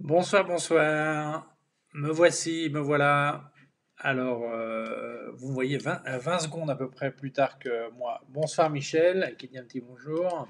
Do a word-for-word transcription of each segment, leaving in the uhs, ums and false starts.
Bonsoir, bonsoir. Me voici, me voilà. Alors, euh, vous me voyez vingt, euh, vingt secondes à peu près plus tard que moi. Bonsoir Michel, qui dit un petit bonjour.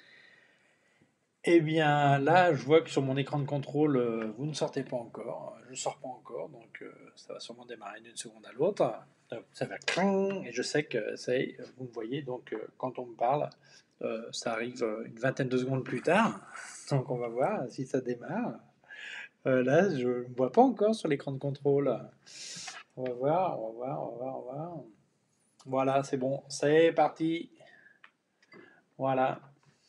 Eh bien là, je vois que sur mon écran de contrôle, euh, vous ne sortez pas encore. Je ne sors pas encore, donc euh, ça va sûrement démarrer d'une seconde à l'autre. Donc, ça va cling, et je sais que ça y est, vous me voyez. Donc euh, quand on me parle, euh, ça arrive euh, une vingtaine de secondes plus tard. Donc on va voir si ça démarre. Euh, là, je ne me vois pas encore sur l'écran de contrôle. On va voir, on va voir, on va voir, on va voir. Voilà, c'est bon, c'est parti. Voilà.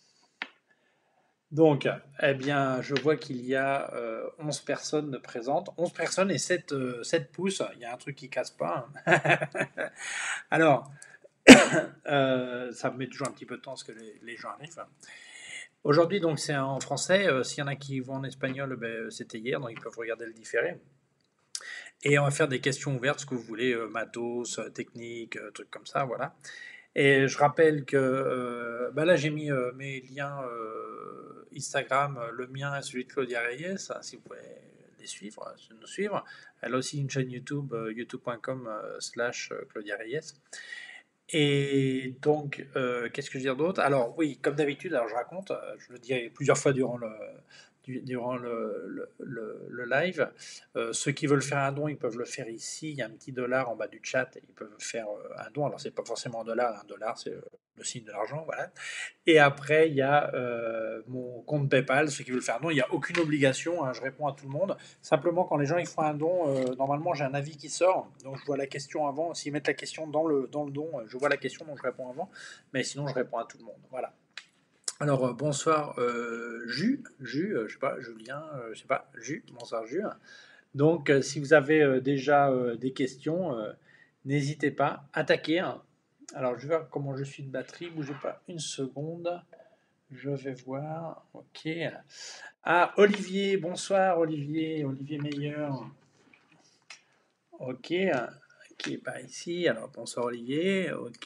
Donc, eh bien, je vois qu'il y a euh, onze personnes présentes. onze personnes et sept, euh, sept pouces. Il y a un truc qui casse pas, hein. Alors, euh, ça me met toujours un petit peu de temps parce que les, les gens arrivent. Aujourd'hui, donc, c'est en français. Euh, S'il y en a qui vont en espagnol, ben, c'était hier, donc ils peuvent regarder le différé. Et on va faire des questions ouvertes, ce que vous voulez, euh, matos, euh, technique, euh, trucs comme ça, voilà. Et je rappelle que euh, bah là, j'ai mis euh, mes liens euh, Instagram, euh, le mien et celui de Claudia Reyes, hein, si vous pouvez les suivre, euh, nous suivre. Elle a aussi une chaîne YouTube, euh, youtube point com euh, slash euh, Claudia Reyes. Et donc, euh, qu'est-ce que je veux dire d'autre? Alors, oui, comme d'habitude, alors je raconte, euh, je le dis plusieurs fois durant le, du- durant le, le- le- le live. Euh, ceux qui veulent faire un don, ils peuvent le faire ici. Il y a un petit dollar en bas du chat. Ils peuvent faire euh, un don. Alors, c'est pas forcément un dollar. Un dollar, c'est euh, le signe de l'argent. Voilà. Et après, il y a euh, mon compte PayPal. Ceux qui veulent faire un don, il n'y a aucune obligation, hein, je réponds à tout le monde. Simplement, quand les gens ils font un don, euh, normalement, j'ai un avis qui sort. Donc, je vois la question avant. S'ils mettent la question dans le, dans le don, euh, je vois la question, donc je réponds avant. Mais sinon, je réponds à tout le monde. Voilà. Alors, euh, bonsoir, euh, Jus, Jus, euh, je sais pas, Julien, euh, je sais pas, Jus, bonsoir, Jus. Donc, euh, si vous avez euh, déjà euh, des questions, euh, n'hésitez pas, attaquez, hein. Alors, je vais voir comment je suis de batterie, bougez pas une seconde. Je vais voir. Ok. Ah, Olivier, bonsoir Olivier, Olivier Meyer. Ok. Qui est par ici. Alors, bonsoir Olivier. Ok.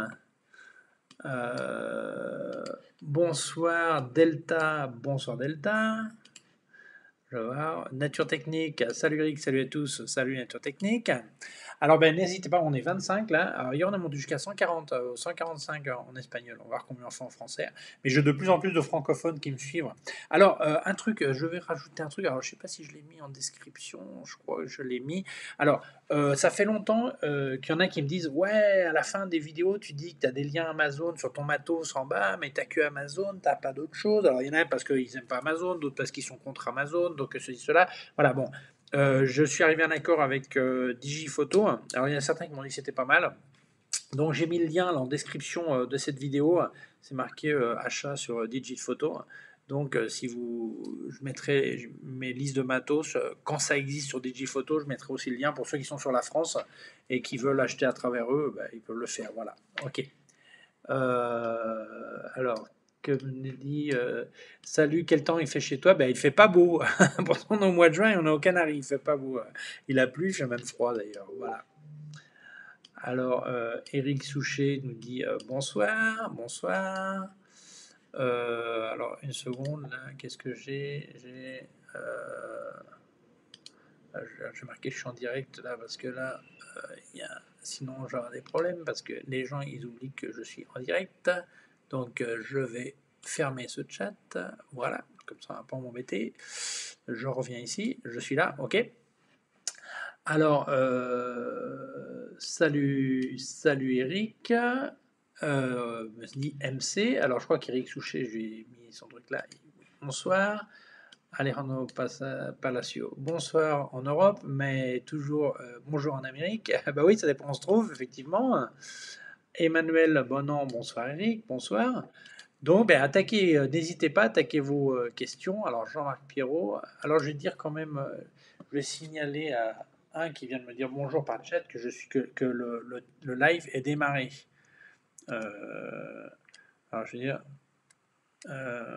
Euh, bonsoir Delta. Bonsoir Delta. Je vais voir. Nature Technique. Salut Eric, salut à tous. Salut Nature Technique. Alors, ben, n'hésitez pas, on est vingt-cinq là. Alors, hier, on a monté jusqu'à cent quarante, euh, cent quarante-cinq en espagnol. On va voir combien on fait en français. Mais j'ai de plus en plus de francophones qui me suivent. Alors, euh, un truc, euh, je vais rajouter un truc. Alors, je sais pas si je l'ai mis en description. Je crois que je l'ai mis. Alors, euh, ça fait longtemps euh, qu'il y en a qui me disent ouais, à la fin des vidéos, tu dis que tu as des liens Amazon sur ton matos en bas, mais tu que Amazon, tu pas d'autre chose. Alors, il y en a parce qu'ils n'aiment pas Amazon, d'autres parce qu'ils sont contre Amazon, donc ceci, cela. Voilà, bon. Euh, je suis arrivé à un accord avec euh, Digiphoto. Alors, il y en a certains qui m'ont dit que c'était pas mal. Donc, j'ai mis le lien là, en description euh, de cette vidéo. C'est marqué euh, achat sur euh, Digiphoto. Donc, euh, si vous, je mettrai mes listes de matos euh, quand ça existe sur Digiphoto. Je mettrai aussi le lien pour ceux qui sont sur la France et qui veulent acheter à travers eux. Bah, ils peuvent le faire. Voilà. Ok. Euh, alors, comme on dit, euh, salut, quel temps il fait chez toi? Ben, il fait pas beau. Pourtant, on est au mois de juin et on est aux Canaries. Il fait pas beau. Il a plu, il fait même froid d'ailleurs. Voilà. Alors, euh, Eric Souchet nous dit euh, bonsoir, bonsoir. Euh, alors, une seconde, là, qu'est-ce que j'ai? J'ai. Euh, j'ai marqué je suis en direct là parce que là, euh, y a, sinon j'aurai des problèmes parce que les gens ils oublient que je suis en direct. Donc euh, je vais fermer ce chat. Voilà, comme ça on va pas m'embêter. Je reviens ici, je suis là, ok. Alors, euh, salut, salut Eric. Euh, me dit M C. Alors, je crois qu'Eric Souchet, je lui ai mis son truc là. Bonsoir. Alejandro Palacio. Bonsoir en Europe, mais toujours euh, bonjour en Amérique. Bah oui, ça dépend où on se trouve, effectivement. Emmanuel Bonan, bonsoir Eric, bonsoir. Donc, ben, attaquez, euh, n'hésitez pas, attaquez vos euh, questions. Alors, Jean-Marc Pierrot, alors je vais dire quand même, euh, je vais signaler à un qui vient de me dire bonjour par chat que, je suis, que, que le, le- le live est démarré. Euh, alors, je vais dire, euh,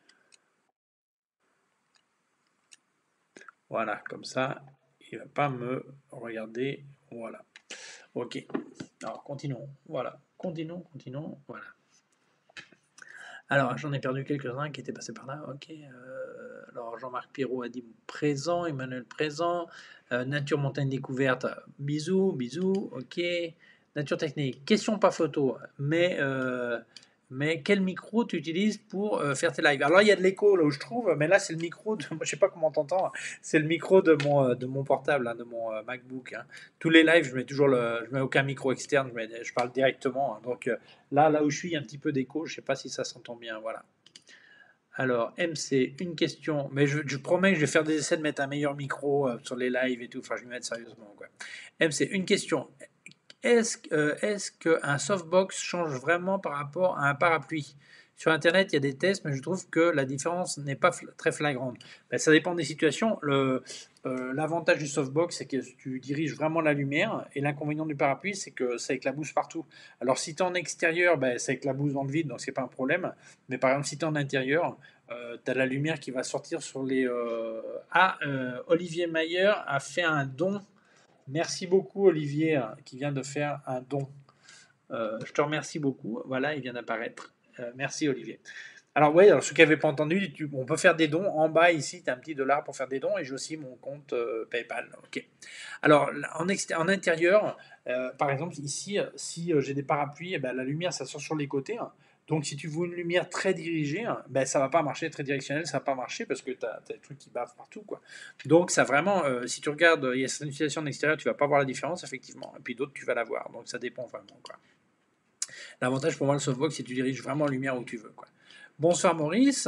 voilà, comme ça, il ne va pas me regarder. Voilà. Ok. Alors, continuons. Voilà. Continuons, continuons. Voilà. Alors, j'en ai perdu quelques-uns qui étaient passés par là. Ok. euh, alors, Jean-Marc Pirot a dit présent, Emmanuel présent. Euh, Nature Montagne Découverte, bisous, bisous. Ok. Nature Technique, question pas photo, mais, euh, mais quel micro tu utilises pour euh, faire tes lives? Alors, il y a de l'écho là où je trouve, mais là, c'est le micro de. Moi, je sais pas comment t'entends. C'est le micro de mon, euh, de mon portable, hein, de mon euh, MacBook, hein. Tous les lives, je mets toujours le. Je mets aucun micro externe, je, mets- je parle directement, hein. Donc, euh, Là, là où je suis, il y a un petit peu d'écho. Je ne sais pas si ça s'entend bien. Voilà. Alors, M C, une question. Mais je, je promets que je vais faire des essais de mettre un meilleur micro euh, sur les lives et tout. Enfin, je vais me mettre sérieusement, quoi. M C, une question. Est-ce euh, est qu'un softbox change vraiment par rapport à un parapluie? Sur Internet, il y a des tests, mais je trouve que la différence n'est pas fl- très flagrante. Ben, ça dépend des situations. Le, euh, l'avantage du softbox, c'est que tu diriges vraiment la lumière, et l'inconvénient du parapluie, c'est que ça éclabousse partout. Alors, si tu es en extérieur, ben, ça éclabousse dans le vide, donc c'est pas un problème. Mais par exemple, si tu es en intérieur, euh, tu as la lumière qui va sortir sur les. euh, Ah, euh, Olivier Mayer a fait un don. Merci beaucoup, Olivier, hein, qui vient de faire un don. Euh, je te remercie beaucoup. Voilà, il vient d'apparaître. Euh, merci, Olivier. Alors, oui, alors ceux qui n'avaient pas entendu, tu- on peut faire des dons. En bas, ici, tu as un petit dollar pour faire des dons et j'ai aussi mon compte euh, PayPal. OK. Alors, en, exté- en intérieur, euh, par exemple, ici, euh, si euh, j'ai des parapluies, eh ben, la lumière, ça sort sur les côtés, hein. Donc, si tu veux une lumière très dirigée, hein, ben, ça va pas marcher, très directionnelle, ça va pas marcher parce que tu as, des trucs qui bavent partout, quoi. Donc, ça vraiment, euh, si tu regardes, il y a certaines situations en extérieur, tu vas pas voir la différence, effectivement. Et puis d'autres, tu vas la voir. Donc, ça dépend vraiment, quoi. L'avantage pour moi, le softbox, c'est que tu diriges vraiment la lumière où tu veux, quoi. Bonsoir Maurice.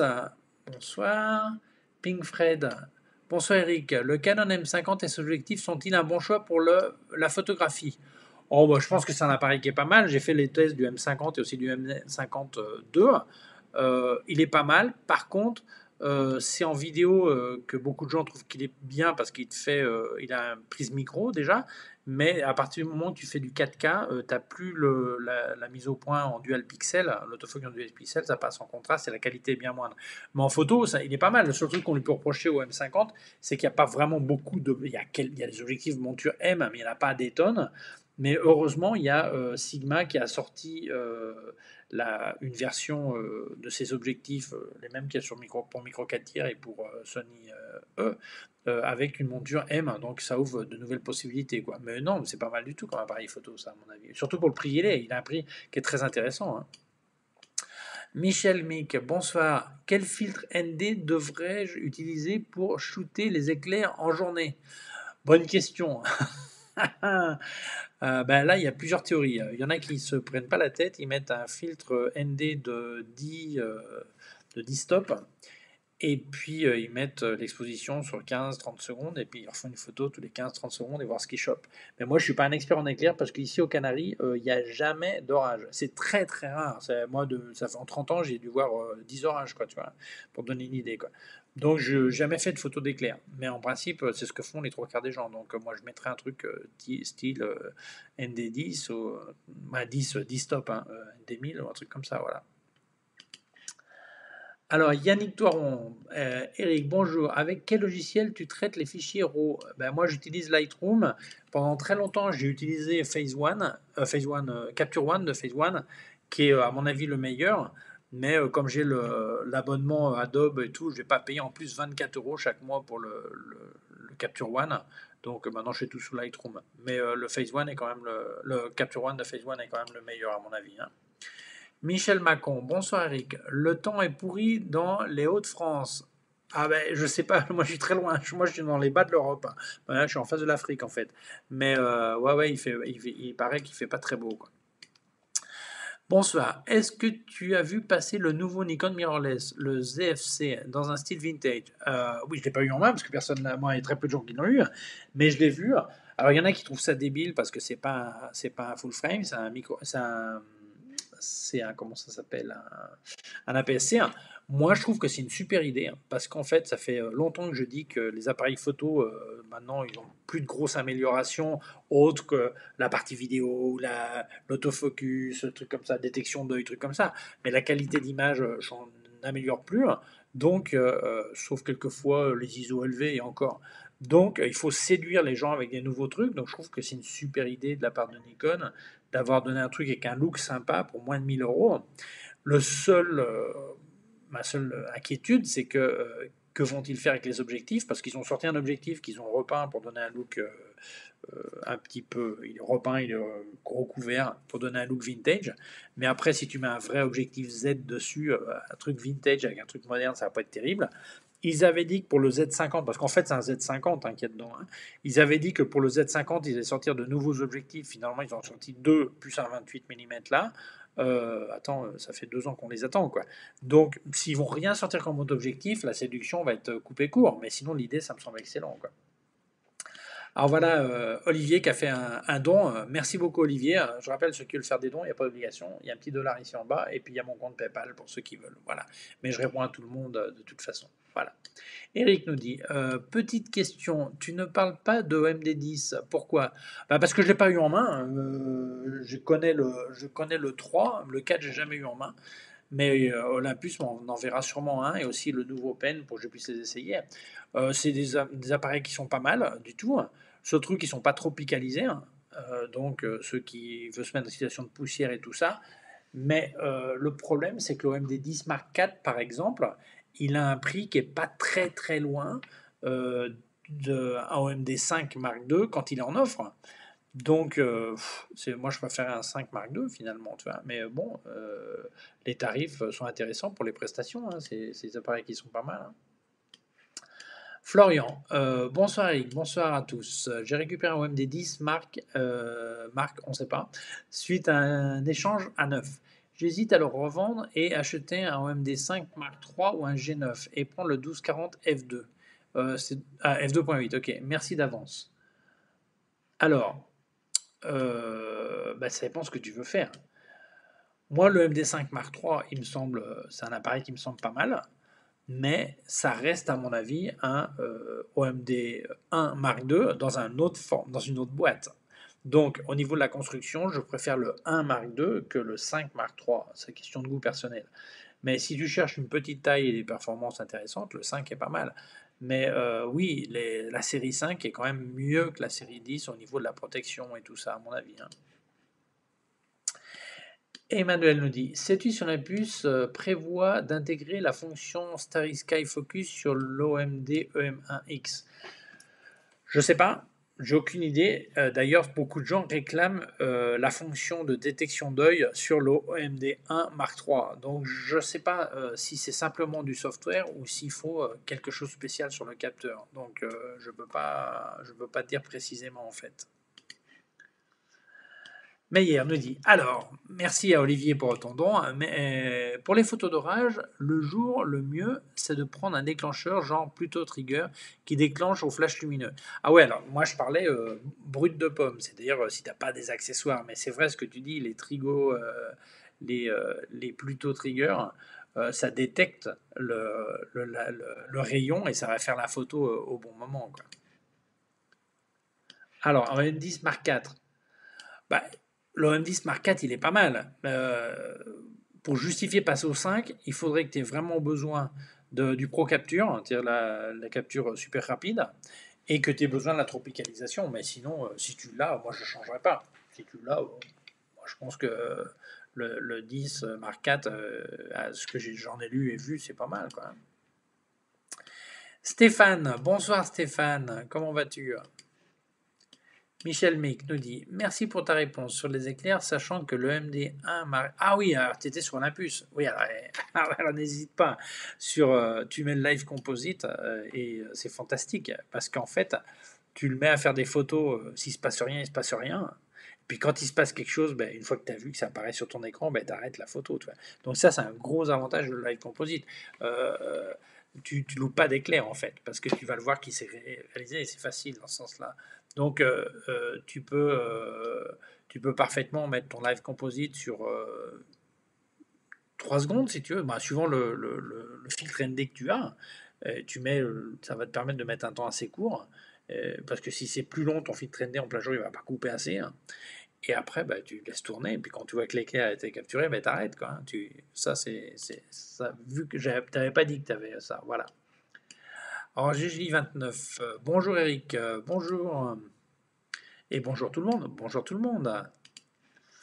Bonsoir. Pink Fred. Bonsoir Eric. Le Canon M cinquante et ses objectifs sont-ils un bon choix pour le, la photographie? Oh, bah, je pense que c'est un appareil qui est pas mal. J'ai fait les tests du M cinquante et aussi du M cinquante-deux. Euh, il est pas mal. Par contre, euh, c'est en vidéo euh, que beaucoup de gens trouvent qu'il est bien parce qu'il te fait, euh, il a un prise micro déjà. Mais à partir du moment où tu fais du quatre K, euh, tu n'as plus le, la, la mise au point en dual pixel. L'autofocus en dual pixel, ça passe en contraste et la qualité est bien moindre. Mais en photo, ça, il est pas mal. Le seul truc qu'on lui peut reprocher au M cinquante, c'est qu'il n'y a pas vraiment beaucoup de. Il y a, quel, il y a des objectifs monture M, mais il n'y en a pas des tonnes. Mais heureusement, il y a euh, Sigma qui a sorti euh, la, une version euh, de ces objectifs, euh, les mêmes qu'il y a sur micro, pour micro quatre tiers et pour euh, Sony euh, E, euh, avec une monture M. Donc ça ouvre de nouvelles possibilités, quoi. Mais non, c'est pas mal du tout comme appareil photo, ça, à mon avis. Surtout pour le prix, il est. Il a un prix qui est très intéressant, hein. Michel Mick, bonsoir. Quel filtre N D devrais-je utiliser pour shooter les éclairs en journée? Bonne question. Euh, ben là, il y a plusieurs théories. Il y en a qui se prennent pas la tête, ils mettent un filtre N D de dix, euh, de dix stops, et puis euh, ils mettent euh, l'exposition sur quinze trente secondes, et puis ils refont une photo tous les quinze trente secondes et voir ce qu'ils chopent. Mais moi, je suis pas un expert en éclair parce qu'ici aux Canaries, euh, il n'y a jamais d'orage. C'est très très rare. C'est- Moi, de, ça fait en trente ans, j'ai dû voir euh, dix orages, quoi, tu vois, pour donner une idée, quoi. Donc, je n'ai jamais fait de photo d'éclair. Mais en principe, euh, c'est ce que font les trois quarts des gens. Donc, euh, moi, je mettrais un truc euh, ti- style euh, N D dix ou euh, bah, dix, euh, dix stop, hein, euh, N D mille ou un truc comme ça, voilà. Alors, Yannick Toiron, euh, Eric, bonjour. Avec quel logiciel tu traites les fichiers RAW? Ben, moi, j'utilise Lightroom. Pendant très longtemps, j'ai utilisé Phase One, euh, Phase One, euh, Capture One de Phase One, qui est, euh, à mon avis, le meilleur. Mais euh, comme j'ai le- l'abonnement Adobe et tout, je ne vais pas payer en plus vingt-quatre euros chaque mois pour le, le- le Capture One. Donc euh, maintenant, je fais tout sous Lightroom. Mais euh, le Phase One est quand même le, le Capture One de Phase One est quand même le meilleur, à mon avis, hein. Michel Macon, bonsoir Eric. Le temps est pourri dans les Hauts-de-France. Ah ben, je sais pas, moi je suis très loin. Moi je suis dans les bas de l'Europe, hein. Ben, là, je suis en face de l'Afrique en fait. Mais euh, ouais, ouais, il, fait, il, fait- il paraît qu'il fait pas très beau, quoi. Bonsoir. Est-ce que tu as vu passer le nouveau Nikon mirrorless, le Z F C, dans un style vintage? Euh, Oui, je l'ai pas eu en main parce que personne, n'a- moi, il y a très peu de gens qui l'ont eu, mais je l'ai vu. Alors il y en a qui trouvent ça débile parce que c'est pas, un- c'est pas un full frame, c'est un micro, c'est un, c'est un, comment ça s'appelle, un, un A P S C. Moi, je trouve que c'est une super idée, hein, parce qu'en fait, ça fait euh, longtemps que je dis que les appareils photo, euh, maintenant, ils ont plus de grosses améliorations autres que la partie vidéo, la, l'autofocus, trucs comme ça, détection d'œil, trucs comme ça. Mais la qualité d'image, euh, j'en améliore plus, hein. Donc, euh, euh, sauf quelquefois euh, les I S O élevés et encore. Donc, euh, il faut séduire les gens avec des nouveaux trucs. Donc, je trouve que c'est une super idée de la part de Nikon d'avoir donné un truc avec un look sympa pour moins de mille euros. Le seul, euh, ma seule inquiétude, c'est que euh, que vont-ils faire avec les objectifs? Parce qu'ils ont sorti un objectif qu'ils ont repeint pour donner un look euh, euh, un petit peu, il est repeint, il est euh, gros couvert pour donner un look vintage. Mais après, si tu mets un vrai objectif Z dessus, euh, un truc vintage avec un truc moderne, ça va pas être terrible. Ils avaient dit que pour le Z cinquante, parce qu'en fait c'est un Z cinquante hein, qu'il y a dedans, hein, ils avaient dit que pour le Z cinquante, ils allaient sortir de nouveaux objectifs. Finalement, ils ont sorti deux plus un vingt-huit millimètres là. Euh, attends, ça fait deux ans qu'on les attend, quoi. Donc, s'ils vont rien sortir comme autre objectif, la séduction va être coupée court. Mais sinon, l'idée, ça me semble excellent, quoi. Alors voilà, euh, Olivier qui a fait un, un don. Euh, Merci beaucoup, Olivier. Euh, Je rappelle, ceux qui veulent faire des dons, il n'y a pas d'obligation. Il y a un petit dollar ici en bas. Et puis, il y a mon compte PayPal pour ceux qui veulent. Voilà. Mais je réponds à tout le monde euh, de toute façon. Voilà. Eric nous dit, euh, petite question, tu ne parles pas de O M D dix, pourquoi? Bah parce que je ne l'ai pas eu en main, euh, je, connais le, je connais le trois, le quatre je n'ai jamais eu en main, mais euh, Olympus m'en enverra sûrement un, et aussi le nouveau Pen pour que je puisse les essayer. Euh, c'est des, des appareils qui sont pas mal du tout, ce truc qui sont pas trop picalisés, hein. Euh, donc euh, ceux qui veulent se mettre en situation de poussière et tout ça, mais euh, le problème, c'est que l'O M D dix Mark quatre, par exemple, il a un prix qui est pas très très loin euh, d'un O M D cinq Mark deux quand il est en offre. Donc, euh, c'est, moi, je préfère un cinq Mark deux finalement, tu vois. Mais euh, bon, euh, les tarifs sont intéressants pour les prestations. Hein. C'est, c'est des appareils qui sont pas mal. Hein. Florian, euh, bonsoir Eric, bonsoir à tous. J'ai récupéré un O M D dix Mark, euh, Mark, on ne sait pas, suite à un échange à neuf. J'hésite à le revendre et acheter un O M D cinq Mark trois ou un G neuf et prendre le douze quarante F deux. Euh, c'est, ah, F deux point huit, ok, merci d'avance. Alors, euh, bah, ça dépend ce que tu veux faire. Moi, le M D cinq Mark trois, il me semble, c'est un appareil qui me semble pas mal. Mais ça reste à mon avis un euh, O M D un Mark deux dans, un autre forme, dans une autre boîte. Donc au niveau de la construction, je préfère le un Mark deux que le cinq Mark trois. C'est question de goût personnel. Mais si tu cherches une petite taille et des performances intéressantes, le cinq est pas mal. Mais euh, oui, les, la série cinq est quand même mieux que la série dix au niveau de la protection et tout ça, à mon avis. Hein. Emmanuel nous dit, sais-tu si Olympus euh, prévoit d'intégrer la fonction Starry Sky Focus sur l'O M D E M un X? Je ne sais pas, j'ai aucune idée. Euh, D'ailleurs, beaucoup de gens réclament euh, la fonction de détection d'œil sur l'O M D un Mark trois. Donc je ne sais pas euh, si c'est simplement du software ou s'il faut euh, quelque chose de spécial sur le capteur. Donc euh, je ne peux pas, je peux pas dire précisément en fait. Meyer nous dit, alors, merci à Olivier pour ton don, mais euh, pour les photos d'orage, le jour, le mieux, c'est de prendre un déclencheur, genre plutôt trigger, qui déclenche au flash lumineux. Ah ouais, alors moi je parlais euh, brut de pomme, c'est-à-dire euh, si tu n'as pas des accessoires, mais c'est vrai ce que tu dis, les trigos, euh, les, euh, les plutôt triggers, euh, ça détecte le, le, la- le- le rayon et ça va faire la photo euh, au bon moment. Quoi. Alors, en M dix Mark quatre, bah, l'O M dix Mark quatre, il est pas mal. Euh, pour justifier passer au cinq, il faudrait que tu aies vraiment besoin de, du Pro Capture, c'est-à-dire la, la capture super rapide, et que tu aies besoin de la tropicalisation. Mais sinon, euh, si tu l'as, moi je ne changerai pas. Si tu l'as, euh, moi, je pense que euh, le, le dix Mark quatre, euh, à ce que j'ai- j'en ai lu et vu, c'est pas mal. Quoi. Stéphane, bonsoir Stéphane, comment vas-tu? Michel Mick nous dit merci pour ta réponse sur les éclairs, sachant que le M D un Mar- ah oui, alors tu étais sur Olympus. Oui, alors, alors, alors, n'hésite pas. Sur, euh, tu mets le live composite euh, et euh, c'est fantastique parce qu'en fait, tu le mets à faire des photos. Euh, s'il se passe rien, il se passe rien. Puis quand il se passe quelque chose, ben, une fois que tu as vu que ça apparaît sur ton écran, ben, tu arrêtes la photo. Tu vois. Donc ça, c'est un gros avantage de live composite. Euh, tu ne loupes pas d'éclair en fait, parce que tu vas le voir qui s'est réalisé et c'est facile dans ce sens-là. Donc euh, euh, tu, peux, euh, tu peux parfaitement mettre ton live composite sur euh, trois secondes si tu veux, bah, suivant le, le, le, le filtre N D que tu as. Euh, tu mets, ça va te permettre de mettre un temps assez court, euh, parce que si c'est plus long, ton filtre N D en plein jour, il ne va pas couper assez. Hein. Et après, bah, tu laisses tourner. Et puis quand tu vois que l'éclair a été capturé, bah, t'arrêtes. Quoi, hein. Tu, ça, c'est, c'est, ça, vu que tu n'avais pas dit que tu avais ça. Voilà. Alors, Gigi vingt-neuf. Euh, bonjour Eric. Euh, bonjour. Et bonjour tout le monde. Bonjour tout le monde.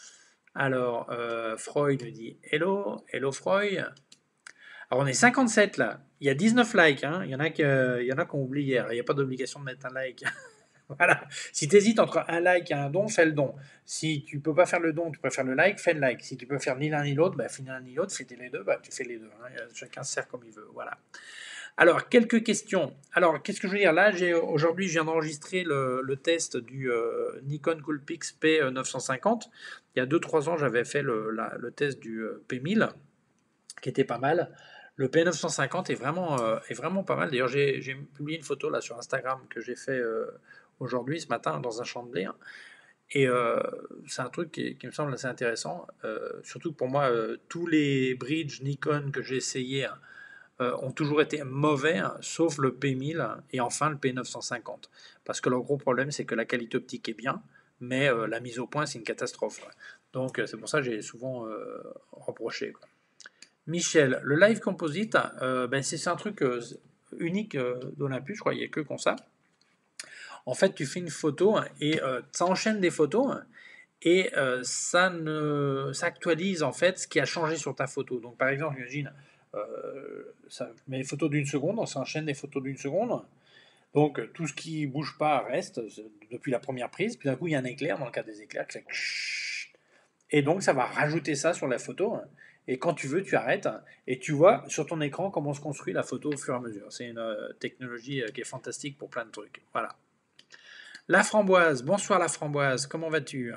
Alors, euh, Freud nous dit hello, hello Freud. Alors, on est cinquante-sept là. Il y a dix-neuf likes. Hein. Il y en a qui, euh, il y en a qui ont oublié. Alors, il n'y a pas d'obligation de mettre un like. Voilà. Si tu hésites entre un like et un don, fais le don. Si tu peux pas faire le don, tu préfères le like, fais le like. Si tu peux faire ni l'un ni l'autre, bah, fais ni l'un ni l'autre, fais les deux, bah, tu fais les deux. Hein. Chacun se sert comme il veut. Voilà. Alors, quelques questions. Alors, qu'est-ce que je veux dire là? J'ai aujourd'hui, je viens d'enregistrer le, le test du euh, Nikon Coolpix P neuf cent cinquante. Il y a deux trois ans, j'avais fait le, la- le test du euh, P mille, qui était pas mal. Le P neuf cent cinquante est vraiment, euh, est vraiment pas mal. D'ailleurs, j'ai j'ai publié une photo là sur Instagram que j'ai fait euh, aujourd'hui, ce matin, dans un champ de blé. Hein. Et euh, c'est un truc qui, qui me semble assez intéressant. Euh, surtout que pour moi, euh, tous les bridges Nikon que j'ai essayés hein, euh, ont toujours été mauvais, hein, sauf le P mille et enfin le P neuf cent cinquante. Parce que leur gros problème, c'est que la qualité optique est bien, mais euh, la mise au point, c'est une catastrophe. Quoi. Donc euh, c'est pour ça que j'ai souvent euh, reproché. Quoi. Michel, le live composite, euh, ben, c'est un truc euh, unique euh, d'Olympus, je crois, il n'y a que comme ça. En fait, tu fais une photo et euh, ça enchaîne des photos et euh, ça, ne, ça actualise en fait ce qui a changé sur ta photo. Donc par exemple, imagine, euh, ça met des photos d'une seconde, on s'enchaîne des photos d'une seconde. Donc tout ce qui bouge pas reste depuis la première prise. Puis d'un coup, il y a un éclair, dans le cas des éclairs, qui fait ksh. Et donc ça va rajouter ça sur la photo. Et quand tu veux, tu arrêtes et tu vois sur ton écran comment se construit la photo au fur et à mesure. C'est une euh, technologie euh, qui est fantastique pour plein de trucs. Voilà. La framboise, bonsoir la framboise, comment vas-tu?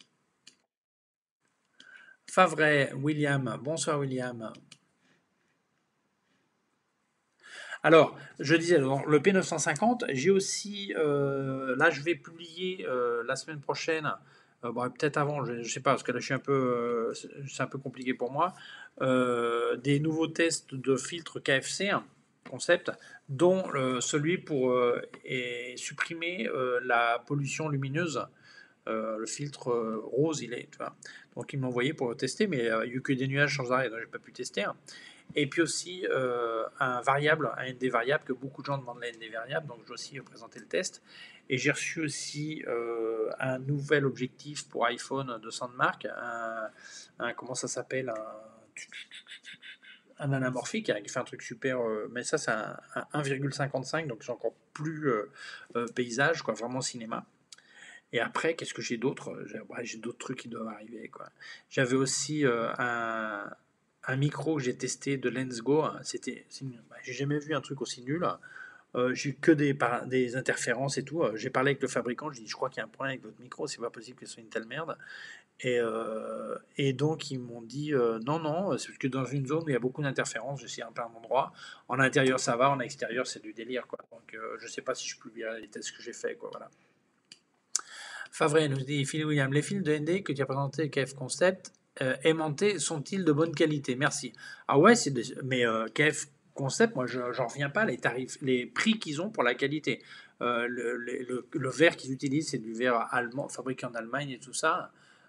Favret, William, bonsoir William. Alors, je disais, dans le P neuf cent cinquante, j'ai aussi, euh, là je vais publier euh, la semaine prochaine, euh, bon, peut-être avant, je ne sais pas, parce que là je suis un peu, euh, c'est un peu compliqué pour moi, euh, des nouveaux tests de filtres K F C, hein, concept, dont euh, celui pour euh, et supprimer euh, la pollution lumineuse. Euh, le filtre euh, rose, il est, tu vois. Donc ils m'ont envoyé pour tester, mais euh, il n'y a eu que des nuages sans arrêt, donc j'ai pas pu tester. Hein. Et puis aussi euh, un variable, un N D variable, que beaucoup de gens demandent la N D variable, donc j'ai aussi présenté le test. Et j'ai reçu aussi euh, un nouvel objectif pour iPhone de Sandmark, un, un comment ça s'appelle, un, un anamorphique hein, qui fait un truc super, euh, mais ça c'est un, un un virgule cinquante-cinq, donc c'est encore plus euh, euh, paysage, quoi, vraiment cinéma. Et après, qu'est-ce que j'ai d'autre? J'ai ouais, j'ai d'autres trucs qui doivent arriver, quoi. J'avais aussi euh, un, un micro que j'ai testé de Lensgo. Hein. C'était, c'est une- bah, j'ai jamais vu un truc aussi nul. Euh, j'ai eu que des, par- des interférences et tout. Euh, J'ai parlé avec le fabricant. Je lui ai dit, je crois qu'il y a un problème avec votre micro. C'est pas possible que ce soit une telle merde. Et, euh, et donc ils m'ont dit, euh, non, non, c'est parce que dans une zone où il y a beaucoup d'interférences, je suis à plein d'endroits. En intérieur, ça va. En extérieur, c'est du délire, quoi. Donc euh, je sais pas si je publierai les tests que j'ai fait, quoi. Voilà. Favre nous dit Phil William, les fils de N D que tu as présentés K F Concept euh, aimantés sont-ils de bonne qualité? Merci. Ah ouais, c'est des- mais euh, K F Concept, moi je j'en reviens pas les tarifs, les prix qu'ils ont pour la qualité. Euh, le, le, le- le verre qu'ils utilisent, c'est du verre allemand, fabriqué en Allemagne et tout ça.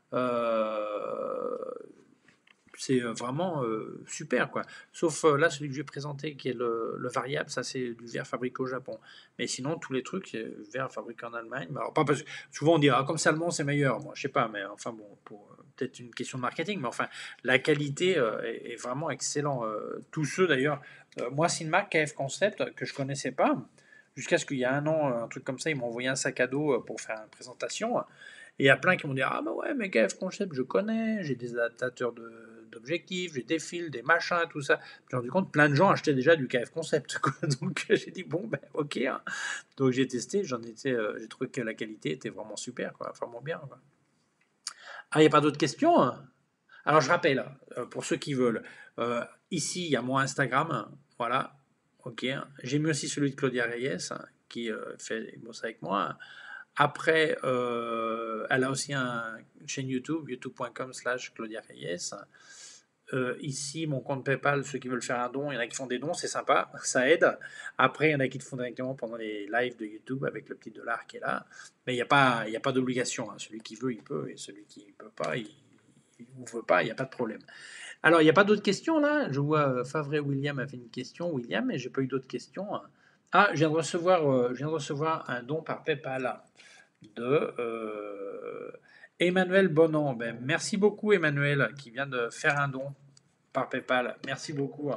Euh, c'est euh, vraiment euh, super quoi. Sauf euh, là celui que je vais présenter qui est le, le variable, ça c'est du verre fabriqué au Japon. Mais sinon tous les trucs c'est verre fabriqué en Allemagne. Mais alors, pas parce que souvent on dit ah, comme c'est allemand c'est meilleur. Moi je sais pas, mais enfin bon pour euh, peut-être une question de marketing, mais enfin la qualité euh, est, est vraiment excellent. Euh, tous ceux d'ailleurs, euh, moi c'est une marque K F Concept que je connaissais pas. Jusqu'à ce qu'il y a un an, un truc comme ça, ils m'ont envoyé un sac à dos euh, pour faire une présentation. Et il y a plein qui m'ont dit ah bah ouais mais K F Concept je connais, j'ai des adaptateurs de d'objectifs, j'ai des fils, des machins, tout ça. J'ai rendu compte plein de gens achetaient déjà du K F Concept. Quoi. Donc j'ai dit bon ben ok. Hein. Donc j'ai testé, j'en étais, euh, j'ai trouvé que la qualité était vraiment super, quoi, vraiment bien. Quoi. Ah il n'y a pas d'autres questions? Hein. Alors je rappelle euh, pour ceux qui veulent, euh, ici il y a mon Instagram, voilà, ok. J'ai mis aussi celui de Claudia Reyes hein, qui euh, fait bosse avec moi. Après, euh, elle a aussi un, une chaîne YouTube, youtube point com slash Claudia Reyes. Euh, ici, mon compte PayPal, ceux qui veulent faire un don, il y en a qui font des dons, c'est sympa, ça aide. Après, il y en a qui le font directement pendant les lives de YouTube avec le petit dollar qui est là. Mais il n'y a pas, il y a pas d'obligation. Hein. Celui qui veut, il peut, et celui qui ne peut pas, il ne veut pas, il n'y a pas de problème. Alors, il n'y a pas d'autres questions là? Je vois euh, Favre William a fait une question, William, mais j'ai pas eu d'autres questions. Ah, je viens de recevoir, euh, je viens de recevoir un don par PayPal de euh, Emmanuel Bonan, ben, merci beaucoup Emmanuel qui vient de faire un don par PayPal. Merci beaucoup.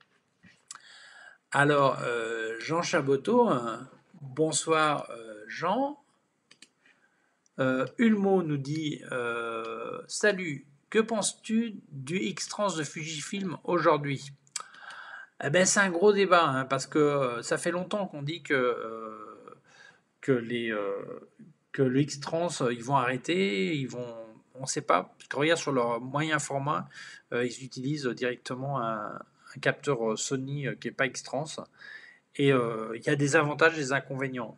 Alors, euh, Jean Chaboteau, hein. Bonsoir euh, Jean. Euh, Ulmo nous dit euh, salut, que penses-tu du X-Trans de Fujifilm aujourd'hui? Eh ben, c'est un gros débat hein, parce que euh, ça fait longtemps qu'on dit que, euh, que, les, euh, que le X-Trans, euh, ils vont arrêter, ils vont, on ne sait pas, parce que regarde sur leur moyen format, euh, ils utilisent directement un, un capteur euh, Sony euh, qui n'est pas X-Trans. Et euh, il y a des avantages et des inconvénients.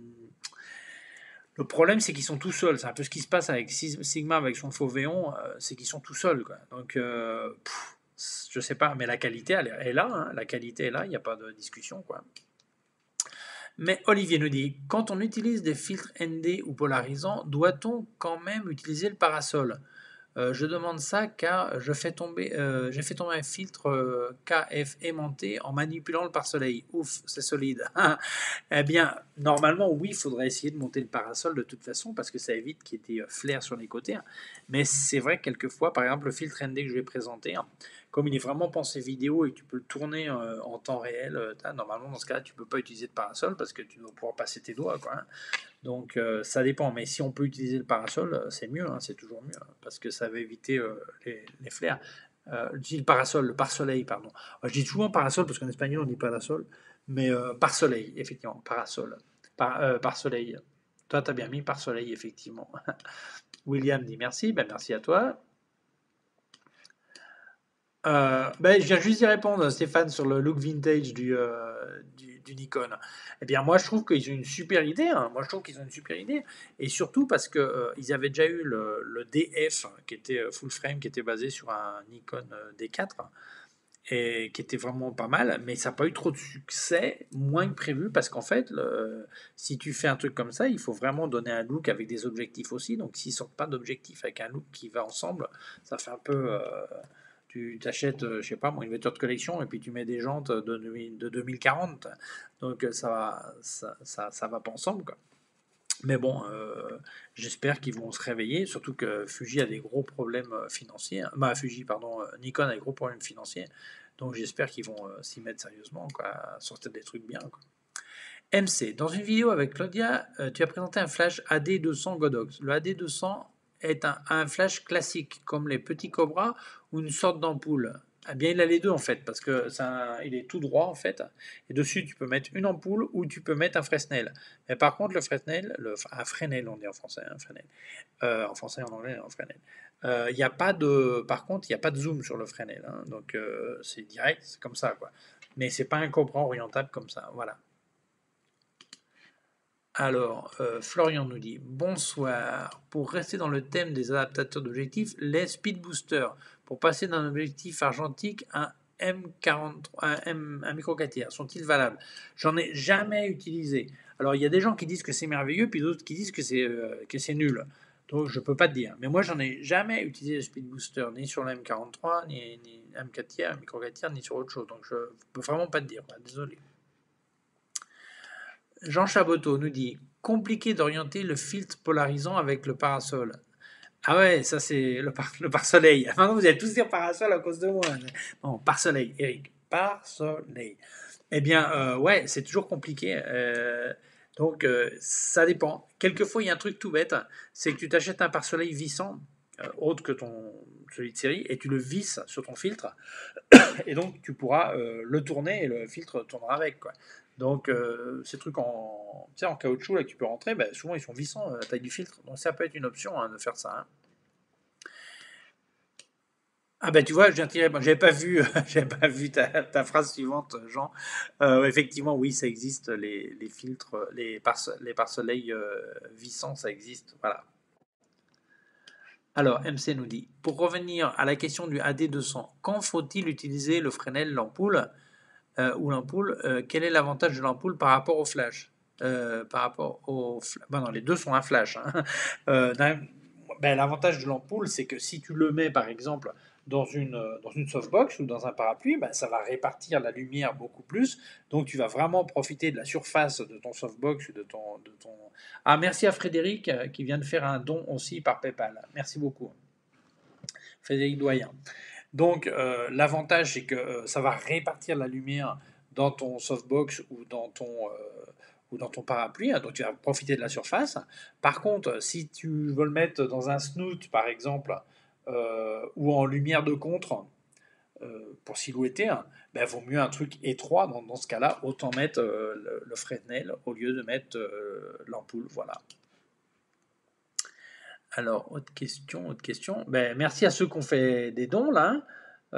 Le problème, c'est qu'ils sont tout seuls. C'est un peu ce qui se passe avec Sigma, avec son Fauvéon, euh, c'est qu'ils sont tout seuls. Quoi. Donc, euh, pff, je sais pas, mais la qualité, elle est là. Hein. La qualité est là, il n'y a pas de discussion. Quoi. Mais Olivier nous dit, quand on utilise des filtres N D ou polarisants, doit-on quand même utiliser le parasol? Euh, je demande ça car je fais tomber, euh, j'ai fait tomber un filtre euh, K F aimanté en manipulant le pare-soleil. Ouf, c'est solide. Eh bien, normalement, oui, il faudrait essayer de monter le parasol de toute façon parce que ça évite qu'il y ait des flares sur les côtés. Hein. Mais c'est vrai que quelquefois, par exemple, le filtre N D que je vais présenter, hein, comme il est vraiment pensé vidéo et que tu peux le tourner euh, en temps réel, euh, normalement, dans ce cas-là, tu ne peux pas utiliser de parasol parce que tu dois pouvoir passer tes doigts. Quoi, hein. Donc euh, ça dépend, mais si on peut utiliser le parasol, euh, c'est mieux, hein, c'est toujours mieux, hein, parce que ça va éviter euh, les, les flares. Euh, je dis le parasol, le pare-soleil, pardon. Euh, Je dis souvent parasol parce qu'en espagnol on dit parasol, mais euh, pare-soleil, effectivement, parasol, par, euh, pare-soleil. Toi, tu as bien mis pare-soleil, effectivement. William dit merci, ben merci à toi. Euh, ben, je viens juste d'y répondre, Stéphane, sur le look vintage du, euh, du, du Nikon. Eh bien, moi, je trouve qu'ils ont une super idée. Hein. Moi, je trouve qu'ils ont une super idée. Et surtout parce qu'ils euh, avaient déjà eu le, le D F, qui était euh, full frame, qui était basé sur un Nikon euh, D quatre, et qui était vraiment pas mal. Mais ça n'a pas eu trop de succès, moins que prévu, parce qu'en fait, le, si tu fais un truc comme ça, il faut vraiment donner un look avec des objectifs aussi. Donc, s'ils ne sortent pas d'objectifs avec un look qui va ensemble, ça fait un peu... Euh, tu t'achètes, euh, je sais pas moi, une voiture de collection et puis tu mets des jantes de, de deux mille quarante. Donc euh, ça va, ça, ça, ça va pas ensemble, quoi. Mais bon, euh, j'espère qu'ils vont se réveiller, surtout que Fuji a des gros problèmes euh, financiers. Hein. Bah, Fuji, pardon, euh, Nikon a des gros problèmes financiers. Donc j'espère qu'ils vont euh, s'y mettre sérieusement, quoi, à sortir des trucs bien, quoi. M C, dans une vidéo avec Claudia, euh, tu as présenté un flash A D deux cents Godox. Le A D deux cents est un, un flash classique, comme les petits Cobra ou une sorte d'ampoule. Eh bien, il a les deux en fait, parce que un, il est tout droit en fait. Et dessus, tu peux mettre une ampoule ou tu peux mettre un Fresnel. Mais par contre, le Fresnel, le, un Fresnel, on dit en français, un Fresnel. Euh, en français, en anglais, un Fresnel. Il euh, y a pas de, par contre, il n'y a pas de zoom sur le Fresnel. Hein, donc, euh, c'est direct, c'est comme ça, quoi. Mais c'est pas un Cobra orientable comme ça. Voilà. Alors, euh, Florian nous dit bonsoir. Pour rester dans le thème des adaptateurs d'objectifs, les Speed Booster. Pour passer d'un objectif argentique à un M quarante-trois, un, M, un micro quatre tiers, sont-ils valables? J'en ai jamais utilisé. Alors, il y a des gens qui disent que c'est merveilleux, puis d'autres qui disent que c'est euh, que c'est nul. Donc, je peux pas te dire. Mais moi, j'en ai jamais utilisé le Speed Booster, ni sur le M quarante-trois, ni, ni M quatre tiers, micro quatre tiers, ni sur autre chose. Donc, je peux vraiment pas te dire. Désolé. Jean Chaboteau nous dit compliqué d'orienter le filtre polarisant avec le parasol. Ah ouais, ça c'est le, par, le pare-soleil. Maintenant vous allez tous dire parasol à cause de moi. Non, pare-soleil, Eric. Pare-soleil. Eh bien, euh, ouais, c'est toujours compliqué. Euh, donc, euh, ça dépend. Quelquefois, il y a un truc tout bête c'est que tu t'achètes un pare-soleil vissant, euh, autre que ton celui de série, et tu le visses sur ton filtre et donc tu pourras euh, le tourner et le filtre tournera avec, quoi. Donc euh, ces trucs en, tu sais, en caoutchouc là, que tu peux rentrer, ben, souvent ils sont vissants à la taille du filtre. Donc ça peut être une option hein, de faire ça. Hein. Ah ben tu vois, je viens de tirer, bon, j'avais pas vu, j'avais pas vu ta, ta phrase suivante, Jean. Euh, effectivement, oui, ça existe, les, les filtres, les pare les pare-soleils euh, vissants, ça existe. Voilà. Alors, M C nous dit, pour revenir à la question du A D deux cents, quand faut-il utiliser le Fresnel, l'ampoule euh, ou l'ampoule, euh, quel est l'avantage de l'ampoule par rapport au flash euh, Par rapport au flash. Bon, non, les deux sont un flash. Hein. Euh, ben, l'avantage de l'ampoule, c'est que si tu le mets, par exemple, dans une, euh, dans une softbox ou dans un parapluie, ben, ça va répartir la lumière beaucoup plus. Donc tu vas vraiment profiter de la surface de ton softbox ou de ton, de ton... Ah, merci à Frédéric euh, qui vient de faire un don aussi par PayPal. Merci beaucoup. Frédéric Doyen. Donc euh, l'avantage, c'est que euh, ça va répartir la lumière dans ton softbox ou dans ton, euh, ou dans ton parapluie, hein, donc tu vas profiter de la surface. Par contre, si tu veux le mettre dans un snoot, par exemple, euh, ou en lumière de contre, euh, pour silhouetter, hein, ben, vaut mieux un truc étroit. Dans, dans ce cas-là, autant mettre euh, le, le Fresnel au lieu de mettre euh, l'ampoule. Voilà. Alors, autre question, autre question. Ben, merci à ceux qui ont fait des dons là, hein.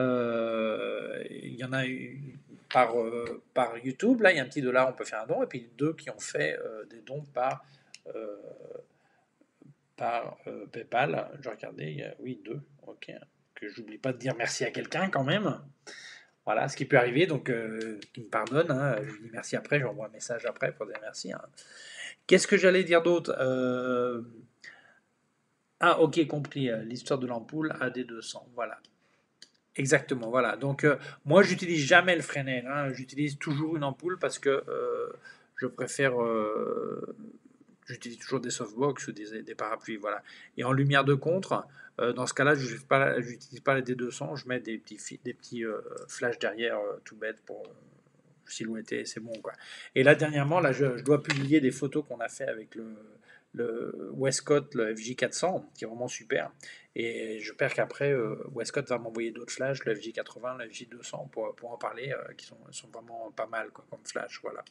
Euh, il y en a eu par, euh, par YouTube. Là, il y a un petit dollar, on peut faire un don. Et puis deux qui ont fait euh, des dons par, euh, par euh, PayPal. Je regardais, il y a, oui, deux. Ok. Que j'oublie pas de dire merci à quelqu'un quand même. Voilà, ce qui peut arriver, donc euh, qui me pardonne. Hein. Je lui dis merci après, j'envoie un message après pour dire merci. Hein. Qu'est-ce que j'allais dire d'autre? euh, Ah, ok, compris. euh, L'histoire de l'ampoule A D deux cents. Voilà. Exactement, voilà. Donc, euh, moi, j'utilise jamais le Fresnel, hein. J'utilise toujours une ampoule parce que euh, je préfère. euh, j'utilise toujours des softbox ou des, des parapluies, voilà. Et en lumière de contre, euh, dans ce cas-là, je n'utilise pas, j'utilise pas la D deux cents, je mets des petits, fi- des petits euh, flashs derrière, euh, tout bête pour euh, silhouetter, c'est bon, quoi. Et là, dernièrement, là, je, je dois publier des photos qu'on a fait avec le, le Westcott, le F J quatre cents, qui est vraiment super. Et j'espère qu'après, euh, Westcott va m'envoyer d'autres flashs, le F J quatre-vingts, le F J deux cents, pour, pour en parler, euh, qui sont, sont vraiment pas mal, quoi, comme flash, voilà.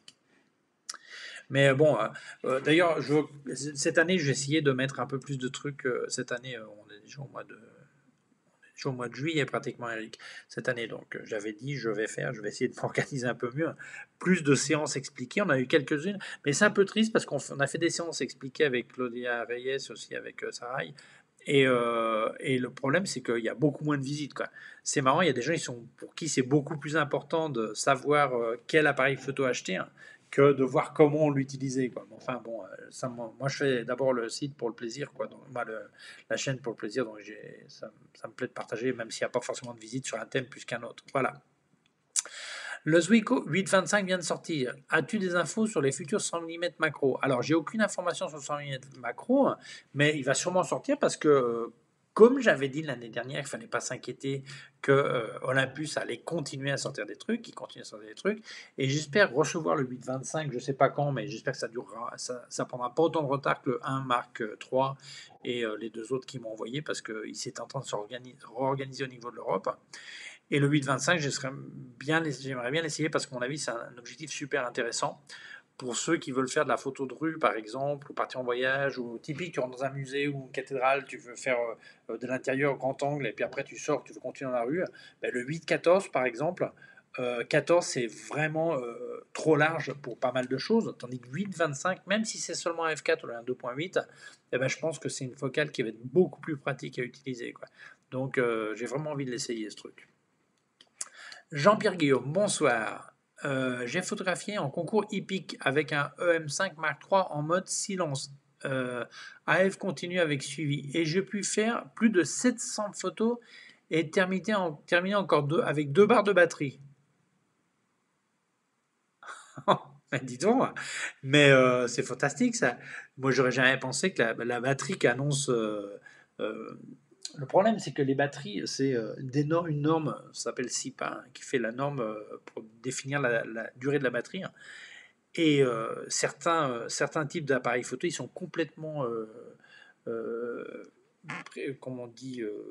Mais bon, euh, euh, d'ailleurs, je, cette année, j'ai essayé de mettre un peu plus de trucs. euh, cette année, euh, on est déjà au mois de, déjà au mois de juillet pratiquement, Eric, cette année. Donc, euh, j'avais dit, je vais faire, je vais essayer de m'organiser un peu mieux. Plus de séances expliquées. On a eu quelques-unes, mais c'est un peu triste parce qu'on f- on a fait des séances expliquées avec Claudia Reyes, aussi avec euh, Sarai. Et, euh, et le problème, c'est qu'il y a beaucoup moins de visites, quoi. C'est marrant, il y a des gens ils sont, pour qui c'est beaucoup plus important de savoir euh, quel appareil photo acheter, hein, que de voir comment l'utiliser, quoi. Mais enfin, bon, euh, ça, moi, moi, je fais d'abord le site pour le plaisir, quoi. Donc, moi, le- la chaîne pour le plaisir, donc j'ai, ça, ça me plaît de partager, même s'il n'y a pas forcément de visite sur un thème plus qu'un autre. Voilà. Le Zuiko huit vingt-cinq vient de sortir. As-tu des infos sur les futurs cent millimètres macro? Alors, j'ai aucune information sur le cent millimètres macro, hein, mais il va sûrement sortir parce que, euh, comme j'avais dit l'année dernière, il ne fallait pas s'inquiéter que euh, Olympus allait continuer à sortir des trucs, il continue à sortir des trucs, et j'espère recevoir le huit vingt-cinq, je ne sais pas quand, mais j'espère que ça durera, ça, ça prendra pas autant de retard que le un Mark trois et euh, les deux autres qui m'ont envoyé parce qu'il s'est en train de se réorganiser au niveau de l'Europe. Et le huit vingt-cinq, bien, j'aimerais bien l'essayer parce qu'à mon avis, c'est un objectif super intéressant pour ceux qui veulent faire de la photo de rue, par exemple, ou partir en voyage, ou typique, tu rentres dans un musée ou une cathédrale, tu veux faire euh, de l'intérieur grand angle, et puis après tu sors, tu veux continuer dans la rue. Ben, le huit quatorze, par exemple, euh, quatorze, c'est vraiment euh, trop large pour pas mal de choses, tandis que huit vingt-cinq, même si c'est seulement un F quatre ou un deux point huit, eh ben, je pense que c'est une focale qui va être beaucoup plus pratique à utiliser, quoi. Donc euh, j'ai vraiment envie de l'essayer, ce truc. Jean-Pierre Guillaume, bonsoir. Euh, j'ai photographié en concours hippique avec un E M cinq Mark trois en mode silence. Euh, A F continue avec suivi. Et j'ai pu faire plus de sept cents photos et terminer, en, terminer encore deux, avec deux barres de batterie. Dis donc, mais euh, c'est fantastique ça. Moi, j'aurais jamais pensé que la, la batterie qu'annonce euh, euh, le problème, c'est que les batteries, c'est euh, des nor- une norme, ça s'appelle SIPA, hein, qui fait la norme euh, pour définir la, la durée de la batterie, hein. Et euh, certains, euh, certains types d'appareils photo, ils sont complètement, euh, euh, pré- comment on dit, euh,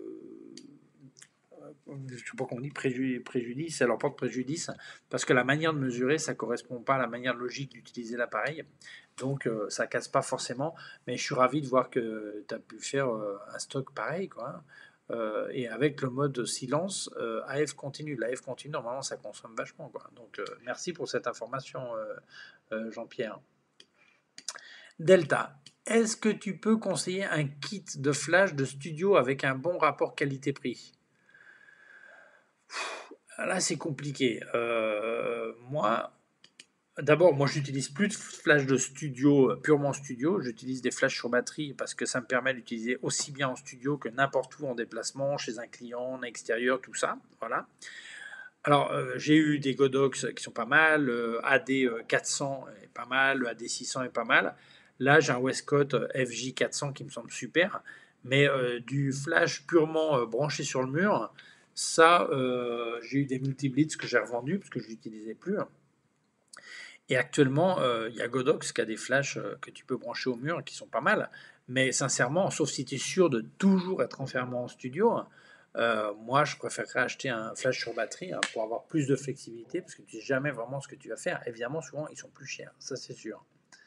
je sais pas comment on dit, préju- préjudice, ça leur porte préjudice, parce que la manière de mesurer, ça correspond pas à la manière logique d'utiliser l'appareil. Donc euh, ça casse pas forcément, mais je suis ravi de voir que tu as pu faire euh, un stock pareil, quoi, hein. Euh, et avec le mode silence, euh, A F continue. L'A F continue, normalement, ça consomme vachement, quoi. Donc euh, merci pour cette information, euh, euh, Jean-Pierre. Delta, est-ce que tu peux conseiller un kit de flash de studio avec un bon rapport qualité-prix? Là, c'est compliqué. Euh, moi, d'abord, moi, j'utilise plus de flash de studio, euh, purement studio. J'utilise des flashs sur batterie parce que ça me permet d'utiliser aussi bien en studio que n'importe où en déplacement, chez un client, en extérieur, tout ça. Voilà. Alors, euh, j'ai eu des Godox qui sont pas mal, le A D quatre cents est pas mal, le A D six cents est pas mal. Là, j'ai un Westcott euh, F J quatre cents qui me semble super, mais euh, du flash purement euh, branché sur le mur, ça, euh, j'ai eu des multi-blitz que j'ai revendus parce que je l'utilisais plus. Et actuellement, euh, il y a Godox qui a des flashs euh, que tu peux brancher au mur qui sont pas mal. Mais sincèrement, sauf si tu es sûr de toujours être enfermé en studio, euh, moi je préférerais acheter un flash sur batterie hein, pour avoir plus de flexibilité parce que tu sais jamais vraiment ce que tu vas faire. Évidemment, souvent ils sont plus chers, ça c'est sûr.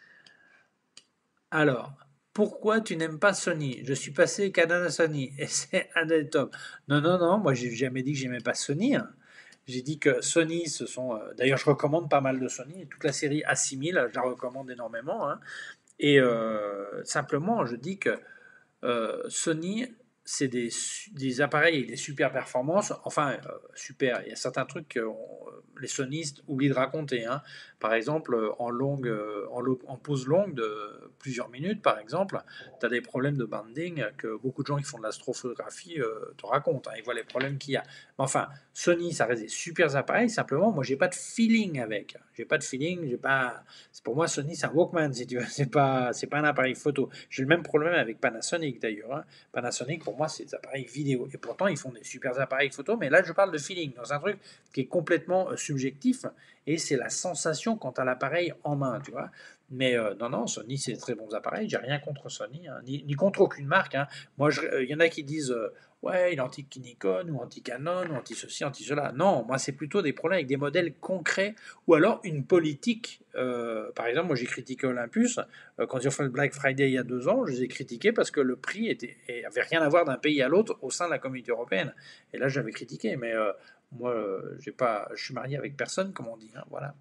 Alors, pourquoi tu n'aimes pas Sony? Je suis passé Canon à Sony et c'est un des tops. Non, non, non, moi j'ai jamais dit que j'aimais pas Sony, hein. J'ai dit que Sony, ce sont. euh, D'ailleurs, je recommande pas mal de Sony. Toute la série A six mille, je la recommande énormément, hein. Et euh, simplement, je dis que euh, Sony, c'est des, des appareils avec des super performances. Enfin, euh, super. Il y a certains trucs que on- les sonistes oublient de raconter, hein. Par exemple, euh, en, longue, euh, en, lo- en pause longue de plusieurs minutes, par exemple, tu as des problèmes de banding que beaucoup de gens qui font de l'astrophotographie euh, te racontent, hein. Ils voient les problèmes qu'il y a. Mais enfin, Sony, ça reste des super appareils. Simplement, moi, j'ai pas de feeling avec. J'ai pas de feeling. J'ai pas. C'est pour moi, Sony, c'est un Walkman, si tu veux. C'est pas, c'est pas un appareil photo. J'ai le même problème avec Panasonic d'ailleurs, hein. Panasonic, pour moi, c'est des appareils vidéo. Et pourtant, ils font des super appareils photo. Mais là, je parle de feeling, dans un truc qui est complètement euh, subjectif. Et c'est la sensation quant à l'appareil en main, tu vois. Mais euh, non, non, Sony, c'est de très bons appareils. J'ai rien contre Sony, hein, ni, ni contre aucune marque, hein. Moi, il euh, y en a qui disent euh, ouais, il est anti-Nikon ou anti-Canon ou anti-ceci, anti-cela. Non, moi, c'est plutôt des problèmes avec des modèles concrets ou alors une politique. Euh, par exemple, moi, j'ai critiqué Olympus. Euh, quand ils ont fait le Black Friday il y a deux ans, je les ai critiqués parce que le prix était, et avait rien à voir d'un pays à l'autre au sein de la communauté européenne. Et là, j'avais critiqué, mais euh, moi, euh, j'ai pas, je suis marié avec personne, comme on dit, hein, voilà.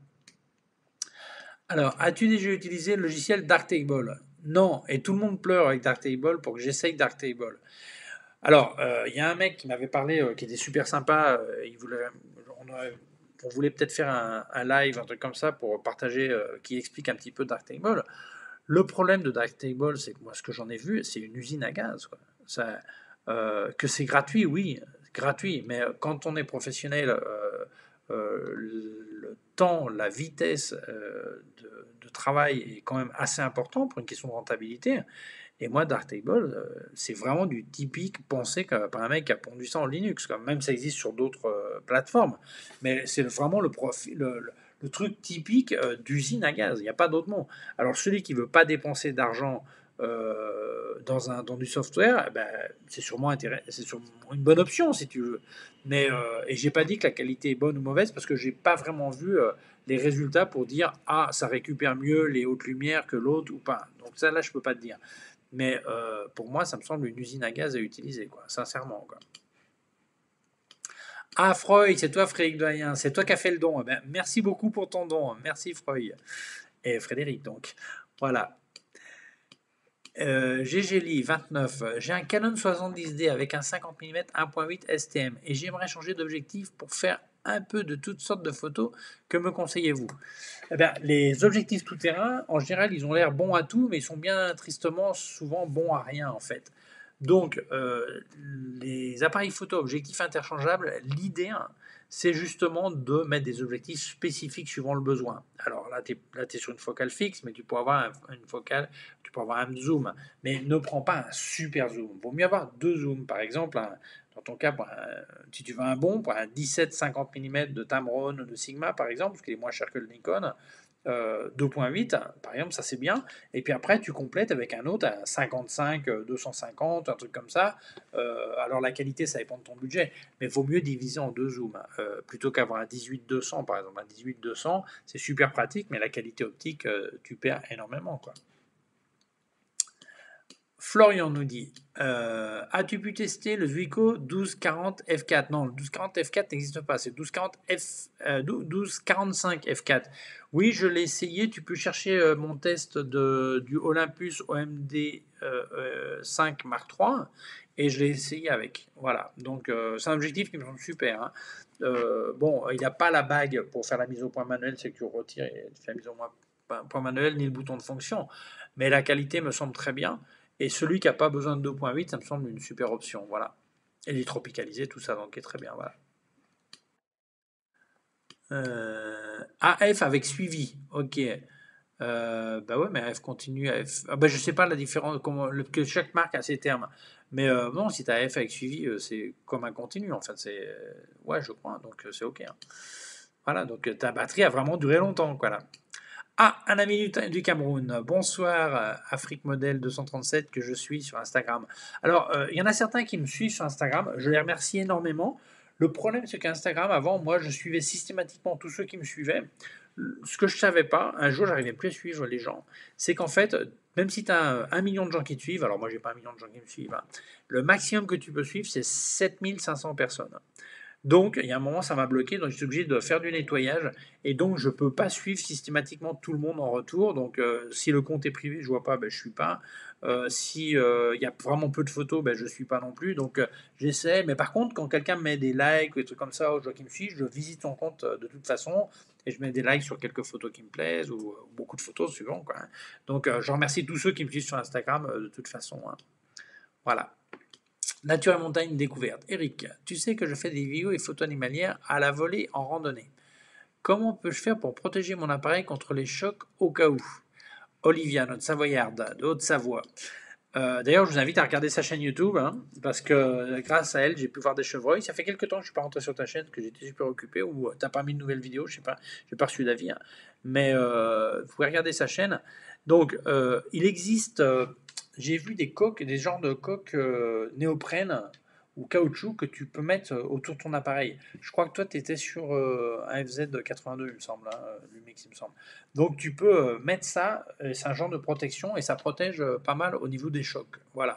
Alors, as-tu déjà utilisé le logiciel Darktable? Non, et tout le monde pleure avec Darktable pour que j'essaye Darktable. Alors, euh, il y a un mec qui m'avait parlé, euh, qui était super sympa. euh, il voulait, on, aurait- on voulait peut-être faire un, un live, un truc comme ça, pour partager, euh, qui explique un petit peu Darktable. Le problème de Darktable, c'est que moi, ce que j'en ai vu, c'est une usine à gaz, quoi. Ça, euh, que c'est gratuit, oui, gratuit, mais euh, quand on est professionnel, euh, euh, le temps, la vitesse euh, de, de travail est quand même assez important pour une question de rentabilité. Et moi, Darktable, euh, c'est vraiment du typique pensé par un mec qui a pondu ça en Linux, quoi. Même ça existe sur d'autres euh, plateformes. Mais c'est vraiment le, profil, le, le- le truc typique euh, d'usine à gaz. Il n'y a pas d'autre mot. Alors celui qui veut pas dépenser d'argent euh, dans, un, dans du software, eh ben, c'est sûrement, intéress- c'est sûrement une bonne option si tu veux. Mais, euh, et j'ai pas dit que la qualité est bonne ou mauvaise parce que j'ai pas vraiment vu euh, les résultats pour dire ah ça récupère mieux les hautes lumières que l'autre ou pas. Donc ça là je peux pas te dire. Mais euh, pour moi, ça me semble une usine à gaz à utiliser, quoi, sincèrement, quoi. Ah, Freud, c'est toi, Frédéric Doyen, c'est toi qui as fait le don. Eh ben, merci beaucoup pour ton don. Merci, Freud. Et Frédéric, donc. Voilà. Euh, Gégélie, vingt-neuf. J'ai un Canon soixante-dix D avec un cinquante millimètres un point huit S T M et j'aimerais changer d'objectif pour faire un peu de toutes sortes de photos. Que me conseillez-vous? Eh bien, les objectifs tout-terrain, en général, ils ont l'air bons à tout, mais ils sont bien tristement souvent bons à rien, en fait. Donc, euh, les appareils photo objectifs interchangeables, l'idée, hein, c'est justement de mettre des objectifs spécifiques suivant le besoin. Alors là, tu es, là, t'es sur une focale fixe, mais tu peux avoir un, une focale, tu peux avoir un zoom, mais ne prends pas un super zoom. Il vaut mieux avoir deux zooms, par exemple, un, dans ton cas, pour un, si tu veux un bon, pour un dix-sept cinquante millimètres de Tamron ou de Sigma, par exemple, parce qu'il est moins cher que le Nikon, euh, deux point huit, par exemple, ça c'est bien. Et puis après, tu complètes avec un autre, un cinquante-cinq, euh, deux cent cinquante, un truc comme ça. Euh, alors la qualité, ça dépend de ton budget, mais il vaut mieux diviser en deux zooms. Euh, plutôt qu'avoir un dix-huit deux cents, par exemple. Un dix-huit deux cents, c'est super pratique, mais la qualité optique, euh, tu perds énormément, quoi. Florian nous dit euh, as-tu pu tester le Zuiko douze quarante F quatre? Non, le douze quarante F quatre n'existe pas, c'est douze quarante F, euh, douze quarante-cinq F quatre. Oui, je l'ai essayé. Tu peux chercher euh, mon test de, du Olympus O M D euh, euh, cinq Mark trois et je l'ai essayé avec. Voilà, donc euh, c'est un objectif qui me semble super. Hein. Euh, bon, il n'a pas la bague pour faire la mise au point manuel, c'est que tu retires et tu fais la mise au point, point manuel, ni le bouton de fonction, mais la qualité me semble très bien. Et celui qui n'a pas besoin de deux point huit, ça me semble une super option. Voilà. Et il est tropicalisé, tout ça, donc est très bien. Voilà. Euh, A F avec suivi. Ok. Euh, bah ouais, mais A F continue. A F... Ah bah je sais pas la différence, comment, le, que chaque marque a ses termes. Mais euh, non, si tu as A F avec suivi, euh, c'est comme un continu en fait. C'est, euh, ouais, je crois. Donc euh, c'est ok. Hein. Voilà, donc euh, ta batterie a vraiment duré longtemps. Voilà. Ah, un ami du, du Cameroun. Bonsoir, euh, Afrique Modèle deux cent trente-sept, que je suis sur Instagram. Alors, euh, il y en a certains qui me suivent sur Instagram. Je les remercie énormément. Le problème, c'est qu'Instagram, avant, moi, je suivais systématiquement tous ceux qui me suivaient. Ce que je ne savais pas, un jour, j'arrivais plus à suivre les gens, c'est qu'en fait, même si tu as un million de gens qui te suivent, alors moi, j'ai pas un million de gens qui me suivent, hein, le maximum que tu peux suivre, c'est sept mille cinq cents personnes. Donc, il y a un moment, ça m'a bloqué, donc je suis obligé de faire du nettoyage, et donc je ne peux pas suivre systématiquement tout le monde en retour. Donc, euh, si le compte est privé, je ne vois pas, ben, je ne suis pas. Euh, si euh, il y a vraiment peu de photos, ben, je ne suis pas non plus. Donc, euh, j'essaie. Mais par contre, quand quelqu'un me met des likes ou des trucs comme ça, aux gens qui me suivent, je visite son compte euh, de toute façon, et je mets des likes sur quelques photos qui me plaisent, ou euh, beaucoup de photos suivant. Quoi, hein. Donc, euh, je remercie tous ceux qui me suivent sur Instagram euh, de toute façon. Hein. Voilà. Nature et montagne découverte. Eric, tu sais que je fais des vidéos et photos animalières à la volée en randonnée. Comment peux-je faire pour protéger mon appareil contre les chocs au cas où? Olivia, notre savoyarde de Haute-Savoie. Euh, D'ailleurs, je vous invite à regarder sa chaîne YouTube, hein, parce que euh, grâce à elle, j'ai pu voir des chevreuils. Ça fait quelques temps que je suis pas rentré sur ta chaîne, que j'étais super occupé, ou tu n'as pas mis de nouvelles vidéos, je sais pas, j'ai pas reçu d'avis. Hein. Mais euh, vous pouvez regarder sa chaîne. Donc, euh, il existe, euh, j'ai vu des coques, des genres de coques euh, néoprène ou caoutchouc que tu peux mettre euh, autour de ton appareil. Je crois que toi, tu étais sur euh, un F Z quatre-vingt-deux, il me semble, hein, Lumix, il me semble. Donc tu peux euh, mettre ça, euh, c'est un genre de protection et ça protège euh, pas mal au niveau des chocs. Voilà.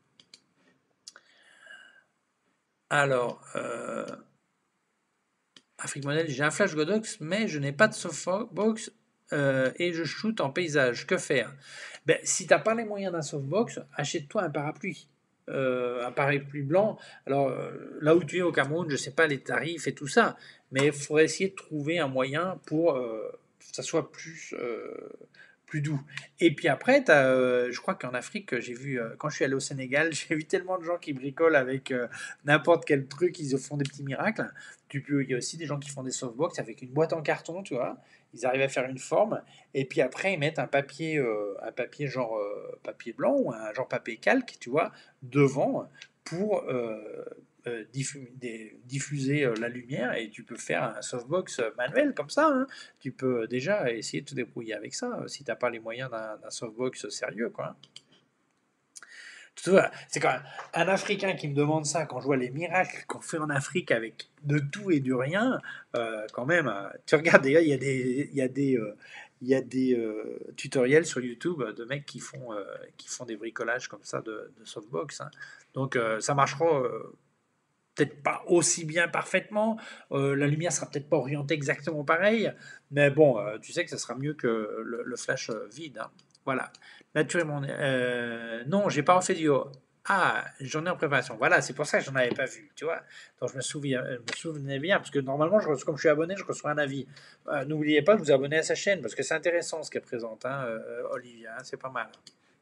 Alors, euh, Afrique Modèle, j'ai un Flash Godox, mais je n'ai pas de softbox euh, et je shoot en paysage. Que faire? Ben, si tu n'as pas les moyens d'un softbox, achète-toi un parapluie. Euh, un parapluie blanc. Alors, euh, là où tu es au Cameroun, je ne sais pas les tarifs et tout ça, mais il faudrait essayer de trouver un moyen pour euh, que ça soit plus, euh, plus doux. Et puis après, t'as, euh, je crois qu'en Afrique, j'ai vu, euh, quand je suis allé au Sénégal, j'ai vu tellement de gens qui bricolent avec euh, n'importe quel truc, ils font des petits miracles. Tu peux, il y a aussi des gens qui font des softbox avec une boîte en carton, tu vois. Ils arrivent à faire une forme, et puis après, ils mettent un papier, euh, un papier genre euh, papier blanc ou un genre papier calque, tu vois, devant pour euh, euh, diffu- des- diffuser euh, la lumière, et tu peux faire un softbox manuel comme ça. Hein. Tu peux déjà essayer de te débrouiller avec ça euh, si tu n'as pas les moyens d'un d'un softbox sérieux, quoi. Tu vois, c'est quand même un Africain qui me demande ça quand je vois les miracles qu'on fait en Afrique avec de tout et du rien. Euh, quand même, euh, tu regardes, il y a des, il y a des, euh, il y a des euh, tutoriels sur YouTube de mecs qui font, euh, qui font des bricolages comme ça de, de softbox. Hein. Donc euh, ça marchera euh, peut-être pas aussi bien parfaitement. Euh, la lumière sera peut-être pas orientée exactement pareil, mais bon, euh, tu sais que ça sera mieux que le, le flash euh, vide. Hein. Voilà. Naturellement. Euh, non, j'ai pas refait du haut. Ah, j'en ai en préparation. Voilà, c'est pour ça que j'en avais pas vu, tu vois. Donc je me souviens, je me souvenais bien, parce que normalement, je reçois, comme je suis abonné, je reçois un avis. Euh, N'oubliez pas de vous abonner à sa chaîne, parce que c'est intéressant ce qu'elle présente, hein, euh, Olivia, hein, c'est pas mal.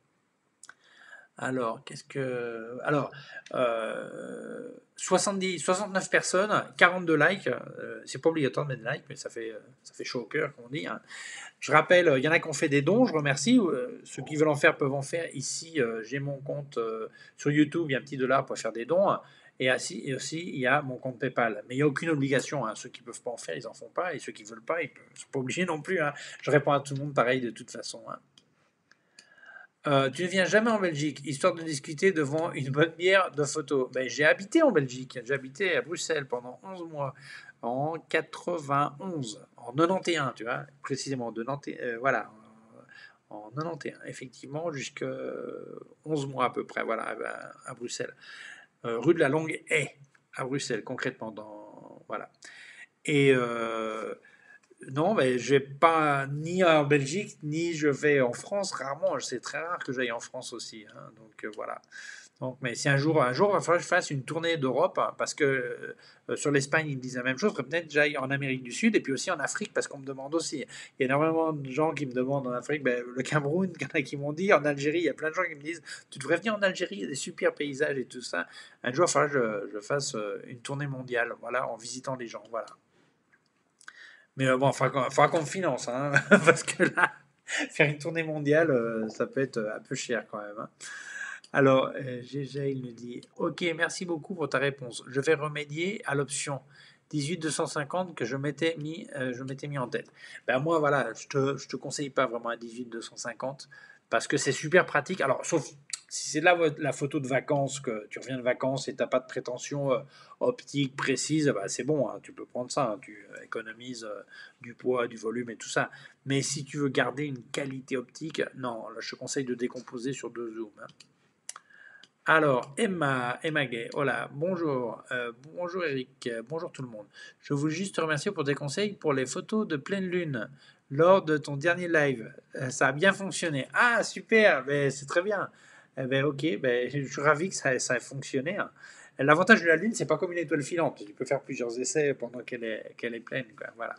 Alors, qu'est-ce que. Alors, euh, soixante-dix, soixante-neuf personnes, quarante-deux likes. Euh, c'est pas obligatoire de mettre des likes, mais ça fait, euh, ça fait chaud au cœur, comme on dit. Hein. Je rappelle, il y en a qui ont fait des dons, je remercie. Euh, ceux qui veulent en faire peuvent en faire. Ici, euh, j'ai mon compte euh, sur YouTube, il y a un petit dollar pour faire des dons. Et aussi, et aussi, il y a mon compte PayPal. Mais il n'y a aucune obligation. Hein. Ceux qui ne peuvent pas en faire, ils n'en font pas. Et ceux qui ne veulent pas, ils ne sont pas obligés non plus. Hein. Je réponds à tout le monde pareil de toute façon. Hein. Euh, tu ne viens jamais en Belgique, histoire de discuter devant une bonne bière de photos. Ben, j'ai habité en Belgique, j'ai habité à Bruxelles pendant onze mois, en quatre-vingt-onze, en quatre-vingt-onze, tu vois, précisément, de Nantes, euh, voilà, en quatre-vingt-onze, effectivement, jusqu'à onze mois à peu près, voilà, à, à Bruxelles. Euh, rue de la Longue Haie, à Bruxelles, concrètement. Dans, voilà. Et euh, non, mais je vais pas ni en Belgique, ni je vais en France, rarement. C'est très rare que j'aille en France aussi. Hein, donc euh, voilà. Donc, mais si un jour, un jour, il va falloir que je fasse une tournée d'Europe, hein, parce que euh, sur l'Espagne, ils me disent la même chose, que peut-être j'aille en Amérique du Sud et puis aussi en Afrique, parce qu'on me demande aussi. Il y a énormément de gens qui me demandent en Afrique, ben, le Cameroun, il y en a qui m'ont dit, en Algérie, il y a plein de gens qui me disent, tu devrais venir en Algérie, il y a des super paysages et tout ça. Un jour, il va falloir que je, je fasse euh, une tournée mondiale, voilà, en visitant les gens, voilà. Mais euh, bon, il faudra qu'on faudra qu'on me finance, hein, parce que là, faire une tournée mondiale, euh, ça peut être euh, un peu cher quand même. Hein. Alors, euh, G G, il me dit, ok, merci beaucoup pour ta réponse. Je vais remédier à l'option dix-huit deux cent cinquante que je m'étais mis, euh, je m'étais mis en tête. Ben moi, voilà, je te, je te conseille pas vraiment un dix-huit deux cent cinquante parce que c'est super pratique. Alors, sauf si c'est la, la photo de vacances, que tu reviens de vacances et tu n'as pas de prétention euh, optique précise, bah, c'est bon, hein, tu peux prendre ça, hein, tu économises euh, du poids, du volume et tout ça. Mais si tu veux garder une qualité optique, non, là, je te conseille de décomposer sur deux zooms. Hein. Alors, Emma, Emma Gay, hola, bonjour, euh, bonjour Eric, euh, bonjour tout le monde. Je voulais juste te remercier pour tes conseils pour les photos de pleine lune lors de ton dernier live. Euh, ça a bien fonctionné. Ah, super, ben, c'est très bien. Eh ben, ok, ben, je suis ravi que ça, ça ait fonctionné. Hein. L'avantage de la lune, c'est pas comme une étoile filante. Tu peux faire plusieurs essais pendant qu'elle est, qu'elle est pleine. Quoi. Voilà.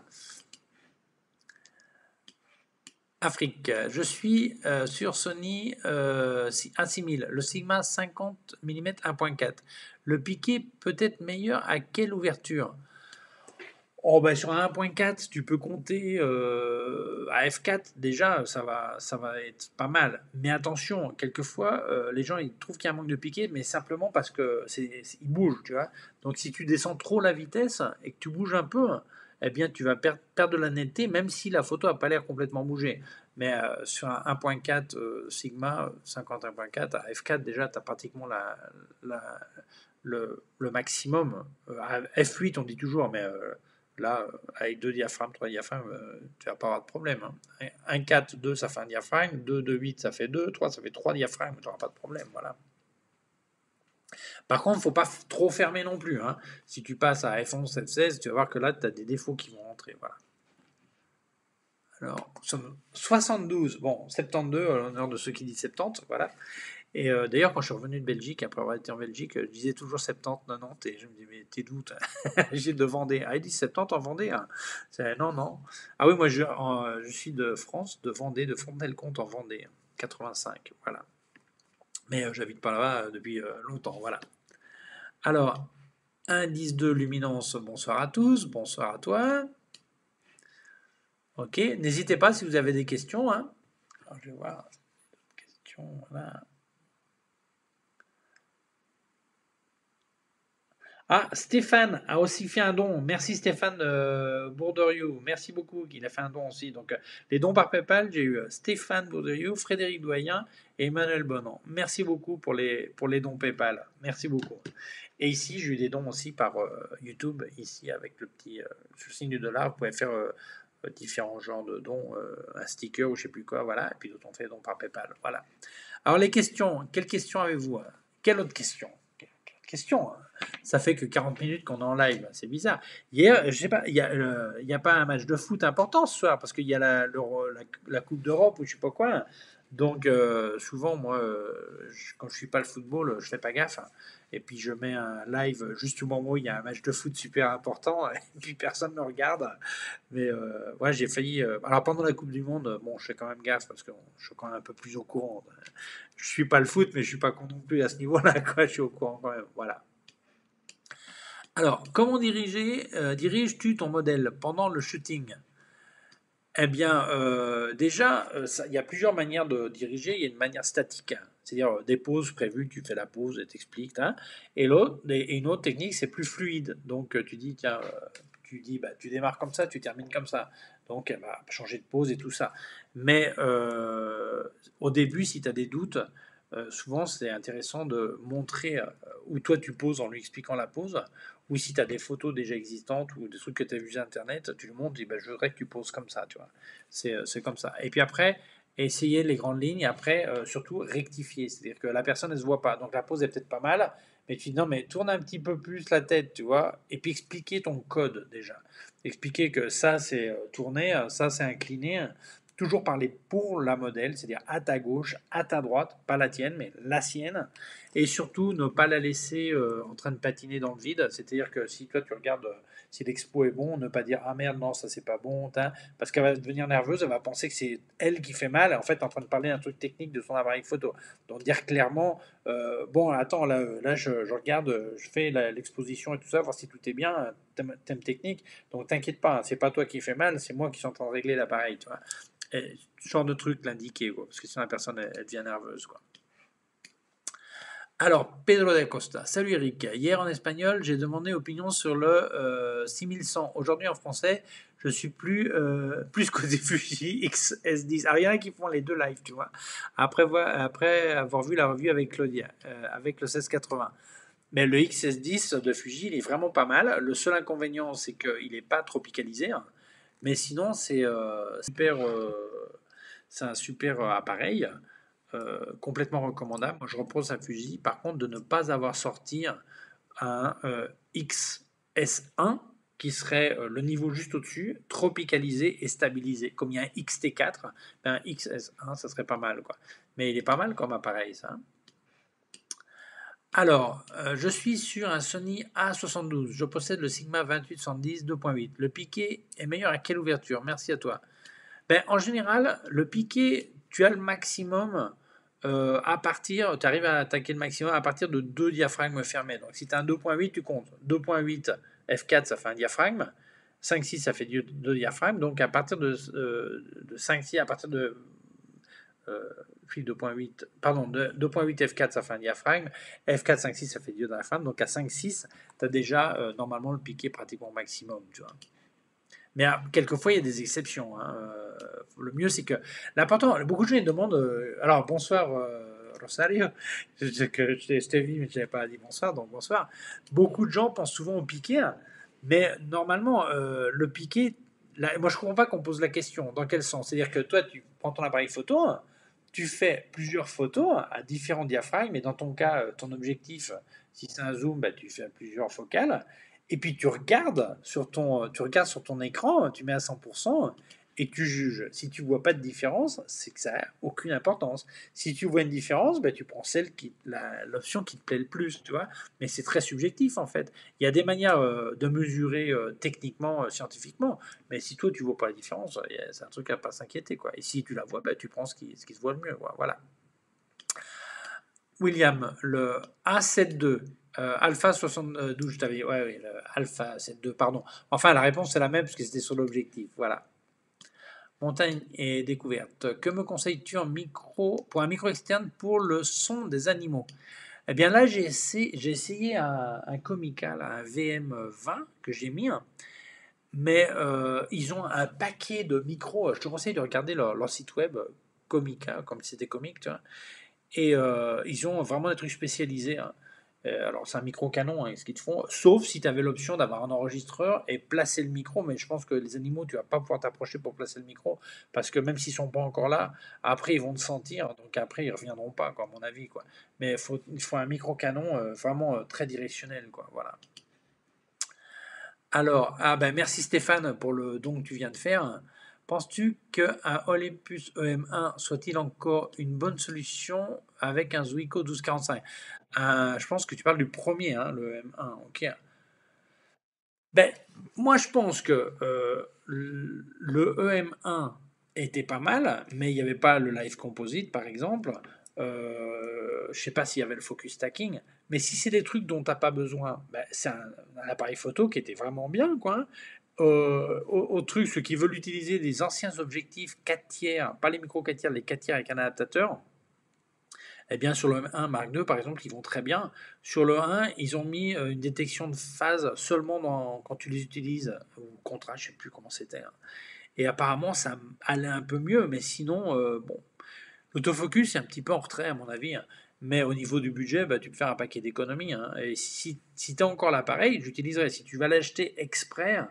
Afrique. Je suis euh, sur Sony euh, A six mille, le Sigma cinquante millimètres un point quatre. Le piqué peut être meilleur à quelle ouverture? Oh ben sur un un point quatre, tu peux compter euh, à f quatre déjà, ça va, ça va être pas mal. Mais attention, quelquefois, euh, les gens ils trouvent qu'il y a un manque de piqué, mais simplement parce que c'est, c'est- ils bougent, tu vois. Donc si tu descends trop la vitesse et que tu bouges un peu, eh bien tu vas perdre, perdre de la netteté, même si la photo n'a pas l'air complètement bougée. Mais euh, sur un un point quatre euh, Sigma cinquante un point quatre, à f quatre déjà, tu as pratiquement la, la- le, le maximum. Euh, À f huit, on dit toujours, mais euh, là, euh, avec deux diaphragmes, trois diaphragmes, euh, tu vas pas avoir de problème. Hein. un quatre, deux, ça fait un diaphragme. deux, deux, huit, ça fait deux. trois, ça fait trois diaphragmes. Tu n'auras pas de problème. Voilà. Par contre, il ne faut pas f- trop fermer non plus. Hein. Si tu passes à f onze, f seize, tu vas voir que là, tu as des défauts qui vont rentrer. Voilà. Alors, soixante-douze, bon, soixante-douze, à l'honneur de ceux qui disent soixante-dix, voilà. Et euh, d'ailleurs, quand je suis revenu de Belgique, après avoir été en Belgique, je disais toujours soixante-dix, quatre-vingt-dix, et je me dis, mais t'es d'où toi? J'ai de Vendée. Ah, il dit soixante-dix en Vendée. Hein. C'est- Non, non. Ah oui, moi, je, en- je suis de France, de Vendée, de Fontenay-le-Comte en Vendée, quatre-vingt-cinq, voilà. Mais euh, j'habite pas là-bas euh, depuis euh, longtemps, voilà. Alors, indice de luminance, bonsoir à tous, bonsoir à toi. Ok, n'hésitez pas si vous avez des questions. Hein. Alors, je vais voir. Questions, voilà. Ah, Stéphane a aussi fait un don. Merci Stéphane euh, Bourderiou. Merci beaucoup qu'il a fait un don aussi. Donc, euh, les dons par PayPal, j'ai eu euh, Stéphane Bourderiou, Frédéric Doyen et Emmanuel Bonan. Merci beaucoup pour les, pour les dons PayPal. Merci beaucoup. Et ici, j'ai eu des dons aussi par euh, YouTube, ici avec le petit euh, le signe du dollar. Vous pouvez faire euh, différents genres de dons, euh, un sticker ou je sais plus quoi, voilà. Et puis d'autres on fait des dons par PayPal. Voilà. Alors, les questions. Quelles questions avez-vous? Hein? Quelle autre question? Quelle autre question? Hein. Ça fait que quarante minutes qu'on est en live, c'est bizarre. Hier, je sais pas, il n'y a, euh, il y a pas un match de foot important ce soir parce qu'il y a la, l'Euro- la, la Coupe d'Europe ou je sais pas quoi. Donc euh, souvent, moi, euh, je- quand je suis pas le football, je fais pas gaffe. Hein. Et puis je mets un live juste au moment où il y a un match de foot super important et puis personne ne me regarde. Mais euh, ouais, j'ai failli. euh, Alors pendant la Coupe du Monde, bon, je fais quand même gaffe parce que bon, je suis quand même un peu plus au courant. Je suis pas le foot, mais je suis pas con non plus à ce niveau-là. Quoi, je suis au courant quand même. Voilà. Alors, comment diriger, euh, diriges-tu ton modèle pendant le shooting? Eh bien, euh, déjà, euh, ça- il y a plusieurs manières de diriger. Il y a une manière statique, hein. C'est-à-dire euh, des pauses prévues, tu fais la pause et t'expliques. Hein. Et l'autre, et une autre technique, c'est plus fluide. Donc, euh, tu dis, tiens, euh, tu dis, bah, tu démarres comme ça, tu termines comme ça. Donc, eh bah, changer de pause et tout ça. Mais euh, au début, si tu as des doutes, euh, souvent, c'est intéressant de montrer euh, où toi tu poses en lui expliquant la pause. Ou si tu as des photos déjà existantes ou des trucs que tu as vus sur Internet, tu lui montres, tu dis, bah, je voudrais que tu poses comme ça, tu vois. C'est, euh, c'est comme ça. Et puis après, essayer les grandes lignes et après, euh, surtout, rectifier. C'est-à-dire que la personne, elle se voit pas. Donc la pose est peut-être pas mal, mais tu dis non, mais tourne un petit peu plus la tête, tu vois, et puis expliquer ton code déjà. Expliquer que ça, c'est euh, tourné, euh, ça, c'est incliné. Toujours parler pour la modèle, c'est-à-dire à ta gauche, à ta droite, pas la tienne, mais la sienne. Et surtout, ne pas la laisser euh, en train de patiner dans le vide. C'est-à-dire que si toi, tu regardes euh, si l'expo est bon, ne pas dire ah merde, non, ça c'est pas bon, tain, parce qu'elle va devenir nerveuse, elle va penser que c'est elle qui fait mal, et en fait, en train de parler d'un truc technique de son appareil photo. Donc dire clairement, euh, bon, attends, là, là je, je regarde, je fais la- l'exposition et tout ça, voir si tout est bien, thème, thème technique, donc t'inquiète pas, hein, c'est pas toi qui fais mal, c'est moi qui suis en train de régler l'appareil, tu vois. Et, ce genre de truc l'indiquer, quoi, parce que sinon la personne, elle, elle devient nerveuse, quoi. Alors, Pedro de Costa. Salut Eric. Hier en espagnol, j'ai demandé opinion sur le euh, six mille cent. Aujourd'hui en français, je suis plus, euh, plus côté Fuji X S dix. Alors, il y en a qui font les deux lives, tu vois. Après, après avoir vu la revue avec Claudia, euh, avec le seize quatre-vingts. Mais le X S dix de Fuji, il est vraiment pas mal. Le seul inconvénient, c'est qu'il n'est pas tropicalisé. Hein. Mais sinon, c'est euh, super, euh, c'est un super euh, appareil. Euh, complètement recommandable. Moi, je repose à Fuji. Par contre, de ne pas avoir sorti un euh, X S un qui serait euh, le niveau juste au-dessus, tropicalisé et stabilisé. Comme il y a un X T quatre, ben, un X S un, ça serait pas mal, quoi. Mais il est pas mal comme appareil, ça. Alors, euh, je suis sur un Sony A soixante-douze. Je possède le Sigma vingt-huit cent dix deux point huit. Le piqué est meilleur à quelle ouverture? Merci à toi. Ben, en général, le piqué, tu as le maximum euh, à partir, tu arrives à attaquer le maximum à partir de deux diaphragmes fermés. Donc si tu as un deux point huit, tu comptes. deux point huit F quatre, ça fait un diaphragme. cinq six, ça fait deux diaphragmes. Donc à partir de, euh, de cinq six, à partir de euh, deux point huit, pardon, deux point huit F quatre, ça fait un diaphragme. F quatre, cinq six, ça fait deux diaphragmes. Donc à cinq six, tu as déjà euh, normalement le piqué pratiquement au maximum. Tu vois. Mais ah, quelquefois, il y a des exceptions. Hein. Euh, le mieux, c'est que. L'important, beaucoup de gens ils demandent. euh, alors, bonsoir, euh, Rosario. Je, je, que je t'ai je t'ai vu, mais je n'avais pas dit bonsoir, donc bonsoir. Beaucoup de gens pensent souvent au piqué, hein, mais normalement, euh, le piqué. Là, moi, je ne comprends pas qu'on pose la question. Dans quel sens? C'est-à-dire que toi, tu prends ton appareil photo, hein, tu fais plusieurs photos à différents diaphragmes, et dans ton cas, euh, ton objectif, si c'est un zoom, bah, tu fais plusieurs focales. Et puis tu regardes sur ton, tu regardes sur ton écran, tu mets à cent pour cent et tu juges. Si tu vois pas de différence, c'est que ça n'a aucune importance. Si tu vois une différence, ben, tu prends celle qui, la- l'option qui te plaît le plus, tu vois. Mais c'est très subjectif en fait. Il y a des manières euh, de mesurer euh, techniquement, euh, scientifiquement. Mais si toi tu vois pas la différence, euh, c'est un truc à pas s'inquiéter quoi. Et si tu la vois, ben, tu prends ce qui, ce qui se voit le mieux, quoi. Voilà. William, le A soixante-douze, euh, Alpha soixante-douze, je t'avais. Ouais, oui, le Alpha soixante-douze, pardon. Enfin, la réponse est la même puisque c'était sur l'objectif. Voilà. Montagne et découverte. Que me conseilles-tu en micro, pour un micro externe pour le son des animaux? Eh bien là, j'ai essayé, j'ai essayé un, un Comica, là, un V M vingt que j'ai mis, hein. Mais euh, ils ont un paquet de micros. Je te conseille de regarder leur, leur site web, Comica, comme si c'était comique, tu vois. Et euh, ils ont vraiment des trucs spécialisés. Hein. Euh, alors, c'est un micro canon, hein, ce qu'ils te font, sauf si tu avais l'option d'avoir un enregistreur et placer le micro. Mais je pense que les animaux, tu vas pas pouvoir t'approcher pour placer le micro, parce que même s'ils sont pas encore là, après ils vont te sentir, donc après ils reviendront pas, quoi, à mon avis, quoi. Mais faut, il faut un micro canon euh, vraiment euh, très directionnel, quoi. Voilà. Alors, ah ben merci Stéphane pour le don que tu viens de faire. Penses-tu qu'un Olympus E M un soit-il encore une bonne solution avec un Zuiko douze quarante-cinq? Euh, je pense que tu parles du premier, hein, le E M un. Ok. Ben, moi je pense que euh, le E M un était pas mal, mais il n'y avait pas le Live Composite par exemple. Euh, je sais pas s'il y avait le focus stacking, mais si c'est des trucs dont tu n'as pas besoin, ben, c'est un, un appareil photo qui était vraiment bien, quoi. Hein. Euh, au, au truc, ceux qui veulent utiliser des anciens objectifs quatre tiers, pas les micro quatre tiers, les quatre tiers avec un adaptateur, eh bien, sur le un Mark deux, par exemple, ils vont très bien. Sur le un, ils ont mis euh, une détection de phase seulement dans- quand tu les utilises, ou contraste, je ne sais plus comment c'était. Hein. Et apparemment, ça allait un peu mieux, mais sinon, euh, bon, l'autofocus est un petit peu en retrait, à mon avis. Hein. Mais au niveau du budget, bah, tu peux faire un paquet d'économies. Hein. Et si, si tu as encore l'appareil, j'utiliserai. Si tu vas l'acheter exprès,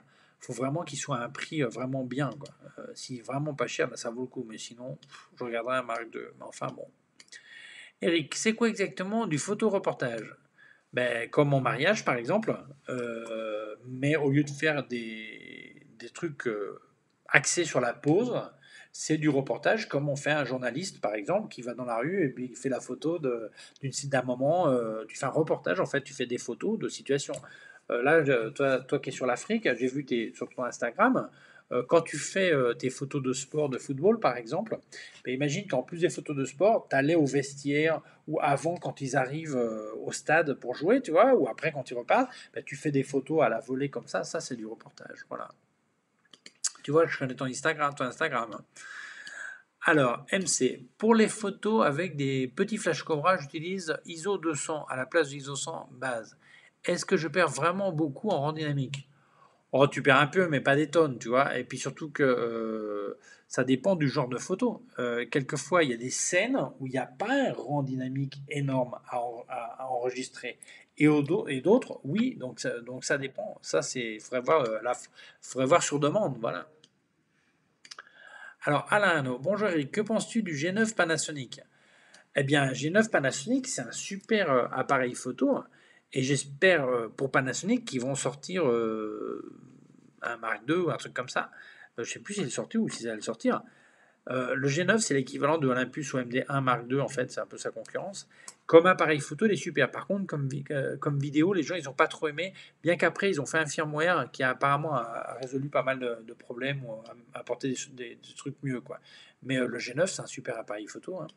faut vraiment qu'il soit à un prix euh, vraiment bien, quoi. Euh, si vraiment pas cher, ben, ça vaut le coup, mais sinon, pff, je regarderai un Mark deux. Mais enfin bon. Eric, c'est quoi exactement du photoreportage? Ben, comme mon mariage, par exemple, euh, mais au lieu de faire des, des trucs euh, axés sur la pose, c'est du reportage comme on fait un journaliste, par exemple, qui va dans la rue et puis il fait la photo de- d'une d'un moment. Euh, tu fais un reportage, en fait, tu fais des photos de situations. Euh, là, je- toi, toi qui es sur l'Afrique, j'ai vu tes, sur ton Instagram, euh, quand tu fais euh, tes photos de sport, de football, par exemple, ben, imagine qu'en plus des photos de sport, tu allais au vestiaire ou avant quand ils arrivent euh, au stade pour jouer, tu vois, ou après quand ils repartent, ben, tu fais des photos à la volée comme ça, ça c'est du reportage, voilà. Tu vois, je connais ton Instagram, ton Instagram. Alors, M C, pour les photos avec des petits flash cobra, j'utilise I S O deux cents à la place de I S O cent base. Est-ce que je perds vraiment beaucoup en rang dynamique? Oh, tu perds un peu, mais pas des tonnes, tu vois. Et puis surtout que euh, ça dépend du genre de photo. Euh, quelquefois, il y a des scènes où il n'y a pas un rang dynamique énorme à, en- à- à enregistrer. Et, au do- et d'autres, oui, donc ça, donc ça dépend. Ça, c'est, faudrait voir, euh, la, faudrait voir sur demande, voilà. Alors, Alain Hanno, bonjour Eric, que penses-tu du G neuf Panasonic? Eh bien, G neuf Panasonic, c'est un super euh, appareil photo. Et j'espère euh, pour Panasonic qu'ils vont sortir euh, un Mark deux ou un truc comme ça. Euh, je ne sais plus s'il est sorti ou s'ils allaient le sortir. Euh, le G neuf, c'est l'équivalent de l'Olympus ou M D un Mark deux, en fait, c'est un peu sa concurrence. Comme appareil photo, il est super. Par contre, comme, euh, comme vidéo, les gens, ils n'ont pas trop aimé, bien qu'après, ils ont fait un firmware qui a apparemment a, a résolu pas mal de, de problèmes ou a apporté des, des- des trucs mieux, quoi. Mais euh, le G neuf, c'est un super appareil photo, hein.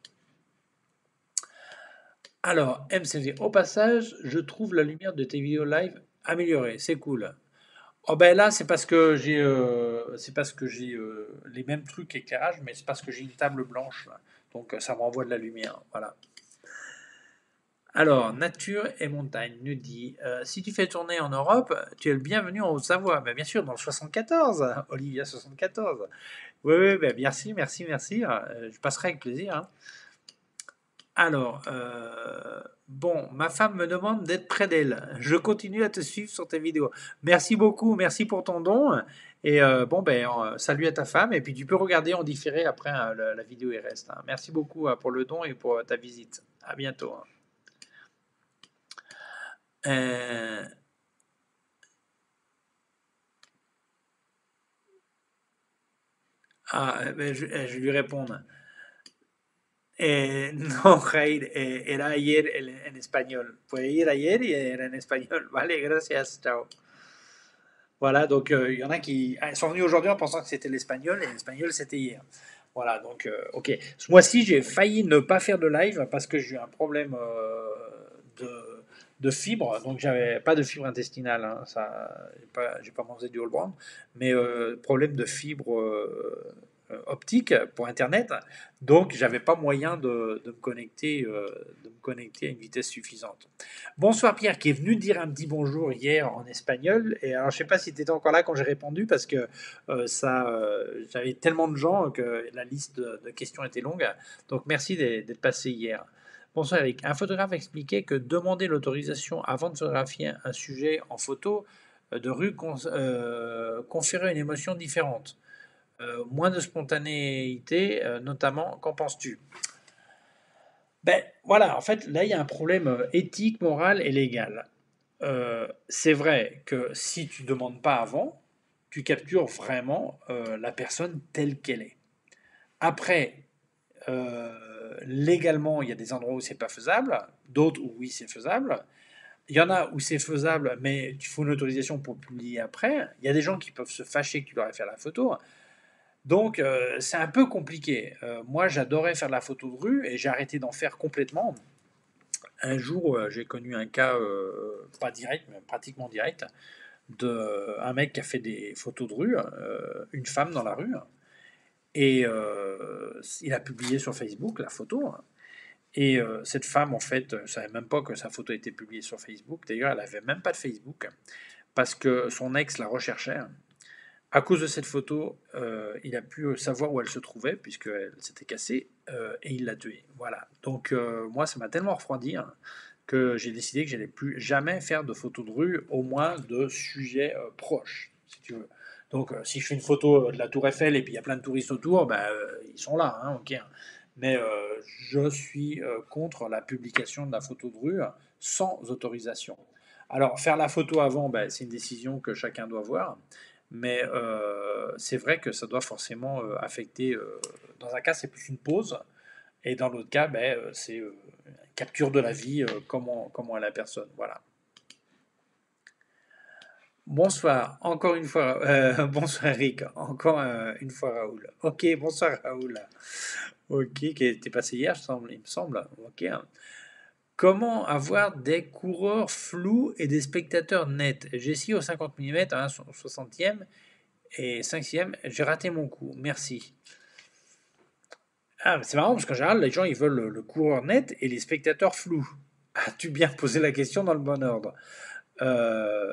Alors, M C V, au passage, je trouve la lumière de tes vidéos live améliorée. C'est cool. Oh ben là, c'est parce que j'ai euh, c'est parce que j'ai euh, les mêmes trucs éclairage, mais c'est parce que j'ai une table blanche, là. Donc euh, ça me renvoie de la lumière. Voilà. Alors, nature et montagne nous dit euh, si tu fais tourner en Europe, tu es le bienvenu en Haute-Savoie. Ben, bien sûr, dans le soixante-quatorze, Olivia soixante-quatorze. Oui, oui, ben, merci, merci, merci. Euh, je passerai avec plaisir, hein. Alors, euh, bon, ma femme me demande d'être près d'elle. Je continue à te suivre sur tes vidéos. Merci beaucoup, merci pour ton don. Et euh, bon, ben, euh, salut à ta femme. Et puis tu peux regarder en différé après hein, la, la vidéo il reste, hein. Merci beaucoup hein, pour le don et pour euh, ta visite. À bientôt, hein. Euh, ah, eh ben, je, eh, je lui réponds. Eh, no, Jair, eh, era ayer en, en español. Fue ir ayer y era en español. Vale, gracias, chao. Voilà, donc euh, il y en a qui ah, sont venus aujourd'hui en pensant que c'était l'espagnol, et l'espagnol c'était hier. Voilà, donc euh, ok. Ce mois-ci, j'ai failli ne pas faire de live parce que j'ai eu un problème euh, de, de fibre, donc j'avais pas de fibre intestinale, hein, ça, j'ai pas, j'ai pas mangé du whole brand, mais euh, problème de fibre euh, euh, optique pour Internet, donc j'avais pas moyen de, de me connecter, euh, de me connecter à une vitesse suffisante. Bonsoir Pierre, qui est venu dire un petit bonjour hier en espagnol. Et alors, je sais pas si tu étais encore là quand j'ai répondu parce que euh, ça, euh, j'avais tellement de gens que la liste de, de questions était longue. Donc, merci d'être d'être passé hier. Bonsoir Eric. Un photographe expliquait que demander l'autorisation avant de photographier un sujet en photo euh, de rue con- euh, conférait une émotion différente. Euh, moins de spontanéité, euh, notamment. Qu'en penses-tu? Ben voilà, en fait, là, il y a un problème euh, éthique, moral et légal. Euh, c'est vrai que si tu ne demandes pas avant, tu captures vraiment euh, la personne telle qu'elle est. Après, euh, légalement, il y a des endroits où c'est pas faisable, d'autres où oui c'est faisable. Il y en a où c'est faisable, mais il faut une autorisation pour publier après. Il y a des gens qui peuvent se fâcher que tu leur aies fait la photo. Donc, euh, c'est un peu compliqué. Euh, moi, j'adorais faire de la photo de rue et j'ai arrêté d'en faire complètement. Un jour, euh, j'ai connu un cas, euh, pas direct, mais pratiquement direct, de un mec qui a fait des photos de rue, euh, une femme dans la rue, et euh, il a publié sur Facebook la photo. Et euh, cette femme, en fait, ne savait même pas que sa photo était publiée sur Facebook. D'ailleurs, elle n'avait même pas de Facebook parce que son ex la recherchait. À cause de cette photo, euh, il a pu savoir où elle se trouvait puisqu'elle s'était cassée euh, et il l'a tuée. Voilà. Donc euh, moi, ça m'a tellement refroidi hein, que j'ai décidé que j'allais plus jamais faire de photos de rue, au moins de sujets euh, proches, si tu veux. Donc, euh, si je fais une photo de la Tour Eiffel et puis il y a plein de touristes autour, ben, euh, ils sont là, hein, ok. Mais euh, je suis euh, contre la publication de la photo de rue sans autorisation. Alors, faire la photo avant, ben, c'est une décision que chacun doit voir, mais euh, c'est vrai que ça doit forcément euh, affecter. Euh, dans un cas, c'est plus une pause, et dans l'autre cas, ben, euh, c'est euh, une capture de la vie, euh, comment, comment est la personne. Voilà. Bonsoir, encore une fois. Euh, bonsoir Eric, encore euh, une fois Raoul. Ok, bonsoir Raoul. Ok, qui était passé hier, semble- il me semble. Ok. Comment avoir des coureurs flous et des spectateurs nets? J'ai essayé au cinquante millimètres, à un soixantième et cinquième, j'ai raté mon coup. Merci. Ah, c'est marrant parce qu'en général, les gens ils veulent le, le coureur net et les spectateurs flous. As-tu bien posé la question dans le bon ordre? Euh,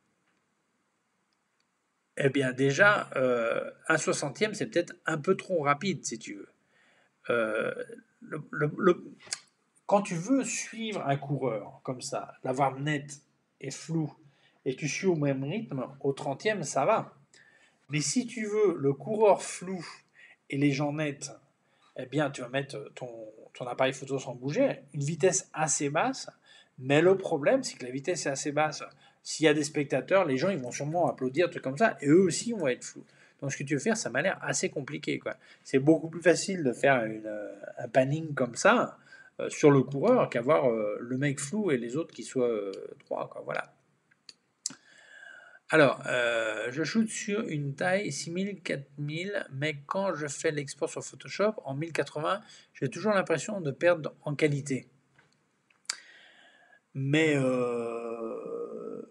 eh bien, déjà, euh, un soixantième, c'est peut-être un peu trop rapide, si tu veux. Euh, le- le- le- Quand tu veux suivre un coureur comme ça, l'avoir net et flou, et tu suis au même rythme, au trentième, ça va. Mais si tu veux le coureur flou et les gens nets, eh bien, tu vas mettre ton, ton appareil photo sans bouger, une vitesse assez basse. Mais le problème, c'est que la vitesse est assez basse. S'il y a des spectateurs, les gens ils vont sûrement applaudir, trucs comme ça, et eux aussi vont être flous. Donc, ce que tu veux faire, ça m'a l'air assez compliqué, quoi. C'est beaucoup plus facile de faire une, euh, un panning comme ça euh, sur le coureur qu'avoir euh, le mec flou et les autres qui soient euh, droits, quoi. Voilà. Alors, euh, je shoot sur une taille six mille, quatre mille, mais quand je fais l'export sur Photoshop en mille quatre-vingts, j'ai toujours l'impression de perdre en qualité. Mais euh,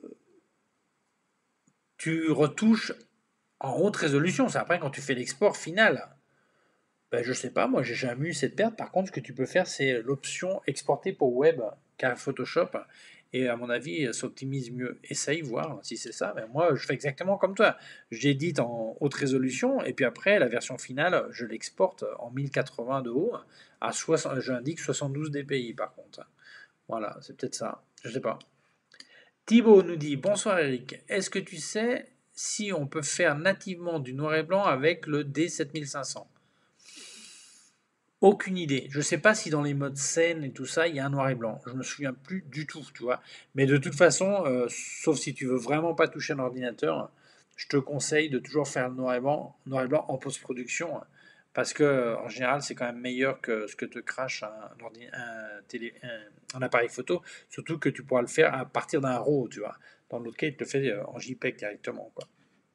tu retouches en haute résolution. C'est après quand tu fais l'export final. Ben, je sais pas, moi j'ai jamais eu cette perte. Par contre, ce que tu peux faire, c'est l'option exporter pour web qu'à Photoshop. Et à mon avis, ça optimise mieux. Essaye, voir si c'est ça. Mais moi, je fais exactement comme toi. J'édite en haute résolution et puis après, la version finale, je l'exporte en mille quatre-vingts de haut à soixante, j'indique soixante-douze dpi par contre. Voilà, c'est peut-être ça. Je sais pas. Thibaut nous dit bonsoir Eric. Est-ce que tu sais si on peut faire nativement du noir et blanc avec le D sept mille cinq cents? Aucune idée. Je sais pas si dans les modes scène et tout ça, il y a un noir et blanc. Je me souviens plus du tout, tu vois. Mais de toute façon, euh, sauf si tu veux vraiment pas toucher un ordinateur, je te conseille de toujours faire le noir et blanc, noir et blanc en post-production, parce que euh, en général, c'est quand même meilleur que ce que te crache un, ordi- un télé- un- un appareil photo. Surtout que tu pourras le faire à partir d'un RAW, tu vois. Dans l'autre cas, il te le fait euh, en JPEG directement, quoi.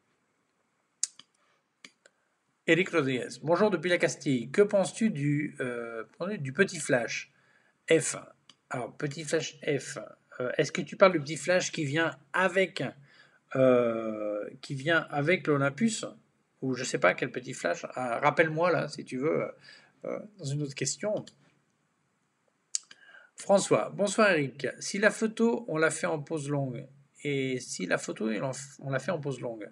Éric Rodriguez. Bonjour depuis la Castille. Que penses-tu du, euh, du petit flash F? Alors, petit flash F. Euh, Est-ce que tu parles du petit flash qui vient avec, euh, qui vient avec l'Olympus? Ou je sais pas quel petit flash. Ah, rappelle-moi là, si tu veux, euh, dans une autre question. François, bonsoir Eric. Si la photo, on l'a fait en pause longue, et si la photo, on l'a fait en pause longue,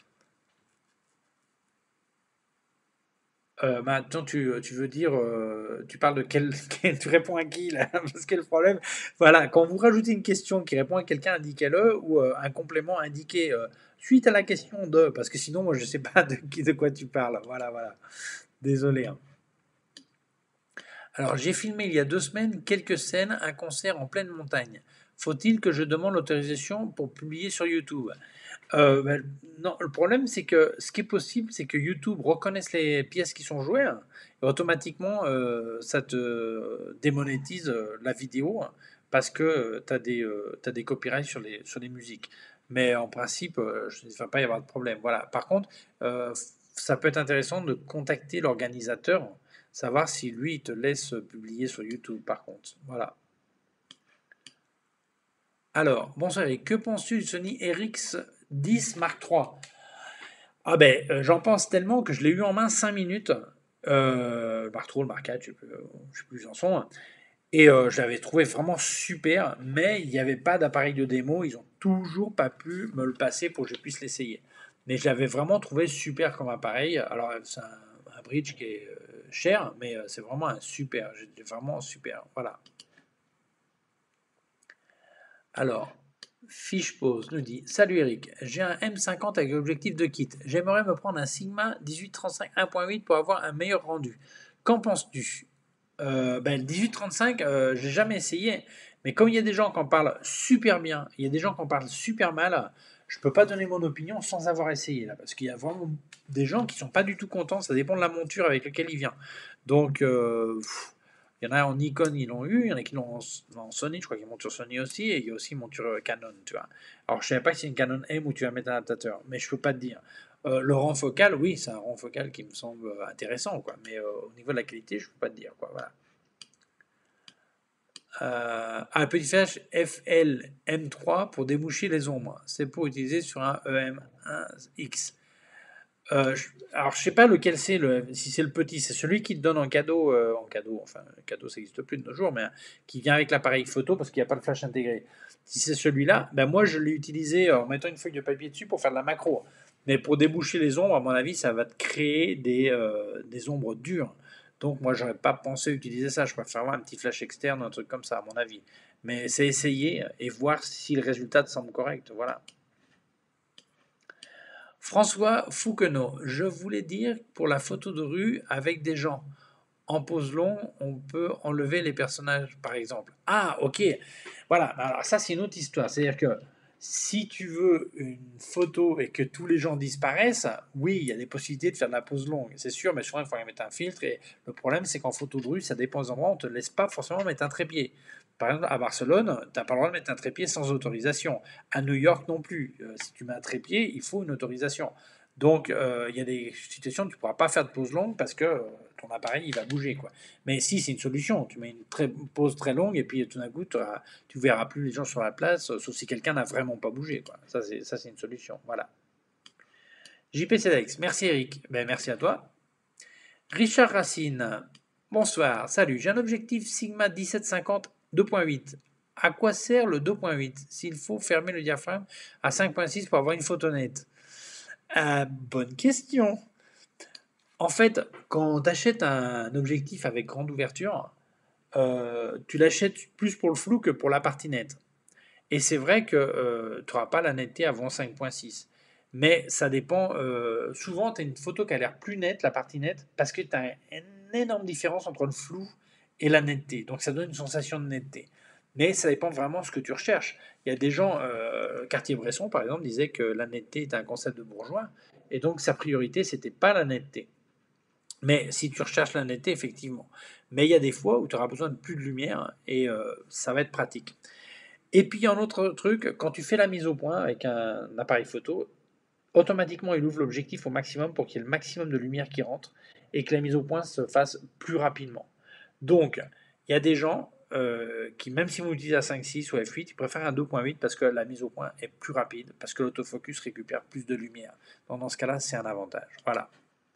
Euh, maintenant, tu, tu veux dire, euh, tu parles de quel, quel- tu réponds à qui là? Parce que le problème, voilà, quand vous rajoutez une question qui répond à quelqu'un, indiquez-le, ou euh, un complément indiqué euh, suite à la question de, parce que sinon, moi, je sais pas de qui, de quoi tu parles. Voilà, voilà. Désolé, hein. Alors, j'ai filmé il y a deux semaines quelques scènes, un concert en pleine montagne. Faut-il que je demande l'autorisation pour publier sur YouTube? Euh, ben, non, le problème, c'est que ce qui est possible, c'est que YouTube reconnaisse les pièces qui sont jouées, hein, et automatiquement, euh, ça te démonétise euh, la vidéo, hein, parce que tu as des, euh, t'as des copyrights sur les, sur les musiques. Mais en principe, euh, je- il ne va pas y avoir de problème. Voilà. Par contre, euh, ça peut être intéressant de contacter l'organisateur, savoir si lui, il te laisse publier sur YouTube, par contre. Voilà. Alors, bonsoir Eric, que penses-tu du Sony R X dix Mark trois? Ah ben, euh, j'en pense tellement que je l'ai eu en main cinq minutes. Euh, le Mark trois, le Mark quatre, je ne sais plus je sais plus où ils en sont. Et euh, je l'avais trouvé vraiment super, mais il n'y avait pas d'appareil de démo. Ils ont toujours pas pu me le passer pour que je puisse l'essayer. Mais je l'avais vraiment trouvé super comme appareil. Alors, c'est un, un bridge qui est euh, cher, mais euh, c'est vraiment un super. J'ai- Vraiment super. Voilà. Alors. Fiche pause nous dit: Salut Eric, j'ai un M cinquante avec objectif de kit. J'aimerais me prendre un Sigma dix-huit trente-cinq un point huit pour avoir un meilleur rendu. Qu'en penses-tu? Euh, ben, le dix-huit trente-cinq, euh, j'ai jamais essayé, mais comme il y a des gens qui en parlent super bien, il y a des gens qui en parlent super mal, je peux pas donner mon opinion sans avoir essayé là, parce qu'il y a vraiment des gens qui sont pas du tout contents. Ça dépend de la monture avec laquelle il vient. Donc, euh, pff, il y en a en Nikon, ils l'ont eu, il y en a qui l'ont en, en Sony, je crois qu'ils montent sur Sony aussi, et il y a aussi une monture euh, Canon, tu vois. Alors, je ne savais pas si c'est une Canon M où tu vas mettre un adaptateur, mais je peux pas te dire. Euh, le rang focal, oui, c'est un rang focal qui me semble euh, intéressant, quoi. Mais euh, au niveau de la qualité, je peux pas te dire, quoi. Voilà. Euh, un petit flash F L M trois pour déboucher les ombres. C'est pour utiliser sur un E M un X. Euh, je- alors, je sais pas lequel c'est, le, si c'est le petit, c'est celui qui te donne en cadeau, euh, en cadeau, enfin, le cadeau ça n'existe plus de nos jours, mais hein, qui vient avec l'appareil photo parce qu'il n'y a pas de flash intégré. Si c'est celui-là, ben moi je l'ai utilisé en mettant une feuille de papier dessus pour faire de la macro. Mais pour déboucher les ombres, à mon avis, ça va te créer des, euh, des ombres dures. Donc moi, j'aurais pas pensé utiliser ça. Je préfère avoir un petit flash externe, un truc comme ça, à mon avis. Mais c'est essayer et voir si le résultat te semble correct. Voilà. François Fouquenot, je voulais dire pour la photo de rue avec des gens. En pose long, on peut enlever les personnages, par exemple. Ah, ok. Voilà. Alors ça, c'est une autre histoire. C'est-à-dire que si tu veux une photo et que tous les gens disparaissent, oui, il y a des possibilités de faire de la pose longue, c'est sûr, mais souvent il faut y mettre un filtre. Et le problème, c'est qu'en photo de rue, ça dépend des endroits, on ne te laisse pas forcément mettre un trépied. Par exemple, à Barcelone, tu n'as pas le droit de mettre un trépied sans autorisation. À New York non plus. Euh, si tu mets un trépied, il faut une autorisation. Donc, euh, il y a des situations où tu ne pourras pas faire de pause longue parce que euh, ton appareil il va bouger, quoi. Mais si, c'est une solution. Tu mets une, très, une pause très longue et puis tout d'un coup, tu ne verras plus les gens sur la place, sauf si quelqu'un n'a vraiment pas bougé, quoi. Ça, c'est, ça, c'est une solution. Voilà. J P Cedex, merci Eric. Ben, merci à toi. Richard Racine, bonsoir. Salut, j'ai un objectif Sigma dix-sept cinquante deux point huit. À quoi sert le deux point huit s'il faut fermer le diaphragme à cinq point six pour avoir une photo nette? Euh, bonne question. En fait, quand tu achètes un objectif avec grande ouverture, euh, tu l'achètes plus pour le flou que pour la partie nette. Et c'est vrai que euh, tu n'auras pas la netteté avant cinq point six. Mais ça dépend. Euh, souvent, tu as une photo qui a l'air plus nette, la partie nette, parce que tu as une énorme différence entre le flou et la netteté. Donc ça donne une sensation de netteté. Mais ça dépend vraiment de ce que tu recherches. Il y a des gens, euh, Cartier-Bresson par exemple, disait que la netteté est un concept de bourgeois. Et donc sa priorité, c'était pas la netteté. Mais si tu recherches la netteté, effectivement. Mais il y a des fois où tu auras besoin de plus de lumière et euh, ça va être pratique. Et puis, un autre truc, quand tu fais la mise au point avec un appareil photo, automatiquement, il ouvre l'objectif au maximum pour qu'il y ait le maximum de lumière qui rentre et que la mise au point se fasse plus rapidement. Donc, il y a des gens euh, qui, même si vous utilisez à cinq six ou F huit, ils préfèrent un deux point huit parce que la mise au point est plus rapide, parce que l'autofocus récupère plus de lumière. Donc, dans ce cas-là, c'est un avantage. Voilà.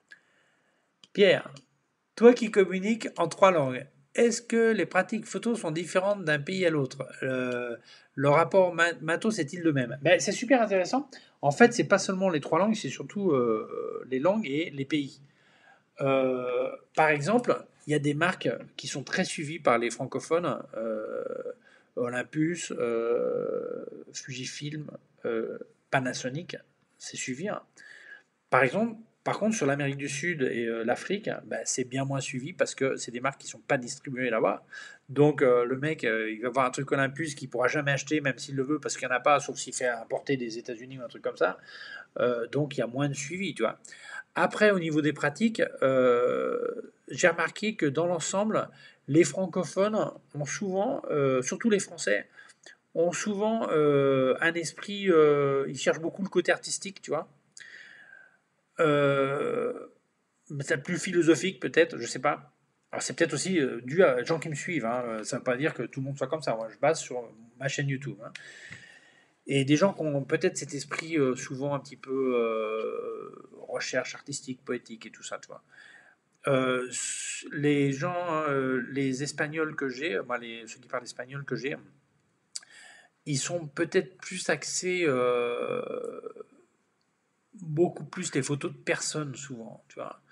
Pierre, toi qui communiques en trois langues, est-ce que les pratiques photos sont différentes d'un pays à l'autre? Euh, Le rapport ma- matos est-il le même? Ben, c'est super intéressant. En fait, c'est pas seulement les trois langues, c'est surtout euh, les langues et les pays. Euh, par exemple, il y a des marques qui sont très suivies par les francophones, euh, Olympus, euh, Fujifilm, euh, Panasonic, c'est suivi, hein. Par exemple, par contre, sur l'Amérique du Sud et euh, l'Afrique, bah, c'est bien moins suivi parce que c'est des marques qui ne sont pas distribuées là-bas. Donc, euh, le mec, euh, il va avoir un truc Olympus qu'il ne pourra jamais acheter, même s'il le veut, parce qu'il n'y en a pas, sauf s'il fait importer des États-Unis ou un truc comme ça. Euh, donc, il y a moins de suivi, tu vois. Après, au niveau des pratiques, euh, j'ai remarqué que dans l'ensemble, les francophones ont souvent, euh, surtout les Français, ont souvent euh, un esprit, euh, ils cherchent beaucoup le côté artistique, tu vois. Euh, c'est plus philosophique peut-être, je sais pas. Alors c'est peut-être aussi euh, dû à des gens qui me suivent, hein. Euh, Ça ne veut pas dire que tout le monde soit comme ça. Moi, je base sur ma chaîne YouTube, hein. Et des gens qui ont peut-être cet esprit euh, souvent un petit peu euh, recherche artistique, poétique et tout ça, tu vois. Euh, les gens, euh, les Espagnols que j'ai, moi, les, ceux qui parlent espagnol que j'ai, ils sont peut-être plus axés, euh, beaucoup plus les photos de personnes souvent, tu vois.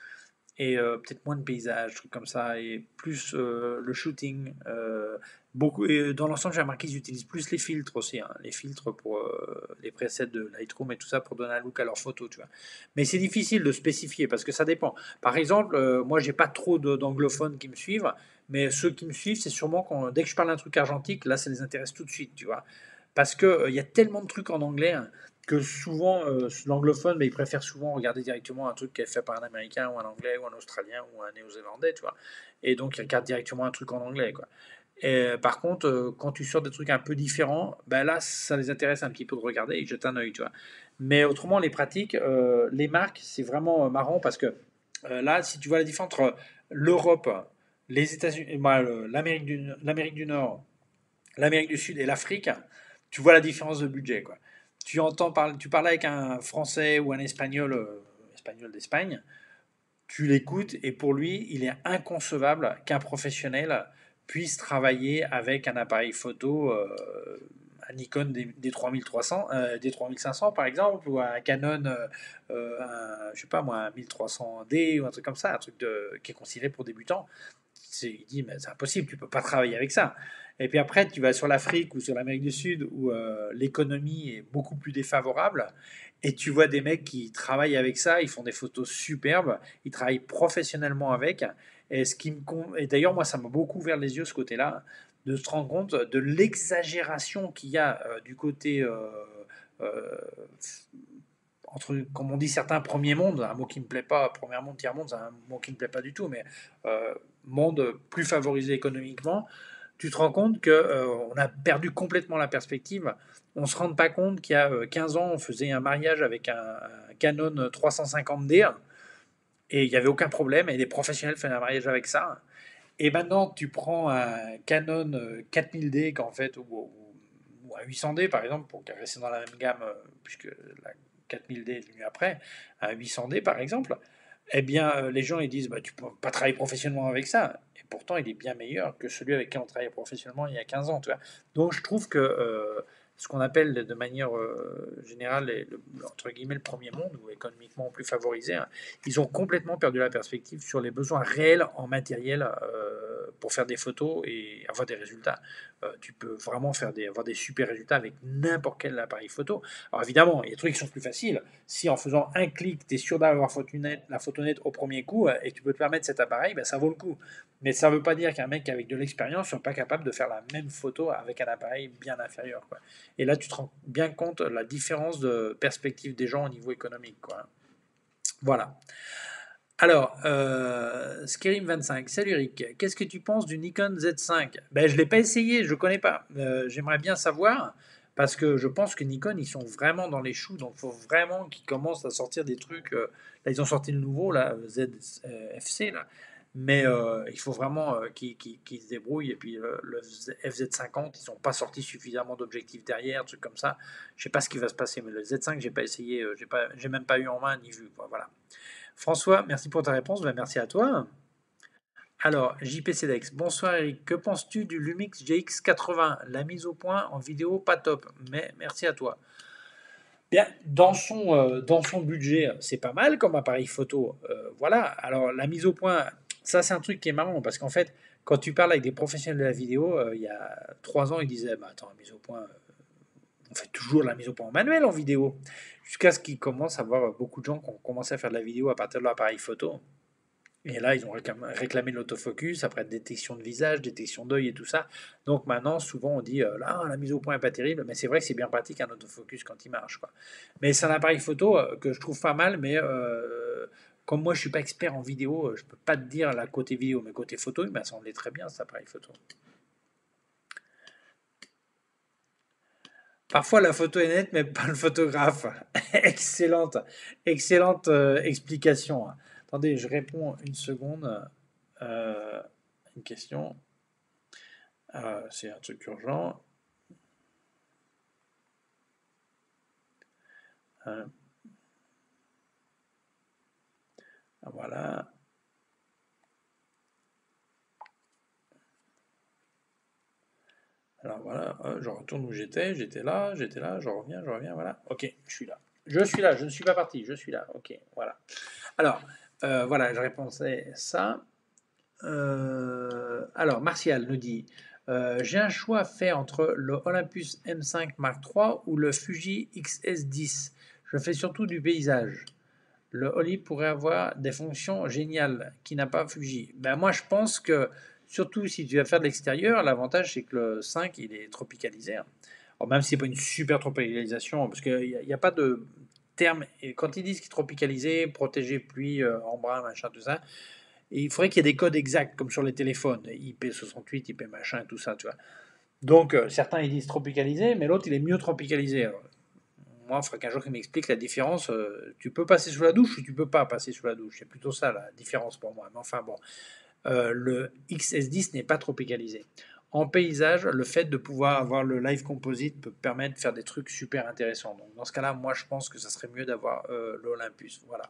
et euh, peut-être moins de paysages, trucs comme ça, et plus euh, le shooting. euh, beaucoup, et dans l'ensemble, j'ai remarqué qu'ils utilisent plus les filtres aussi, hein, les filtres pour euh, les presets de Lightroom et tout ça pour donner un look à leurs photos, tu vois. Mais c'est difficile de spécifier parce que ça dépend. Par exemple, euh, moi, j'ai pas trop de- d'anglophones qui me suivent, mais ceux qui me suivent, c'est sûrement quand dès que je parle d'un truc argentique, là, ça les intéresse tout de suite, tu vois. Parce que euh, il y a tellement de trucs en anglais, hein, que souvent, euh, l'anglophone, mais il préfère souvent regarder directement un truc qui est fait par un Américain ou un Anglais ou un Australien ou un Néo-Zélandais, tu vois. Et donc, il regarde directement un truc en anglais, quoi. Et, euh, par contre, euh, quand tu sors des trucs un peu différents, ben là, ça les intéresse un petit peu de regarder et jeter un œil, tu vois. Mais autrement, les pratiques, euh, les marques, c'est vraiment euh, marrant parce que euh, là, si tu vois la différence entre l'Europe, les États-Unis, bah, le- l'Amérique du, l'Amérique du Nord, l'Amérique du Sud et l'Afrique, tu vois la différence de budget, quoi. Tu entends parler, tu parles avec un Français ou un Espagnol, euh, Espagnol d'Espagne, tu l'écoutes et pour lui, il est inconcevable qu'un professionnel puisse travailler avec un appareil photo, euh, un Nikon des, des trois mille trois cents, euh, des trois mille cinq cents par exemple, ou un Canon, euh, euh, un, je sais pas moi, un mille trois cents D ou un truc comme ça, un truc de, qui est considéré pour débutants. C'est- il dit, mais c'est impossible, tu peux pas travailler avec ça. Et puis après, tu vas sur l'Afrique ou sur l'Amérique du Sud où euh, l'économie est beaucoup plus défavorable. Et tu vois des mecs qui travaillent avec ça, ils font des photos superbes, ils travaillent professionnellement avec. Et, ce qui me con- et d'ailleurs, moi, ça m'a beaucoup ouvert les yeux ce côté-là, de se rendre compte de l'exagération qu'il y a euh, du côté euh, euh, entre, comme on dit certains, premier monde, un mot qui ne me plaît pas, premier monde, tiers monde, c'est un mot qui ne me plaît pas du tout, mais euh, monde plus favorisé économiquement, tu te rends compte qu'on euh, a perdu complètement la perspective. On ne se rend pas compte qu'il y a euh, quinze ans, on faisait un mariage avec un, un Canon trois cent cinquante D et il n'y avait aucun problème, et les professionnels faisaient un mariage avec ça. Et maintenant, tu prends un Canon euh, quatre mille D, qu'en fait, ou, ou- ou un huit cents D par exemple, pour rester dans la même gamme, euh, puisque la quatre mille D est venue après, un huit cents D par exemple, eh bien, euh, les gens ils disent bah, tu peux pas travailler professionnellement avec ça. Et pourtant, il est bien meilleur que celui avec qui on travaillait professionnellement il y a quinze ans. Tu vois. Donc, je trouve que euh, ce qu'on appelle de manière euh, générale, les- le, entre guillemets, le premier monde, ou économiquement plus favorisé, hein, ils ont complètement perdu la perspective sur les besoins réels en matériel euh, pour faire des photos et avoir des résultats. Euh, tu peux vraiment faire des, avoir des super résultats avec n'importe quel appareil photo. Alors évidemment, il y a des trucs qui sont plus faciles. Si en faisant un clic, tu es sûr d'avoir photo net, la photo nette au premier coup euh, et que tu peux te permettre cet appareil, ben, ça vaut le coup. Mais ça ne veut pas dire qu'un mec avec de l'expérience soit pas capable de faire la même photo avec un appareil bien inférieur, quoi. Et là, tu te rends bien compte de la différence de perspective des gens au niveau économique, quoi. Voilà. Alors, euh, Skyrim vingt-cinq, salut Eric, qu'est-ce que tu penses du Nikon Z cinq? Ben, je ne l'ai pas essayé, je ne connais pas. Euh, j'aimerais bien savoir, parce que je pense que Nikon, ils sont vraiment dans les choux, donc il faut vraiment qu'ils commencent à sortir des trucs. euh, là, ils ont sorti le nouveau, là, Z F C, là. Mais euh, il faut vraiment euh, qu'ils qu'ils- qu'ils se débrouillent. Et puis euh, le F Z cinquante, ils n'ont pas sorti suffisamment d'objectifs derrière, trucs comme ça. Je ne sais pas ce qui va se passer, mais le Z cinq, j'ai pas essayé, euh, j'ai pas, j'ai même pas eu en main ni vu, quoi, voilà. François, merci pour ta réponse. Ben, merci à toi. Alors, J P Cedex, bonsoir Eric. Que penses-tu du Lumix G X quatre-vingts? La mise au point en vidéo, pas top, mais merci à toi. Bien, dans son, euh, dans son budget, c'est pas mal comme appareil photo. Euh, voilà. Alors, la mise au point, ça, c'est un truc qui est marrant parce qu'en fait, quand tu parles avec des professionnels de la vidéo, euh, il y a trois ans, ils disaient bah, attends, mise au point, on fait toujours la mise au point en manuel en vidéo. Jusqu'à ce qu'ils commencent à voir beaucoup de gens qui ont commencé à faire de la vidéo à partir de l'appareil photo. Et là, ils ont réclamé, réclamé l'autofocus, après détection de visage, détection d'œil et tout ça. Donc maintenant, souvent, on dit, euh, là, la mise au point n'est pas terrible, mais c'est vrai que c'est bien pratique un autofocus quand il marche, quoi. Mais c'est un appareil photo euh, que je trouve pas mal, mais euh, comme moi, je suis pas expert en vidéo, euh, je peux pas te dire la côté vidéo, mais côté photo, il m'a semblé très bien cet appareil photo. Parfois, la photo est nette, mais pas le photographe. Excellente, excellente euh, explication. Attendez, je réponds une seconde. Euh, une question. Euh, c'est un truc urgent. Euh, voilà. Alors voilà, euh, je retourne où j'étais. J'étais là, j'étais là, je reviens, je reviens, voilà. Ok, je suis là. Je suis là, je ne suis pas parti, je suis là. Ok, voilà. Alors, Euh, voilà, je répondais ça. Euh, alors, Martial nous dit euh, j'ai un choix à faire entre le Olympus M cinq Mark trois ou le Fuji X S dix. Je fais surtout du paysage. Le Oli pourrait avoir des fonctions géniales qui n'a pas Fuji. Ben moi, je pense que, surtout si tu vas faire de l'extérieur, l'avantage c'est que le cinq il est tropicalisé, hein. Alors, même si c'est pas une super tropicalisation, parce qu'il n'y a, y a pas de terme. Et quand ils disent qu'il est tropicalisé, protégé pluie, euh, embrun, machin, tout ça, et il faudrait qu'il y ait des codes exacts, comme sur les téléphones, I P soixante-huit, I P machin, tout ça, tu vois. Donc, euh, certains ils disent tropicalisé, mais l'autre il est mieux tropicalisé. Alors, moi, il faudrait qu'un jour qu'il m'explique la différence. Euh, tu peux passer sous la douche ou tu peux pas passer sous la douche. C'est plutôt ça la différence pour moi. Mais enfin bon, euh, le X S dix n'est pas tropicalisé. En paysage, le fait de pouvoir avoir le live composite peut permettre de faire des trucs super intéressants. Donc dans ce cas-là, moi je pense que ça serait mieux d'avoir euh, l'Olympus. Voilà.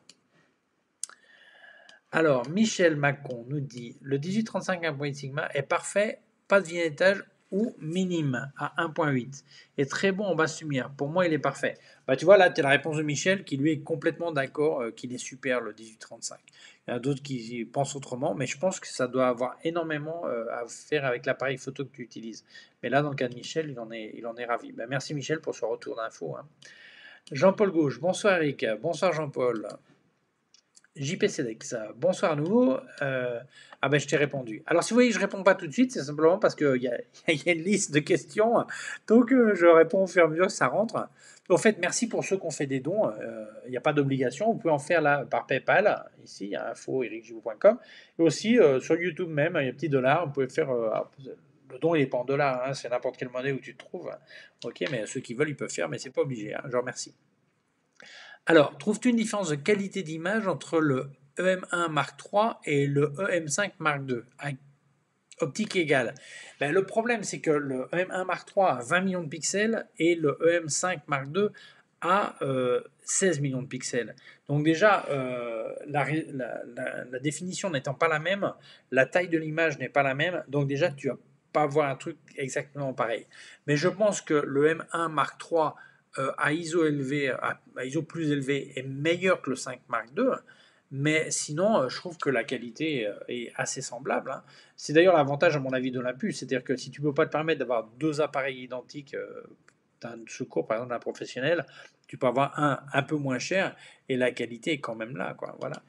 Alors, Michel Macon nous dit le dix-huit trente-cinq un point huit Sigma est parfait, pas de vignettage ou minime à un point huit. Est très bon en basse lumière. Pour moi, il est parfait. Bah, tu vois, là, tu as la réponse de Michel qui lui est complètement d'accord euh, qu'il est super le dix-huit trente-cinq. Il y en a d'autres qui pensent autrement, mais je pense que ça doit avoir énormément euh, à faire avec l'appareil photo que tu utilises. Mais là, dans le cas de Michel, il en est, il en est ravi. Bah, merci Michel pour ce retour d'info, hein. Jean-Paul Gauche, bonsoir Eric, bonsoir Jean-Paul. J P Cedex, bonsoir à nouveau. Euh, ah ben je t'ai répondu. Alors si vous voyez je réponds pas tout de suite, c'est simplement parce qu'il y, y a une liste de questions, donc euh, je réponds au fur et à mesure que ça rentre. En fait, merci pour ceux qui ont fait des dons. Euh, Il n'y a pas d'obligation, vous pouvez en faire là par PayPal, ici, il y a info eric gibou point com. Et aussi euh, sur YouTube même, il y a un petit dollar, vous pouvez faire... euh, le don il n'est pas en dollars, hein, c'est n'importe quelle monnaie où tu te trouves. Ok, mais ceux qui veulent, ils peuvent faire, mais c'est pas obligé, hein, je vous remercie. Alors, trouves-tu une différence de qualité d'image entre le E M un Mark trois et le E M cinq Mark deux à optique égale? Ben, le problème, c'est que le E M un Mark trois a vingt millions de pixels et le E M cinq Mark deux a euh, seize millions de pixels. Donc déjà, euh, la, la, la, la définition n'étant pas la même, la taille de l'image n'est pas la même, donc déjà, tu vas pas voir un truc exactement pareil. Mais je pense que le M un Mark trois euh, à I S O élevé, à, à I S O plus élevé, est meilleur que le cinq Mark deux. Mais sinon, euh, je trouve que la qualité euh, est assez semblable, hein. C'est d'ailleurs l'avantage, à mon avis, de l'Olympus. C'est-à-dire que si tu ne peux pas te permettre d'avoir deux appareils identiques, euh, d'un secours, par exemple, d'un professionnel, tu peux avoir un un peu moins cher et la qualité est quand même là, quoi. Voilà.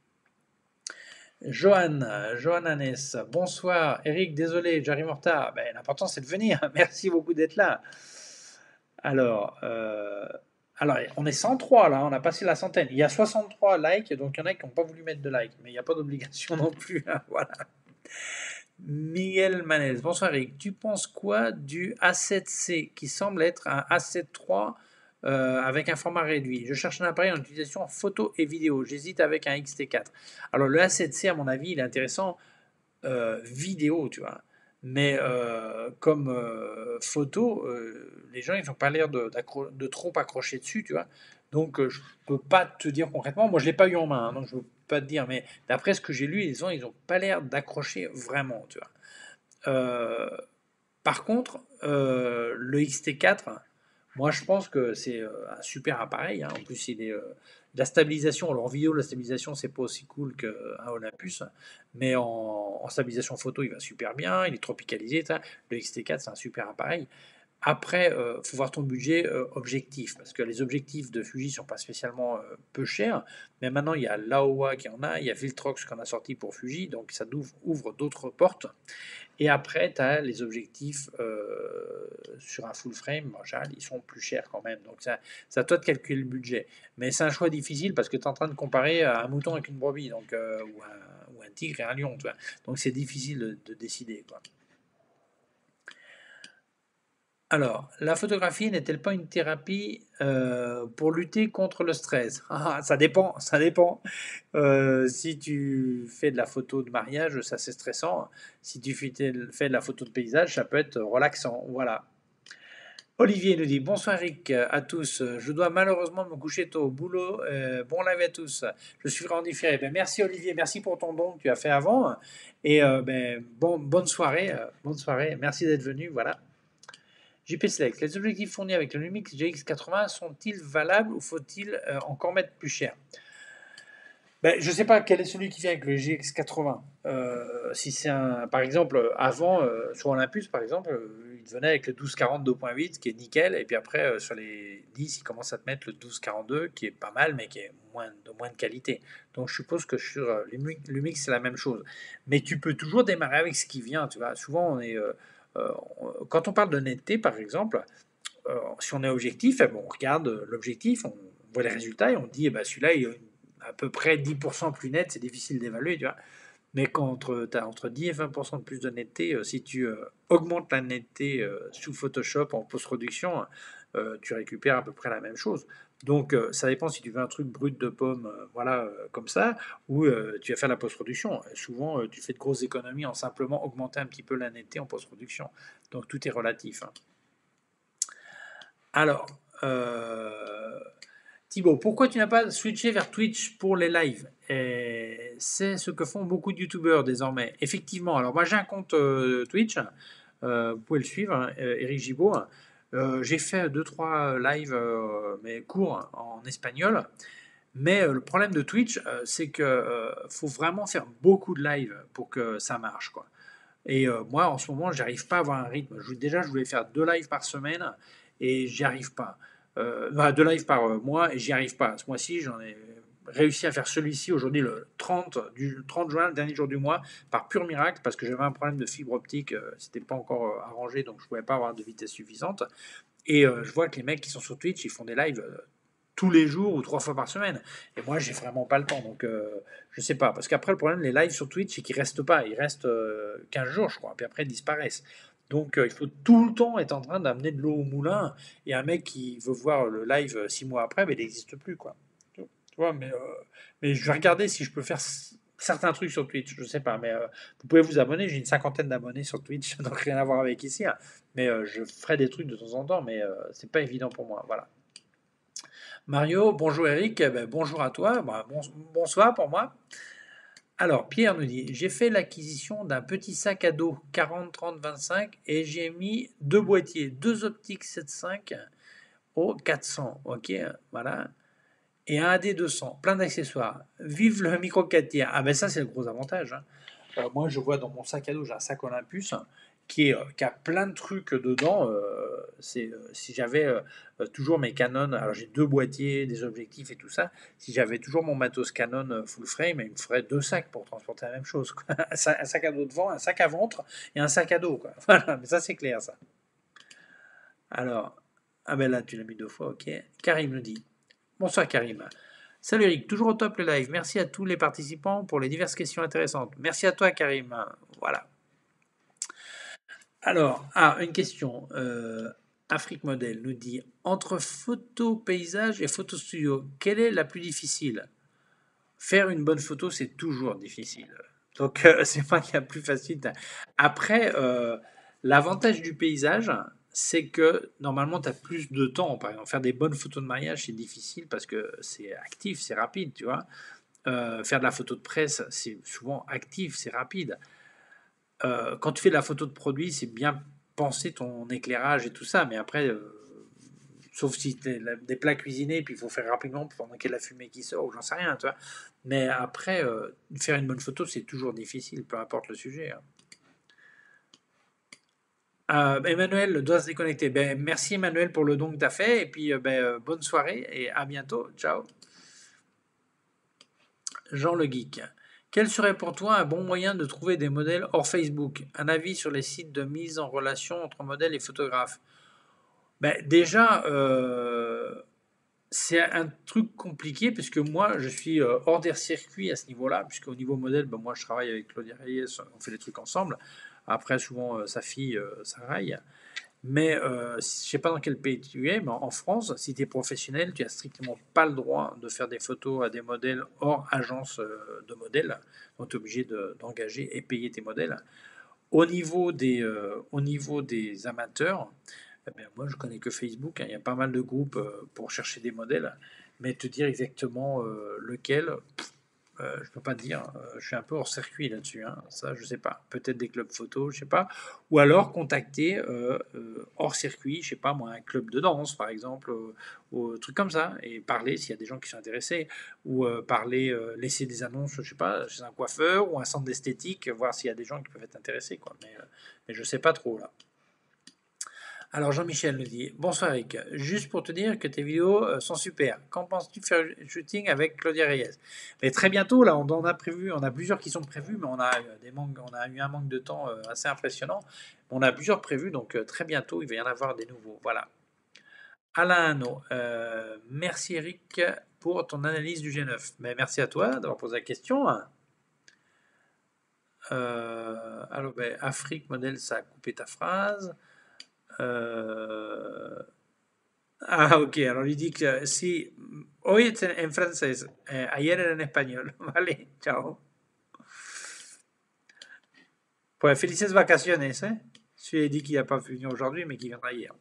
Johan, Johan Hannes, bonsoir. Eric, désolé, j'arrive en retard. Ben, l'important, c'est de venir. Merci beaucoup d'être là. Alors, euh, alors, on est cent trois là, on a passé la centaine. Il y a soixante-trois likes, donc il y en a qui n'ont pas voulu mettre de like, mais il n'y a pas d'obligation non plus, hein, voilà. Miguel Manez, bonsoir Eric. Tu penses quoi du A sept C qui semble être un A sept trois euh, avec un format réduit? Je cherche un appareil en utilisation photo et vidéo. J'hésite avec un X T quatre. Alors le A sept C, à mon avis, il est intéressant euh, vidéo, tu vois. Mais euh, comme euh, photo, euh, les gens, ils n'ont pas l'air de, de trop accrocher dessus, tu vois. Donc, euh, je peux pas te dire concrètement. Moi, je l'ai pas eu en main, hein, donc je ne peux pas te dire. Mais d'après ce que j'ai lu, ils gens, ils n'ont pas l'air d'accrocher vraiment, tu vois. Euh, Par contre, euh, le X T quatre, moi je pense que c'est euh, un super appareil, hein. En plus, il est, euh, la stabilisation, alors en vidéo, la stabilisation, c'est pas aussi cool qu'un Olympus, mais en, en stabilisation photo, il va super bien, il est tropicalisé, ça. Le X T quatre, c'est un super appareil. Après, il euh, faut voir ton budget euh, objectif, parce que les objectifs de Fuji sont pas spécialement euh, peu chers, mais maintenant il y a Laowa qui en a, il y a Viltrox qui en a sorti pour Fuji, donc ça ouvre, ouvre d'autres portes. Et après, tu as les objectifs euh, sur un full frame, en général, ils sont plus chers quand même. Donc, c'est à toi de calculer le budget. Mais c'est un choix difficile parce que tu es en train de comparer un mouton avec une brebis, donc, euh, ou, un, ou, un, tigre et un lion. Tu vois. Donc, c'est difficile de, de décider, quoi. Alors, la photographie n'est-elle pas une thérapie euh, pour lutter contre le stress? Ah, ça dépend, ça dépend. Euh, si tu fais de la photo de mariage, ça c'est stressant. Si tu fais fais de la photo de paysage, ça peut être relaxant. Voilà. Olivier nous dit bonsoir Eric à tous. Je dois malheureusement me coucher tôt au boulot. Euh, bon live à tous. Je suis en différé. Ben, merci Olivier, merci pour ton don que tu as fait avant. Et euh, ben, bon, bonne soirée, euh, bonne soirée. Merci d'être venu. Voilà. J P Select, les objectifs fournis avec le Lumix G X quatre-vingts sont-ils valables ou faut-il euh, encore mettre plus cher? Ben, je sais pas quel est celui qui vient avec le G X quatre-vingts. Euh, si c'est un, par exemple, avant, euh, sur Olympus, par exemple, euh, il venait avec le douze quarante deux point huit qui est nickel, et puis après, euh, sur les dix, il commence à te mettre le douze quarante-deux qui est pas mal, mais qui est moins, de moins de qualité. Donc je suppose que sur euh, Lumix, Lumix, c'est la même chose. Mais tu peux toujours démarrer avec ce qui vient, tu vois. Souvent, on est, euh, euh, on- quand on parle de netteté, par exemple, euh, si on est objectif, eh ben, on regarde euh, l'objectif, on voit les résultats et on dit, eh ben, celui-là, il est à peu près dix pour cent plus net, c'est difficile d'évaluer, tu vois. Mais quand tu as entre dix et vingt pour cent de plus de netteté, euh, si tu euh, augmentes la netteté euh, sous Photoshop en post-production, euh, tu récupères à peu près la même chose. Donc euh, ça dépend si tu veux un truc brut de pomme, euh, voilà, euh, comme ça, ou euh, tu vas faire la post-production. Souvent, euh, tu fais de grosses économies en simplement augmenter un petit peu la netteté en post-production. Donc tout est relatif, hein. Alors, euh, Thibaut, pourquoi tu n'as pas switché vers Twitch pour les lives? Et c'est ce que font beaucoup de youtubeurs désormais. Effectivement, alors moi j'ai un compte euh, Twitch, euh, vous pouvez le suivre, hein, euh, Eric Gibaud. Euh, j'ai fait deux trois lives, euh, mais courts en espagnol. Mais euh, le problème de Twitch, euh, c'est que euh, faut vraiment faire beaucoup de lives pour que ça marche, quoi. Et euh, moi, en ce moment, j'arrive pas à avoir un rythme. Je, déjà, je voulais faire deux lives par semaine et j'y arrive pas. Euh, enfin, deux lives par euh, mois et j'y arrive pas. Ce mois-ci, j'en ai réussi à faire celui-ci aujourd'hui, le trente, du trente juin, le dernier jour du mois, par pur miracle, parce que j'avais un problème de fibre optique. Euh, c'était pas encore euh, arrangé, donc je pouvais pas avoir de vitesse suffisante. Et euh, je vois que les mecs qui sont sur Twitch, ils font des lives euh, tous les jours ou trois fois par semaine. Et moi, j'ai vraiment pas le temps. Donc, euh, je sais pas. Parce qu'après, le problème, les lives sur Twitch, c'est qu'ils restent pas. Ils restent euh, quinze jours, je crois. Puis après, ils disparaissent. Donc, euh, il faut tout le temps être en train d'amener de l'eau au moulin. Et un mec qui veut voir le live euh, six mois après, mais il n'existe plus, quoi. Tu vois, mais, euh, mais je vais regarder si je peux faire s- certains trucs sur Twitch. Je sais pas. Mais euh, vous pouvez vous abonner. J'ai une cinquantaine d'abonnés sur Twitch. Donc, rien à voir avec ici, hein. Mais euh, je ferai des trucs de temps en temps. Mais euh, c'est pas évident pour moi. Voilà. Mario, bonjour Eric, eh ben, bonjour à toi, bah, bon- bonsoir pour moi. Alors, Pierre nous dit, j'ai fait l'acquisition d'un petit sac à dos quarante, trente, vingt-cinq et j'ai mis deux boîtiers, deux optiques sept cinq au quatre cents, ok, voilà, et un A D deux cents, plein d'accessoires. Vive le micro quatre tiers. Ah ben ça c'est le gros avantage, hein. Euh, moi, je vois dans mon sac à dos, j'ai un sac Olympus qui, est, euh, qui a plein de trucs dedans. Euh, c'est, euh, si j'avais euh, euh, toujours mes Canon, alors j'ai deux boîtiers, des objectifs et tout ça. Si j'avais toujours mon matos Canon euh, full frame, il me ferait deux sacs pour transporter la même chose, quoi. Un, sac, un sac à dos devant, un sac à ventre et un sac à dos, quoi. Voilà, mais ça c'est clair, ça. Alors, ah ben là, tu l'as mis deux fois, ok. Karim nous dit, bonsoir Karim. Salut Eric, toujours au top le live. Merci à tous les participants pour les diverses questions intéressantes. Merci à toi Karim. Voilà. Alors, ah, une question. Euh, Afrique Modèle nous dit, entre photo paysage et photo studio, quelle est la plus difficile? Faire une bonne photo, c'est toujours difficile. Donc, euh, c'est pas qu'il y a plus facile. Après, euh, l'avantage du paysage, c'est que normalement, tu as plus de temps. Par exemple, faire des bonnes photos de mariage, c'est difficile parce que c'est actif, c'est rapide, tu vois. Euh, faire de la photo de presse, c'est souvent actif, c'est rapide. Euh, quand tu fais de la photo de produit, c'est bien penser ton éclairage et tout ça, mais après, euh, sauf si tu des plats cuisinés, puis il faut faire rapidement pendant qu'il y a la fumée qui sort, ou j'en sais rien, tu vois. Mais après, euh, faire une bonne photo, c'est toujours difficile, peu importe le sujet, hein. Euh, Emmanuel doit se déconnecter. Ben, merci Emmanuel pour le don que tu as fait, et puis euh, ben, euh, bonne soirée, et à bientôt. Ciao. Jean le Geek. Quel serait pour toi un bon moyen de trouver des modèles hors Facebook? Un avis sur les sites de mise en relation entre modèles et photographes? Ben, déjà, euh, c'est un truc compliqué puisque moi, je suis euh, hors des circuits à ce niveau-là, puisque au niveau modèle, ben, moi, je travaille avec Claudia Reyes, on fait des trucs ensemble. Après, souvent, euh, sa fille, euh, Sarah. Mais euh, je ne sais pas dans quel pays tu es, mais en France, si tu es professionnel, tu n'as strictement pas le droit de faire des photos à des modèles hors agence euh, de modèles. Donc tu es obligé de- d'engager et payer tes modèles. Au niveau des, euh, au niveau des amateurs, eh bien, moi je connais que Facebook, hein. Il y a pas mal de groupes euh, pour chercher des modèles, mais te dire exactement euh, lequel, euh, je peux pas te dire. Euh, je suis un peu hors circuit là-dessus. Hein. Ça, je sais pas. Peut-être des clubs photo, je sais pas. Ou alors contacter euh, euh, hors circuit, je sais pas moi, un club de danse par exemple, euh, ou un truc comme ça, et parler s'il y a des gens qui sont intéressés, ou euh, parler, euh, laisser des annonces, je sais pas, chez un coiffeur ou un centre d'esthétique, voir s'il y a des gens qui peuvent être intéressés, quoi. Mais, euh, mais je sais pas trop là. Alors Jean-Michel nous dit bonsoir Eric, juste pour te dire que tes vidéos euh, sont super. Qu'en penses-tu de faire un shooting avec Claudia Reyes? Mais très bientôt là, on en a prévu, on a plusieurs qui sont prévus, mais on a euh, des manques, on a eu un manque de temps euh, assez impressionnant. On a plusieurs prévus, donc euh, très bientôt il va y en avoir des nouveaux. Voilà. Alain Hanno, euh, merci Eric pour ton analyse du G neuf. Mais merci à toi d'avoir posé la question. Euh, alors ben, Afrique modèle, ça a coupé ta phrase. Euh, Ah, ok. Alors lui dit que sí, hoy es en, en francés, eh, ayer era en español. Vale, chao. Pues felices vacaciones, ¿eh? Je lui ai dit qu'il n'a pas pu venir aujourd'hui, mais qu'il viendra hier.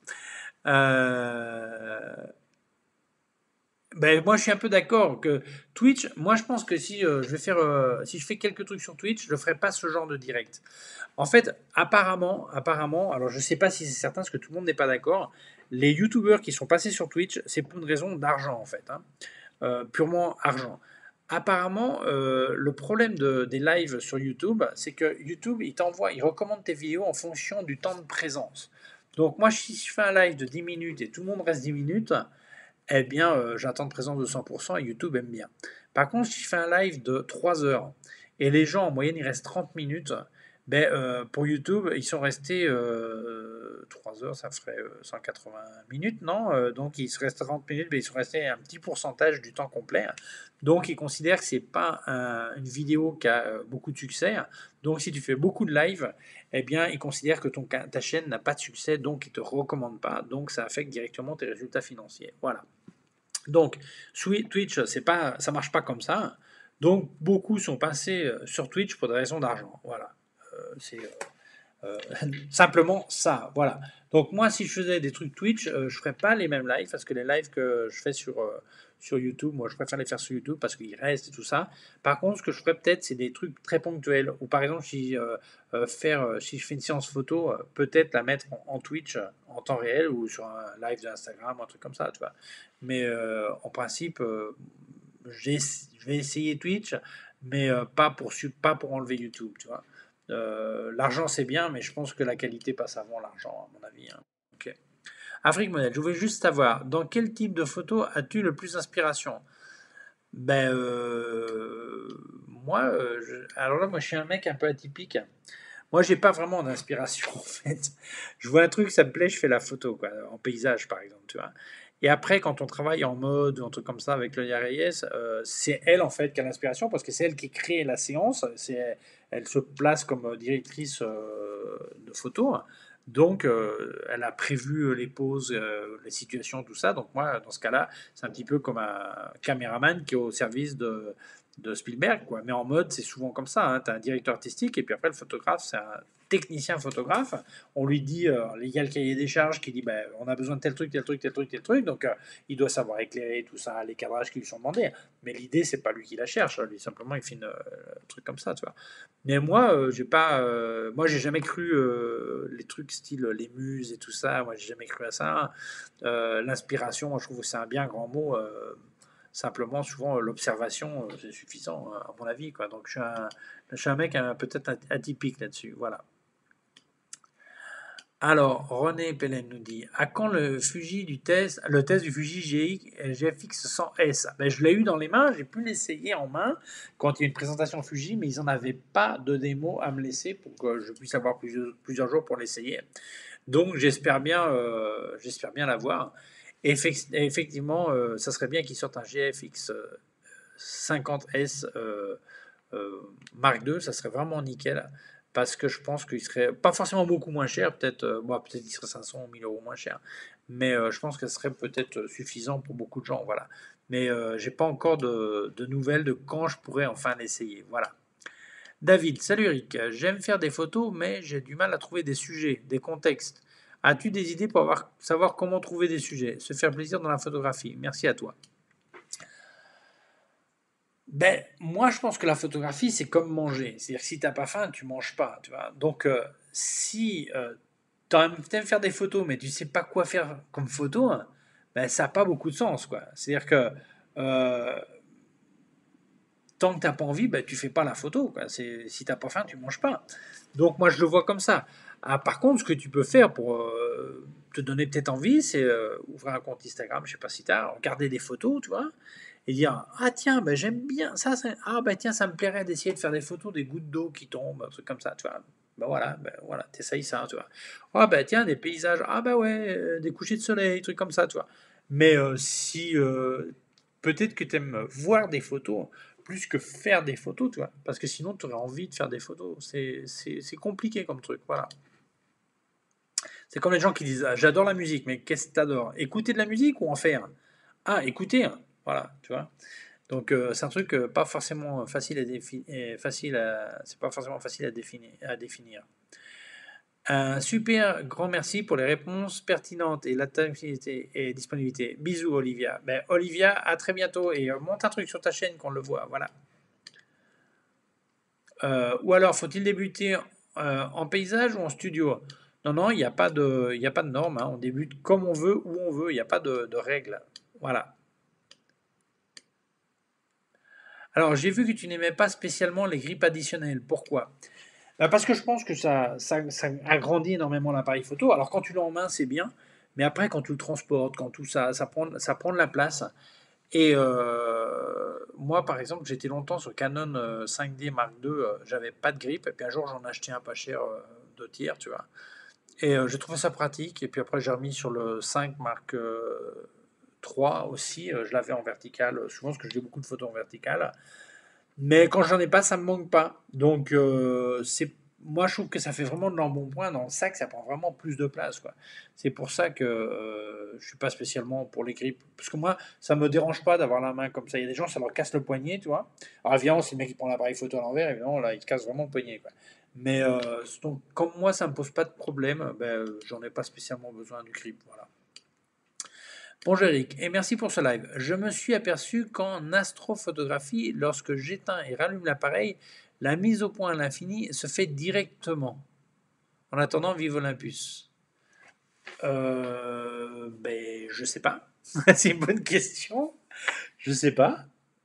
Euh, Ben, moi, je suis un peu d'accord que Twitch, moi, je pense que si euh, je vais faire, euh, si je fais quelques trucs sur Twitch, je ne ferai pas ce genre de direct. En fait, apparemment, apparemment, alors je ne sais pas si c'est certain, parce que tout le monde n'est pas d'accord, les YouTubeurs qui sont passés sur Twitch, c'est pour une raison d'argent, en fait. Hein. Euh, purement argent. Apparemment, euh, le problème de, des lives sur YouTube, c'est que YouTube, il t'envoie, il recommande tes vidéos en fonction du temps de présence. Donc moi, si je fais un live de dix minutes et tout le monde reste dix minutes, eh bien, euh, j'ai un temps de présence de cent pour cent et YouTube aime bien. Par contre, si je fais un live de trois heures et les gens, en moyenne, ils restent trente minutes, ben, euh, pour YouTube, ils sont restés euh, trois heures, ça ferait euh, cent quatre-vingts minutes, non? Euh, donc, ils se restent trente minutes, mais ils sont restés un petit pourcentage du temps complet. Donc, ils considèrent que c'est pas un- une vidéo qui a euh, beaucoup de succès. Donc, si tu fais beaucoup de live, eh bien, ils considèrent que ton, ta chaîne n'a pas de succès, donc ils ne te recommandent pas. Donc, ça affecte directement tes résultats financiers. Voilà. Donc, Twitch, c'est pas, ça marche pas comme ça. Donc, beaucoup sont passés euh, sur Twitch pour des raisons d'argent. Voilà. Euh, c'est euh, euh, simplement ça. Voilà. Donc, moi, si je faisais des trucs Twitch, euh, je ferais pas les mêmes lives parce que les lives que je fais sur, euh, sur YouTube, moi, je préfère les faire sur YouTube parce qu'ils restent et tout ça. Par contre, ce que je ferais peut-être, c'est des trucs très ponctuels. Ou par exemple, si, euh, euh, faire, euh, si je fais une séance photo, euh, peut-être la mettre en, en Twitch euh, en temps réel ou sur un live d'Instagram ou un truc comme ça, tu vois. Mais euh, en principe, euh, j'ai- je vais essayer Twitch, mais euh, pas, pour, su- pas pour enlever YouTube, tu vois. Euh, l'argent, c'est bien, mais je pense que la qualité passe avant l'argent, à mon avis. Hein. Ok. Afrique Modèle, je voulais juste savoir, dans quel type de photo as-tu le plus d'inspiration? Ben, euh, moi, euh, je- alors là, moi, je suis un mec un peu atypique. Moi, j'ai pas vraiment d'inspiration, en fait. Je vois un truc, ça me plaît, je fais la photo, quoi, en paysage, par exemple, tu vois. Et après, quand on travaille en mode ou un truc comme ça avec Claudia Reyes, euh, c'est elle, en fait, qui a l'inspiration, parce que c'est elle qui crée la séance. C'est, elle se place comme directrice euh, de photo. Donc, euh, elle a prévu les poses, euh, les situations, tout ça. Donc, moi, dans ce cas-là, c'est un petit peu comme un caméraman qui est au service de, de Spielberg, quoi. Mais en mode, c'est souvent comme ça. Hein. Tu as un directeur artistique et puis après, le photographe, c'est un technicien photographe. On lui dit, euh, il y a le cahier des charges qui dit, ben, on a besoin de tel truc, tel truc, tel truc, tel truc. Donc, euh, il doit savoir éclairer tout ça, les cadrages qui lui sont demandés. Mais l'idée, c'est pas lui qui la cherche. Lui, simplement, il fait une, euh, un truc comme ça, tu vois. Mais moi, euh, j'ai pas, euh, moi, j'ai jamais cru euh, les trucs style les muses et tout ça. Moi, j'ai jamais cru à ça. Euh, l'inspiration, moi, je trouve que c'est un bien grand mot. Euh, simplement, souvent, l'observation, euh, c'est suffisant, à mon avis. Quoi. Donc, je suis un, je suis un mec hein, peut-être atypique là-dessus. Voilà. Alors, René Pellen nous dit à quand le Fuji du test, le test du Fuji G F X cent S? Ben, je l'ai eu dans les mains, j'ai pu l'essayer en main quand il y a une présentation Fuji, mais ils n'en avaient pas de démo à me laisser pour que je puisse avoir plusieurs, plusieurs jours pour l'essayer. Donc, j'espère bien, euh, j'espère bien l'avoir. Effect- Effectivement, euh, ça serait bien qu'il sorte un G F X cinquante S euh, euh, Mark deux, ça serait vraiment nickel parce que je pense qu'il serait pas forcément beaucoup moins cher, peut-être euh, bon, peut-être qu'il serait cinq cents ou mille euros moins cher, mais euh, je pense que ce serait peut-être suffisant pour beaucoup de gens, voilà. Mais euh, j'ai pas encore de, de nouvelles de quand je pourrais enfin l'essayer, voilà. David, salut Eric, j'aime faire des photos, mais j'ai du mal à trouver des sujets, des contextes. As-tu des idées pour avoir, savoir comment trouver des sujets, se faire plaisir dans la photographie? Merci à toi. Ben, moi, je pense que la photographie, c'est comme manger. C'est-à-dire que si t'as pas faim, tu manges pas, tu vois. Donc, euh, si euh, t'aimes t'aimes faire des photos, mais tu sais pas quoi faire comme photo, hein, ben, ça n'a pas beaucoup de sens, quoi. C'est-à-dire que euh, tant que t'as pas envie, ben, tu fais pas la photo, quoi. C'est, si t'as pas faim, tu manges pas. Donc, moi, je le vois comme ça. Ah, par contre, ce que tu peux faire pour euh, te donner peut-être envie, c'est euh, ouvrir un compte Instagram, je sais pas si t'as, regarder des photos, tu vois, et dire ah tiens ben j'aime bien ça, ça ah ben tiens ça me plairait d'essayer de faire des photos des gouttes d'eau qui tombent un truc comme ça tu vois ben voilà ben voilà t'essayes ça tu vois ah ben tiens des paysages ah ben ouais euh, des couchers de soleil trucs comme ça tu vois mais euh, si euh, peut-être que tu aimes voir des photos plus que faire des photos tu vois parce que sinon tu aurais envie de faire des photos c'est c'est c'est compliqué comme truc voilà c'est comme les gens qui disent ah, j'adore la musique mais qu'est-ce que t'adores écouter de la musique ou en faire ah écouter hein. Voilà tu vois donc euh, c'est un truc euh, pas forcément facile à définir, facile à, c'est pas forcément facile à définir. À définir. Un super grand merci pour les réponses pertinentes et la disponibilité et disponibilité. Bisous Olivia. Ben, Olivia, à très bientôt et euh, monte un truc sur ta chaîne qu'on le voit. Voilà. Euh, ou alors faut-il débuter euh, en paysage ou en studio? Non non, il n'y a pas de, il y a pas de norme. Hein. On débute comme on veut, où on veut. Il n'y a pas de, de règles. Voilà. Alors j'ai vu que tu n'aimais pas spécialement les grippes additionnelles. Pourquoi? Bah, parce que je pense que ça, ça, ça agrandit énormément l'appareil photo. Alors quand tu l'as en main, c'est bien, mais après quand tu le transportes, quand tout ça, ça prend, ça prend de la place. Et euh, moi, par exemple, j'étais longtemps sur Canon euh, cinq D Mark deux, euh, j'avais pas de grippe, et puis un jour j'en ai acheté un pas cher euh, de tiers, tu vois. Et euh, j'ai trouvé ça pratique, et puis après j'ai remis sur le cinq Mark euh, trois aussi, euh, je l'avais en vertical, euh, souvent parce que je fais beaucoup de photos en vertical. Mais quand j'en ai pas, ça me manque pas. Donc, euh, c'est, moi, je trouve que ça fait vraiment de l'embonpoint dans le sac, ça prend vraiment plus de place, quoi. C'est pour ça que euh, je suis pas spécialement pour les grippes. Parce que moi, ça me dérange pas d'avoir la main comme ça. Il y a des gens, ça leur casse le poignet, tu vois. Alors, évidemment, si le mec il prend l'appareil photo à l'envers, évidemment, là, il te casse vraiment le poignet, quoi. Mais euh, donc, comme moi, ça me pose pas de problème, ben, euh, j'en ai pas spécialement besoin du grip, voilà. Bonjour Eric, et merci pour ce live. Je me suis aperçu qu'en astrophotographie, lorsque j'éteins et rallume l'appareil, la mise au point à l'infini se fait directement. En attendant, vive Olympus. Euh, ben, je sais pas. C'est une bonne question. Je sais pas.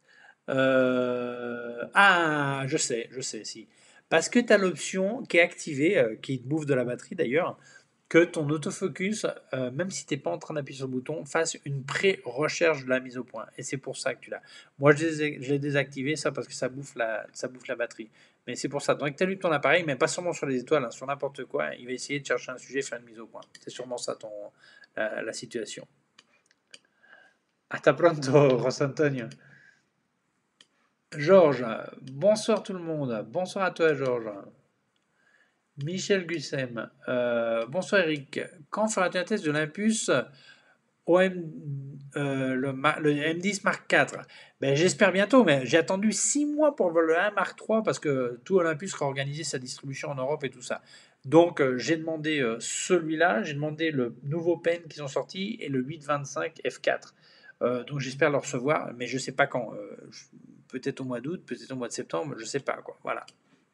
Euh, ah, je sais, je sais, si. Parce que tu as l'option qui est activée, euh, qui te bouffe de la batterie d'ailleurs, que ton autofocus, euh, même si tu n'es pas en train d'appuyer sur le bouton, fasse une pré-recherche de la mise au point. Et c'est pour ça que tu l'as. Moi, je l'ai je l'ai désactivé, ça, parce que ça bouffe la, ça bouffe la batterie. Mais c'est pour ça. Donc, tu allumes ton appareil, mais pas seulement sur les étoiles, hein, sur n'importe quoi. Il va essayer de chercher un sujet et faire une mise au point. C'est sûrement ça ton, la, la situation. Hasta pronto, Ross Antonio. Georges, bonsoir tout le monde. Bonsoir à toi, Georges. Michel Gussem, euh, bonsoir Eric. Quand feras-tu un test de l'Impulse au M, euh, le, le M dix Mark quatre? Ben, j'espère bientôt, mais j'ai attendu six mois pour le un Mark trois parce que tout Olympus sera organisé sa distribution en Europe et tout ça. Donc euh, j'ai demandé euh, celui-là, j'ai demandé le nouveau pen qu'ils ont sorti et le huit vingt-cinq F quatre. Euh, donc j'espère le recevoir, mais je sais pas quand. Euh, peut-être au mois d'août, peut-être au mois de septembre, je sais pas quoi. Voilà.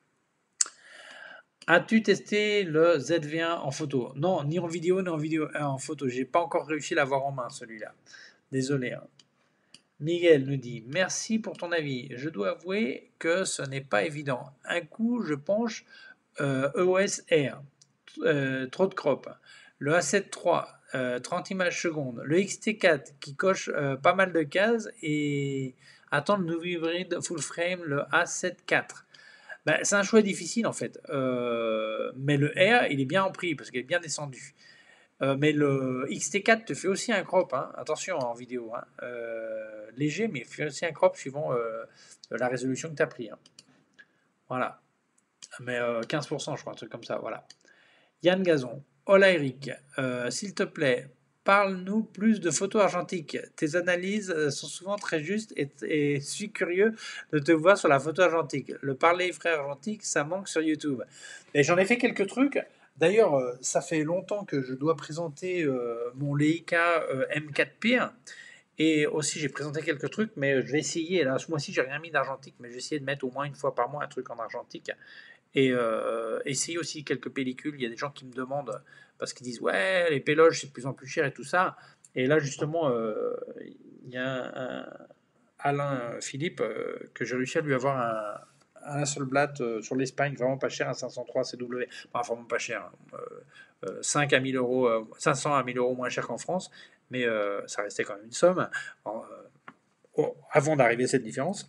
As-tu testé le Z V un en photo? Non, ni en vidéo, ni en vidéo, euh, en photo. J'ai pas encore réussi à l'avoir en main, celui-là. Désolé. Hein. Miguel nous dit merci pour ton avis. Je dois avouer que ce n'est pas évident. Un coup, je penche euh, E O S R, euh, trop de crop. Le A sept trois, euh, trente images secondes. Le X T quatre qui coche euh, pas mal de cases et attend le nouveau hybride full frame, le A sept quatre. Ben, c'est un choix difficile en fait. Euh, mais le R, il est bien en prix parce qu'il est bien descendu. Euh, mais le X T quatre te fait aussi un crop, hein. Attention en vidéo. Hein. Euh, léger, mais fait aussi un crop suivant euh, la résolution que tu as pris. Hein. Voilà. Mais euh, quinze pour cent, je crois, un truc comme ça. Voilà. Yann Gazon. Hola Eric, euh, s'il te plaît, parle-nous plus de photos argentiques. Tes analyses sont souvent très justes et, et je suis curieux de te voir sur la photo argentique. Le parler frère argentique, ça manque sur YouTube. Et j'en ai fait quelques trucs. D'ailleurs, euh, ça fait longtemps que je dois présenter euh, mon Leica euh, M quatre P. Et aussi, j'ai présenté quelques trucs, mais je vais essayer. Là, ce mois-ci, j'ai rien mis d'argentique, mais j'ai essayé de mettre au moins une fois par mois un truc en argentique. Et euh, essayer aussi quelques pellicules. Il y a des gens qui me demandent, parce qu'ils disent, ouais, les péloges, c'est de plus en plus cher et tout ça. Et là, justement, euh, il y a un, un Alain Philippe euh, que j'ai réussi à lui avoir un, un Hasselblad euh, sur l'Espagne, vraiment pas cher, un cinq cent trois C W. Enfin, vraiment pas cher. Hein. Euh, euh, cinq à mille euros, euh, cinq cents à mille euros moins cher qu'en France, mais euh, ça restait quand même une somme. En, euh, oh, avant d'arriver à cette différence.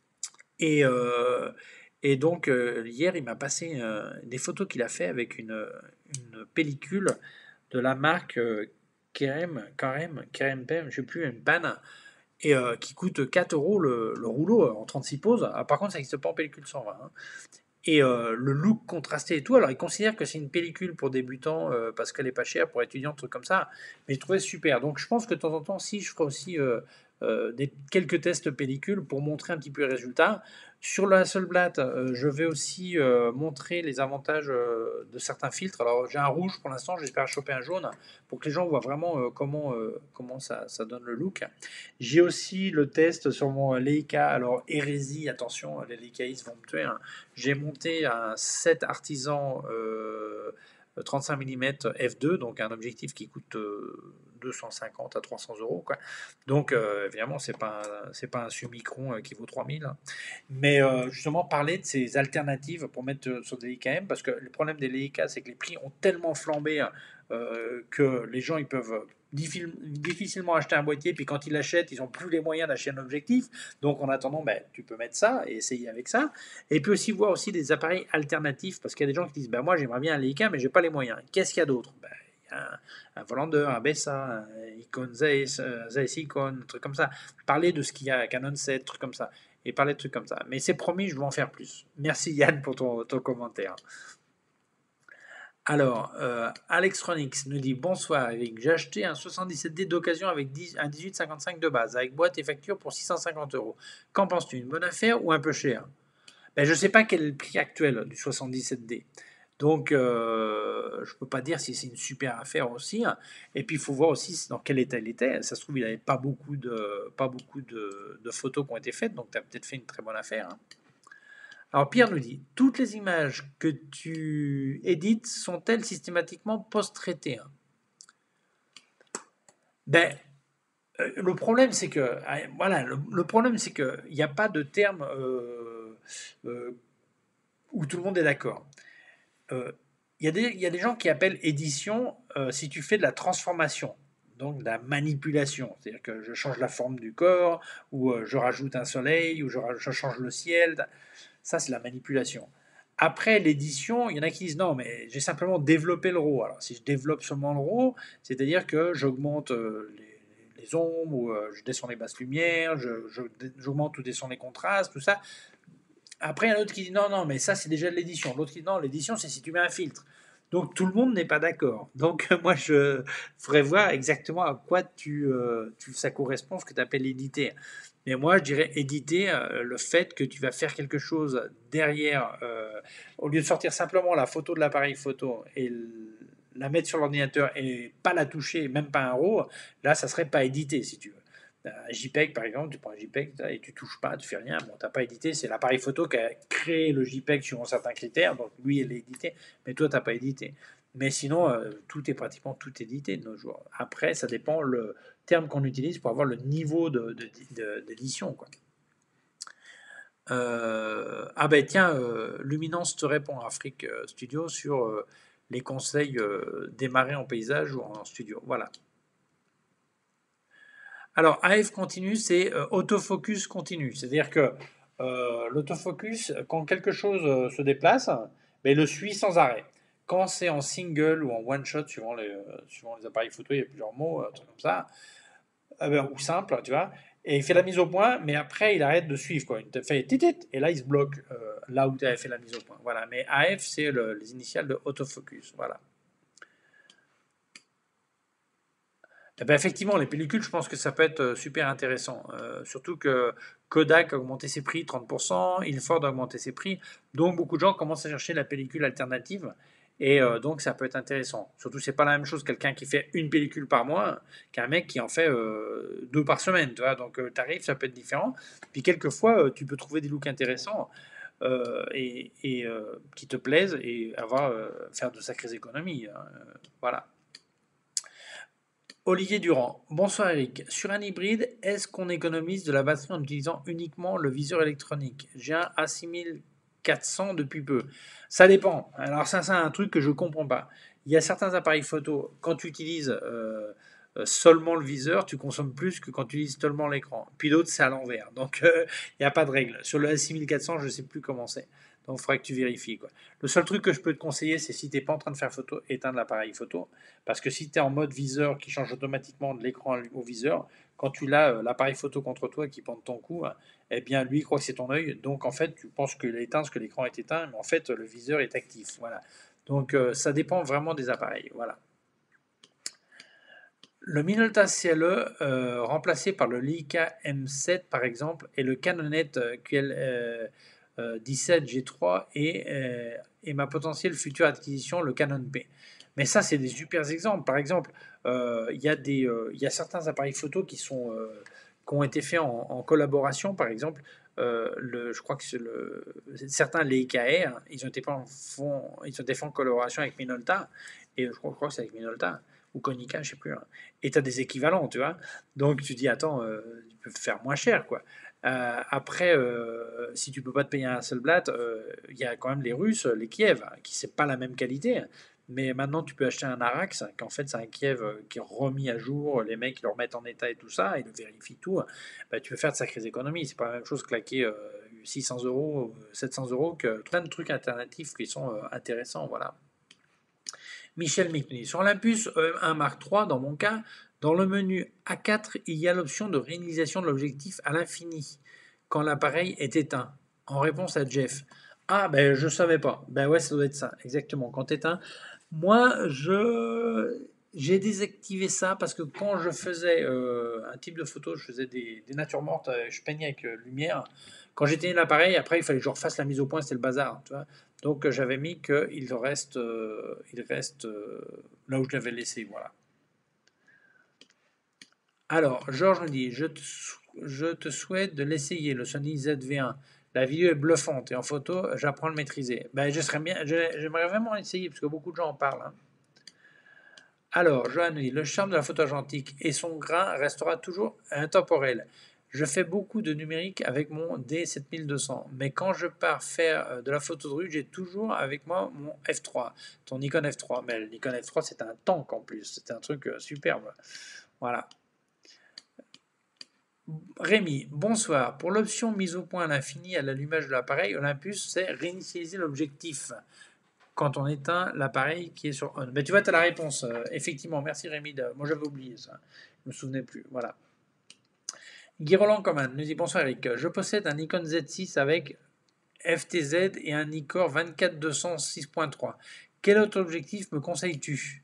Et, euh, et donc, euh, hier, il m'a passé euh, des photos qu'il a fait avec une, une pellicule de la marque euh, Kerem, Karem, Kerem Pem, je sais plus, une panne, et euh, qui coûte quatre euros le, le rouleau euh, en trente-six poses. Ah, par contre, ça n'existe pas en pellicule cent vingt. Hein. Et euh, le look contrasté et tout, alors il considère que c'est une pellicule pour débutants euh, parce qu'elle est pas chère, pour étudiants, trucs comme ça. Mais je trouvais super. Donc je pense que de temps en temps, si je ferai aussi euh, euh, des, quelques tests pellicules pour montrer un petit peu les résultats. Sur le Hasselblad, euh, je vais aussi euh, montrer les avantages euh, de certains filtres. Alors j'ai un rouge pour l'instant, j'espère choper un jaune pour que les gens voient vraiment euh, comment, euh, comment ça, ça donne le look. J'ai aussi le test sur mon Leica. Alors hérésie, attention, les Leicaïstes vont me tuer. Hein. J'ai monté un sept artisan euh, trente-cinq millimètres f deux, donc un objectif qui coûte euh, deux cent cinquante à trois cents euros. Quoi. Donc, euh, évidemment, c'est pas un- c'est pas un Summicron euh, qui vaut trois mille. Hein. Mais euh, justement, parler de ces alternatives pour mettre euh, sur des Leica M, parce que le problème des Leica, c'est que les prix ont tellement flambé euh, que les gens ils peuvent diffi- difficilement acheter un boîtier, puis quand ils l'achètent, ils n'ont plus les moyens d'acheter un objectif. Donc, en attendant, ben, tu peux mettre ça et essayer avec ça. Et puis aussi voir aussi des appareils alternatifs, parce qu'il y a des gens qui disent, ben, moi j'aimerais bien un Leica, mais j'ai pas les moyens. Qu'est-ce qu'il y a d'autre? Ben, il y a un, un Vollander, un Bessa, un Icon Zeiss, euh, Zeiss Icon, un truc comme ça. Parler de ce qu'il y a, Canon sept, trucs comme ça. Et parler de trucs comme ça. Mais c'est promis, je vais en faire plus. Merci Yann pour ton, ton commentaire. Alors, euh, Alextronics nous dit bonsoir Eric, j'ai acheté un soixante-dix-sept D d'occasion avec dix un dix-huit cinquante-cinq de base, avec boîte et facture pour six cent cinquante euros. Qu'en penses-tu, une bonne affaire ou un peu cher? Ben, je ne sais pas quel est le prix actuel du soixante-dix-sept D. Donc, euh, je ne peux pas dire si c'est une super affaire aussi. Hein. Et puis, il faut voir aussi dans quel état il était. Ça se trouve, il n'avait pas beaucoup, de, pas beaucoup de, de photos qui ont été faites, donc tu as peut-être fait une très bonne affaire. Hein. Alors Pierre nous dit, toutes les images que tu édites sont-elles systématiquement post-traitées? Hein? Ben, euh, le problème c'est que, euh, voilà, le, le problème c'est que il n'y a pas de terme euh, euh, où tout le monde est d'accord. Euh, Il y, a des- il y a des gens qui appellent édition euh, si tu fais de la transformation, donc de la manipulation. C'est-à-dire que je change la forme du corps, ou euh, je rajoute un soleil, ou je, ra- je change le ciel. Ça, c'est la manipulation. Après l'édition, il y en a qui disent non, mais j'ai simplement développé le RAW. Alors, si je développe seulement le RAW, c'est-à-dire que j'augmente euh, les, les ombres, ou euh, je descends les basses lumières, je, je, j'augmente ou descends les contrastes, tout ça. Après, il y en a un autre qui dit non, non, mais ça, c'est déjà de l'édition. L'autre qui dit non, l'édition, c'est si tu mets un filtre. Donc, tout le monde n'est pas d'accord. Donc, moi, je ferais voir exactement à quoi tu, euh, tu, ça correspond, ce que tu appelles éditer. Mais moi, je dirais éditer euh, le fait que tu vas faire quelque chose derrière, euh, au lieu de sortir simplement la photo de l'appareil photo et la mettre sur l'ordinateur et pas la toucher, même pas un RAW, là, ça serait pas édité, si tu veux. Un JPEG, par exemple, tu prends un JPEG et tu touches pas, tu fais rien. Bon, t'as pas édité, c'est l'appareil photo qui a créé le JPEG suivant certains critères, donc lui, il est édité, mais toi, t'as pas édité. Mais sinon, euh, tout est pratiquement tout édité de nos jours. Après, ça dépend le terme qu'on utilise pour avoir le niveau de, de, de, d'édition, quoi. Euh, ah ben tiens, euh, Luminance te répond à Afrique euh, Studio sur euh, les conseils euh, démarrer en paysage ou en studio. Voilà. Alors, A F continu, c'est euh, autofocus continu. C'est-à-dire que euh, l'autofocus, quand quelque chose euh, se déplace, ben, il le suit sans arrêt. Quand c'est en single ou en one shot, suivant les, euh, suivant les appareils photo, il y a plusieurs mots, euh, trucs comme ça, euh, ben, ou simple, tu vois. Et il fait la mise au point, mais après, il arrête de suivre. Quoi. Il te fait titit, et là, il se bloque euh, là où tu avais fait la mise au point. Voilà. Mais A F, c'est le- les initiales de autofocus. Voilà. Eh ben, effectivement, les pellicules, je pense que ça peut être euh, super intéressant. Euh, surtout que Kodak a augmenté ses prix trente pour cent, Ilford a augmenté ses prix. Donc beaucoup de gens commencent à chercher la pellicule alternative. Et euh, donc, ça peut être intéressant. Surtout, c'est pas la même chose quelqu'un qui fait une pellicule par mois qu'un mec qui en fait euh, deux par semaine. Tu vois. Donc, euh, tarif, ça peut être différent. Puis, quelquefois, euh, tu peux trouver des looks intéressants euh, et, et, euh, qui te plaisent et avoir, euh, faire de sacrées économies. Hein. Euh, Voilà. Olivier Durand. Bonsoir Eric. Sur un hybride, est-ce qu'on économise de la batterie en utilisant uniquement le viseur électronique? J'ai un A six mille quatre cents depuis peu. Ça dépend. Alors ça, c'est un truc que je ne comprends pas. Il y a certains appareils photo, quand tu utilises euh, euh, seulement le viseur, tu consommes plus que quand tu utilises seulement l'écran. Puis d'autres, c'est à l'envers. Donc euh, il n'y a pas de règle. Sur le A six mille quatre cents, je ne sais plus comment c'est. Donc il faudrait que tu vérifies. Quoi. Le seul truc que je peux te conseiller, c'est si tu n'es pas en train de faire photo, éteindre l'appareil photo. Parce que si tu es en mode viseur qui change automatiquement de l'écran au viseur, quand tu l'as euh, l'appareil photo contre toi qui pointe ton cou, hein, eh bien lui il croit que c'est ton œil. Donc en fait, tu penses qu'il est éteint parce que l'écran est éteint, mais en fait le viseur est actif. Voilà. Donc euh, ça dépend vraiment des appareils. Voilà. Le Minolta C L E, euh, remplacé par le Leica M sept par exemple, et le Canonet euh, Q L euh, euh, dix-sept G trois et, euh, et ma potentielle future acquisition, le Canon P. Mais ça, c'est des super exemples. Par exemple, euh, il y, a des, euh, il y a certains appareils photo qui, sont, euh, qui ont été faits en, en collaboration. Par exemple, euh, le, je crois que c'est le, certains Leica Air, ils ont été faits en, fond- ils ont été faits en collaboration avec Minolta. Et je crois, je crois que c'est avec Minolta ou Konica, je sais plus. Hein. Et tu as des équivalents, tu vois. Donc tu dis, attends, euh, ils peuvent faire moins cher, quoi. Euh, après, euh, si tu peux pas te payer un Hasselblad, euh, il y a quand même les Russes, les Kiev, hein, qui c'est pas la même qualité. Mais maintenant, tu peux acheter un Arax, qu'en fait, c'est un Kiev euh, qui est remis à jour, les mecs, ils le remettent en état et tout ça, ils le vérifient tout. Bah, tu peux faire de sacrées économies. C'est pas la même chose claquer euh, six cents euros, sept cents euros, que plein de trucs alternatifs qui sont euh, intéressants, voilà. Michel Micny. Sur l'Olympus E M un Mark trois, dans mon cas, dans le menu A quatre, il y a l'option de réalisation de l'objectif à l'infini quand l'appareil est éteint. En réponse à Jeff. Ah, ben je savais pas. Ben ouais, ça doit être ça, exactement. Quand éteint. Moi, je j'ai désactivé ça parce que quand je faisais euh, un type de photo, je faisais des, des natures mortes, euh, je peignais avec euh, lumière. Quand j'éteignais l'appareil, après il fallait que je refasse la mise au point, c'était le bazar. Tu vois. Donc euh, j'avais mis qu'il reste, euh, il reste euh, là où je l'avais laissé. Voilà. Alors, Georges me dit, je te, je te souhaite de l'essayer, le Sony Z V un. La vidéo est bluffante et en photo, j'apprends à le maîtriser. Ben, je serais bien, j'aimerais vraiment essayer parce que beaucoup de gens en parlent. Hein. Alors, Johan dit, le charme de la photo argentique et son grain restera toujours intemporel. Je fais beaucoup de numérique avec mon D sept mille deux cents, mais quand je pars faire euh, de la photo de rue, j'ai toujours avec moi mon F trois, ton Nikon F trois. Mais le Nikon F trois, c'est un tank en plus, c'est un truc euh, superbe. Voilà. Rémi, bonsoir. Pour l'option mise au point à l'infini à l'allumage de l'appareil, Olympus, c'est réinitialiser l'objectif quand on éteint l'appareil qui est sur on. Mais tu vois, tu as la réponse. Euh, effectivement, merci Rémi. De... Moi, j'avais oublié ça. Je me souvenais plus. Voilà. Guy Roland Coman nous dit bonsoir Eric. Je possède un Nikon Z six avec F T Z et un Nikkor vingt-quatre deux cents six point trois. Quel autre objectif me conseilles-tu?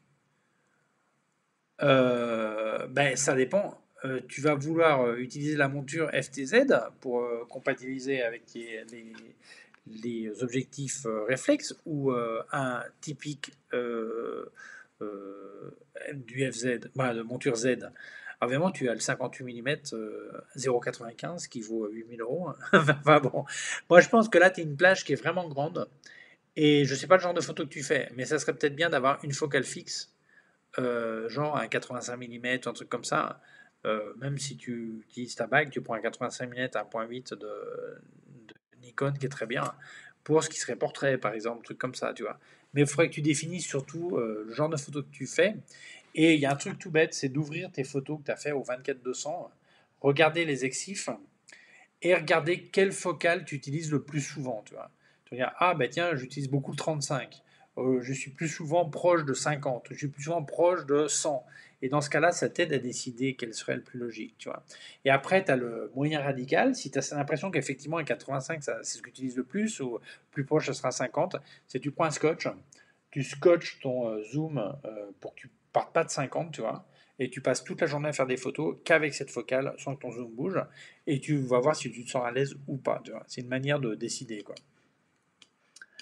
Euh, ben, ça dépend. Euh, tu vas vouloir euh, utiliser la monture F T Z pour euh, compatibiliser avec les, les, les objectifs euh, réflexes ou euh, un typique euh, euh, du F Z, bah, de monture Z. Alors, évidemment, tu as le cinquante-huit millimètres euh, zéro virgule quatre-vingt-quinze qui vaut huit mille euros. Enfin bon, moi je pense que là, tu as une plage qui est vraiment grande et je sais pas le genre de photo que tu fais, mais ça serait peut-être bien d'avoir une focale fixe euh, genre un quatre-vingt-cinq millimètres, un truc comme ça. Euh, même si tu utilises ta bague, tu prends un quatre-vingt-cinq millimètres, un point huit de, de Nikon qui est très bien pour ce qui serait portrait, par exemple, truc comme ça, tu vois. Mais il faudrait que tu définisses surtout euh, le genre de photos que tu fais. Et il y a un truc tout bête, c'est d'ouvrir tes photos que tu as fait au vingt-quatre deux cents, regarder les exifs et regarder quelle focale tu utilises le plus souvent, tu vois. Tu regardes, ah ben tiens, j'utilise beaucoup le trente-cinq. Euh, je suis plus souvent proche de cinquante, je suis plus souvent proche de cent. Et dans ce cas-là, ça t'aide à décider quel serait le plus logique, tu vois. Et après, tu as le moyen radical. Si tu as l'impression qu'effectivement, un quatre-vingt-cinq, c'est ce que tu utilises le plus, ou plus proche, ça sera cinquante, c'est tu prends un scotch, tu scotches ton euh, zoom euh, pour que tu partes pas de cinquante, tu vois, et tu passes toute la journée à faire des photos qu'avec cette focale, sans que ton zoom bouge, et tu vas voir si tu te sens à l'aise ou pas, tu vois. C'est une manière de décider, quoi.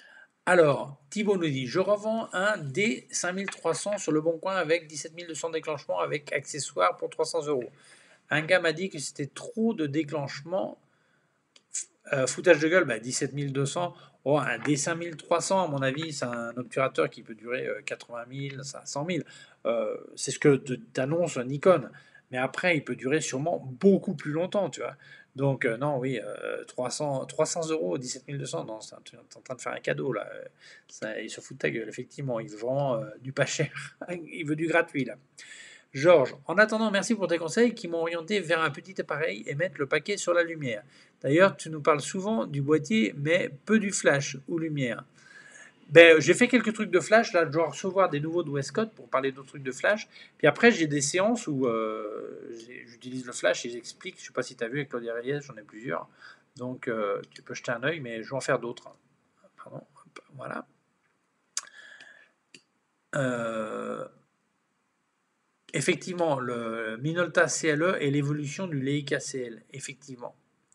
Alors, Thibaut nous dit, je revends un D cinq mille trois cents sur le bon coin avec dix-sept mille deux cents déclenchements avec accessoires pour trois cents euros. Un gars m'a dit que c'était trop de déclenchements. Euh, foutage de gueule, bah, dix-sept mille deux cents. Oh, un D cinq mille trois cents, à mon avis, c'est un obturateur qui peut durer euh, quatre-vingt mille, cent mille. Euh, c'est ce que t'annonce Nikon. Mais après, il peut durer sûrement beaucoup plus longtemps, tu vois. Donc, euh, non, oui, euh, trois cents, trois cents euros, dix-sept mille deux cents, non, c'est un- tu es en train de faire un cadeau, là. Euh, Ça, il se fout de ta gueule, effectivement. Il veut vraiment euh, du pas cher. Il veut du gratuit, là. Georges, en attendant, merci pour tes conseils qui m'ont orienté vers un petit appareil et mettre le paquet sur la lumière. D'ailleurs, tu nous parles souvent du boîtier, mais peu du flash ou lumière. Ben, j'ai fait quelques trucs de flash, là, je dois recevoir des nouveaux de Westcott pour parler d'autres trucs de flash. Puis après, j'ai des séances où euh, j'utilise le flash et j'explique. Je ne sais pas si tu as vu avec Claudia Reyes, j'en ai plusieurs. Donc, euh, tu peux jeter un œil, mais je vais en faire d'autres. Pardon, hop, voilà. Euh, Effectivement, le Minolta C L E est l'évolution du Leica C L. Effectivement.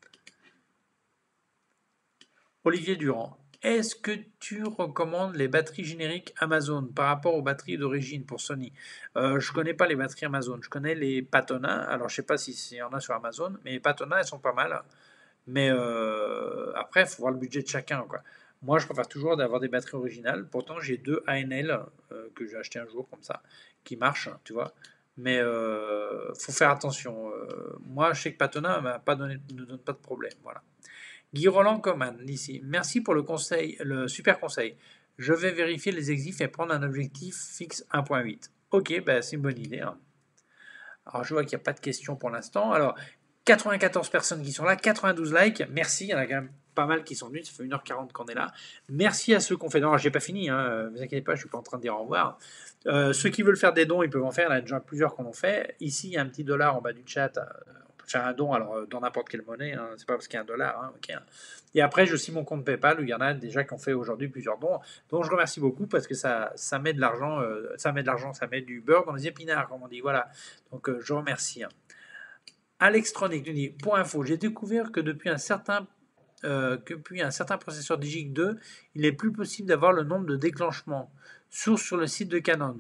Olivier Durand, est-ce que tu recommandes les batteries génériques Amazon par rapport aux batteries d'origine pour Sony? euh, Je ne connais pas les batteries Amazon. Je connais les Patona. Alors, je ne sais pas s'il y en a sur Amazon, mais les Patona, elles sont pas mal. Mais euh, après, il faut voir le budget de chacun, quoi. Moi, je préfère toujours d'avoir des batteries originales. Pourtant, j'ai deux A N L euh, que j'ai acheté un jour comme ça, qui marchent, tu vois. Mais euh, faut faire attention. Euh, moi, je sais que Patona m'a pas donné, ne donne pas de problème. Voilà. Guy Roland Coman, ici. Merci pour le conseil, le super conseil. Je vais vérifier les exifs et prendre un objectif fixe un point huit. Ok, ben c'est une bonne idée, hein. Alors, je vois qu'il n'y a pas de questions pour l'instant. Alors, quatre-vingt-quatorze personnes qui sont là, quatre-vingt-douze likes. Merci, il y en a quand même pas mal qui sont venus. Ça fait une heure quarante qu'on est là. Merci à ceux qui ont fait. Non, j'ai pas fini, hein. Ne vous inquiétez pas, je ne suis pas en train de dire au revoir. Euh, ceux qui veulent faire des dons, ils peuvent en faire. Il y en a déjà plusieurs qui en ont fait. Ici, il y a un petit dollar en bas du chat. Euh, on peut faire un don, alors euh, dans n'importe quelle monnaie. Hein. C'est pas parce qu'il y a un dollar. Hein, okay, hein. Et après, j'ai aussi mon compte PayPal où il y en a déjà qui ont fait aujourd'hui plusieurs dons. Donc, je remercie beaucoup parce que ça, ça met de l'argent, euh, ça met de l'argent, ça met du beurre dans les épinards, comme on dit. Voilà. Donc, euh, je remercie. Hein. Alex Tronic nous dit, pour info, j'ai découvert que depuis un certain euh, que depuis un certain processeur Digic deux, il n'est plus possible d'avoir le nombre de déclenchements. Source sur le site de Canon.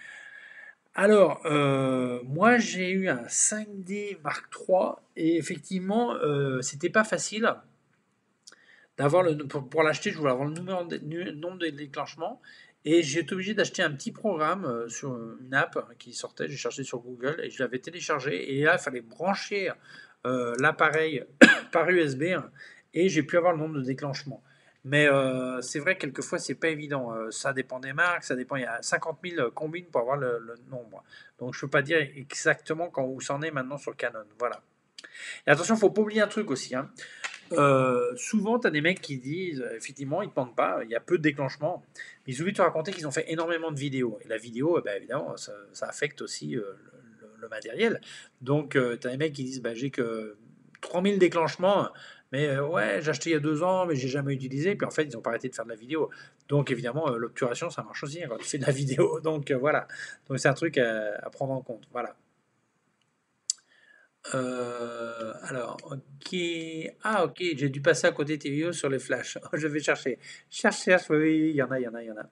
Alors, euh, moi j'ai eu un cinq D Mark trois et effectivement, euh, c'était pas facile d'avoir le pour, pour l'acheter. Je voulais avoir le numéro de, nu- nombre de déclenchements et j'ai été obligé d'acheter un petit programme euh, sur une app qui sortait. J'ai cherché sur Google et je l'avais téléchargé et là il fallait brancher euh, l'appareil par U S B hein, et j'ai pu avoir le nombre de déclenchements. Mais euh, c'est vrai, quelquefois, c'est pas évident. Euh, ça dépend des marques, ça dépend. Il y a cinquante mille combines pour avoir le, le nombre. Donc, je peux pas dire exactement quand où ça en est maintenant sur Canon. Voilà. Et attention, faut pas oublier un truc aussi. Hein. Euh, souvent, tu as des mecs qui disent, euh, effectivement, ils ne pendent pas, il y a peu de déclenchements, mais ils oublient de te raconter qu'ils ont fait énormément de vidéos. Et la vidéo, eh ben, évidemment, ça, ça affecte aussi euh, le, le- le matériel. Donc, tu as des mecs qui disent, bah, j'ai que trois mille déclenchements, mais euh, ouais, j'ai acheté il y a deux ans, mais j'ai jamais utilisé. Puis en fait, ils n'ont pas arrêté de faire de la vidéo. Donc, évidemment, euh, l'obturation, ça marche aussi hein, quand tu fais de la vidéo. Donc, euh, voilà. Donc, c'est un truc à, à prendre en compte. Voilà. Euh, alors, ok. Ah, ok, j'ai dû passer à côté de tes vidéos sur les flashs. Je vais chercher. Cherche, cherche, oui, oui, il y en a, il y en a, il y en a.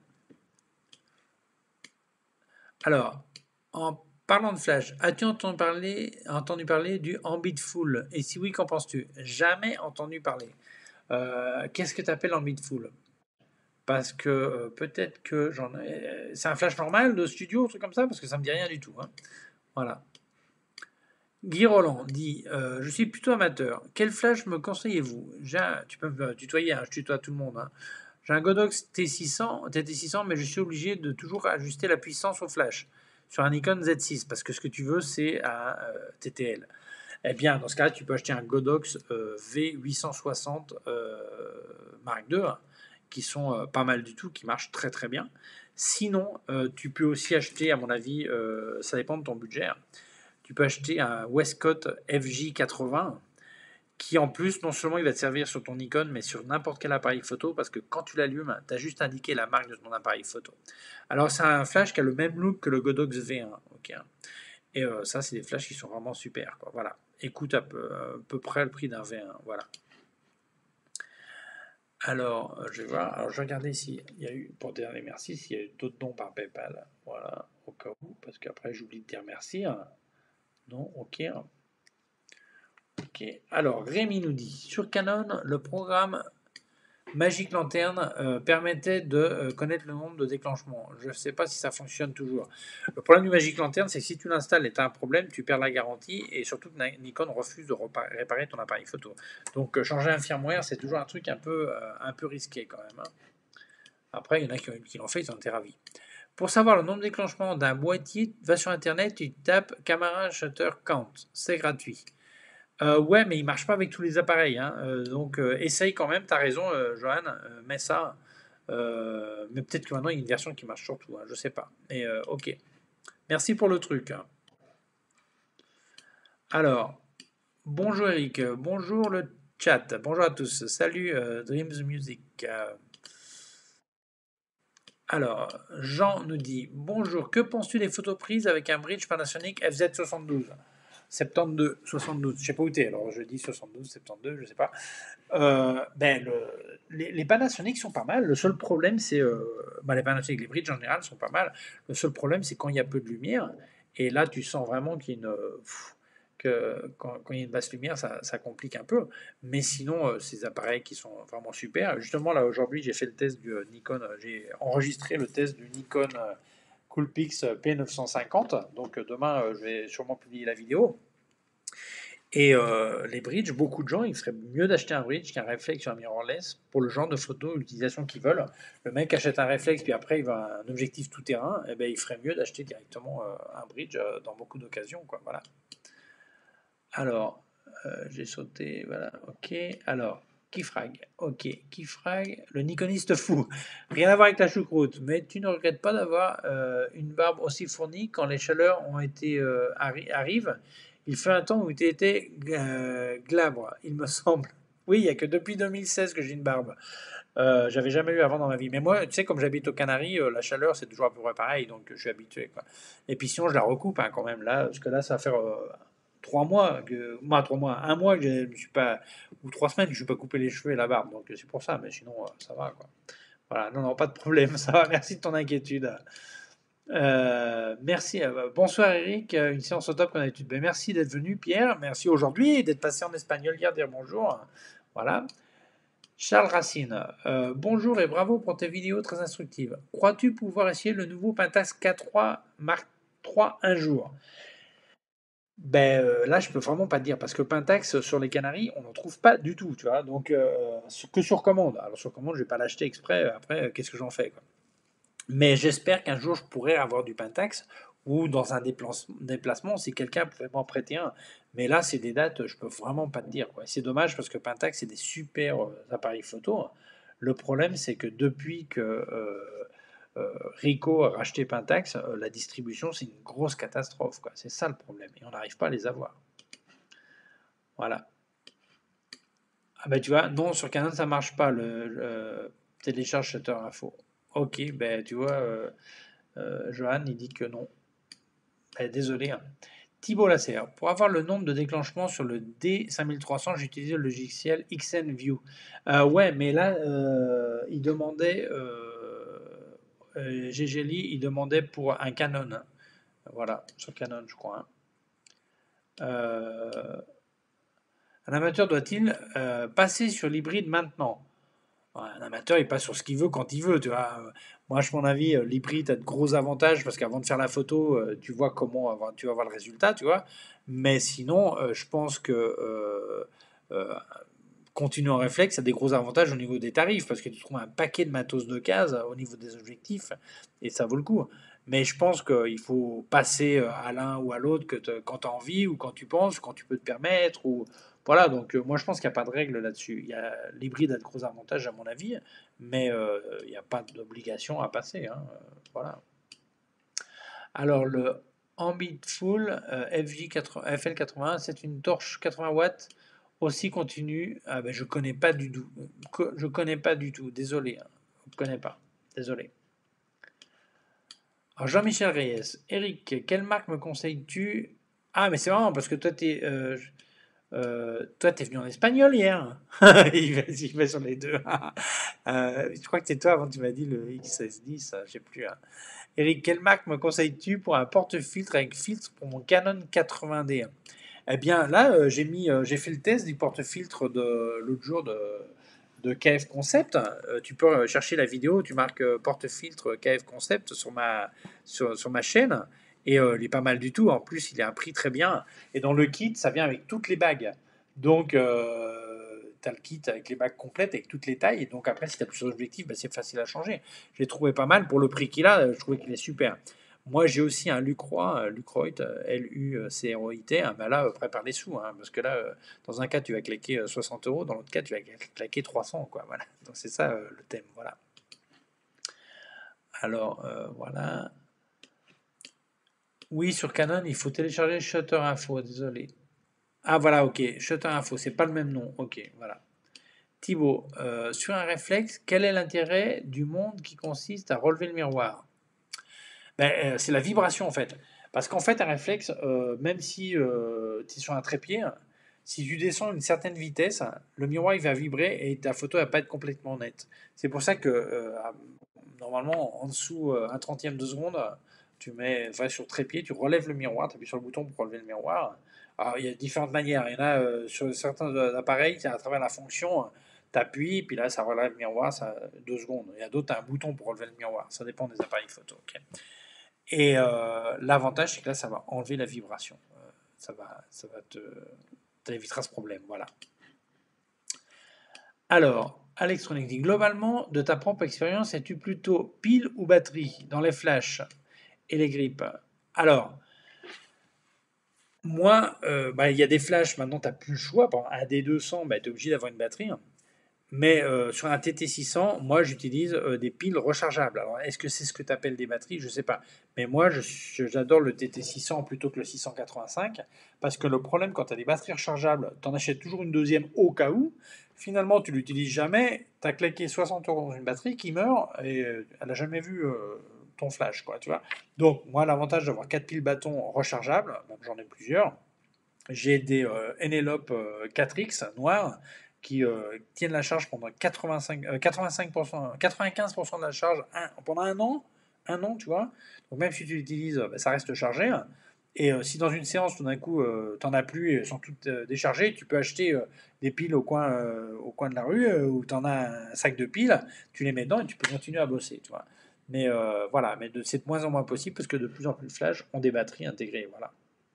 Alors, en parlant de flash, as-tu entendu parler, entendu parler du Ambitful? Et si oui, qu'en penses-tu? Jamais entendu parler. Euh, qu'est-ce que tu appelles Ambitful? Parce que euh, peut-être que j'en ai. C'est un flash normal de studio, un truc comme ça? Parce que ça me dit rien du tout. Hein. Voilà. Guy Roland dit euh, Je suis plutôt amateur. Quel flash me conseillez-vous? J'ai un- Tu peux me tutoyer, hein, je tutoie tout le monde. Hein. J'ai un Godox T six cents, T T six cents, mais je suis obligé de toujours ajuster la puissance au flash sur un Nikon Z six parce que ce que tu veux, c'est un euh, T T L. Eh bien, dans ce cas-là, tu peux acheter un Godox euh, V huit cent soixante euh, Mark deux, hein, qui sont euh, pas mal du tout, qui marchent très très bien. Sinon, euh, tu peux aussi acheter, à mon avis, euh, ça dépend de ton budget, hein, tu peux acheter un Westcott F J quatre-vingts qui en plus, non seulement il va te servir sur ton Nikon, mais sur n'importe quel appareil photo, parce que quand tu l'allumes, tu as juste indiqué la marque de ton appareil photo. Alors c'est un flash qui a le même look que le Godox V un. Okay. Et euh, ça, c'est des flashs qui sont vraiment super. Quoi. Voilà. Écoute à peu, à peu près le prix d'un V un. Voilà. Alors, euh, je vais voir. Alors, je vais regarder s'il y a eu, pour dire les merci, s'il y a eu d'autres dons par PayPal. Voilà, au cas où, parce qu'après, j'oublie de dire merci, hein. Non, ok. Hein. Ok. Alors, Rémi nous dit, sur Canon, le programme Magic Lantern euh, permettait de euh, connaître le nombre de déclenchements. Je ne sais pas si ça fonctionne toujours. Le problème du Magic Lantern, c'est que si tu l'installes et tu as un problème, tu perds la garantie et surtout que Nikon refuse de réparer ton appareil photo. Donc euh, changer un firmware, c'est toujours un truc un peu, euh, un peu risqué quand même. Hein. Après, il y en a qui, qui l'ont fait, ils ont été ravis. Pour savoir le nombre de déclenchements d'un boîtier, va sur internet, tu tapes Camera Shutter Count. C'est gratuit. Euh, ouais, mais il marche pas avec tous les appareils. Hein. Euh, donc, euh, essaye quand même. T'as raison, euh, Johan. Euh, mets ça. Euh, mais peut-être que maintenant il y a une version qui marche sur tout. Hein, je sais pas. Mais euh, ok. Merci pour le truc. Hein. Alors, bonjour Eric. Bonjour le chat. Bonjour à tous. Salut euh, Dreams Music. Euh, alors, Jean nous dit bonjour. Que penses-tu des photos prises avec un bridge Panasonic F Z soixante-douze soixante-douze, soixante-douze, je sais pas où t'es, alors je dis soixante-douze, soixante-douze, je sais pas. Euh, ben, le, les, les Panasonic sont pas mal. Le seul problème, c'est. Euh, ben, les Panasonic, les bridges en général sont pas mal. Le seul problème, c'est quand il y a peu de lumière. Et là, tu sens vraiment qu'il y a une. Pff, que quand, quand il y a une basse lumière, ça, ça complique un peu. Mais sinon, euh, ces appareils qui sont vraiment super. Justement, là, aujourd'hui, j'ai fait le test du euh, Nikon. euh, J'ai enregistré le test du Nikon euh, Coolpix P neuf cent cinquante. Donc, euh, demain, euh, je vais sûrement publier la vidéo. Et euh, les bridges, beaucoup de gens, il ferait mieux d'acheter un bridge qu'un réflexe sur un mirrorless pour le genre de photo, l'utilisation qu'ils veulent. Le mec achète un réflexe, puis après il va un objectif tout terrain, et ben il ferait mieux d'acheter directement euh, un bridge euh, dans beaucoup d'occasions, quoi. Voilà. Alors, euh, j'ai sauté, voilà, ok. Alors, Keyfrag, ok. Keyfrag, le Nikoniste fou. Rien à voir avec la choucroute, mais tu ne regrettes pas d'avoir euh, une barbe aussi fournie quand les chaleurs ont été euh, arri arrivent. Il fait un temps où tu étais euh, glabre, il me semble. Oui, il n'y a que depuis deux mille seize que j'ai une barbe. Euh, j'avais jamais eu avant dans ma vie. Mais moi, tu sais, comme j'habite aux Canaries, euh, la chaleur, c'est toujours à peu près pareil, donc je suis habitué, quoi. Et puis sinon, je la recoupe hein, quand même, là, parce que là, ça va faire euh, trois mois, que, moi, trois mois, un mois que je ne suis pas, ou trois semaines que je ne suis pas coupé les cheveux et la barbe, donc c'est pour ça, mais sinon, euh, ça va, quoi. Voilà, non, non, pas de problème, ça va, merci de ton inquiétude. Euh, merci, euh, bonsoir Eric, euh, une séance au top comme d'habitude. Ben, merci d'être venu, Pierre, merci aujourd'hui, d'être passé en espagnol hier, dire bonjour. Voilà. Charles Racine, euh, bonjour et bravo pour tes vidéos très instructives. Crois-tu pouvoir essayer le nouveau Pentax K trois Mark trois un jour? Ben euh, là, je peux vraiment pas te dire parce que Pentax sur les Canaries, on n'en trouve pas du tout, tu vois. Donc euh, que sur commande. Alors sur commande, je vais pas l'acheter exprès. Après, euh, qu'est-ce que j'en fais quoi. Mais j'espère qu'un jour je pourrai avoir du Pentax ou dans un déplacement si quelqu'un pouvait m'en prêter un. Mais là, c'est des dates, je peux vraiment pas te dire quoi. C'est dommage parce que Pentax c'est des super euh, appareils photo. Le problème, c'est que depuis que euh, euh, Ricoh a racheté Pentax, euh, la distribution c'est une grosse catastrophe quoi. C'est ça le problème et on n'arrive pas à les avoir. Voilà. Ah ben tu vois, non sur Canon ça marche pas le, le télécharge Shutter Info. Ok, ben tu vois. Euh, Euh, Johan, il dit que non. Eh, désolé. Hein. Thibault Lasserre. Pour avoir le nombre de déclenchements sur le D cinq mille trois cents, j'utilise le logiciel X N View. Euh, ouais, mais là, euh, il demandait, euh, euh, G G L I, il demandait pour un Canon. Voilà, sur Canon, je crois. Hein. Euh, un amateur doit-il euh, passer sur l'hybride maintenant? Un amateur, il passe sur ce qu'il veut quand il veut, tu vois. Moi, je mon avis, euh, l'hybride a de gros avantages parce qu'avant de faire la photo, euh, tu vois comment avoir- tu vas voir le résultat, tu vois. Mais sinon, euh, je pense que euh, euh, continuer en réflexe a des gros avantages au niveau des tarifs parce que tu trouves un paquet de matos de cases au niveau des objectifs et ça vaut le coup. Mais je pense qu'il faut passer euh, à l'un ou à l'autre que te- quand tu as envie ou quand tu penses, quand tu peux te permettre. Ou... Voilà, donc euh, moi je pense qu'il n'y a pas de règle là-dessus. Il y a, l'hybride a de gros avantages à mon avis, mais euh, il n'y a pas d'obligation à passer. Hein, euh, voilà. Alors le Ambitful euh, F J quatre-vingts F L quatre-vingt-un, c'est une torche quatre-vingts watts aussi continue. Ah ben je connais pas du tout. Je connais pas du tout. Désolé. Hein. Je connais pas. Désolé. Alors Jean-Michel Reyes. Eric, quelle marque me conseilles-tu? Ah mais c'est marrant parce que toi t'es. Euh, Euh, toi, t'es venu en espagnol hier. Il va, il va sur les deux. Euh, je crois que c'est toi avant, tu m'as dit le X S dix, je sais plus, hein. Eric, quelle marque me conseilles-tu pour un porte-filtre avec filtre pour mon Canon quatre-vingts D? Eh bien, là, euh, j'ai mis, euh, j'ai fait le test du porte-filtre de l'autre jour de, de K F Concept. Euh, tu peux euh, chercher la vidéo, tu marques euh, porte-filtre K F Concept sur ma, sur, sur ma chaîne. Et euh, il est pas mal du tout. En plus, il est à un prix très bien. Et dans le kit, ça vient avec toutes les bagues. Donc, euh, tu as le kit avec les bagues complètes, avec toutes les tailles. Et donc, après, si tu as plusieurs objectifs, bah, c'est facile à changer. Je l'ai trouvé pas mal. Pour le prix qu'il a, euh, je trouvais qu'il est super. Moi, j'ai aussi un Lucroy, euh, Lucroy, euh, L U C R O I T. Hein, ben là, euh, prépare les sous, hein, parce que là, euh, dans un cas, tu vas claquer euh, soixante euros, dans l'autre cas, tu vas claquer trois cents, quoi. Voilà. Donc c'est ça euh, le thème. Voilà. Alors, euh, voilà. Oui, sur Canon, il faut télécharger Shutter Info. Désolé. Ah, voilà, ok. Shutter Info, c'est pas le même nom. Ok, voilà. Thibaut, euh, sur un réflexe, quel est l'intérêt du monde qui consiste à relever le miroir? Ben, euh, c'est la vibration en fait. Parce qu'en fait, un réflexe, euh, même si euh, tu es sur un trépied, si tu descends une certaine vitesse, le miroir il va vibrer et ta photo va pas être complètement nette. C'est pour ça que euh, normalement, en dessous, euh, un trentième de seconde, tu mets, enfin, sur trépied, tu relèves le miroir, tu appuies sur le bouton pour relever le miroir. Alors, il y a différentes manières. Il y en a euh, sur certains appareils, c'est à travers la fonction, tu appuies, puis là, ça relève le miroir, ça deux secondes. Il y a d'autres, tu as un bouton pour relever le miroir. Ça dépend des appareils photo. Ok. Et euh, l'avantage, c'est que là, ça va enlever la vibration. Euh, ça va, ça va te, t'évitera ce problème. Voilà. Alors, Alextronic dit globalement, de ta propre expérience, es-tu plutôt pile ou batterie dans les flashs et les grippes? Alors, moi, euh, bah, il y a des flashs, maintenant, tu n'as plus le choix. Par exemple, un D deux cents, bah, tu es obligé d'avoir une batterie. Mais euh, sur un T T six cents, moi j'utilise euh, des piles rechargeables. Alors est-ce que c'est ce que tu appelles des batteries? Je ne sais pas. Mais moi je- je- j'adore le T T six cents plutôt que le six cent quatre-vingt-cinq parce que le problème quand tu as des batteries rechargeables, tu en achètes toujours une deuxième au cas où. Finalement tu l'utilises jamais, tu as claqué soixante euros dans une batterie qui meurt et euh, elle n'a jamais vu euh, ton flash, quoi, tu vois. Donc moi l'avantage d'avoir quatre piles bâtons rechargeables, même j'en ai plusieurs, j'ai des euh, Enelope euh, quatre X noirs qui euh, tiennent la charge pendant quatre-vingt-cinq, euh, quatre-vingt-cinq pour cent, quatre-vingt-quinze pour cent de la charge un- pendant un an, un an, tu vois. Donc même si tu l'utilises, euh, bah, ça reste chargé. Et euh, si dans une séance, tout d'un coup, euh, t'en as plus et elles sont toutes euh, déchargées, tu peux acheter euh, des piles au coin, euh, au coin de la rue euh, où tu en as un sac de piles, tu les mets dedans et tu peux continuer à bosser, tu vois. Mais euh, voilà, mais de- c'est de moins en moins possible parce que de plus en plus de flash ont des batteries intégrées, voilà.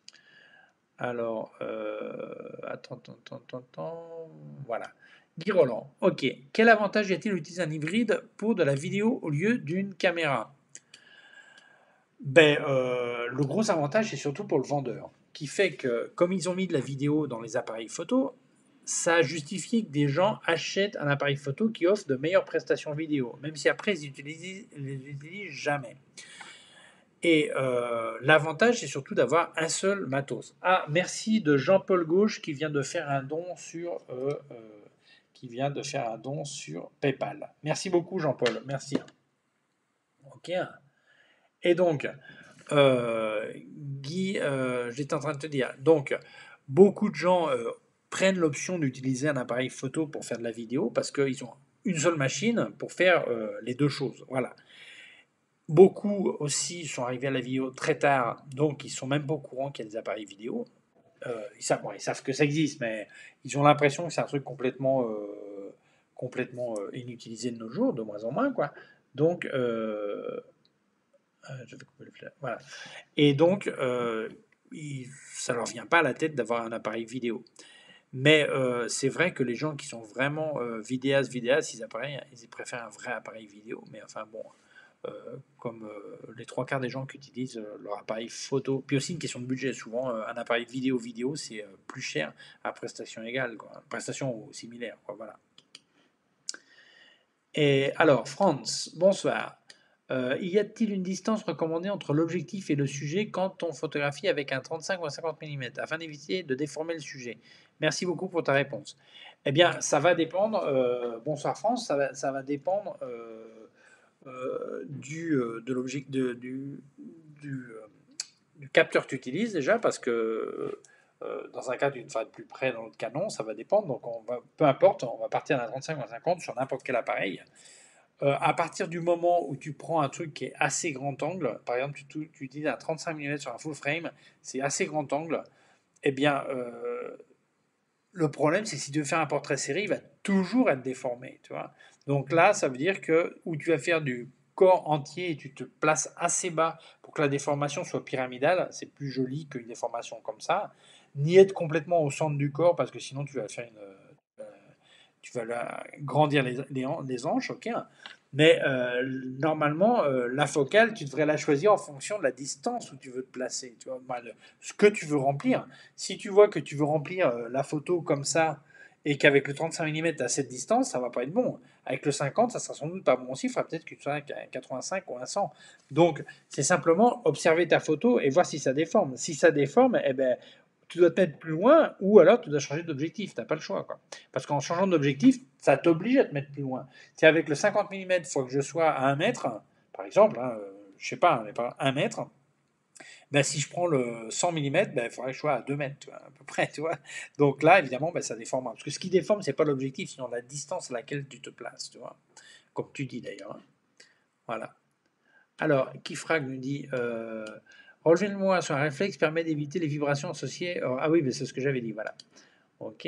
Alors, euh, attends, attends, attends, attends, attends, voilà. Guy Roland. Ok. Quel avantage y a-t-il d'utiliser un hybride pour de la vidéo au lieu d'une caméra? Ben, euh, le gros avantage, c'est surtout pour le vendeur, qui fait que, comme ils ont mis de la vidéo dans les appareils photo, ça a justifié que des gens achètent un appareil photo qui offre de meilleures prestations vidéo, même si après ils n'utilisent les utilisent jamais. Et euh, l'avantage, c'est surtout d'avoir un seul matos. Ah, merci de Jean-Paul Gauche qui vient de faire un don sur euh, euh, qui vient de faire un don sur PayPal. Merci beaucoup, Jean-Paul. Merci. Ok. Et donc, euh, Guy, euh, j'étais en train de te dire. Donc, beaucoup de gens euh, prennent l'option d'utiliser un appareil photo pour faire de la vidéo parce qu'ils ont une seule machine pour faire euh, les deux choses. Voilà. Beaucoup aussi sont arrivés à la vidéo très tard, donc ils sont même pas au courant qu'il y a des appareils vidéo. Euh, ils, savent, bon, ils savent que ça existe, mais ils ont l'impression que c'est un truc complètement, euh, complètement euh, inutilisé de nos jours, de moins en moins, quoi. Donc, euh, euh, je vais couper le flash. Voilà. Et donc, euh, ils- ça leur vient pas à la tête d'avoir un appareil vidéo. Mais euh, c'est vrai que les gens qui sont vraiment euh, vidéastes, vidéastes, ils, appareils, ils préfèrent un vrai appareil vidéo. Mais enfin bon, euh, comme euh, les trois quarts des gens qui utilisent euh, leur appareil photo. Puis aussi une question de budget. Souvent, euh, un appareil vidéo vidéo, c'est euh, plus cher à prestation égale, quoi. Prestation similaire, quoi, voilà. Et alors, Franz, bonsoir. Euh, y a-t-il une distance recommandée entre l'objectif et le sujet quand on photographie avec un trente-cinq ou un cinquante millimètres afin d'éviter de déformer le sujet? Merci beaucoup pour ta réponse. Eh bien, ça va dépendre. Euh, bonsoir France, ça va, ça va dépendre euh, euh, du, euh, de l'objectif, de- du, du, euh, du capteur que tu utilises déjà, parce que Euh, dans un cas, tu vas être plus près, dans l'autre cas, non, ça va dépendre. Donc, on va, peu importe, on va partir d'un trente-cinq ou un cinquante sur n'importe quel appareil. Euh, à partir du moment où tu prends un truc qui est assez grand angle, par exemple, tu, tu, tu dis un trente-cinq millimètres sur un full frame, c'est assez grand angle, eh bien, euh, le problème, c'est que si tu veux faire un portrait serré, il va toujours être déformé, tu vois. Donc là, ça veut dire que où tu vas faire du corps entier et tu te places assez bas pour que la déformation soit pyramidale, c'est plus joli qu'une déformation comme ça. Ni être complètement au centre du corps parce que sinon tu vas faire une, euh, tu vas la- grandir les, les, les hanches, ok. Mais euh, normalement, euh, la focale, tu devrais la choisir en fonction de la distance où tu veux te placer, tu vois, bah, le- ce que tu veux remplir. Si tu vois que tu veux remplir euh, la photo comme ça et qu'avec le trente-cinq millimètres à cette distance, ça va pas être bon. Avec le cinquante, ça sera sans doute pas bon aussi. Il faudra peut-être que tu sois à quatre-vingt-cinq ou un cent. Donc, c'est simplement observer ta photo et voir si ça déforme. Si ça déforme, eh ben, tu dois te mettre plus loin ou alors tu dois changer d'objectif. Tu n'as pas le choix, quoi. Parce qu'en changeant d'objectif, ça t'oblige à te mettre plus loin. Si avec le cinquante millimètres, il faut que je sois à un mètre, par exemple, hein, euh, je sais pas, mais pas un mètre, ben, si je prends le cent millimètres, ben, il faudrait que je sois à deux mètres, tu vois, à peu près, tu vois. Donc là, évidemment, ben, ça déforme. Parce que ce qui déforme, c'est pas l'objectif, sinon la distance à laquelle tu te places, tu vois. Comme tu dis d'ailleurs, hein. Voilà. Alors, Kifrag nous dit euh, relevez-le-moi sur un réflexe permet d'éviter les vibrations associées. Oh, ah oui, ben, c'est ce que j'avais dit, voilà. Ok.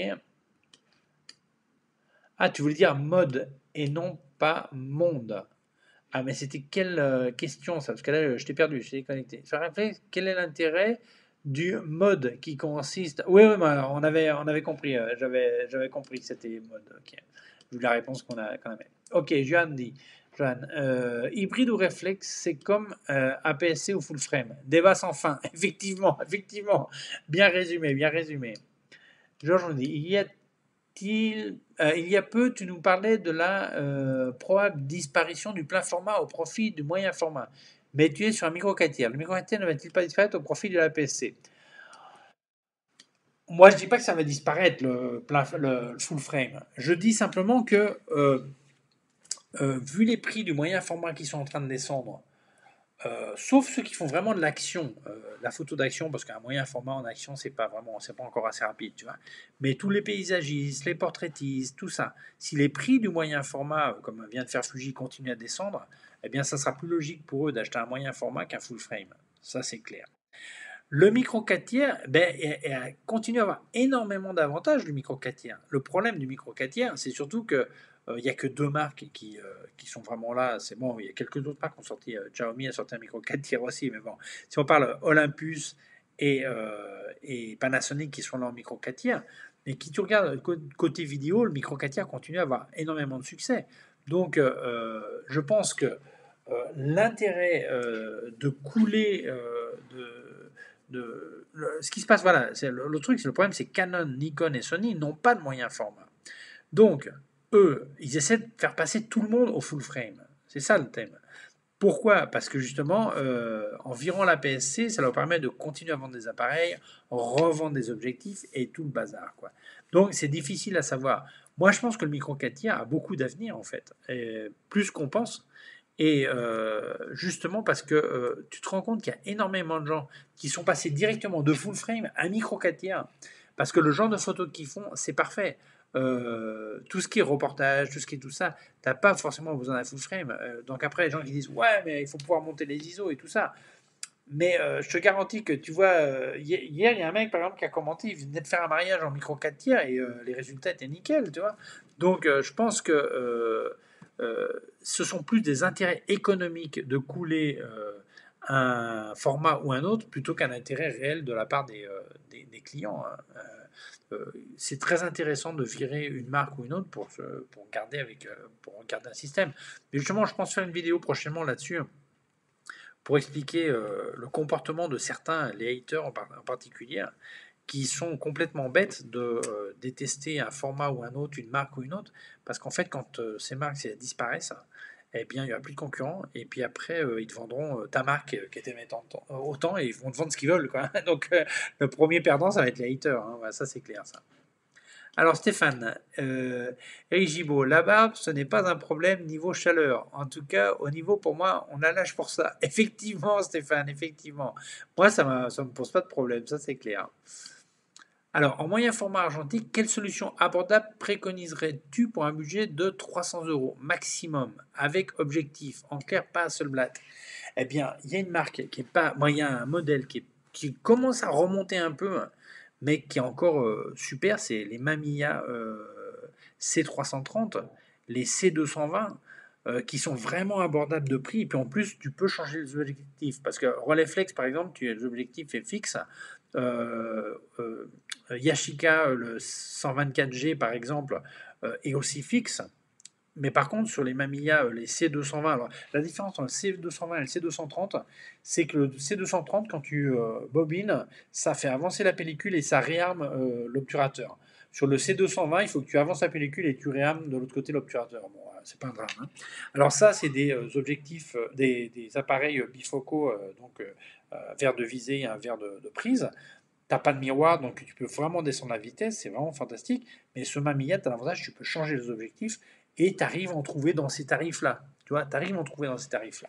Ah, tu voulais dire mode et non pas monde. Ah, mais c'était quelle euh, question ça? Parce que là, je t'ai perdu, je t'ai déconnecté. Sur un réflexe, quel est l'intérêt du mode qui consiste. Oui, oui, mais on avait, on avait compris. euh, j'avais, j'avais compris que c'était mode. Ok. Vu la réponse qu'on a, qu'on avait. Ok, Johan dit. Johan, euh, hybride ou réflexe, c'est comme euh, A P S C ou full frame. Débat sans fin. Effectivement, effectivement. Bien résumé, bien résumé. Georges nous dit il y a il, euh, il y a peu, tu nous parlais de la euh, probable disparition du plein format au profit du moyen format. Mais tu es sur un micro quatre tiers. Le micro quatre tiers ne va-t-il pas disparaître au profit de la P S C? Moi, je dis pas que ça va disparaître, le, plein, le, le full frame. Je dis simplement que, euh, euh, vu les prix du moyen format qui sont en train de descendre, euh, sauf ceux qui font vraiment de l'action, euh, la photo d'action, parce qu'un moyen format en action, c'est pas vraiment, c'est pas encore assez rapide, tu vois. Mais tous les paysagistes, les portraitistes, tout ça, si les prix du moyen format, euh, comme vient de faire Fuji, continuent à descendre, eh bien, ça sera plus logique pour eux d'acheter un moyen format qu'un full frame. Ça, c'est clair. Le micro quatre tiers ben, continue à avoir énormément d'avantages, le micro quatre tiers. Le problème du micro quatre tiers, c'est surtout que il euh, n'y a que deux marques qui, euh, qui sont vraiment là. C'est bon, il y a quelques autres marques qui ont sorti. Euh, Xiaomi a sorti un micro quatre tiers aussi, mais bon, si on parle Olympus et, euh, et Panasonic qui sont là en micro quatre tiers, mais qui tu regardes côté vidéo, le micro quatre tiers continue à avoir énormément de succès. Donc, euh, je pense que euh, l'intérêt euh, de couler euh, de de, le, ce qui se passe, voilà, c'est le, le truc, c'est le problème, c'est Canon, Nikon et Sony n'ont pas de moyen format. Donc, eux, ils essaient de faire passer tout le monde au full frame. C'est ça le thème. Pourquoi? Parce que justement, euh, en virant la P S C, ça leur permet de continuer à vendre des appareils, revendre des objectifs et tout le bazar, quoi. Donc, c'est difficile à savoir. Moi, je pense que le micro quatre tiers a beaucoup d'avenir, en fait, et plus qu'on pense. Et euh, justement parce que euh, tu te rends compte qu'il y a énormément de gens qui sont passés directement de full frame à micro quatre tiers. Parce que le genre de photos qu'ils font, c'est parfait. Euh, tout ce qui est reportage, tout ce qui est tout ça, t'as pas forcément besoin d'un full frame. Euh, donc après, les gens qui disent ouais, mais il faut pouvoir monter les I S O et tout ça. Mais euh, je te garantis que tu vois, euh, hier, il y a un mec par exemple qui a commenté, il venait de faire un mariage en micro quatre tiers et euh, les résultats étaient nickel, tu vois. Donc euh, je pense que euh, euh, ce sont plus des intérêts économiques de couler euh, un format ou un autre plutôt qu'un intérêt réel de la part des, euh, des, des clients, hein. Euh, euh, c'est très intéressant de virer une marque ou une autre pour, se- pour, garder, avec, euh, pour garder un système. Mais justement, je pense faire une vidéo prochainement là-dessus pour expliquer euh, le comportement de certains, les haters en, par- en particulier, qui sont complètement bêtes de euh, détester un format ou un autre, une marque ou une autre, parce qu'en fait, quand euh, ces marques si elles disparaissent, eh bien, il n'y aura plus de concurrents, et puis après, euh, ils te vendront euh, ta marque euh, qui était mettant autant, et ils vont te vendre ce qu'ils veulent, quoi. Donc, euh, le premier perdant, ça va être les haters, hein. Voilà, ça c'est clair, ça. Alors Stéphane, euh, Eric Gibault, la barbe, ce n'est pas un problème niveau chaleur. En tout cas, au niveau, pour moi, on a l'âge pour ça. Effectivement, Stéphane, effectivement. Moi, ça ne me pose pas de problème, ça c'est clair. Alors, en moyen format argentique, quelle solution abordable préconiserais-tu pour un budget de trois cents euros maximum, avec objectif? En clair, pas Hasselblad. Eh bien, il y a une marque qui est pas. Moi, il y a un modèle qui, est- qui commence à remonter un peu, hein, mais qui est encore euh, super, c'est les Mamiya euh, C trois cent trente, les C deux cent vingt, euh, qui sont vraiment abordables de prix. Et puis en plus, tu peux changer les objectifs. Parce que Rolleiflex, par exemple, tu as l'objectif est fixe. Euh, euh, Yashica, le cent vingt-quatre G, par exemple, euh, est aussi fixe. Mais par contre, sur les Mamiya, euh, les C deux cent vingt, alors la différence entre le C deux cent vingt et le C deux cent trente, c'est que le C deux cent trente, quand tu euh, bobines, ça fait avancer la pellicule et ça réarme euh, l'obturateur. Sur le C deux cent vingt, il faut que tu avances la pellicule et tu réarmes de l'autre côté l'obturateur. Bon, voilà, c'est pas un drame, hein. Alors ça, c'est des euh, objectifs, euh, des, des appareils euh, bifocaux, euh, donc euh, un verre de visée et un verre de, de prise. T'as pas de miroir, donc tu peux vraiment descendre la vitesse, c'est vraiment fantastique. Mais ce Mamiya, tu as l'avantage, tu peux changer les objectifs et tu arrives à en trouver dans ces tarifs-là. Tu vois, tu arrives à en trouver dans ces tarifs-là.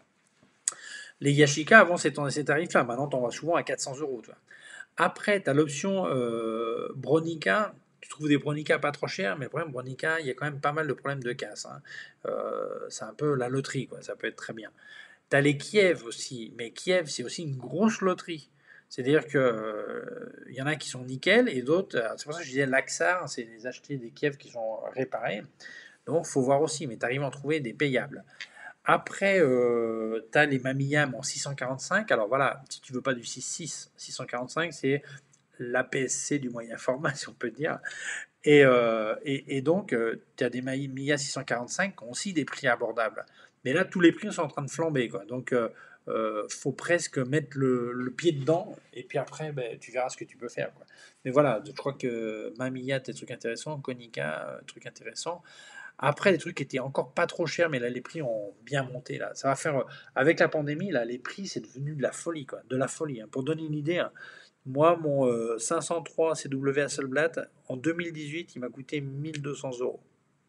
Les Yashica, avant, c'était dans ces tarifs-là. Maintenant, tu en vois souvent à quatre cents euros. Tu vois. Après, tu as l'option euh, Bronica. Tu trouves des Bronica pas trop chers, mais le problème, Bronica, il y a quand même pas mal de problèmes de casse, hein. Euh, c'est un peu la loterie, quoi. Ça peut être très bien. Tu as les Kiev aussi, mais Kiev, c'est aussi une grosse loterie. C'est-à-dire que euh, il y en a qui sont nickel et d'autres, euh, c'est pour ça que je disais l'Axar, c'est les acheter des Kiev qui sont réparés. Donc, faut voir aussi, mais tu arrives à en trouver des payables. Après, euh, tu as les Mamiyam en six cent quarante-cinq. Alors voilà, si tu veux pas du six six, six cent quarante-cinq, c'est l'A P S C du moyen format, si on peut dire. Et, euh, et, et donc, euh, tu as des Mamiya six cent quarante-cinq qui ont aussi des prix abordables. Mais là, tous les prix sont en train de flamber, quoi. Donc, euh, euh, faut presque mettre le, le pied dedans, et puis après, ben, tu verras ce que tu peux faire, quoi. Mais voilà, je crois que Mamiya, des trucs intéressants, Konica, euh, trucs intéressants. Après, des trucs qui étaient encore pas trop chers, mais là, les prix ont bien monté. Là. Ça va faire, euh, avec la pandémie, là, les prix, c'est devenu de la folie, quoi. De la folie, hein. Pour donner une idée, hein, moi, mon euh, cinq cent trois C W Hasselblad, en deux mille dix-huit, il m'a coûté mille deux cents euros.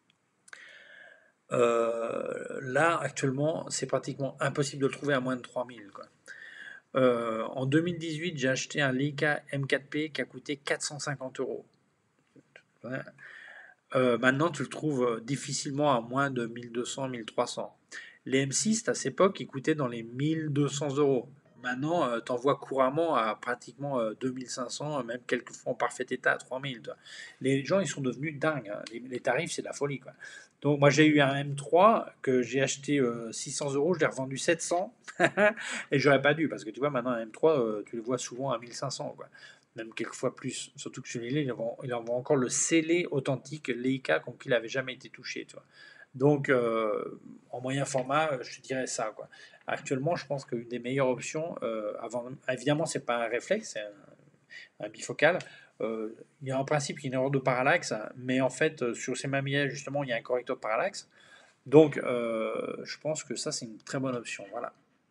Euh, là, actuellement, c'est pratiquement impossible de le trouver à moins de trois mille, quoi. Euh, en deux mille dix-huit, j'ai acheté un Leica M quatre P qui a coûté quatre cent cinquante euros. Ouais. Euh, maintenant, tu le trouves euh, difficilement à moins de mille deux cents, mille trois cents. Les M six, à cette époque, ils coûtaient dans les mille deux cents euros. Maintenant, euh, t'en vois couramment à pratiquement euh, deux mille cinq cents, euh, même quelquefois en parfait état à trois mille. Toi. Les gens, ils sont devenus dingues, hein. Les, les tarifs, c'est de la folie, quoi. Donc, moi, j'ai eu un M trois que j'ai acheté euh, six cents euros, je l'ai revendu sept cents. Et j'aurais pas dû, parce que tu vois, maintenant, un M trois, euh, tu le vois souvent à mille cinq cents, quoi. Même quelquefois plus. Surtout que celui-là, il envoie, il envoie encore le scellé authentique Leica comme qu'il n'avait jamais été touché, tu vois. Donc, euh, en moyen format, euh, je te dirais ça, quoi. Actuellement, je pense qu'une des meilleures options, euh, avant, évidemment, c'est pas un réflexe, c'est un, un bifocal. Euh, il y a en principe une erreur de parallaxe, hein, mais en fait, euh, sur ces mamillets, justement, il y a un correcteur de parallaxe. Donc, euh, je pense que ça, c'est une très bonne option. Voilà.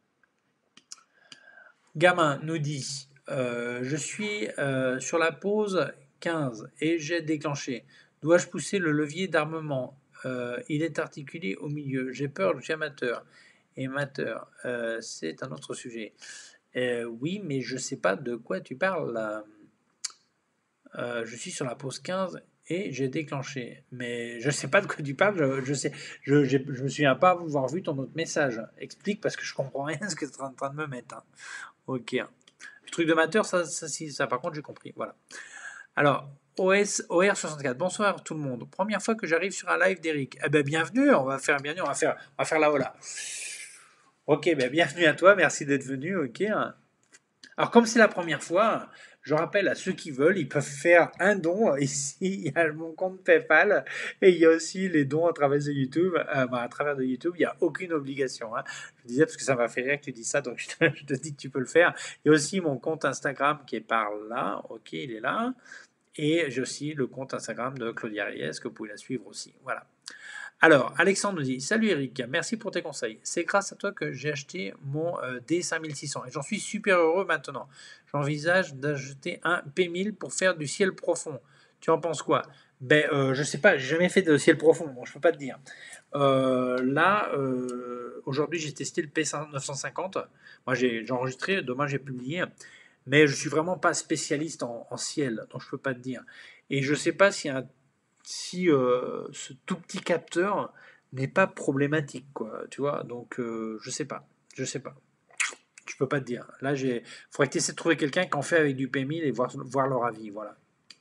Gamin nous dit euh, je suis euh, sur la pause quinze et j'ai déclenché. Dois-je pousser le levier d'armement? Euh, Il est articulé au milieu. J'ai peur, je suis amateur. Amateur, euh, c'est un autre sujet. Euh, oui, mais je ne sais pas de quoi tu parles là. Euh, je suis sur la pause quinze et j'ai déclenché. Mais je ne sais pas de quoi tu parles. Je, je sais, je, j'ai- je me souviens pas avoir vu ton autre message. Explique parce que je comprends rien à ce que tu es en train de me mettre, hein. Ok. Le truc de mateur, ça, ça, si, ça par contre, j'ai compris. Voilà. Alors, O S, O R soixante-quatre. Bonsoir tout le monde. Première fois que j'arrive sur un live d'Eric. Eh ben, bienvenue. On va faire bienvenue. On va faire, on va faire la hola. Ok, ben, bienvenue à toi. Merci d'être venu. Ok. Alors, comme c'est la première fois, je rappelle à ceux qui veulent, ils peuvent faire un don. Ici, il y a mon compte PayPal et il y a aussi les dons à travers de YouTube. Euh, bah, à travers de YouTube, il n'y a aucune obligation, hein. Je disais parce que ça m'a fait rire que tu dis ça, donc je te, je te dis que tu peux le faire. Il y a aussi mon compte Instagram qui est par là. Ok, il est là. Et j'ai aussi le compte Instagram de Claudia Reyes que vous pouvez la suivre aussi. Voilà. Alors, Alexandre nous dit Salut Eric, merci pour tes conseils. C'est grâce à toi que j'ai acheté mon euh, D cinq mille six cents et j'en suis super heureux maintenant. J'envisage d'acheter un P mille pour faire du ciel profond. Tu en penses quoi? Ben, euh, je sais pas, j'ai jamais fait de ciel profond, bon, je peux pas te dire. Euh, là, euh, aujourd'hui, j'ai testé le P neuf cent cinquante. Moi, j'ai j'ai enregistré, demain, j'ai publié. mais je suis vraiment pas spécialiste en, en ciel, donc je peux pas te dire. Et je sais pas si, un, si euh, ce tout petit capteur n'est pas problématique, quoi, tu vois. Donc euh, je sais pas, je sais pas. Je peux pas te dire. Là, j'ai, faudrait que tu essaies de trouver quelqu'un qui en fait avec du P mille et voir, voir leur avis, voilà.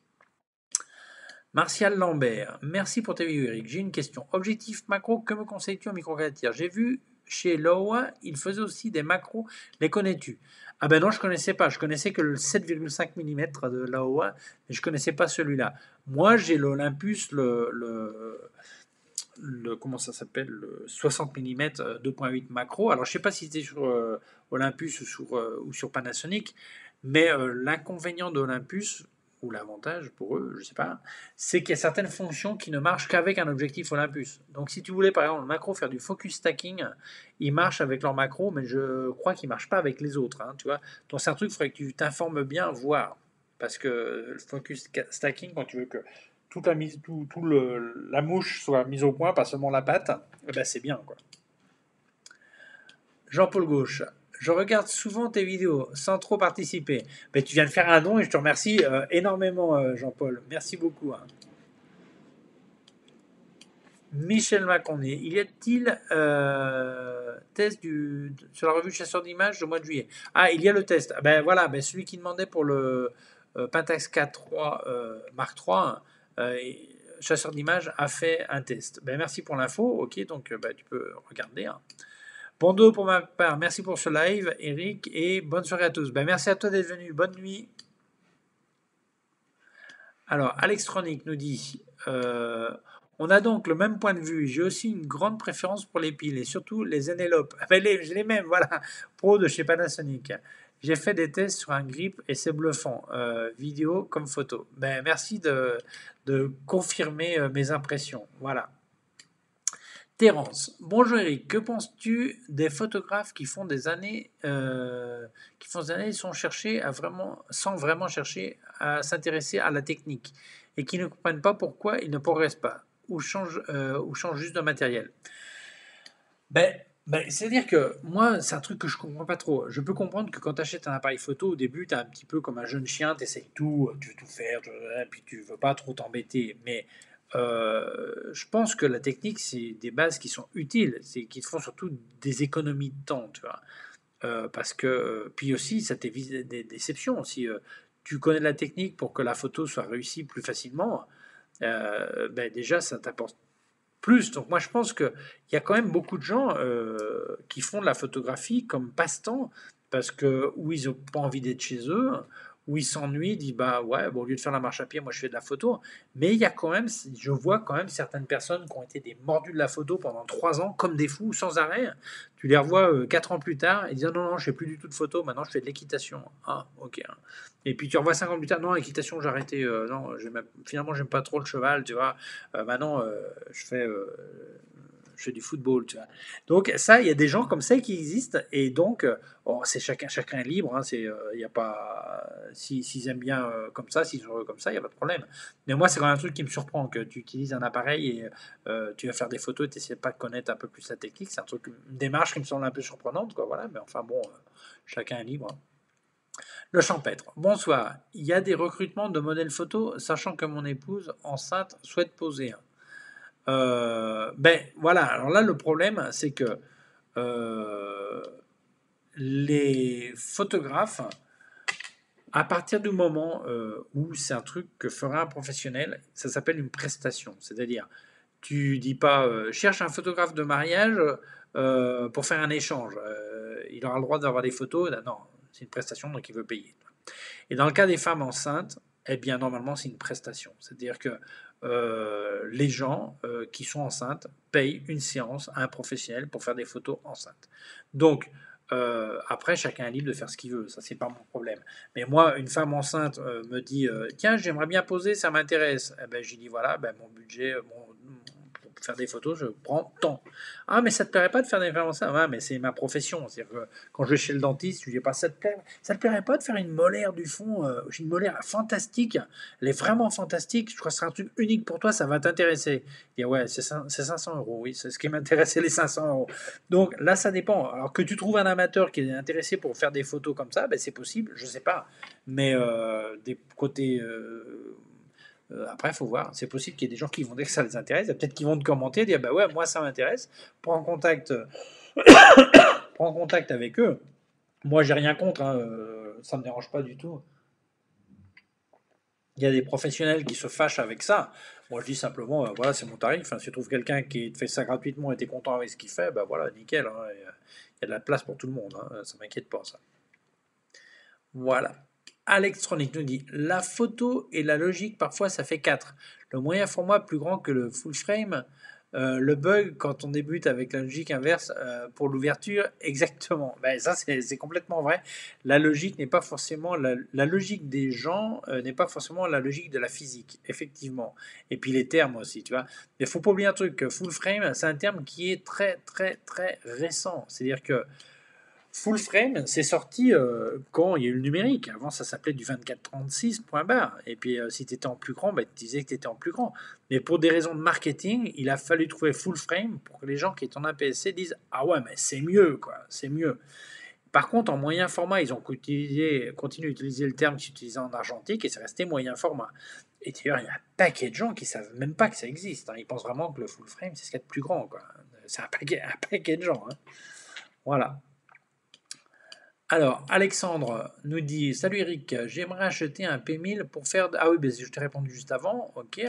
Martial Lambert, merci pour tes vidéos Eric. J'ai une question. Objectif macro, que me conseilles-tu en micro quatre tiers? J'ai vu chez Lowa, il faisait aussi des macros. Les connais-tu? Ah ben non, je connaissais pas. Je connaissais que le sept virgule cinq millimètres de Lowa, mais je connaissais pas celui-là. Moi, j'ai l'Olympus, le, le, le- comment ça s'appelle, le soixante millimètres deux virgule huit macro. Alors, je sais pas si c'était sur euh, Olympus ou sur, euh, ou sur Panasonic, mais euh, l'inconvénient d'Olympus, ou l'avantage pour eux, je sais pas, c'est qu'il y a certaines fonctions qui ne marchent qu'avec un objectif Olympus. Donc, si tu voulais par exemple le macro faire du focus stacking, ils marchent avec leur macro, mais je crois qu'ils ne marchent pas avec les autres. Hein, tu vois. Donc, c'est un truc, il faudrait que tu t'informes bien, voir. Parce que le focus stacking, quand tu veux que toute la, mise, tout, tout le, la mouche soit mise au point, pas seulement la patte, eh ben c'est bien, quoi. Jean-Paul Gauche, je regarde souvent tes vidéos sans trop participer. Mais tu viens de faire un don et je te remercie euh, énormément, euh, Jean-Paul. Merci beaucoup. Hein. Michel Maconnet, il y a-t-il euh, test du, sur la revue Chasseur d'images du mois de juillet? Ah, il y a le test. Ah ben voilà, ben celui qui demandait pour le euh, Pentax quatre trois euh, Mark trois, euh, Chasseur d'images a fait un test. Ben merci pour l'info. Ok, donc ben, tu peux regarder. Hein. Bon pour ma part, merci pour ce live, Eric, et bonne soirée à tous. Ben merci à toi d'être venu. Bonne nuit. Alors, Alex Tronic nous dit euh, on a donc le même point de vue. J'ai aussi une grande préférence pour les piles et surtout les Enelopes. Ah ben les, j'ai les mêmes, voilà. Pro de chez Panasonic. J'ai fait des tests sur un grip et c'est bluffant, euh, vidéo comme photo. Ben, merci de, de confirmer euh, mes impressions. Voilà. Terence, bonjour Eric, que penses-tu des photographes qui font des années, euh, qui font des années sans chercher à vraiment, sans vraiment chercher à s'intéresser à la technique et qui ne comprennent pas pourquoi ils ne progressent pas ou changent, euh, ou changent juste de matériel? Ben, ben, c'est-à-dire que moi, c'est un truc que je comprends pas trop. Je peux comprendre que quand tu achètes un appareil photo, au début, tu es un petit peu comme un jeune chien, tu essayes tout, tu veux tout faire, tu veux- et puis tu veux pas trop t'embêter. Mais euh, je pense que la technique, c'est des bases qui sont utiles, c'est qui te font surtout des économies de temps, tu vois. Euh, parce que, puis aussi, ça t'évite des déceptions. Si euh, tu connais la technique pour que la photo soit réussie plus facilement, euh, ben déjà, ça t'apporte plus. Donc moi, je pense qu'il y a quand même beaucoup de gens euh, qui font de la photographie comme passe-temps, parce que où ils n'ont pas envie d'être chez eux, où ils s'ennuient, ils disent bah ouais, bon, au lieu de faire la marche à pied, moi je fais de la photo. Mais il y a quand même, je vois quand même certaines personnes qui ont été des mordus de la photo pendant trois ans, comme des fous, sans arrêt. Tu les revois euh, quatre ans plus tard, et ils disent non, non, je fais plus du tout de photo, maintenant je fais de l'équitation. Ah, ok. Et puis tu revois cinq ans plus tard, non, l'équitation, j'ai arrêté. Euh, non, j'aime- finalement, j'aime pas trop le cheval, tu vois. Euh, maintenant, euh, je fais, euh, je fais du football, tu vois. Donc ça, il y a des gens comme ça qui existent, et donc, euh, oh, c'est chacun, chacun est libre. Hein, c'est, euh, il y a pas, si, s'ils aiment bien euh, comme ça, s'ils sont heureux comme ça, il y a pas de problème. Mais moi, c'est quand même un truc qui me surprend que tu utilises un appareil et euh, tu vas faire des photos, et tu n'essaies pas de connaître un peu plus la technique. C'est un truc, une démarche qui me semble un peu surprenante, quoi. Voilà. Mais enfin bon, euh, chacun est libre. Hein. Le champêtre. Bonsoir. Il y a des recrutements de modèles photo, sachant que mon épouse enceinte souhaite poser un. Euh, ben voilà, alors là le problème c'est que euh, les photographes, à partir du moment euh, où c'est un truc que fera un professionnel, ça s'appelle une prestation. C'est-à-dire, tu dis pas euh, cherche un photographe de mariage euh, pour faire un échange. Euh, il aura le droit d'avoir des photos. Non, c'est une prestation donc il veut payer. Et dans le cas des femmes enceintes, eh bien, normalement, c'est une prestation. C'est-à-dire que euh, les gens euh, qui sont enceintes payent une séance à un professionnel pour faire des photos enceintes. Donc, euh, après, chacun est libre de faire ce qu'il veut. Ça, c'est pas mon problème. Mais moi, une femme enceinte euh, me dit euh, tiens, j'aimerais bien poser, ça m'intéresse. Eh ben, j'ai dit voilà, ben, mon budget, mon, faire des photos, je prends tant. Ah, mais ça te plairait pas de faire des vraiment ça? Ouais, mais c'est ma profession. C'est-à-dire que quand je vais chez le dentiste, je lui dis pas ça te plaît, ça te plairait pas de faire une molaire du fond? euh, J'ai une molaire fantastique, elle est vraiment fantastique. Je crois que c'est un truc unique pour toi, ça va t'intéresser. Il dit ouais, c'est cin- c'est cinq cents euros. Oui, c'est ce qui m'intéressait les cinq cents euros. Donc là, ça dépend. Alors que tu trouves un amateur qui est intéressé pour faire des photos comme ça, ben, c'est possible, je sais pas. Mais euh, des côtés. euh, euh, après, il faut voir. C'est possible qu'il y ait des gens qui vont dire que ça les intéresse. Il y a peut-être qui vont te commenter, dire bah ouais, moi ça m'intéresse. Prends contact, prends contact avec eux. Moi, j'ai rien contre. Hein, euh, ça me dérange pas du tout. Il y a des professionnels qui se fâchent avec ça. Moi, je dis simplement, euh, voilà, c'est mon tarif. Hein. Si tu trouves quelqu'un qui te fait ça gratuitement et tu es content avec ce qu'il fait, bah voilà, nickel. Hein. Il y a il y a de la place pour tout le monde. Hein. Ça m'inquiète pas, ça. Voilà. Alextronic nous dit la photo et la logique, parfois ça fait quatre. Le moyen format plus grand que le full frame. Euh, le bug quand on débute avec la logique inverse euh, pour l'ouverture, exactement. Ben, ça, c'est c'est complètement vrai. La logique n'est pas forcément la, la logique des gens euh, n'est pas forcément la logique de la physique, effectivement. Et puis les termes aussi, tu vois. Mais il faut pas oublier un truc, que full frame, c'est un terme qui est très très très récent. C'est-à-dire que Full frame, c'est sorti euh, quand il y a eu le numérique. Avant, ça s'appelait du vingt-quatre trente-six, point barre. Et puis, euh, si tu étais en plus grand, bah, tu disais que tu étais en plus grand. Mais pour des raisons de marketing, il a fallu trouver full frame pour que les gens qui étaient en A P S C disent ah ouais, mais c'est mieux, quoi, c'est mieux. Par contre, en moyen format, ils ont utilisé, continué d'utiliser le terme qu'ils utilisaient en argentique et c'est resté moyen format. Et d'ailleurs, il y a un paquet de gens qui savent même pas que ça existe. Hein. Ils pensent vraiment que le full frame, c'est ce qu'il y a de plus grand, quoi. C'est un paquet, un paquet de gens. Hein. Voilà. Alors, Alexandre nous dit salut Eric, j'aimerais acheter un P mille pour faire. De... Ah oui, ben, je t'ai répondu juste avant. Ok.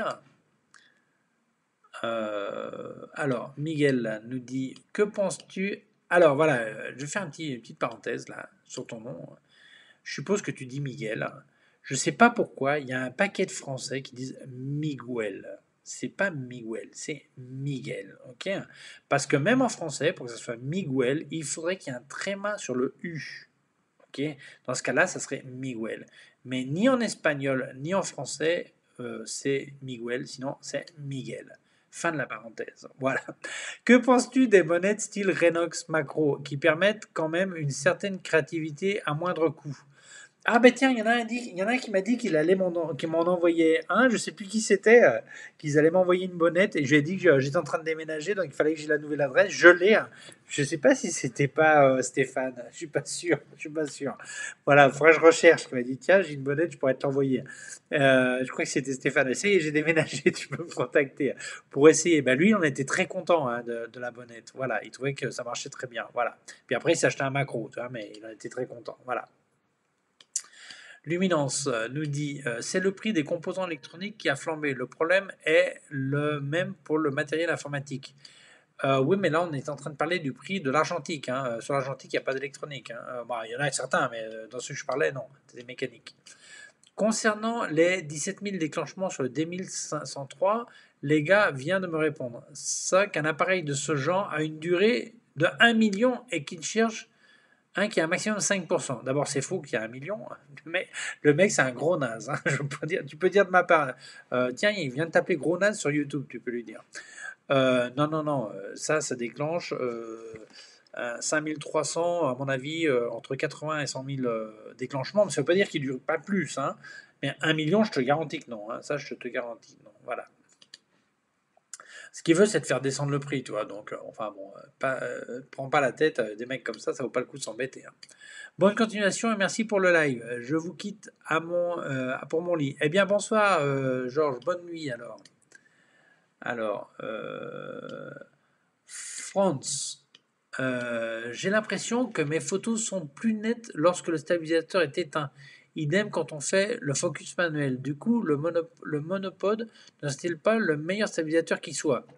Euh, alors, Miguel nous dit que penses-tu. Alors voilà, euh, je vais faire un petit, une petite parenthèse là sur ton nom. Je suppose que tu dis Miguel. Je ne sais pas pourquoi, il y a un paquet de Français qui disent Miguel. C'est pas Miguel, c'est Miguel. Ok. Parce que même en français, pour que ce soit Miguel, il faudrait qu'il y ait un tréma sur le U. Okay. Dans ce cas-là, ça serait Miguel. Mais ni en espagnol ni en français, euh, c'est Miguel, sinon c'est Miguel. Fin de la parenthèse. Voilà. Que penses-tu des bonnettes style Renox Macro qui permettent quand même une certaine créativité à moindre coût? Ah ben tiens, il y en a un, dit- il y en a un qui m'a dit qu'il allait m'en, en- qu'il m'en envoyait un, je sais plus qui c'était, euh, qu'ils allaient m'envoyer une bonnette et je lui ai dit que j'étais en train de déménager, donc il fallait que j'ai la nouvelle adresse. Je l'ai. Hein. Je sais pas si c'était pas euh, Stéphane, je suis pas sûr, je suis pas sûr. Voilà, faudrait que je recherche. Il m'a dit tiens, j'ai une bonnette, je pourrais te l'envoyer. Euh, je crois que c'était Stéphane. Essayez, j'ai déménagé, tu peux me contacter pour essayer. Ben lui, on était très content hein, de, de la bonnette. Voilà, il trouvait que ça marchait très bien. Voilà. Puis après, il s'est acheté un macro, tu vois, mais il en était très content. Voilà. Luminance euh, nous dit euh, c'est le prix des composants électroniques qui a flambé. Le problème est le même pour le matériel informatique. Euh, oui, mais là, on est en train de parler du prix de l'argentique. Hein. Euh, Sur l'argentique, il n'y a pas d'électronique. Hein. Euh, bah, il y en a certains, mais euh, dans ceux que je parlais, non. C'est des mécaniques. Concernant les dix-sept mille déclenchements sur le D mille cinq cent trois, les gars vient de me répondre. Ça, qu'un appareil de ce genre a une durée de un million et qu'il cherche un qui a un maximum de cinq pour cent. D'abord, c'est faux qu'il y a un million. Mais le mec, c'est un gros naze. Hein. Je peux dire, tu peux dire de ma part, euh, tiens, il vient de t'appeler gros naze sur YouTube, tu peux lui dire. Euh, non, non, non, euh, ça, ça déclenche euh, cinq mille trois cents, à mon avis, euh, entre quatre-vingts et cent mille euh, déclenchements. Mais ça ne veut pas dire qu'il ne dure pas plus. Hein. Mais un million, je te garantis que non. Hein. Ça, je te garantis. Non. Voilà. Ce qu'il veut, c'est de faire descendre le prix, tu vois. Donc, euh, enfin bon, euh, pas, euh, prends pas la tête, euh, des mecs comme ça, ça vaut pas le coup de s'embêter. Hein. Bonne continuation et merci pour le live. Euh, Je vous quitte à mon, euh, pour mon lit. Eh bien, bonsoir, euh, Georges. Bonne nuit alors. Alors, euh, France. Euh, j'ai l'impression que mes photos sont plus nettes lorsque le stabilisateur est éteint. Idem quand on fait le focus manuel. Du coup, le, mono, le monopode n'est-il pas le meilleur stabilisateur qui soit?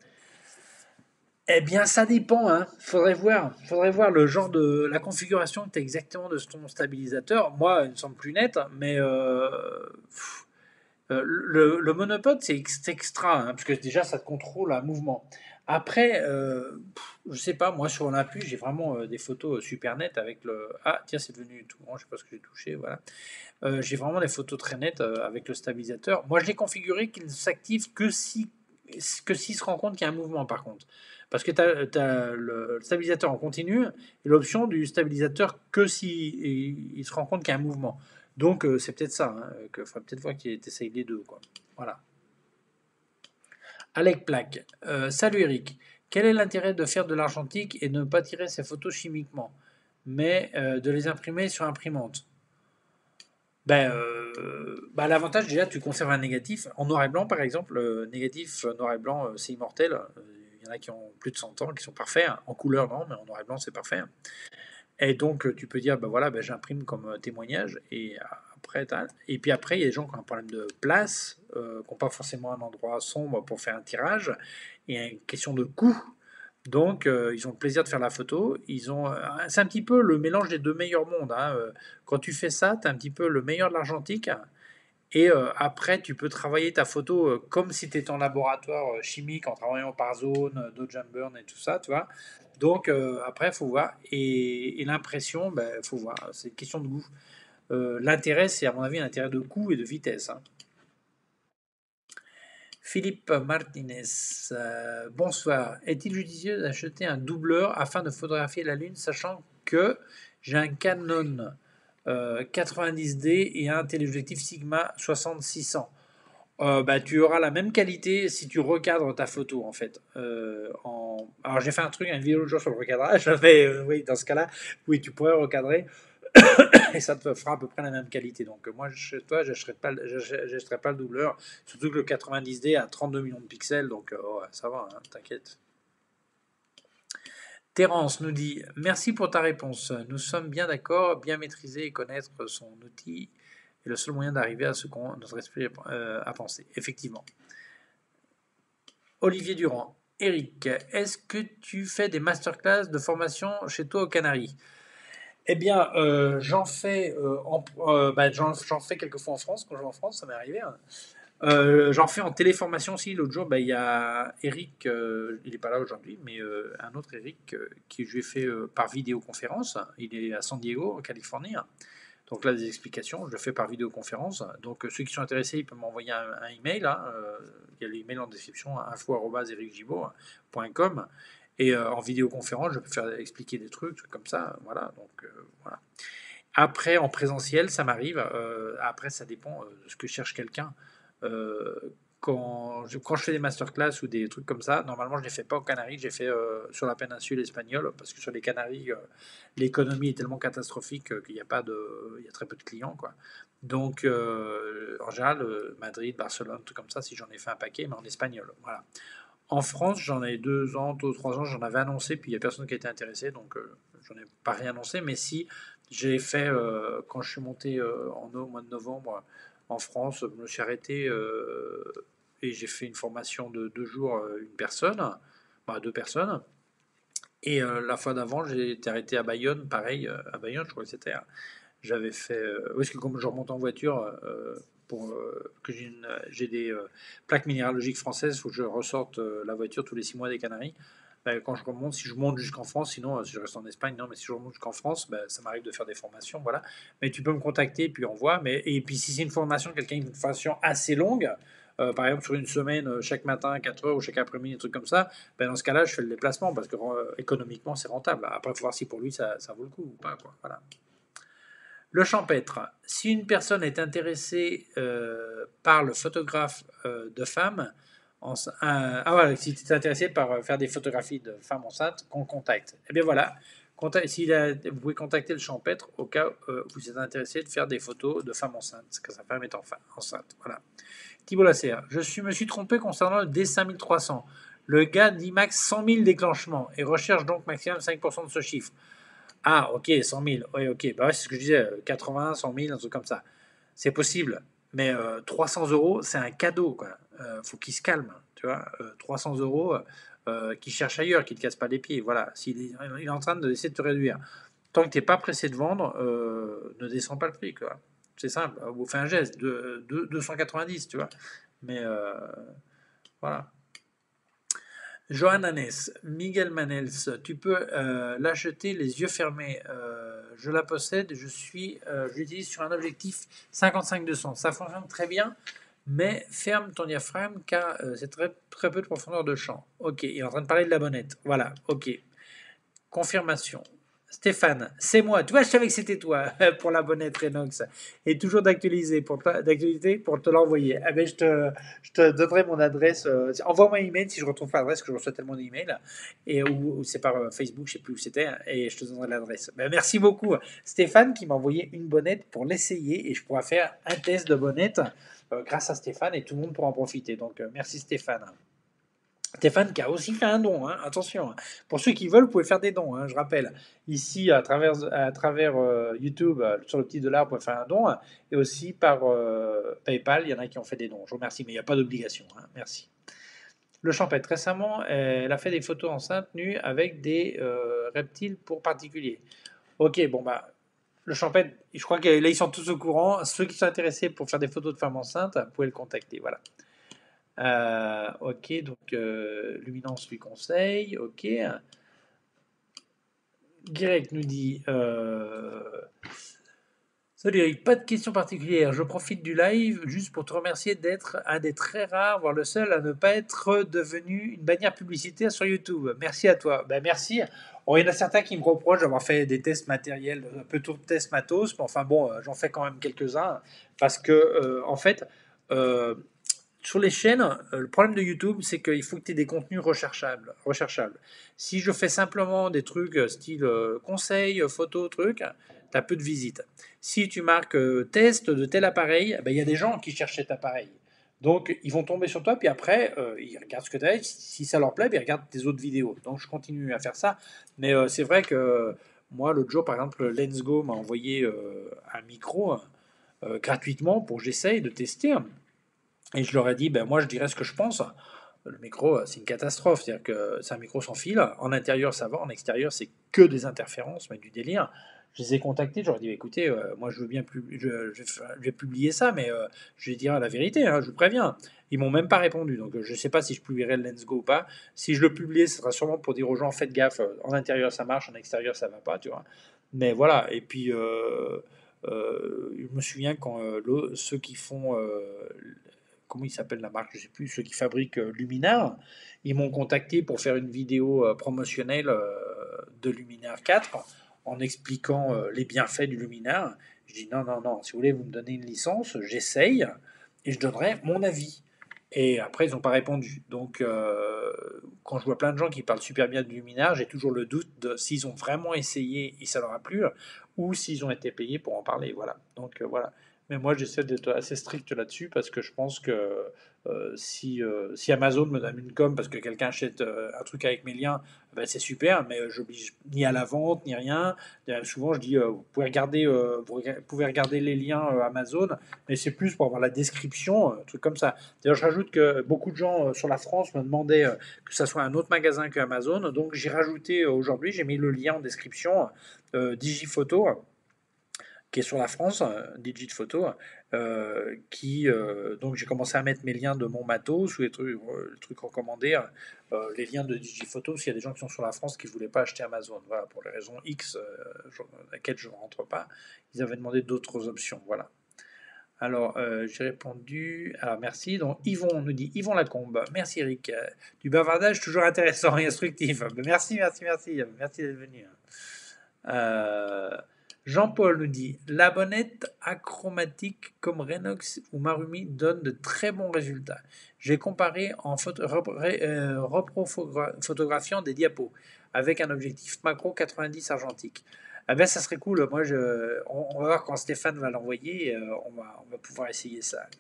Eh bien, ça dépend. Hein. Faudrait voir. Faudrait voir le genre de la configuration que tu as exactement de ton stabilisateur. Moi, il me semble plus net, mais euh, pff, euh, le, le monopode, c'est extra, hein, parce que déjà, ça te contrôle un mouvement. Après, euh, pff, je sais pas, moi sur l'appui, j'ai vraiment euh, des photos super nettes avec le. Ah, tiens, c'est devenu tout grand, je sais pas ce que j'ai touché, voilà. Euh, j'ai vraiment des photos très nettes euh, avec le stabilisateur. Moi, je l'ai configuré qu'il ne s'active que si que s'il se rend compte qu'il y a un mouvement par contre. Parce que tu as, le stabilisateur en continu et l'option du stabilisateur que si il, il se rend compte qu'il y a un mouvement. Donc euh, c'est peut-être ça, hein, que faudrait peut-être voir qu'il essaye les deux. Quoi. Voilà. Alec Plaque. Euh, salut Eric. Quel est l'intérêt de faire de l'argentique et de ne pas tirer ces photos chimiquement, mais euh, de les imprimer sur imprimante? Ben, euh, bah, l'avantage déjà, tu conserves un négatif. En noir et blanc, par exemple, le négatif euh, noir et blanc, euh, c'est immortel. Euh, Il y en a qui ont plus de cent ans, qui sont parfaits. En couleur, non, mais en noir et blanc, c'est parfait. Et donc, euh, tu peux dire, ben voilà, ben, j'imprime comme euh, témoignage. Et après, t'as- et puis après, il y a des gens qui ont un problème de place, euh, qui n'ont pas forcément un endroit sombre pour faire un tirage. Et il y a une question de coût. Donc, euh, ils ont le plaisir de faire la photo. Ils ont, euh, c'est un petit peu le mélange des deux meilleurs mondes. Hein. Euh, Quand tu fais ça, tu as un petit peu le meilleur de l'argentique. Et euh, après, tu peux travailler ta photo euh, comme si tu étais en laboratoire euh, chimique, en travaillant par zone, euh, dodge and burn et tout ça, tu vois. Donc, euh, après, il faut voir. Et, et l'impression, il ben, faut voir. C'est une question de goût. Euh, l'intérêt, c'est à mon avis un intérêt de coût et de vitesse. Hein. Philippe Martinez, euh, bonsoir. Est-il judicieux d'acheter un doubleur afin de photographier la Lune, sachant que j'ai un Canon euh, quatre-vingt-dix D et un téléobjectif Sigma soixante six cents? Euh, bah, tu auras la même qualité si tu recadres ta photo en fait. Euh, en... Alors j'ai fait un truc, une vidéo l'autre jour sur le recadrage, mais euh, oui, dans ce cas-là, oui, tu pourrais recadrer et ça te fera à peu près la même qualité. Donc euh, moi, chez toi, je n'achèterai pas, j'achèterai pas le doubleur, surtout que le quatre-vingt-dix D a trente-deux millions de pixels, donc euh, ouais, ça va, hein, t'inquiète. Terence nous dit merci pour ta réponse. Nous sommes bien d'accord, bien maîtriser et connaître son outil est le seul moyen d'arriver à ce qu'on notre esprit euh, a pensé. Effectivement. Olivier Durand. Eric, est-ce que tu fais des masterclass de formation chez toi aux Canaries? Eh bien, euh, j'en fais, euh, en- euh, bah, j'en, j'en fais quelquefois en France, quand je vais en France, ça m'est arrivé. Hein. Euh, j'en fais en téléformation aussi. L'autre jour, bah, il y a Eric, euh, il n'est pas là aujourd'hui, mais euh, un autre Eric euh, qui je lui ai fait euh, par vidéoconférence. Il est à San Diego, en Californie. Donc là, des explications, je le fais par vidéoconférence. Donc euh, ceux qui sont intéressés, ils peuvent m'envoyer un, un email. Hein, euh, il y a l'email en description, info arobase eric gibault point com. Et euh, en vidéoconférence, je peux faire expliquer des trucs, trucs comme ça. Voilà. Donc euh, voilà. Après, en présentiel, ça m'arrive. Euh, après, ça dépend euh, de ce que cherche quelqu'un. Euh, quand je, quand je fais des masterclass ou des trucs comme ça, normalement, je ne les fais pas aux Canaries, j'ai fait euh, sur la péninsule espagnole, parce que sur les Canaries, euh, l'économie est tellement catastrophique euh, qu'il n'y a pas de, il y a très peu de clients, quoi. Donc, euh, en général, euh, Madrid, Barcelone, tout comme ça, si j'en ai fait un paquet, mais en espagnol, voilà. En France, j'en ai deux ans, deux ou trois ans, j'en avais annoncé, puis il n'y a personne qui a été intéressé, donc euh, j'en ai pas rien annoncé. Mais si, j'ai fait, euh, quand je suis monté euh, en au mois de novembre en France, je me suis arrêté euh, et j'ai fait une formation de deux jours, euh, une personne, bah, deux personnes. Et euh, la fois d'avant, j'ai été arrêté à Bayonne, pareil, euh, à Bayonne, je crois que c'était. Hein. J'avais fait. Euh, oui, parce que comme je remonte en voiture, euh, pour euh, que j'ai, une- j'ai des euh, plaques minéralogiques françaises, il faut que je ressorte euh, la voiture tous les six mois des Canaries. Ben, quand je remonte, si je monte jusqu'en France, sinon, euh, si je reste en Espagne, non, mais si je remonte jusqu'en France, ben, ça m'arrive de faire des formations, voilà. Mais tu peux me contacter, puis on voit. Mais, et puis si c'est une formation, quelqu'un une formation assez longue, euh, par exemple sur une semaine, euh, chaque matin, quatre heures ou chaque après-midi, un truc comme ça, ben, dans ce cas-là, je fais le déplacement parce que euh, économiquement, c'est rentable. Après, il faut voir si pour lui, ça, ça vaut le coup ou pas. Quoi. Voilà. Le champêtre. Si une personne est intéressée euh, par le photographe euh, de femmes, en, euh, ah voilà, si tu es intéressé par euh, faire des photographies de femmes enceintes, qu'on contacte. Eh bien voilà, contact, si a, vous pouvez contacter le champêtre au cas où euh, vous êtes intéressé de faire des photos de femmes enceintes, que sa femme est enfin, enceinte. Voilà. Thibault Lacéa. Je suis, me suis trompé concernant le D cinq mille trois cents. Le gars dit max cent mille déclenchements et recherche donc maximum cinq pour cent de ce chiffre. Ah, ok, cent mille. Oui, ok. Bah ouais, c'est ce que je disais, quatre-vingts, cent mille, un truc comme ça. C'est possible. Mais euh, trois cents euros, c'est un cadeau, quoi. Euh, faut qu'il se calme, tu vois. Euh, trois cents euros, euh, qu'il cherche ailleurs, qu'il ne te casse pas les pieds. Voilà. S'il est, il est en train de essayer de te réduire. Tant que tu n'es pas pressé de vendre, euh, ne descends pas le prix, quoi. C'est simple. Vous faites un geste de, de deux cent quatre-vingt-dix, tu vois. Mais euh, voilà. Johan Hannes, Miguel Manels, tu peux euh, l'acheter les yeux fermés. Euh, je la possède, je suis, euh, je l'utilise sur un objectif cinquante-cinq deux cents. Ça fonctionne très bien mais ferme ton diaphragme car euh, c'est très, très peu de profondeur de champ. Ok, il est en train de parler de la bonnette. Voilà, ok. Confirmation. Stéphane, c'est moi. Tu vois, je savais que c'était toi pour la bonnette Renox. Et toujours d'actualiser pour te- d'actualité pour te l'envoyer. Ah ben, je, te, je te donnerai mon adresse. euh, Envoie-moi un email si je retrouve pas l'adresse, que je reçois tellement d'emails. Et ou, ou c'est par euh, Facebook, je sais plus où c'était. Et je te donnerai l'adresse. Ben, merci beaucoup, Stéphane, qui m'a envoyé une bonnette pour l'essayer. Et je pourrai faire un test de bonnette euh, grâce à Stéphane et tout le monde pourra en profiter. Donc, euh, merci Stéphane. Stéphane qui a aussi fait un don, hein, attention. Hein. Pour ceux qui veulent, vous pouvez faire des dons, hein, je rappelle. Ici, à travers, à travers euh, YouTube, euh, sur le petit dollar, vous pouvez faire un don. Hein, et aussi par euh, PayPal, il y en a qui ont fait des dons. Je vous remercie, mais il n'y a pas d'obligation. Hein, merci. Le Champêtre, récemment, elle a fait des photos enceintes nues avec des euh, reptiles pour particuliers. Ok, bon, bah, le Champêtre, je crois que là, ils sont tous au courant. Ceux qui sont intéressés pour faire des photos de femmes enceintes, vous pouvez le contacter. Voilà. Euh, ok, donc euh, Luminance lui conseille. Ok. Guirec nous dit euh, Salut Eric, pas de questions particulières. Je profite du live juste pour te remercier d'être un des très rares, voire le seul, à ne pas être devenu une bannière publicitaire sur YouTube. Merci à toi. Ben merci. Bon, il y en a certains qui me reprochent d'avoir fait des tests matériels, un peu tout tests matos, mais enfin bon, euh, j'en fais quand même quelques-uns parce que euh, en fait, euh, sur les chaînes, euh, le problème de YouTube, c'est qu'il faut que tu aies des contenus recherchables, recherchables. Si je fais simplement des trucs euh, style euh, conseils, euh, photos, trucs, tu as peu de visites. Si tu marques euh, test de tel appareil, il ben, y a des gens qui cherchent cet appareil. Donc, ils vont tomber sur toi, puis après, euh, ils regardent ce que tu as. Si ça leur plaît, ben, ils regardent tes autres vidéos. Donc, je continue à faire ça. Mais euh, c'est vrai que euh, moi, l'autre jour, par exemple, Lensgo m'a envoyé euh, un micro euh, gratuitement pour que j'essaye de tester. Et je leur ai dit, ben moi je dirais ce que je pense. Le micro, euh, c'est une catastrophe. C'est-à-dire que c'est un micro sans fil. En intérieur, ça va. En extérieur, c'est que des interférences, mais du délire. Je les ai contactés. Je leur ai dit, écoutez, euh, moi je veux bien pub- je, je, je vais publier ça, mais euh, je vais dire la vérité, hein, je vous préviens. Ils m'ont même pas répondu. Donc euh, je ne sais pas si je publierai le Let's Go ou pas. Si je le publie, ce sera sûrement pour dire aux gens, faites gaffe. euh, En intérieur, ça marche. En extérieur, ça va pas, tu vois. Mais voilà. Et puis, euh, euh, je me souviens quand euh, le- ceux qui font euh, comment il s'appelle la marque, je ne sais plus, ceux qui fabriquent euh, Luminar, ils m'ont contacté pour faire une vidéo euh, promotionnelle euh, de Luminar quatre en expliquant euh, les bienfaits du Luminar. Je dis non, non, non, si vous voulez, vous me donnez une licence, j'essaye et je donnerai mon avis. Et après, ils n'ont pas répondu. Donc, euh, quand je vois plein de gens qui parlent super bien de Luminar, j'ai toujours le doute de s'ils ont vraiment essayé et ça leur a plu, ou s'ils ont été payés pour en parler. Voilà. Donc, euh, voilà. Mais moi, j'essaie d'être assez strict là-dessus parce que je pense que euh, si, euh, si Amazon me donne une com parce que quelqu'un achète euh, un truc avec mes liens, ben, c'est super, mais euh, j'oblige ni à la vente, ni rien. Euh, souvent, je dis, euh, vous, pouvez regarder, euh, vous pouvez regarder les liens euh, Amazon, mais c'est plus pour avoir la description, un truc comme ça. D'ailleurs, je rajoute que beaucoup de gens euh, sur la France me demandaient euh, que ça soit un autre magasin que Amazon. Donc, j'ai rajouté euh, aujourd'hui, j'ai mis le lien en description, euh, Digiphoto qui est sur la France, euh, Digit Photo, euh, qui euh, donc j'ai commencé à mettre mes liens de mon matos ou les trucs, euh, les trucs recommandés, euh, les liens de Digiphoto, s'il y a des gens qui sont sur la France qui ne voulaient pas acheter Amazon, voilà, pour les raisons X, euh, je, laquelle je ne rentre pas, ils avaient demandé d'autres options, voilà. Alors, euh, j'ai répondu. Alors, merci. Donc, Yvon nous dit Yvon Lacombe. Merci, Eric. Euh, du bavardage toujours intéressant et instructif. Merci, merci, merci. Merci d'être venu. Euh, Jean-Paul nous dit La bonnette achromatique comme Renox ou Marumi donne de très bons résultats. J'ai comparé en photo, euh, reprofotographiant des diapos avec un objectif macro quatre-vingt-dix argentique. Ah ben, ça serait cool. Moi, je, on, on va voir quand Stéphane va l'envoyer. Euh, on, va, on va pouvoir essayer ça.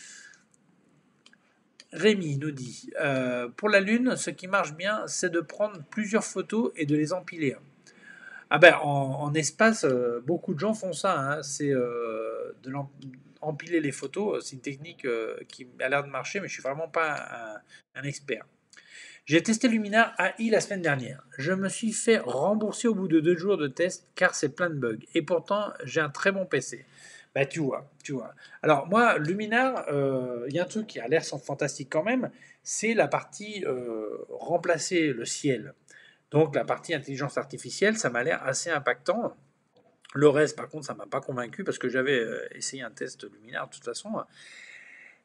Rémi nous dit euh, Pour la Lune, ce qui marche bien, c'est de prendre plusieurs photos et de les empiler. Ah ben, en, en espace, euh, beaucoup de gens font ça. Hein. C'est euh, de empiler les photos. C'est une technique euh, qui a l'air de marcher, mais je suis vraiment pas un, un expert. J'ai testé Luminar A I la semaine dernière. Je me suis fait rembourser au bout de deux jours de test car c'est plein de bugs. Et pourtant, j'ai un très bon P C. Bah tu vois, tu vois. Alors moi, Luminar, il euh, y a un truc qui a l'air fantastique quand même, c'est la partie euh, remplacer le ciel. Donc la partie intelligence artificielle, ça m'a l'air assez impactant. Le reste, par contre, ça m'a pas convaincu parce que j'avais euh, essayé un test Luminar de toute façon.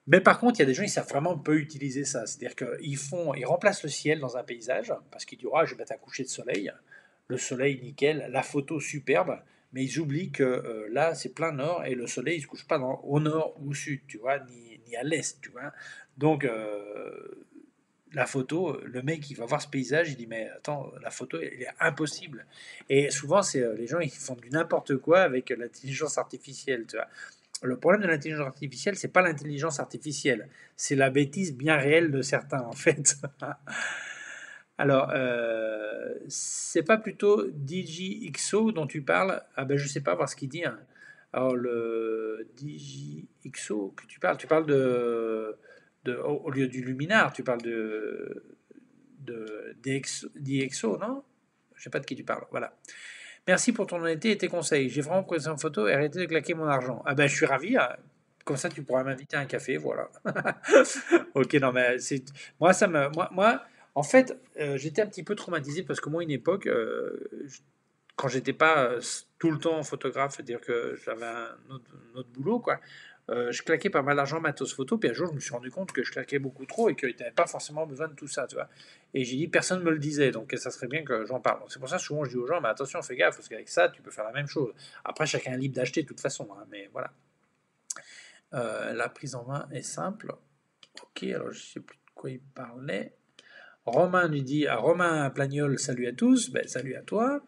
Mais par contre, il y a des gens, ils savent vraiment peu utiliser ça. C'est-à-dire qu'ils font, ils remplacent le ciel dans un paysage, parce qu'ils disent, ah, je vais mettre un coucher de soleil, le soleil nickel, la photo superbe, mais ils oublient que euh, là, c'est plein nord, et le soleil, il se couche pas dans- au nord ou au sud, tu vois, ni, ni à l'est, tu vois. Donc, euh, la photo, le mec, il va voir ce paysage, il dit, mais attends, la photo, elle est impossible. Et souvent, c'est euh, les gens, ils font du n'importe quoi avec l'intelligence artificielle, tu vois. Le problème de l'intelligence artificielle, c'est pas l'intelligence artificielle, c'est la bêtise bien réelle de certains en fait. Alors, euh, c'est pas plutôt D J X O dont tu parles? Ah ben je sais pas voir ce qu'il dit, hein. Alors le D J X O que tu parles, tu parles de, de au, au lieu du Luminar, tu parles de de D X O, non? Je sais pas de qui tu parles. Voilà. Merci pour ton honnêteté et tes conseils. J'ai vraiment pris en photo et arrêté de claquer mon argent. Ah ben, je suis ravi, hein. Comme ça, tu pourras m'inviter à un café, voilà. Ok, non, mais c'est moi, ça me, moi, moi, en fait, euh, j'étais un petit peu traumatisé parce que moi, une époque, euh, je- quand j'étais pas euh, tout le temps photographe, c'est-à-dire que j'avais un autre, un autre boulot, quoi. Euh, je claquais pas mal d'argent matos photo, puis un jour je me suis rendu compte que je claquais beaucoup trop et qu'il n'y avait pas forcément besoin de tout ça, tu vois. Et j'ai dit, personne ne me le disait, donc ça serait bien que j'en parle. Donc, c'est pour ça que souvent je dis aux gens, mais attention, fais gaffe, parce qu'avec ça, tu peux faire la même chose. Après, chacun est libre d'acheter de toute façon, hein, mais voilà. Euh, la prise en main est simple. Ok, alors je sais plus de quoi il parlait. Romain lui dit, à Romain Plagnol, salut à tous, ben, salut à toi.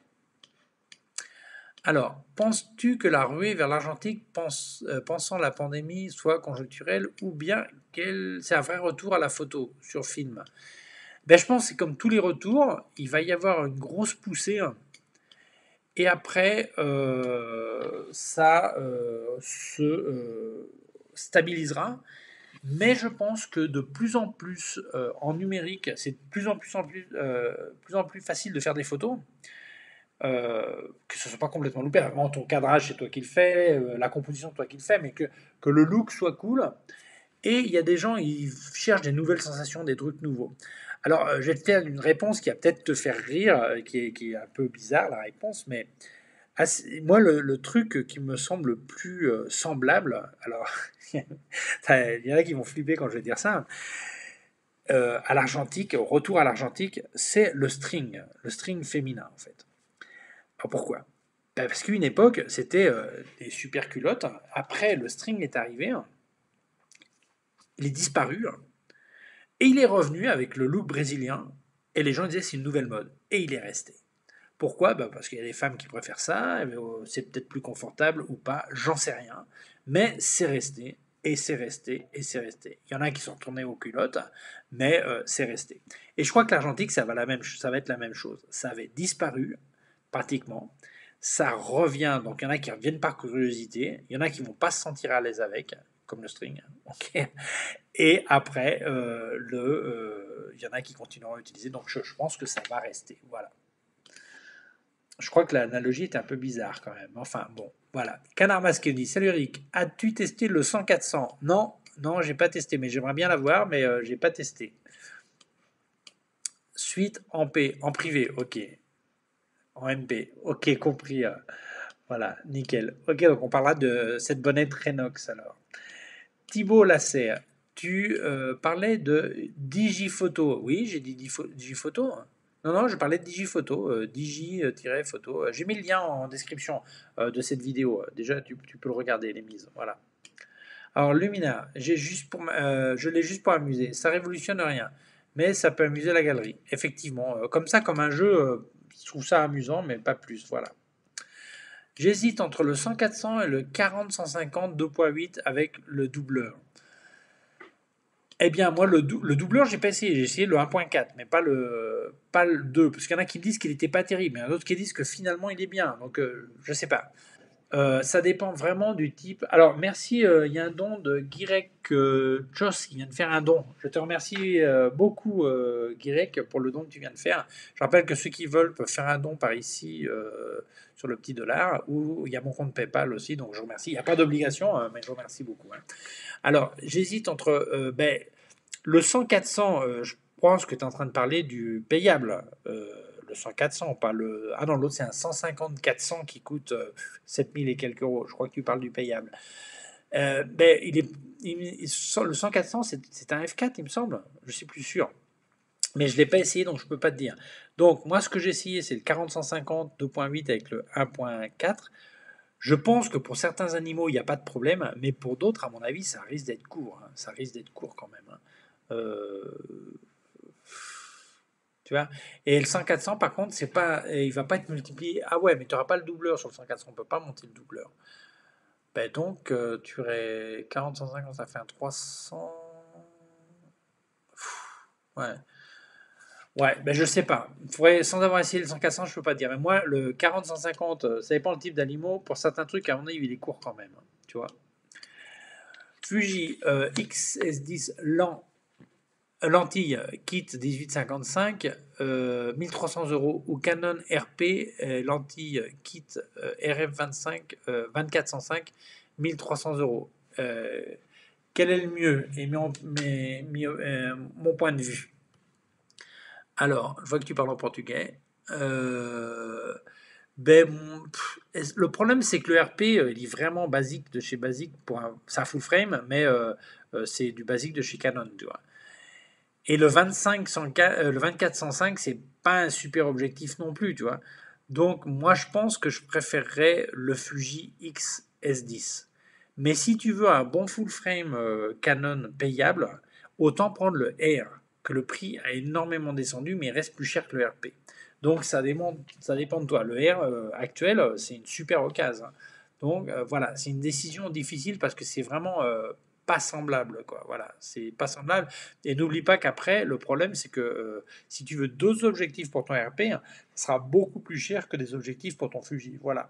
Alors, penses-tu que la ruée vers l'argentique, pense, euh, pensant la pandémie, soit conjoncturelle, ou bien qu'elle, c'est un vrai retour à la photo sur film? Ben, je pense que c'est comme tous les retours, il va y avoir une grosse poussée, hein, et après, euh, ça euh, se euh, stabilisera. Mais je pense que de plus en plus euh, en numérique, c'est de plus en plus, en plus, euh, plus en plus facile de faire des photos. Euh, que ce soit pas complètement loupé. Vraiment, ton cadrage, c'est toi qui le fais, euh, la composition, c'est toi qui le fais, mais que, que le look soit cool. Et il y a des gens, ils cherchent des nouvelles sensations, des trucs nouveaux. Alors, euh, je vais te faire une réponse qui va peut-être te faire rire, euh, qui est, qui est un peu bizarre, la réponse, mais assez- moi, le, le truc qui me semble le plus euh, semblable, alors, il y en a qui vont flipper quand je vais dire ça, euh, à l'argentique, au retour à l'argentique, c'est le string, le string féminin, en fait. Alors pourquoi? Ben, parce qu'une époque, c'était euh, des super culottes. Après, le string est arrivé, il est disparu, et il est revenu avec le look brésilien, et les gens disaient c'est une nouvelle mode, et il est resté. Pourquoi? Ben, parce qu'il y a des femmes qui préfèrent ça, c'est peut-être plus confortable ou pas, j'en sais rien, mais c'est resté, et c'est resté, et c'est resté. Il y en a qui sont retournés aux culottes, mais euh, c'est resté. Et je crois que l'argentique, ça va, la même, ça va être la même chose. Ça avait disparu, pratiquement. Ça revient, donc il y en a qui reviennent par curiosité, il y en a qui vont pas se sentir à l'aise avec, comme le string. Ok. Et après, euh, le, euh, il y en a qui continueront à utiliser, donc je, je pense que ça va rester. Voilà. Je crois que l'analogie est un peu bizarre quand même. Enfin bon, voilà. Canard masqué dit, salut Eric, as-tu testé le cent quatre cents? Non, non, j'ai pas testé, mais j'aimerais bien l'avoir, mais euh, j'ai pas testé. Suite en P, en privé, ok. En M P, ok, compris. euh, Voilà, nickel. Ok, donc on parlera de cette bonnette Renox alors. Thibaut Lasserre, tu euh, parlais de Digiphoto. Oui, j'ai dit Difo- Digiphoto. Non, non, je parlais de Digiphoto, euh, Digi-photo. J'ai mis le lien en description euh, de cette vidéo. Déjà, tu, tu peux le regarder, les mises. Voilà. Alors, Lumina, j'ai juste pour, m- euh, je l'ai juste pour amuser. Ça révolutionne rien, mais ça peut amuser la galerie. Effectivement, euh, comme ça, comme un jeu, euh, je trouve ça amusant, mais pas plus. Voilà. J'hésite entre le cent quatre cents et le quarante cent cinquante deux point huit avec le doubleur. Eh bien, moi, le, dou- le doubleur, j'ai pas essayé. J'ai essayé le un point quatre, mais pas le, pas le deux. Parce qu'il y en a qui me disent qu'il n'était pas terrible, mais il y en a d'autres qui disent que finalement, il est bien. Donc, euh, je sais pas. Euh, ça dépend vraiment du type. Alors, merci. euh, Il y a un don de Guirec euh, Joss qui vient de faire un don. Je te remercie euh, beaucoup, euh, Guirec, pour le don que tu viens de faire. Je rappelle que ceux qui veulent peuvent faire un don par ici euh, sur le petit dollar, ou il y a mon compte PayPal aussi. Donc, je vous remercie. Il n'y a pas d'obligation, hein, mais je vous remercie beaucoup, hein. Alors, j'hésite entre euh, ben, le cent quatre cents, euh, je pense que tu es en train de parler du payable. Euh, le cent quatre cents, pas le. Ah non, l'autre c'est un cent cinquante quatre cents qui coûte euh, sept mille et quelques euros. Je crois que tu parles du payable. Euh, ben, il est, il, il, le cent quatre cents, c'est un F quatre, il me semble. Je suis plus sûr. Mais je ne l'ai pas essayé, donc je ne peux pas te dire. Donc, moi, ce que j'ai essayé, c'est le quarante cent cinquante deux point huit avec le un point quatre. Je pense que pour certains animaux, il n'y a pas de problème, mais pour d'autres, à mon avis, ça risque d'être court. Hein. Ça risque d'être court quand même. Hein. Euh, Tu vois. Et le cent quatre cents, par contre, c'est pas, il va pas être multiplié. Ah ouais, mais tu n'auras pas le doubleur sur le cent quatre cents. On ne peut pas monter le doubleur. Ben donc, euh, tu aurais quarante, cent cinquante, ça fait un trois cents. Ouais. Ouais, ben je sais pas. Faudrait, sans avoir essayé le cent quatre cents, je peux pas te dire. Mais moi, le quarante cent cinquante, euh, ça dépend le type d'animaux. Pour certains trucs, à mon avis, il est court quand même. Hein, tu vois. Fuji euh, X S dix lent, lentille kit dix-huit cinquante-cinq, euh, mille trois cents euros. Ou Canon R P euh, lentille kit euh, R F vingt-cinq, euh, vingt-quatre cent cinq, mille trois cents euros. Euh, quel est le mieux? Et mon, mes, mes, euh, mon point de vue. Alors, je vois que tu parles en portugais. Euh, ben, pff, le problème, c'est que le R P, euh, il est vraiment basique de chez Basique. Pour un, c'est un full frame, mais euh, euh, c'est du basique de chez Canon, tu vois. Et le, vingt-cinq cent, euh, le vingt-quatre cent cinq, c'est pas un super objectif non plus, tu vois. Donc, moi, je pense que je préférerais le Fuji X S dix. Mais si tu veux un bon full frame euh, Canon payable, autant prendre le R, que le prix a énormément descendu, mais il reste plus cher que le R P. Donc, ça dépend, ça dépend de toi. Le R euh, actuel, euh, c'est une super occasion. Hein. Donc, euh, voilà, c'est une décision difficile parce que c'est vraiment euh, pas semblable, quoi. Voilà, c'est pas semblable. Et n'oublie pas qu'après, le problème, c'est que euh, si tu veux deux objectifs pour ton R P, hein, ça sera beaucoup plus cher que des objectifs pour ton Fuji. Voilà.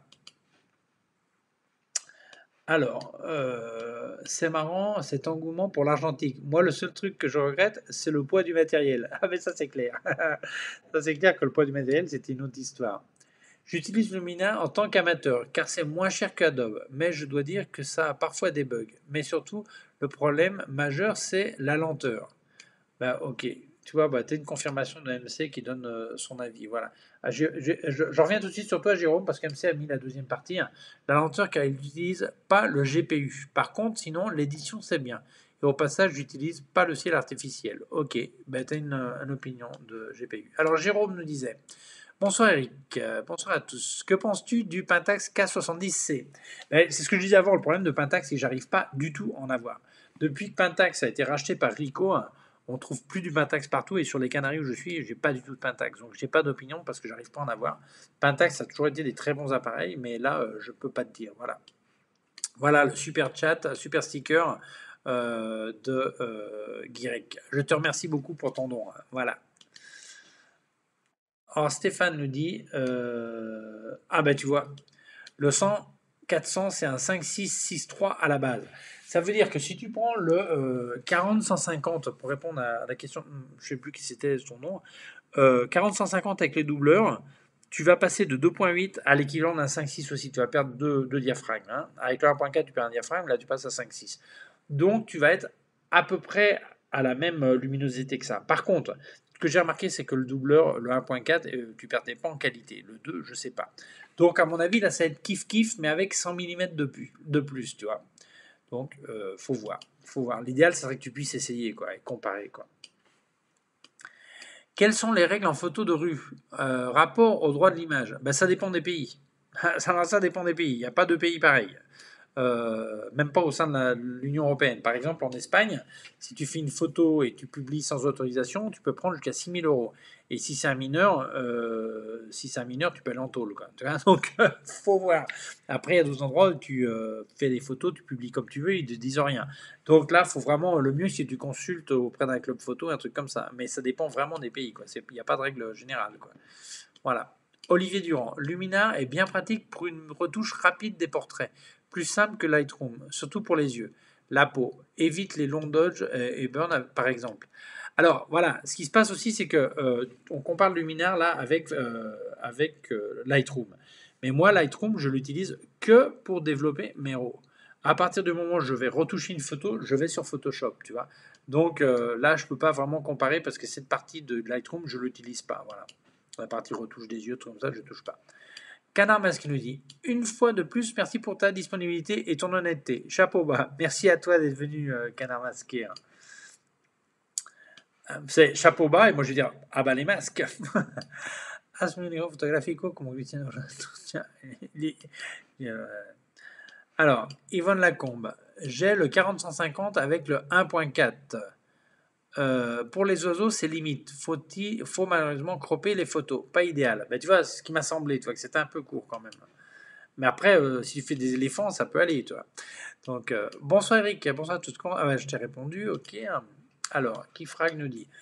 Alors, euh, c'est marrant cet engouement pour l'argentique. Moi, le seul truc que je regrette, c'est le poids du matériel. Ah, mais ça, c'est clair. Ça, c'est clair que le poids du matériel, c'était une autre histoire. J'utilise Lumina en tant qu'amateur, car c'est moins cher qu'Adobe, mais je dois dire que ça a parfois des bugs. Mais surtout, le problème majeur, c'est la lenteur. Bah, ok. Tu vois, bah, tu as une confirmation de M C qui donne euh, son avis. Voilà. Ah, je, je, je- je reviens tout de suite sur toi, Jérôme, parce qu'M C a mis la deuxième partie. Hein. La lenteur, car il n'utilise pas le G P U. Par contre, sinon, l'édition, c'est bien. Et au passage, j'utilise pas le ciel artificiel. Ok, bah, tu as une, une opinion de G P U. Alors, Jérôme nous disait bonsoir Eric, Euh, bonsoir à tous. Que penses-tu du Pentax K soixante-dix C? Ben, c'est ce que je disais avant, le problème de Pentax, c'est que j'arrive pas du tout à en avoir. Depuis que Pentax a été racheté par Ricoh, hein, on trouve plus du Pentax partout et sur les Canaries où je suis, j'ai pas du tout de Pentax. Donc j'ai pas d'opinion parce que j'arrive pas à en avoir. Pentax a toujours été des très bons appareils, mais là, euh, je peux pas te dire. Voilà. Voilà le super chat, super sticker euh, de euh, Guirec. Je te remercie beaucoup pour ton don. Hein. Voilà. Alors Stéphane nous dit euh, ah ben tu vois, le cent, quatre cents c'est un cinq six six trois à la base. Ça veut dire que si tu prends le euh, quarante cent cinquante pour répondre à la question, je sais plus qui c'était son nom, euh, quarante cent cinquante avec les doubleurs, tu vas passer de deux point huit à l'équivalent d'un cinq six aussi. Tu vas perdre deux, deux diaphragmes. Hein. Avec le un point quatre, tu perds un diaphragme, là tu passes à cinq six. Donc tu vas être à peu près à la même euh, luminosité que ça. Par contre, ce que j'ai remarqué, c'est que le doubleur, le un point quatre, euh, tu perdais pas en qualité. Le deux, je sais pas. Donc, à mon avis, là, ça va être kiff-kiff, mais avec cent millimètres de plus, de plus, tu vois. Donc, euh, faut voir. Faut voir. L'idéal, ce serait que tu puisses essayer, quoi, et comparer, quoi. Quelles sont les règles en photo de rue euh, Rapport au droit de l'image. Ben, ça dépend des pays. ça, ça dépend des pays. Il n'y a pas de pays pareil. Euh, même pas au sein de l'Union européenne. Par exemple, en Espagne, si tu fais une photo et tu publies sans autorisation, tu peux prendre jusqu'à six mille euros. Et si c'est un mineur, euh, si c'est un mineur, tu peux aller en tôle. Quoi. Tu vois Donc, euh, faut voir. Après, il y a d'autres endroits où tu euh, fais des photos, tu publies comme tu veux, ils ne te disent rien. Donc là, faut vraiment le mieux, c'est que tu consultes auprès d'un club photo, un truc comme ça. Mais ça dépend vraiment des pays. Il n'y a pas de règle générale. Quoi. Voilà. Olivier Durand, Luminar est bien pratique pour une retouche rapide des portraits, plus simple que Lightroom, surtout pour les yeux. La peau, évite les longs dodges et burn par exemple. Alors voilà, ce qui se passe aussi, c'est que euh, on compare Luminar là avec, euh, avec euh, Lightroom. Mais moi, Lightroom, je l'utilise que pour développer mes RAW. À partir du moment où je vais retoucher une photo, je vais sur Photoshop, tu vois. Donc euh, là, je peux pas vraiment comparer parce que cette partie de Lightroom, je l'utilise pas. Voilà. La partie retouche des yeux, tout comme ça, je ne touche pas. Canard Masque nous dit une fois de plus, merci pour ta disponibilité et ton honnêteté. Chapeau bas. Merci à toi d'être venu, euh, Canard Masqué. Hein. Euh, C'est chapeau bas, et moi je vais dire ah bah les masques. Asmodeo Fotografico, come Cristiano Ronaldo. Alors, Yvonne Lacombe, j'ai le quarante cent cinquante avec le un point quatre. Euh, pour les oiseaux, c'est limite. Faut, faut malheureusement cropper les photos. Pas idéal. Ben, tu vois, c'est ce qui m'a semblé, tu vois, que c'était un peu court quand même. Mais après, euh, si tu fais des éléphants, ça peut aller, tu vois. Donc, euh, bonsoir Eric, bonsoir à tous. Ah ben, je t'ai répondu, ok. Alors, Kifrag nous dit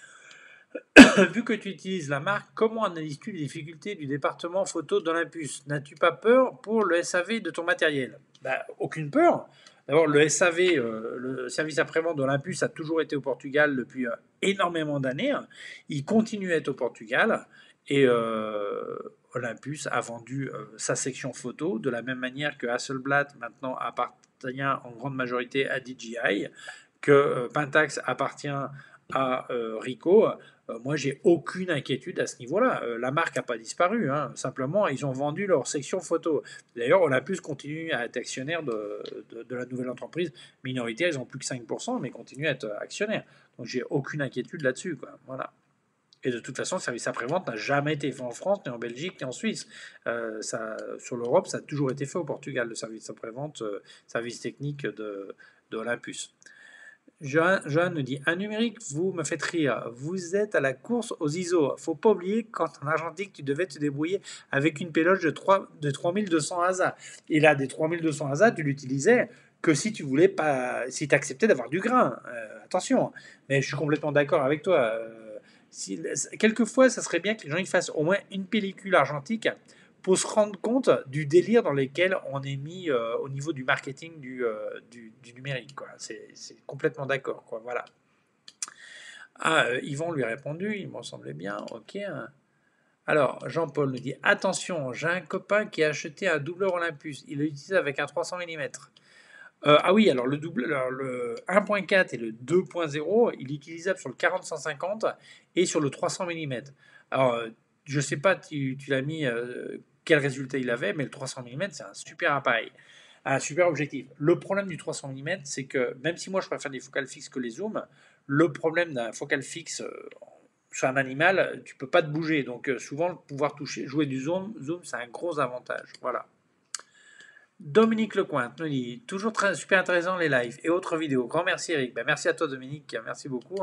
vu que tu utilises la marque, comment analyses-tu les difficultés du département photo d'Olympus? N'as-tu pas peur pour le S A V de ton matériel? Ben, aucune peur. D'abord, le S A V, euh, le service après-vente d'Olympus, a toujours été au Portugal depuis euh, énormément d'années. Il continue à être au Portugal. Et euh, Olympus a vendu euh, sa section photo de la même manière que Hasselblad maintenant appartient en grande majorité à D J I, que euh, Pentax appartient à euh, Ricoh. Euh, moi, j'ai aucune inquiétude à ce niveau-là. Euh, la marque n'a pas disparu. Hein. Simplement, ils ont vendu leur section photo. D'ailleurs, Olympus continue à être actionnaire de, de, de la nouvelle entreprise minoritaire. Ils ont plus que cinq pour cent, mais continuent à être actionnaires. Donc, j'ai aucune inquiétude là-dessus. Quoi. Voilà. Et de toute façon, le service après-vente n'a jamais été fait en France, ni en Belgique, ni en Suisse. Euh, ça, sur l'Europe, ça a toujours été fait au Portugal, le service après-vente, euh, service technique de, de Olympus. Johan nous dit un numérique, vous me faites rire. Vous êtes à la course aux I S O. Faut pas oublier qu'en argentique, tu devais te débrouiller avec une péloche de, trois, de trois mille deux cents A S A. Et là, des trois mille deux cents A S A, tu l'utilisais que si tu voulais pas, si tu acceptais d'avoir du grain. Euh, attention. Mais je suis complètement d'accord avec toi. Euh, si, quelquefois, ça serait bien que les gens ils fassent au moins une pellicule argentique pour se rendre compte du délire dans lequel on est mis euh, au niveau du marketing du, euh, du, du numérique. Quoi. C'est, c'est complètement d'accord. Quoi. Voilà. Ah, euh, Yvon lui a répondu, il m'en semblait bien. Ok. Alors, Jean-Paul nous dit attention, j'ai un copain qui a acheté un doubleur Olympus. Il l'utilise avec un trois cents millimètres. Euh, ah oui, alors le, double, alors le un point quatre et le deux point zéro, il est utilisable sur le quarante cent cinquante et sur le trois cents millimètres. Alors, je ne sais pas, tu, tu l'as mis, euh, quel résultat il avait, mais le trois cents millimètres, c'est un super appareil, un super objectif. Le problème du trois cents millimètres, c'est que même si moi je préfère des focales fixes que les zooms, le problème d'un focal fixe euh, sur un animal, tu peux pas te bouger. Donc euh, souvent, pouvoir toucher, jouer du zoom, zoom c'est un gros avantage. Voilà. Dominique Lecointe nous dit toujours très, super intéressant les lives et autres vidéos. Grand merci Eric. Ben, merci à toi Dominique, merci beaucoup.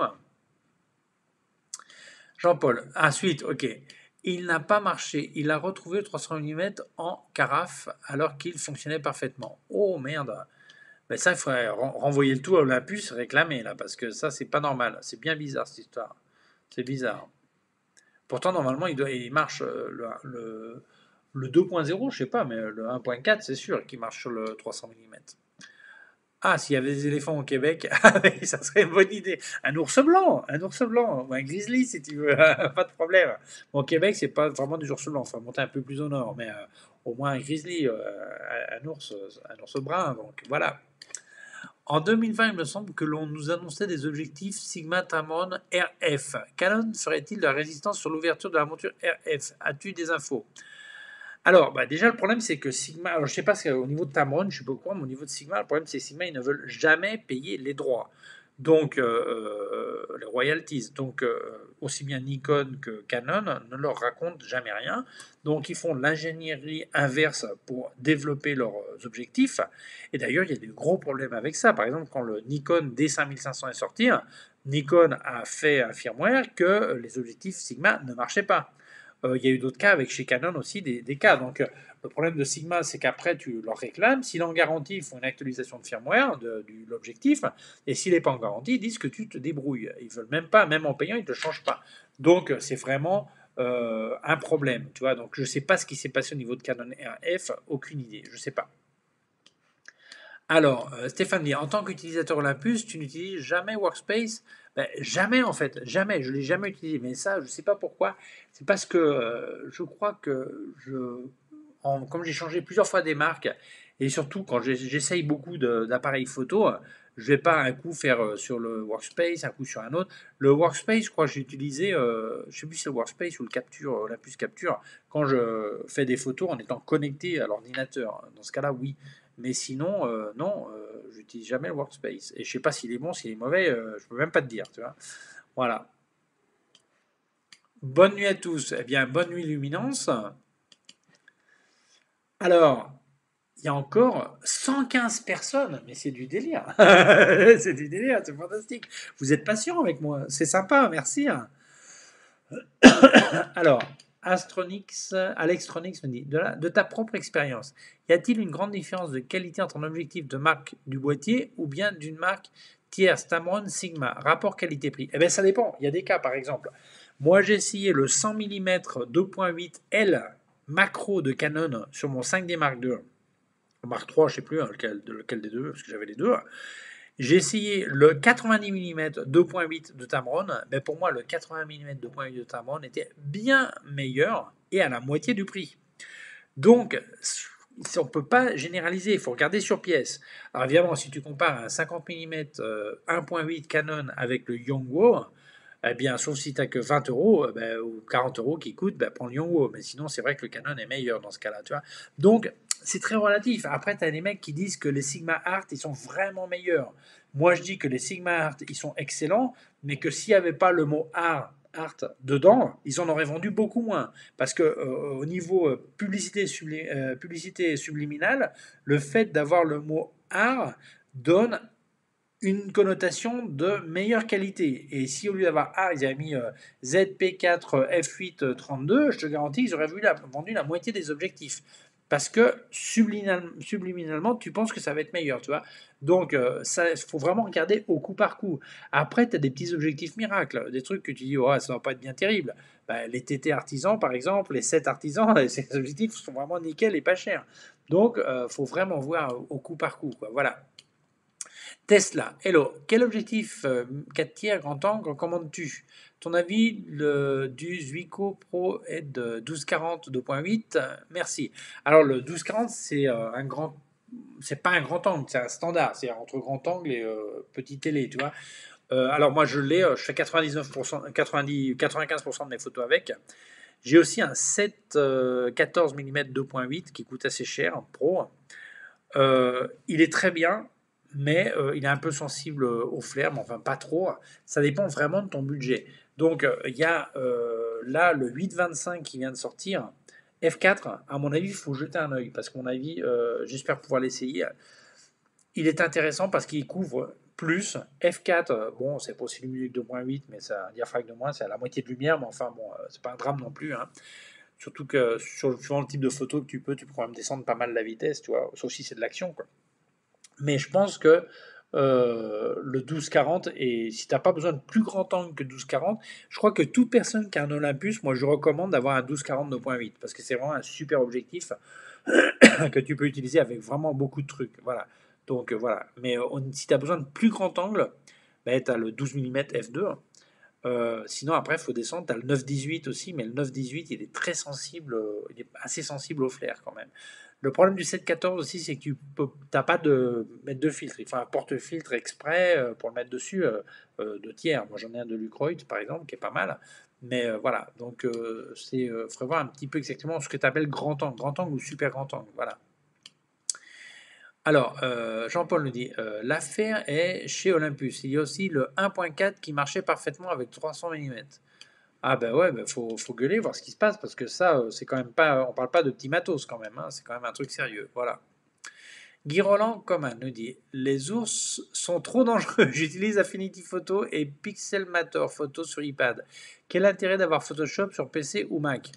Jean-Paul, ensuite, ok. Il n'a pas marché. Il a retrouvé le trois cents millimètres en carafe alors qu'il fonctionnait parfaitement. Oh merde. Ben ça, il faudrait renvoyer le tout à Olympus, réclamer là, parce que ça, c'est pas normal. C'est bien bizarre cette histoire. C'est bizarre. Pourtant, normalement, il, doit, il marche le, le Le deux point zéro, je sais pas, mais le un point quatre, c'est sûr qu'il marche sur le trois cents millimètres. Ah, s'il y avait des éléphants au Québec, ça serait une bonne idée. Un ours blanc, un ours blanc, ou un grizzly si tu veux, pas de problème. Bon, au Québec, c'est pas vraiment des ours blancs, il faut monter un peu plus au nord, mais euh, au moins un grizzly, euh, un, ours, un ours brun, donc voilà. En deux mille vingt, il me semble que l'on nous annonçait des objectifs Sigma Tamron R F. Canon ferait-il de la résistance sur l'ouverture de la monture R F? As-tu des infos? Alors, bah déjà, le problème, c'est que Sigma, alors je sais pas si au niveau de Tamron, je suis pas au courant, mais au niveau de Sigma, le problème, c'est que Sigma, ils ne veulent jamais payer les droits. Donc, euh, les royalties. Donc, euh, aussi bien Nikon que Canon ne leur racontent jamais rien. Donc, ils font de l'ingénierie inverse pour développer leurs objectifs. Et d'ailleurs, il y a des gros problèmes avec ça. Par exemple, quand le Nikon D cinq mille cinq cents est sorti, Nikon a fait un firmware que les objectifs Sigma ne marchaient pas. Euh, il y a eu d'autres cas avec chez Canon aussi, des, des cas. Donc, euh, le problème de Sigma, c'est qu'après, tu leur réclames. S'il est en garantie, ils font une actualisation de firmware de, de l'objectif. Et s'il n'est pas en garantie, ils disent que tu te débrouilles. Ils ne veulent même pas, même en payant, ils ne te changent pas. Donc, c'est vraiment euh, un problème. Tu vois. Donc, je ne sais pas ce qui s'est passé au niveau de Canon R F. Aucune idée. Je ne sais pas. Alors, euh, Stéphane dit, en tant qu'utilisateur Olympus, tu n'utilises jamais Workspace? Ben, jamais en fait, jamais, je ne l'ai jamais utilisé. Mais ça, je ne sais pas pourquoi. C'est parce que euh, je crois que, je, en, comme j'ai changé plusieurs fois des marques, Et surtout, quand j'ai- j'essaye beaucoup de- d'appareils photo, euh, je vais pas un coup faire euh, sur le Workspace, un coup sur un autre. Le Workspace, je crois que j'ai utilisé, euh, je sais plus si c'est le Workspace ou le Capture, euh, Olympus Capture, quand je fais des photos en étant connecté à l'ordinateur. Dans ce cas-là, oui. Mais sinon, euh, non, euh, j'utilise jamais le Workspace. Et je sais pas s'il est bon, s'il est mauvais, euh, je peux même pas te dire, tu vois. Voilà. Bonne nuit à tous. Eh bien, bonne nuit, Luminance. Alors, il y a encore cent quinze personnes, mais c'est du délire. C'est du délire, c'est fantastique. Vous êtes patient avec moi, c'est sympa, merci. Alors, Astronix, Alextronix me dit, de, la- de ta propre expérience, y a-t-il une grande différence de qualité entre un objectif de marque du boîtier ou bien d'une marque tierce, Tamron, Sigma, rapport qualité-prix? Eh bien, ça dépend. Il y a des cas, par exemple. Moi, j'ai essayé le cent millimètres deux virgule huit L macro de Canon sur mon cinq D Mark deux. Mark trois, je ne sais plus hein, lequel, lequel des deux, parce que j'avais les deux. J'ai essayé le quatre-vingt-dix millimètres deux virgule huit de Tamron, mais pour moi, le quatre-vingts millimètres deux virgule huit de Tamron était bien meilleur et à la moitié du prix. Donc, on ne peut pas généraliser, il faut regarder sur pièce. Alors évidemment, si tu compares un cinquante millimètres euh, un virgule huit Canon avec le Yongnuo, eh bien, sauf si tu n'as que vingt euros euh, ben, ou quarante euros qui coûtent, ben, prends le Yongnuo. Mais sinon, c'est vrai que le Canon est meilleur dans ce cas-là. Tu vois. Donc, c'est très relatif. Après, tu as des mecs qui disent que les Sigma Art, ils sont vraiment meilleurs. Moi, je dis que les Sigma Art, ils sont excellents, mais que s'il n'y avait pas le mot art, art dedans, ils en auraient vendu beaucoup moins. Parce que euh, au niveau euh, publicité, subli euh, publicité subliminale, le fait d'avoir le mot art donne une connotation de meilleure qualité. Et si au lieu d'avoir A, ils avaient mis euh, Z P quatre F huit trente-deux, je te garantis qu'ils auraient vu la- vendu la moitié des objectifs. Parce que subliminal- subliminalement, tu penses que ça va être meilleur, tu vois. Donc, il faut vraiment regarder au coup par coup. Après, tu as des petits objectifs miracles, des trucs que tu dis, oh, ça va pas être bien terrible. Bah, les T T artisans, par exemple, les sept artisans, ces objectifs sont vraiment nickel et pas chers. Donc, il faut vraiment voir au coup par coup, quoi. Voilà. Tesla, hello. Quel objectif euh, quatre tiers grand angle recommandes-tu? Ton avis le, du Zuico Pro est de douze quarante deux virgule huit. Merci. Alors le douze quarante c'est euh, un grand, c'est pas un grand angle, c'est un standard, c'est entre grand angle et euh, petite télé, tu vois. Euh, alors moi je l'ai, euh, je fais quatre-vingt-dix-neuf pour cent, quatre-vingt-dix, quatre-vingt-quinze pour cent de mes photos avec. J'ai aussi un sept euh, quatorze millimètres deux virgule huit qui coûte assez cher, pro. Euh, il est très bien, mais euh, il est un peu sensible au flair, mais enfin pas trop. Ça dépend vraiment de ton budget. Donc euh, il y a euh, là le huit vingt-cinq qui vient de sortir. F quatre, à mon avis, il faut jeter un œil parce qu'à mon avis, euh, j'espère pouvoir l'essayer. Il est intéressant parce qu'il couvre plus. F quatre, euh, bon, c'est pas aussi lumineux que deux virgule huit, mais ça a un diaphragme de moins, c'est à la moitié de lumière, mais enfin bon, euh, c'est pas un drame non plus, hein. Surtout que sur, suivant le type de photo que tu peux, tu peux quand même descendre pas mal la vitesse, tu vois, sauf si c'est de l'action, quoi. Mais je pense que euh, le douze quarante, et si tu n'as pas besoin de plus grand angle que douze quarante, je crois que toute personne qui a un Olympus, moi je recommande d'avoir un douze quarante deux virgule huit parce que c'est vraiment un super objectif que tu peux utiliser avec vraiment beaucoup de trucs. Voilà. Donc euh, voilà. Mais euh, on- si tu as besoin de plus grand angle, ben, tu as le douze millimètres f deux. Euh, sinon, après, il faut descendre. Tu as le neuf dix-huit aussi, mais le neuf dix-huit, il est très sensible, euh, il est assez sensible au flair quand même. Le problème du sept quatorze aussi, c'est que tu n'as pas de mettre de filtre. Il faut un porte-filtre exprès euh, pour le mettre dessus euh, euh, de tiers. Moi, j'en ai un de Lucroyd, par exemple, qui est pas mal. Mais euh, voilà, donc euh, c'est euh, faudrait voir un petit peu exactement ce que tu appelles grand angle, grand angle ou super grand angle. Voilà. Alors, euh, Jean-Paul nous dit euh, l'affaire est chez Olympus. Il y a aussi le un point quatre qui marchait parfaitement avec trois cents millimètres. Ah ben ouais, ben faut, faut gueuler, voir ce qui se passe, parce que ça, euh, c'est quand même pas, on parle pas de petits matos quand même, hein, c'est quand même un truc sérieux, voilà. Guy Roland Coman nous dit les ours sont trop dangereux. J'utilise Affinity Photo et Pixelmator Photo sur iPad. Quel intérêt d'avoir Photoshop sur P C ou Mac?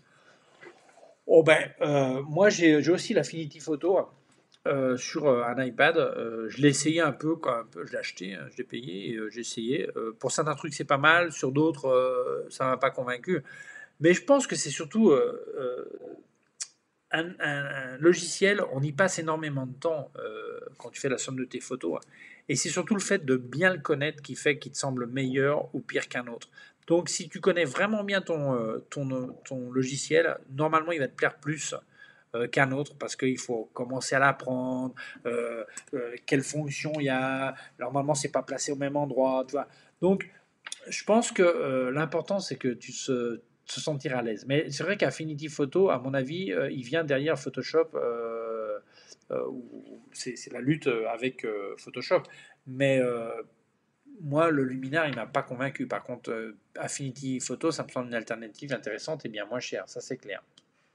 Oh ben, euh, moi j'ai j'ai aussi l'Affinity Photo euh, sur euh, un iPad. Euh, je l'ai essayé un peu, quoi, un peu, je l'ai acheté, hein, je l'ai payé et euh, j'ai essayé. Euh, pour certains trucs c'est pas mal, sur d'autres euh, ça m'a pas convaincu. Mais je pense que c'est surtout euh, euh, un, un- un logiciel, on y passe énormément de temps euh, quand tu fais la somme de tes photos. Et c'est surtout le fait de bien le connaître qui fait qu'il te semble meilleur ou pire qu'un autre. Donc si tu connais vraiment bien ton, euh, ton, ton logiciel, normalement il va te plaire plus euh, qu'un autre parce qu'il faut commencer à l'apprendre, euh, euh, quelle fonction il y a, normalement c'est pas placé au même endroit, tu vois. Donc je pense que euh, l'important c'est que tu se, se sentir à l'aise. Mais c'est vrai qu'Affinity Photo, à mon avis, euh, il vient derrière Photoshop, euh, euh, c'est c'est la lutte euh, avec euh, Photoshop. Mais euh, moi, le Luminar, il m'a pas convaincu. Par contre, euh, Affinity Photo, ça me semble une alternative intéressante et bien moins chère, ça c'est clair.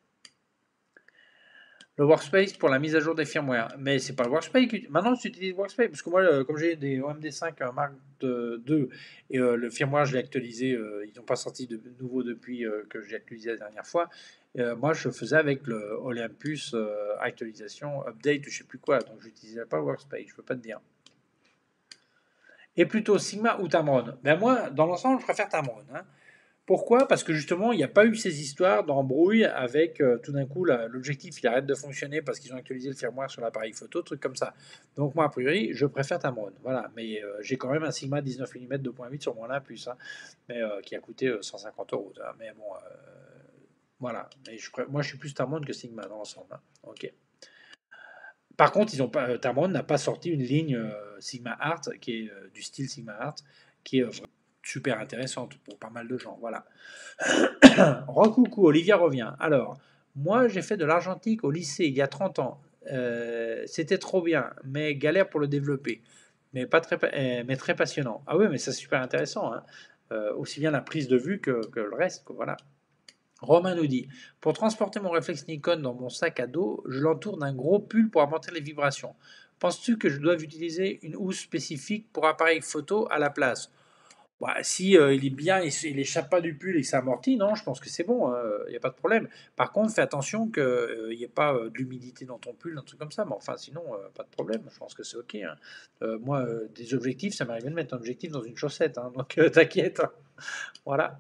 Le Workspace pour la mise à jour des firmware. Mais c'est pas le Workspace. qui- Maintenant, tu utilises Workspace parce que moi, euh, comme j'ai des O M D cinq euh, Mark deux et euh, le firmware, je l'ai actualisé. Euh, ils n'ont pas sorti de nouveau depuis euh, que j'ai actualisé la dernière fois. Euh, moi, je faisais avec le Olympus euh, actualisation, update, je sais plus quoi. Donc, je n'utilisais pas le Workspace. Je peux pas te dire. Et plutôt Sigma ou Tamron. Ben moi, dans l'ensemble, je préfère Tamron. Hein. Pourquoi? Parce que justement, il n'y a pas eu ces histoires d'embrouille avec euh, tout d'un coup la- l'objectif il arrête de fonctionner parce qu'ils ont actualisé le firmware sur l'appareil photo, trucs comme ça. Donc moi, a priori, je préfère Tamron. Voilà, mais euh, j'ai quand même un Sigma dix-neuf millimètres deux point huit sur mon Olympus, hein, mais, euh, qui a coûté euh, cent cinquante euros. hein. Mais bon, euh, voilà. Mais je, moi, je suis plus Tamron que Sigma dans l'ensemble. hein. Ok. Par contre, ils ont pas, euh, Tamron n'a pas sorti une ligne euh, Sigma Art qui est euh, du style Sigma Art, qui est euh, super intéressante pour pas mal de gens. Voilà. Recoucou, Olivia revient. Alors, moi, j'ai fait de l'argentique au lycée il y a trente ans. Euh, C'était trop bien, mais galère pour le développer. Mais, pas très, euh, mais très passionnant. Ah oui, mais c'est super intéressant. Hein. Euh, aussi bien la prise de vue que, que le reste. Quoi, voilà. Romain nous dit, pour transporter mon réflexe Nikon dans mon sac à dos, je l'entoure d'un gros pull pour augmenter les vibrations. Penses-tu que je dois utiliser une housse spécifique pour appareil photo à la place? Bah, si euh, il est bien, il, il échappe pas du pull et que ça amortit, non, je pense que c'est bon, il n'y a pas de problème. Par contre, fais attention qu'il n'y ait pas euh, de l'humidité dans ton pull, un truc comme ça. Mais enfin, sinon, euh, pas de problème. Je pense que c'est ok. hein. Euh, moi, euh, des objectifs, ça m'arrive de mettre un objectif dans une chaussette, hein, donc euh, t'inquiète. hein. Voilà.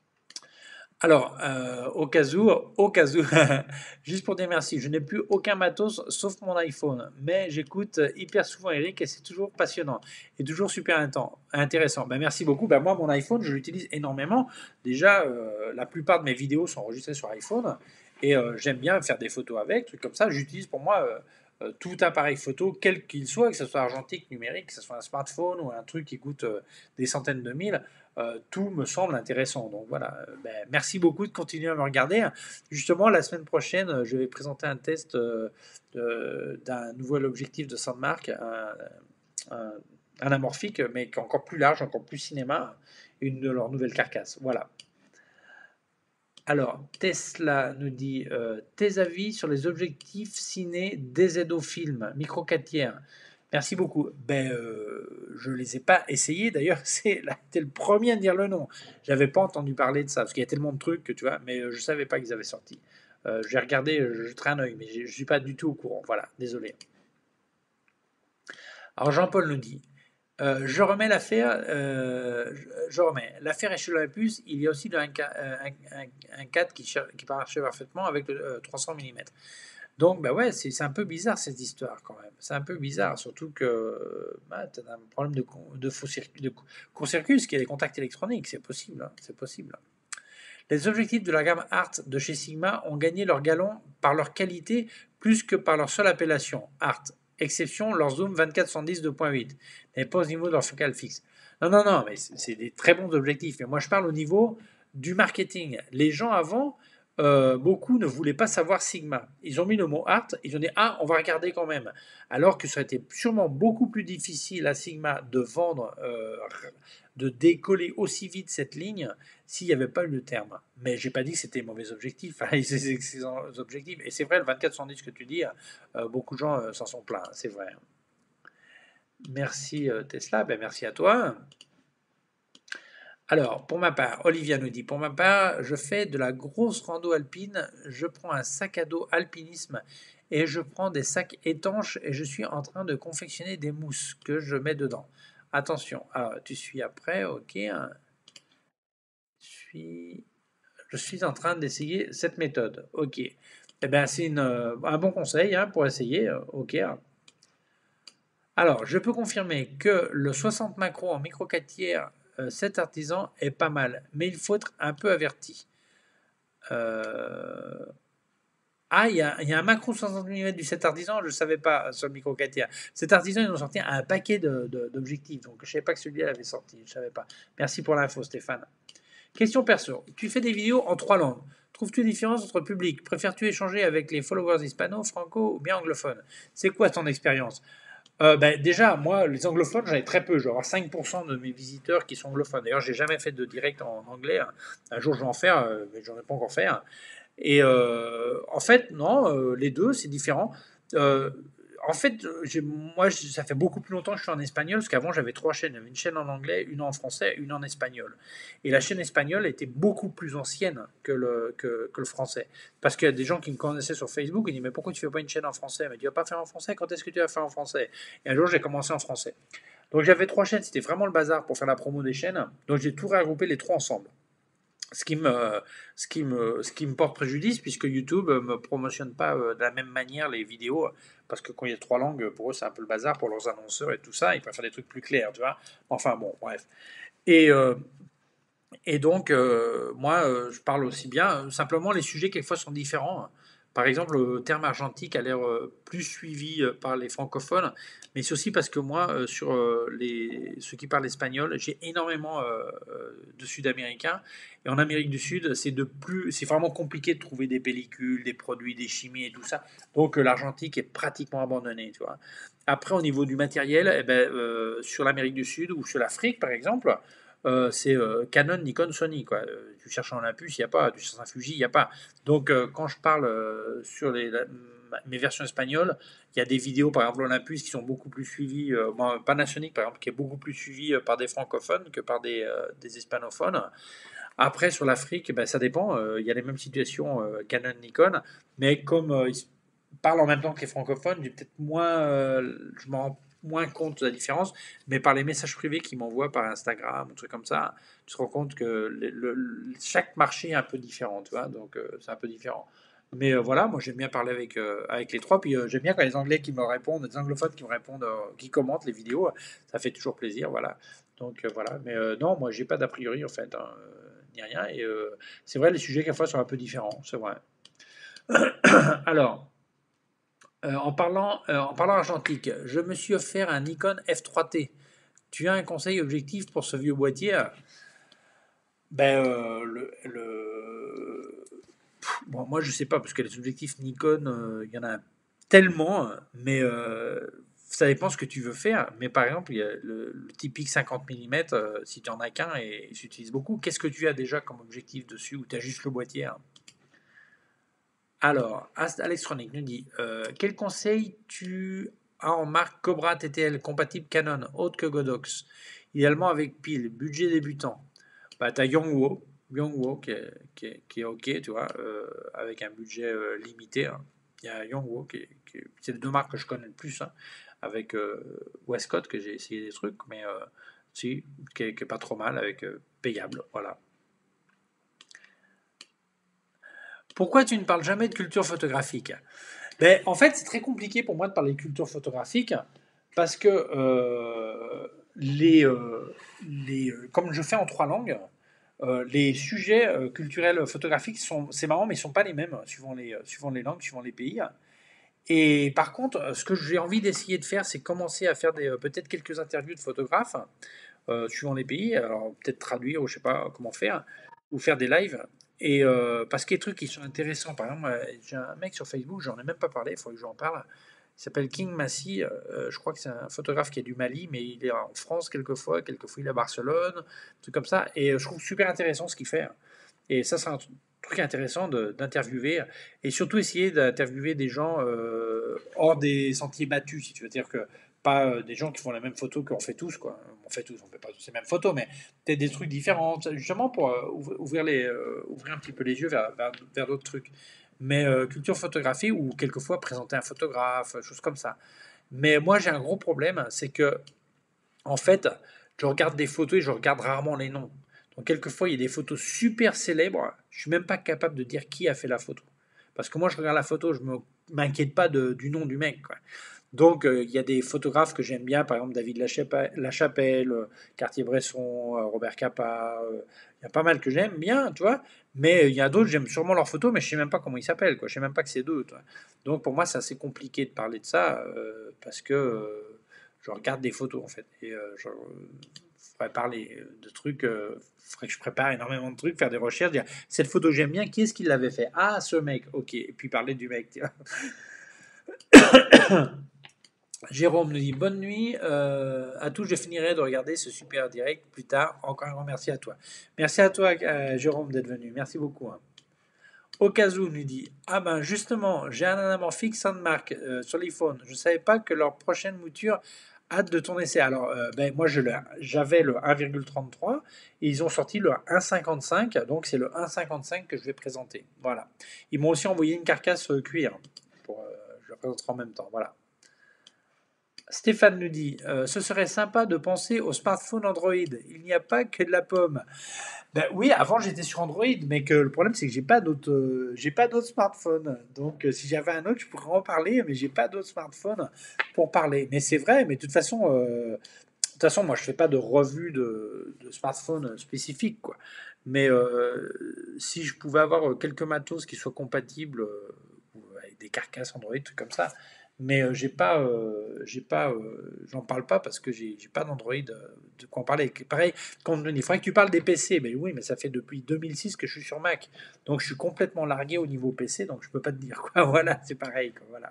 Alors, euh, au cas où, au cas où, juste pour dire merci, je n'ai plus aucun matos sauf mon iPhone, mais j'écoute hyper souvent Eric et c'est toujours passionnant et toujours super inten- intéressant. Ben, merci beaucoup. Ben, moi, mon iPhone, je l'utilise énormément. Déjà, euh, la plupart de mes vidéos sont enregistrées sur iPhone et euh, j'aime bien faire des photos avec, trucs comme ça. J'utilise pour moi euh, euh, tout appareil photo, quel qu'il soit, que ce soit argentique, numérique, que ce soit un smartphone ou un truc qui coûte euh, des centaines de mille. Euh, tout me semble intéressant. Donc voilà, euh, ben, merci beaucoup de continuer à me regarder. Justement, la semaine prochaine, euh, je vais présenter un test euh, de- d'un nouvel objectif de Sandmark, un, un, un amorphique, mais qui est encore plus large, encore plus cinéma, une de leurs nouvelles carcasses. Voilà. Alors, Tesla nous dit euh, tes avis sur les objectifs ciné D Z O Film, micro quatre tiers. Merci beaucoup. Ben, euh, je les ai pas essayés. D'ailleurs, c'est là, t'es le premier à me dire le nom. J'avais pas entendu parler de ça parce qu'il y a tellement de trucs que tu vois, mais euh, je savais pas qu'ils avaient sorti. Euh, j'ai regardé, je jetterai un œil, mais je suis pas du tout au courant. Voilà, désolé. Alors Jean-Paul nous dit euh, je remets l'affaire, euh, je, je remets. L'affaire est chez l'Olympus, il y a aussi le un, un, un, un quatre qui, qui marche parfaitement avec le euh, trois cents millimètres. Donc, bah ouais, c'est c'est un peu bizarre cette histoire quand même. C'est un peu bizarre, surtout que bah, tu as un problème de, de faux circuit, de court-circuit, ce qui est les contacts électroniques, c'est possible, hein, c'est possible. Les objectifs de la gamme Art de chez Sigma ont gagné leur galon par leur qualité plus que par leur seule appellation, Art. Exception, leur zoom vingt-quatre cent dix deux point huit, mais pas au niveau de leur focal fixe. Non, non, non, mais c'est des très bons objectifs. Mais moi, je parle au niveau du marketing. Les gens avant, euh, beaucoup ne voulaient pas savoir Sigma. Ils ont mis le mot Art, ils ont dit ah, on va regarder quand même. Alors que ça a été sûrement beaucoup plus difficile à Sigma de vendre, euh, de décoller aussi vite cette ligne s'il n'y avait pas eu le terme. Mais j'ai pas dit que c'était mauvais objectif, hein, c'est excellents objectifs. Et c'est vrai, le vingt-quatre cent dix que tu dis, euh, beaucoup de gens euh, s'en sont plaints, c'est vrai. Merci euh, Tesla, ben merci à toi. Alors, pour ma part, Olivia nous dit, pour ma part, je fais de la grosse rando alpine, je prends un sac à dos alpinisme et je prends des sacs étanches et je suis en train de confectionner des mousses que je mets dedans. Attention, alors tu suis après, ok. hein. Je suis, je suis en train d'essayer cette méthode, ok. Eh bien, c'est une, euh, un bon conseil hein, pour essayer, euh, ok. hein. Alors, je peux confirmer que le soixante macros en micro quatre tiers, euh, cet artisan est pas mal, mais il faut être un peu averti. Euh, Ah, il y a, il y a un macro soixante millimètres du sept artisan, je ne savais pas, sur le micro quatre tiers. Cet artisan, ils ont sorti un paquet de- de- d'objectifs, donc je ne savais pas que celui-là avait sorti, je ne savais pas. Merci pour l'info, Stéphane. Question perso. Tu fais des vidéos en trois langues. Trouves-tu une différence entre publics? Préfères-tu échanger avec les followers hispano, franco ou bien anglophones? C'est quoi ton expérience? Euh, ben, déjà, moi, les anglophones, j'en ai très peu. Je vais avoir cinq pour cent de mes visiteurs qui sont anglophones. D'ailleurs, j'ai jamais fait de direct en anglais. Un jour, je vais en faire, euh, mais j'en ai pas encore fait. Et euh, en fait, non, euh, les deux, c'est différent. Euh, en fait, j'ai- moi, j- ça fait beaucoup plus longtemps que je suis en espagnol, parce qu'avant, j'avais trois chaînes. J'avais une chaîne en anglais, une en français, une en espagnol. Et la chaîne espagnole était beaucoup plus ancienne que le, que, que le français. Parce qu'il y a des gens qui me connaissaient sur Facebook, ils disent, mais pourquoi tu fais pas une chaîne en français? Mais tu vas pas faire en français, quand est-ce que tu vas faire en français? Et un jour, j'ai commencé en français. Donc j'avais trois chaînes, c'était vraiment le bazar pour faire la promo des chaînes. Donc j'ai tout regroupé les trois ensemble. Ce qui, me, ce, qui me, ce qui me porte préjudice, puisque YouTube ne me promotionne pas euh, de la même manière les vidéos, parce que quand il y a trois langues, pour eux c'est un peu le bazar, pour leurs annonceurs et tout ça, ils préfèrent des trucs plus clairs, tu vois. Enfin bon, bref. Et, euh, et donc, euh, moi, euh, je parle aussi bien. euh, Simplement, les sujets, quelquefois, sont différents. Par exemple, le terme argentique a l'air euh, plus suivi euh, par les francophones, mais c'est aussi parce que moi, euh, sur euh, les, ceux qui parlent espagnol, j'ai énormément euh, euh, de Sud-Américains. Et en Amérique du Sud, c'est de plus, c'est vraiment compliqué de trouver des pellicules, des produits, des chimies et tout ça. Donc, euh, l'argentique est pratiquement abandonné, tu vois. Après, au niveau du matériel, eh ben, euh, sur l'Amérique du Sud ou sur l'Afrique, par exemple, euh, c'est euh, Canon, Nikon, Sony. Quoi. Euh, tu cherches un Olympus, il n'y a pas. Tu cherches un Fuji, il n'y a pas. Donc, euh, quand je parle euh, sur les, la- mes versions espagnoles, il y a des vidéos, par exemple, Olympus, qui sont beaucoup plus suivies. Euh, bon, Panasonic, par exemple, qui est beaucoup plus suivi euh, par des francophones que par des, euh, des hispanophones. Après, sur l'Afrique, ben, ça dépend. Euh, il y a les mêmes situations euh, Canon, Nikon. Mais comme euh, ils parlent en même temps que les francophones, j'ai peut-être moins, euh, je m'en rends moins compte de la différence. Mais par les messages privés qu'ils m'envoient par Instagram, un truc comme ça, tu te rends compte que le- le- chaque marché est un peu différent, tu vois. Donc, euh, c'est un peu différent. Mais euh, voilà, moi j'aime bien parler avec, euh, avec les trois. Puis euh, j'aime bien quand les Anglais qui me répondent, les anglophones qui me répondent, euh, qui commentent les vidéos. Ça fait toujours plaisir, voilà. Donc euh, voilà. Mais euh, non, moi j'ai pas d'a priori en fait, hein, euh, ni rien. Et euh, c'est vrai, les sujets quelquefois sont un peu différents, c'est vrai. Alors, euh, en parlant, euh, en parlant argentique, je me suis offert un Nikon F trois T. Tu as un conseil objectif pour ce vieux boîtier? Ben, euh, le, le- Pff, bon, moi, je sais pas, parce que les objectifs Nikon, euh, il y en a tellement, mais euh, ça dépend ce que tu veux faire. Mais par exemple, il y a le, le typique cinquante millimètres, euh, si tu en as qu'un et il s'utilise beaucoup, qu'est-ce que tu as déjà comme objectif dessus ou tu as juste le boîtier, hein? Alors, Ast Electronic nous dit euh, quel conseil tu as en marque Cobra T T L compatible Canon, autre que Godox, idéalement avec pile, budget débutant? Bah, tu as Yongwo, Yongwo qui est, qui est, qui est OK, tu vois, euh, avec un budget euh, limité, hein. Il y a Yongwo, qui, est- qui est- c'est les deux marques que je connais le plus, hein, avec euh, Westcott, que j'ai essayé des trucs, mais euh, si, qui est, qui est pas trop mal, avec euh, payable, voilà. Pourquoi tu ne parles jamais de culture photographique? Ben, en fait, c'est très compliqué pour moi de parler de culture photographique parce que euh, les, euh, les, euh, comme je fais en trois langues, euh, les sujets euh, culturels photographiques sont, c'est marrant, mais ils sont pas les mêmes suivant les, euh, suivant les langues, suivant les pays. Et par contre, euh, ce que j'ai envie d'essayer de faire, c'est commencer à faire des, euh, peut-être quelques interviews de photographes euh, suivant les pays. Alors peut-être traduire ou je sais pas comment faire, ou faire des lives. Et euh, parce qu'il y a des trucs qui sont intéressants. Par exemple, euh, j'ai un mec sur Facebook, j'en ai même pas parlé, il faut que j'en parle. Il s'appelle King Massy, euh, je crois que c'est un photographe qui est du Mali, mais il est en France quelquefois, quelquefois il est à Barcelone, un truc comme ça. Et euh, je trouve super intéressant ce qu'il fait. Et ça, c'est un truc intéressant de- d'interviewer. Et surtout essayer d'interviewer des gens euh, hors des sentiers battus, si tu veux dire que pas euh, des gens qui font la même photo qu'on fait tous, quoi. On fait tous, on fait pas tous les mêmes photos, mais peut-être des trucs différents, justement pour euh, ouvrir, les, euh, ouvrir un petit peu les yeux vers, vers, vers d'autres trucs. Mais euh, culture photographie ou quelquefois présenter un photographe, choses comme ça. Mais moi, j'ai un gros problème, c'est que en fait, je regarde des photos et je regarde rarement les noms. Donc, quelquefois, il y a des photos super célèbres. Je suis même pas capable de dire qui a fait la photo. Parce que moi, je regarde la photo, je ne m'inquiète pas de- du nom du mec, quoi. Donc, euh, il y a des photographes que j'aime bien, par exemple David Lachapelle, Lachapelle, euh, Cartier-Bresson, euh, Robert Capa. euh, Il y a pas mal que j'aime bien, tu vois. Mais il y a d'autres, j'aime sûrement leurs photos, mais je sais même pas comment ils s'appellent, quoi. Je sais même pas que c'est d'eux, toi. Donc pour moi, c'est assez compliqué de parler de ça euh, parce que euh, je regarde des photos en fait. Et euh, je pourrais parler de trucs, euh, faudrait que je prépare énormément de trucs, faire des recherches, dire cette photo j'aime bien, qui est-ce qui l'avait fait? Ah, ce mec, ok. Et puis parler du mec, tu vois. Jérôme nous dit bonne nuit euh, à tous. Je finirai de regarder ce super direct plus tard. Encore un grand merci à toi. Merci à toi, euh, Jérôme, d'être venu. Merci beaucoup, hein. Okazu nous dit ah ben justement, j'ai un anamorphique Sandmark euh, sur l'iPhone. Je ne savais pas que leur prochaine mouture hâte de ton essai. Alors, euh, ben, moi, je le- j'avais le un virgule trente-trois et ils ont sorti le un virgule cinquante-cinq. Donc, c'est le un virgule cinquante-cinq que je vais présenter. Voilà. Ils m'ont aussi envoyé une carcasse euh, cuir. Pour, euh, je la présenterai en même temps. Voilà. Stéphane nous dit euh, ce serait sympa de penser au smartphone Android. Il n'y a pas que de la pomme. Ben oui, avant j'étais sur Android, mais que le problème c'est que j'ai pas d'autres, euh, j'ai pas d'autres smartphones. Donc euh, si j'avais un autre, je pourrais en parler, mais j'ai pas d'autres smartphones pour parler. Mais c'est vrai, mais de toute façon, euh, de toute façon, moi je fais pas de revue de, de smartphones spécifiques, quoi. Mais euh, si je pouvais avoir quelques matos qui soient compatibles euh, avec des carcasses Android, trucs comme ça. Mais euh, j'ai pas, euh, j'ai pas, euh, j'en parle pas parce que j'ai j'ai pas d'Android euh, de quoi en parler. Pareil, quand il faudrait que tu parles des P C, mais oui, mais ça fait depuis deux mille six que je suis sur Mac, donc je suis complètement largué au niveau P C, donc je peux pas te dire quoi. Voilà, c'est pareil, quoi, voilà.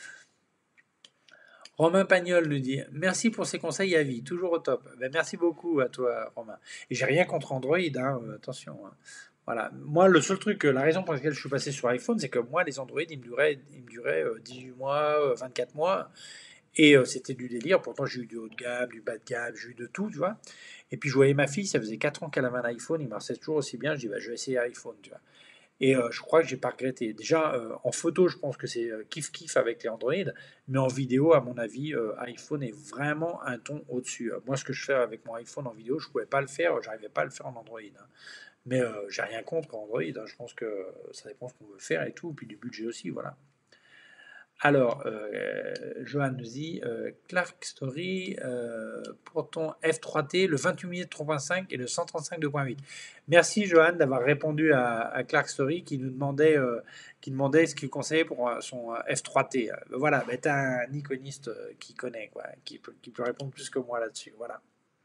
Romain Pagnol nous dit merci pour ces conseils à vie, toujours au top. Ben, merci beaucoup à toi, Romain. Et j'ai rien contre Android, hein, euh, attention, hein. Voilà. Moi, le seul truc, euh, la raison pour laquelle je suis passé sur iPhone, c'est que moi, les Android, ils me duraient, ils me duraient euh, dix-huit mois, euh, vingt-quatre mois. Et euh, c'était du délire. Pourtant, j'ai eu du haut de gamme, du bas de gamme, j'ai eu de tout, tu vois. Et puis, je voyais ma fille, ça faisait quatre ans qu'elle avait un iPhone, il marchait toujours aussi bien. Je dis, bah, je vais essayer iPhone, tu vois. Et euh, je crois que j'ai pas regretté. Déjà, euh, en photo, je pense que c'est euh, kiff-kiff avec les Android. Mais en vidéo, à mon avis, euh, iPhone est vraiment un ton au-dessus. Euh, moi, ce que je fais avec mon iPhone en vidéo, je pouvais pas le faire, j'arrivais pas à le faire en Android, hein. Mais euh, j'ai rien contre Android, hein. Je pense que ça dépend ce qu'on veut faire et tout. Puis du budget aussi, voilà. Alors, euh, Johan nous dit euh, Clark Story euh, pour ton F trois T, le vingt-huit minutes trente-cinq et le cent trente-cinq deux point huit. Merci Johan d'avoir répondu à, à Clark Story qui nous demandait, euh, qui demandait ce qu'il conseillait pour euh, son euh, F trois T. Euh, Voilà, ben, t'as un iconiste euh, qui connaît, quoi, qui peut, qui peut répondre plus que moi là-dessus. Voilà.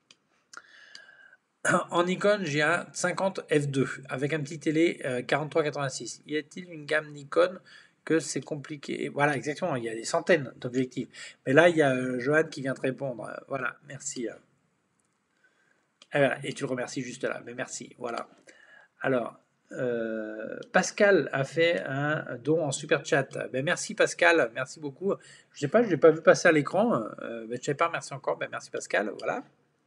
En Nikon, j'ai un cinquante F deux avec un petit télé euh, quarante-trois quatre-vingt-six. Y a-t-il une gamme Nikon que c'est compliqué? Voilà, exactement. Il y a des centaines d'objectifs. Mais là, il y a euh, Johan qui vient te répondre. Euh, Voilà, merci. euh. Et, voilà, et tu le remercies juste là. Mais merci. Voilà. Alors, euh, Pascal a fait un don en super chat. Ben, merci Pascal, merci beaucoup. Je sais pas, je l'ai pas vu passer à l'écran. Euh, ben, je sais pas, merci encore. Ben, merci Pascal. Voilà.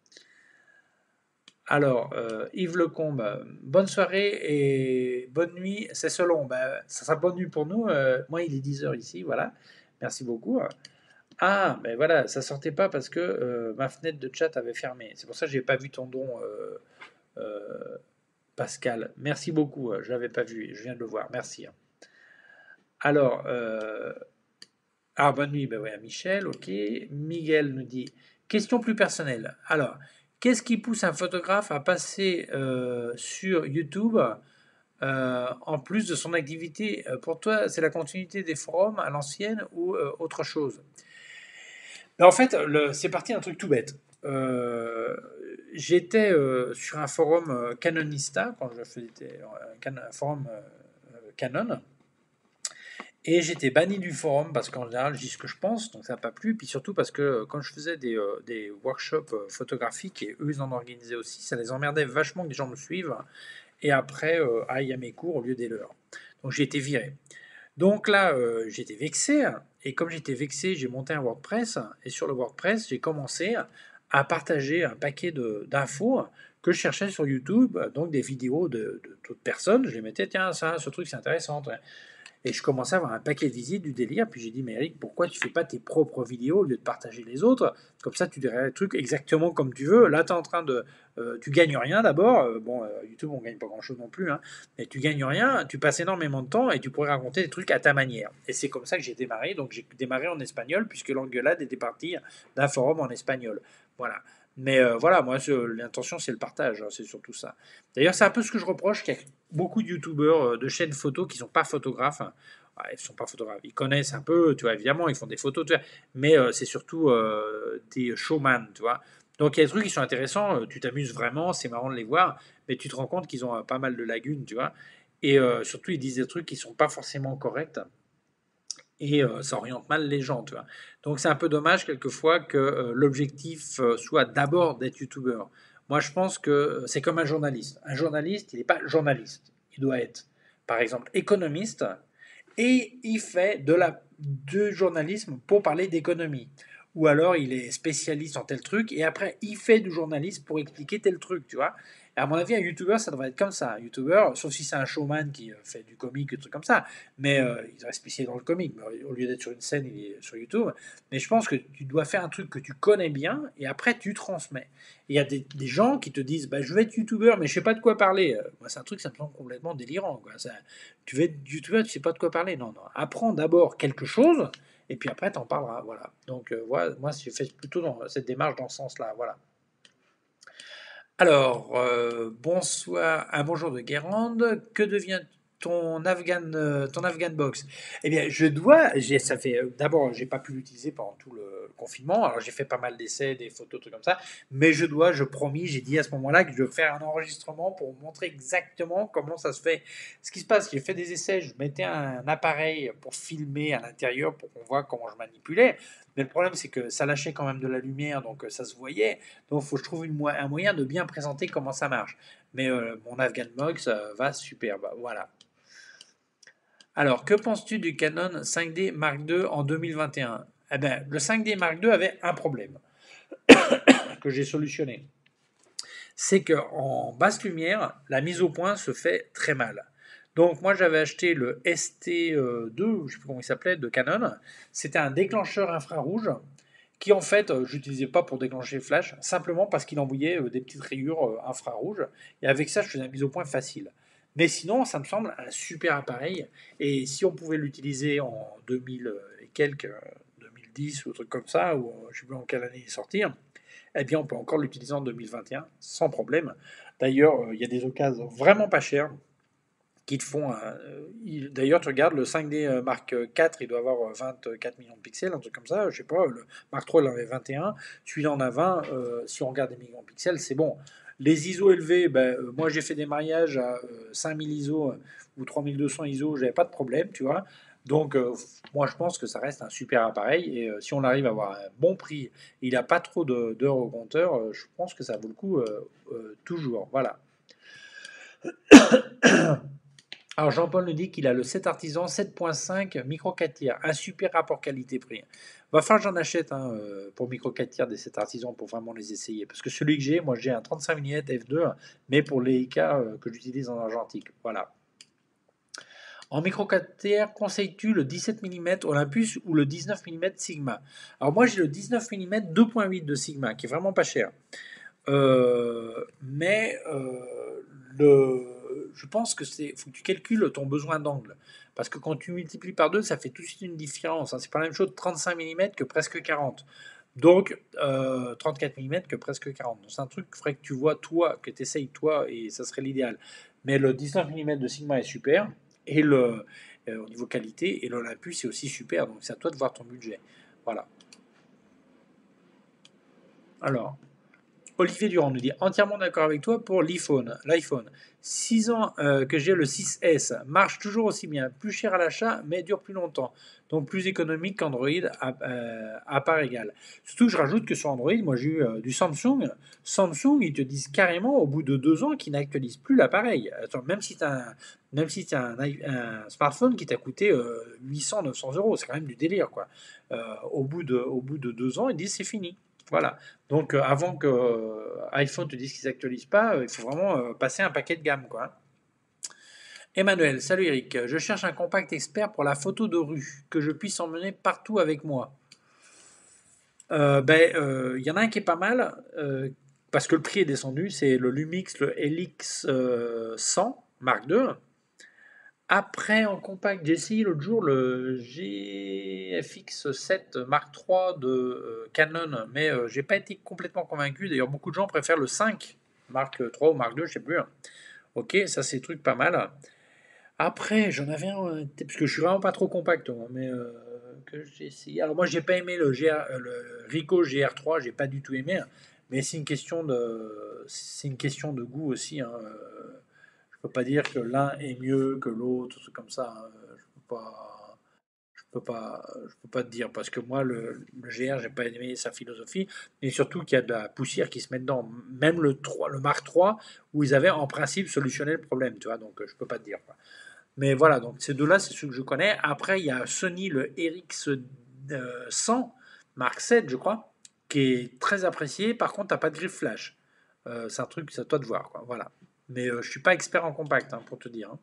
Alors, euh, Yves Lecombe, euh, bonne soirée et bonne nuit, c'est selon. Ben, ça sera bonne nuit pour nous. Euh, moi, il est dix heures ici, voilà. Merci beaucoup. Ah, ben voilà, ça sortait pas parce que euh, ma fenêtre de chat avait fermé. C'est pour ça que j'ai pas vu ton don, euh, euh, Pascal. Merci beaucoup, euh, je l'avais pas vu, je viens de le voir. Merci, hein. Alors, euh, ah, bonne nuit, ben ouais, Michel, ok. Miguel nous dit, question plus personnelle. Alors, qu'est-ce qui pousse un photographe à passer euh, sur YouTube euh, en plus de son activité? Euh, Pour toi, c'est la continuité des forums à l'ancienne ou euh, autre chose? Ben, en fait, le- c'est parti d'un truc tout bête. Euh, J'étais euh, sur un forum euh, Canonista, quand je faisais euh, un forum euh, Canon. Et j'étais banni du forum parce qu'en général, je dis ce que je pense, donc ça n'a pas plu. Puis surtout parce que euh, quand je faisais des, euh, des workshops euh, photographiques, et eux, ils en organisaient aussi, ça les emmerdait vachement que les gens me suivent et après euh, aillent à mes cours au lieu des leurs. Donc j'ai été viré. Donc là, euh, j'étais vexé. Et comme j'étais vexé, j'ai monté un WordPress. Et sur le WordPress, j'ai commencé à partager un paquet de- d'infos que je cherchais sur YouTube, donc des vidéos de, de d'autres personnes. Je les mettais, tiens, ça, ce truc, c'est intéressant. Et je commençais à avoir un paquet de visites, du délire. Puis j'ai dit, mais Eric, pourquoi tu fais pas tes propres vidéos au lieu de partager les autres? Comme ça, tu dirais les trucs exactement comme tu veux. Là, tu es en train de. Euh, tu gagnes rien d'abord. Euh, bon, euh, YouTube, on gagne pas grand-chose non plus, hein. Mais tu gagnes rien, tu passes énormément de temps et tu pourrais raconter des trucs à ta manière. Et c'est comme ça que j'ai démarré. Donc j'ai démarré en espagnol, puisque l'engueulade était partie d'un forum en espagnol. Voilà. Mais euh, voilà, moi, je- l'intention, c'est le partage, hein, c'est surtout ça. D'ailleurs, c'est un peu ce que je reproche, qu'il y a beaucoup de youtubeurs, euh, de chaînes photos qui sont pas photographes. Hein. Ouais, ils sont pas photographes. Ils connaissent un peu, tu vois, évidemment, ils font des photos, tu vois, mais euh, c'est surtout euh, des showman, tu vois. Donc, il y a des trucs qui sont intéressants, euh, tu t'amuses vraiment, c'est marrant de les voir, mais tu te rends compte qu'ils ont euh, pas mal de lacunes, tu vois. Et euh, surtout, ils disent des trucs qui sont pas forcément corrects et euh, ça oriente mal les gens, tu vois. Donc c'est un peu dommage quelquefois que euh, l'objectif euh, soit d'abord d'être youtubeur. Moi je pense que euh, c'est comme un journaliste. Un journaliste, il n'est pas journaliste. Il doit être, par exemple, économiste et il fait de la de journalisme pour parler d'économie. Ou alors il est spécialiste en tel truc et après il fait du journalisme pour expliquer tel truc, tu vois. Et à mon avis, un youtubeur, ça devrait être comme ça. Un youtubeur, sauf si c'est un showman qui euh, fait du comique, des trucs comme ça. Mais euh, il reste spécialisé dans le comique. Mais au lieu d'être sur une scène, il est sur YouTube. Mais je pense que tu dois faire un truc que tu connais bien et après tu transmets. Il y a des, des gens qui te disent bah, je vais être youtubeur, mais je sais pas de quoi parler. Euh, Moi, c'est un truc, ça me semble complètement délirant. Quoi. Ça, tu veux être youtubeur, tu sais pas de quoi parler. Non, non. Apprends d'abord quelque chose et puis après, tu en parleras. Voilà. Donc, euh, voilà, moi, j'ai fait plutôt dans cette démarche dans ce sens-là. Voilà. Alors, euh, bonsoir, un bonjour de Guérande. Que devient ton Afghan, euh, ton Afghan Box? Eh bien, je dois, j'ai, ça fait, euh, d'abord, j'ai pas pu l'utiliser pendant tout le confinement. Alors, j'ai fait pas mal d'essais, des photos, trucs comme ça. Mais je dois, je promis, j'ai dit à ce moment-là que je vais faire un enregistrement pour vous montrer exactement comment ça se fait. Ce qui se passe, j'ai fait des essais, je mettais un appareil pour filmer à l'intérieur pour qu'on voit comment je manipulais. Mais le problème, c'est que ça lâchait quand même de la lumière, donc euh, ça se voyait. Donc, il faut que je trouve une mo- un moyen de bien présenter comment ça marche. Mais euh, mon Afghan Mox euh, va super. Bah, voilà. Alors, que penses-tu du Canon cinq D Mark deux en deux mille vingt et un? Eh ben, le cinq D Mark deux avait un problème que j'ai solutionné. C'est qu'en basse lumière, la mise au point se fait très mal. Donc moi j'avais acheté le S T deux, je ne sais plus comment il s'appelait, de Canon. C'était un déclencheur infrarouge qui en fait euh, j'utilisais pas pour déclencher le flash, simplement parce qu'il envoyait euh, des petites rayures euh, infrarouges. Et avec ça je faisais une mise au point facile. Mais sinon ça me semble un super appareil. Et si on pouvait l'utiliser en deux mille et quelques, euh, deux mille dix ou un truc comme ça, ou euh, je ne sais plus en quelle année il est sorti, eh bien, on peut encore l'utiliser en deux mille vingt et un sans problème. D'ailleurs, euh, il y a des occasions vraiment pas chères qui te font. un- euh, il- D'ailleurs, tu regardes le cinq D euh, Mark quatre, il doit avoir euh, vingt-quatre millions de pixels, un truc comme ça. Je sais pas, le Mark trois, il en avait vingt et un. Celui-là en a vingt. Euh, si on regarde des millions de pixels, c'est bon. Les I S O élevés, ben, euh, moi j'ai fait des mariages à euh, cinq mille I S O euh, ou trois mille deux cents I S O, j'avais pas de problème, tu vois. Donc, euh, moi je pense que ça reste un super appareil et euh, si on arrive à avoir un bon prix, il n'a pas trop de- d'heures au compteur, euh, je pense que ça vaut le coup euh, euh, toujours. Voilà. Alors Jean-Paul nous dit qu'il a le sept Artisan sept point cinq micro quatre tiers, un super rapport qualité-prix. Va falloir que j'en achète hein, euh, pour micro quatre tiers des sept Artisans pour vraiment les essayer. Parce que celui que j'ai, moi j'ai un trente-cinq millimètres F deux, hein, mais pour les I K euh, que j'utilise en argentique. Voilà. En micro quatre tiers, conseilles-tu le dix-sept millimètres Olympus ou le dix-neuf millimètres Sigma? Alors moi j'ai le dix-neuf millimètres deux point huit de Sigma, qui est vraiment pas cher. Euh, mais euh, le, je pense que c'est faut que tu calcules ton besoin d'angle. Parce que quand tu multiplies par deux, ça fait tout de suite une différence. Hein. C'est pas la même chose de trente-cinq millimètres que presque quarante. Donc, euh, trente-quatre millimètres que presque quarante. Donc, c'est un truc qu'il faudrait que tu vois toi, que tu essayes toi, et ça serait l'idéal. Mais le dix-neuf millimètres de Sigma est super. Et le, euh, au niveau qualité, et l'Olympus est aussi super. Donc, c'est à toi de voir ton budget. Voilà. Alors, Olivier Durand nous dit entièrement d'accord avec toi pour l'iPhone. L'iPhone. six ans euh, que j'ai le six S, marche toujours aussi bien, plus cher à l'achat, mais dure plus longtemps. Donc plus économique qu'Android à, euh, à part égale. Surtout, je rajoute que sur Android, moi j'ai eu euh, du Samsung. Samsung, ils te disent carrément au bout de deux ans qu'ils n'actualisent plus l'appareil. Attends, même si tu as un, même si tu un, un smartphone qui t'a coûté euh, huit cents neuf cents euros, c'est quand même du délire. Quoi. Euh, au, bout de, au bout de deux ans, ils disent c'est fini. Voilà. Donc, euh, avant que euh, iPhone te dise qu'ils n'actualisent pas, euh, il faut vraiment euh, passer un paquet de gamme, quoi. Emmanuel, salut Eric. Je cherche un compact expert pour la photo de rue, que je puisse emmener partout avec moi. Euh, ben, euh, il y en a un qui est pas mal, euh, parce que le prix est descendu, c'est le Lumix, le Helix euh, cent Mark deux. Après, en compact, j'ai essayé l'autre jour le G F X sept Mark trois de euh, Canon, mais euh, j'ai pas été complètement convaincu. D'ailleurs, beaucoup de gens préfèrent le cinq Mark trois ou Mark deux, je sais plus. Ok, ça c'est truc pas mal. Après, j'en avais un, euh, parce que je suis vraiment pas trop compact, moi, mais euh, que j'ai essayé. Alors moi, j'ai pas aimé le, G R, euh, le Ricoh G R trois, j'ai pas du tout aimé, hein, mais c'est une question de, c'est une question de goût aussi, hein. euh, Je peux pas dire que l'un est mieux que l'autre, c'est comme ça, hein. Je peux pas, je peux pas, je peux pas te dire parce que moi, le, le G R, j'ai pas aimé sa philosophie, et surtout qu'il y a de la poussière qui se met dedans. Même le trois, le Mark trois, où ils avaient en principe solutionné le problème, tu vois, donc euh, je peux pas te dire, quoi. Mais voilà, donc ces deux-là, c'est ceux que je connais. Après, il y a Sony, le R X euh, cent, Mark sept, je crois, qui est très apprécié. Par contre, t'as pas de griffe flash. Euh, c'est un truc, c'est à toi de voir, quoi. Voilà. Mais euh, je suis pas expert en compact, hein, pour te dire, hein.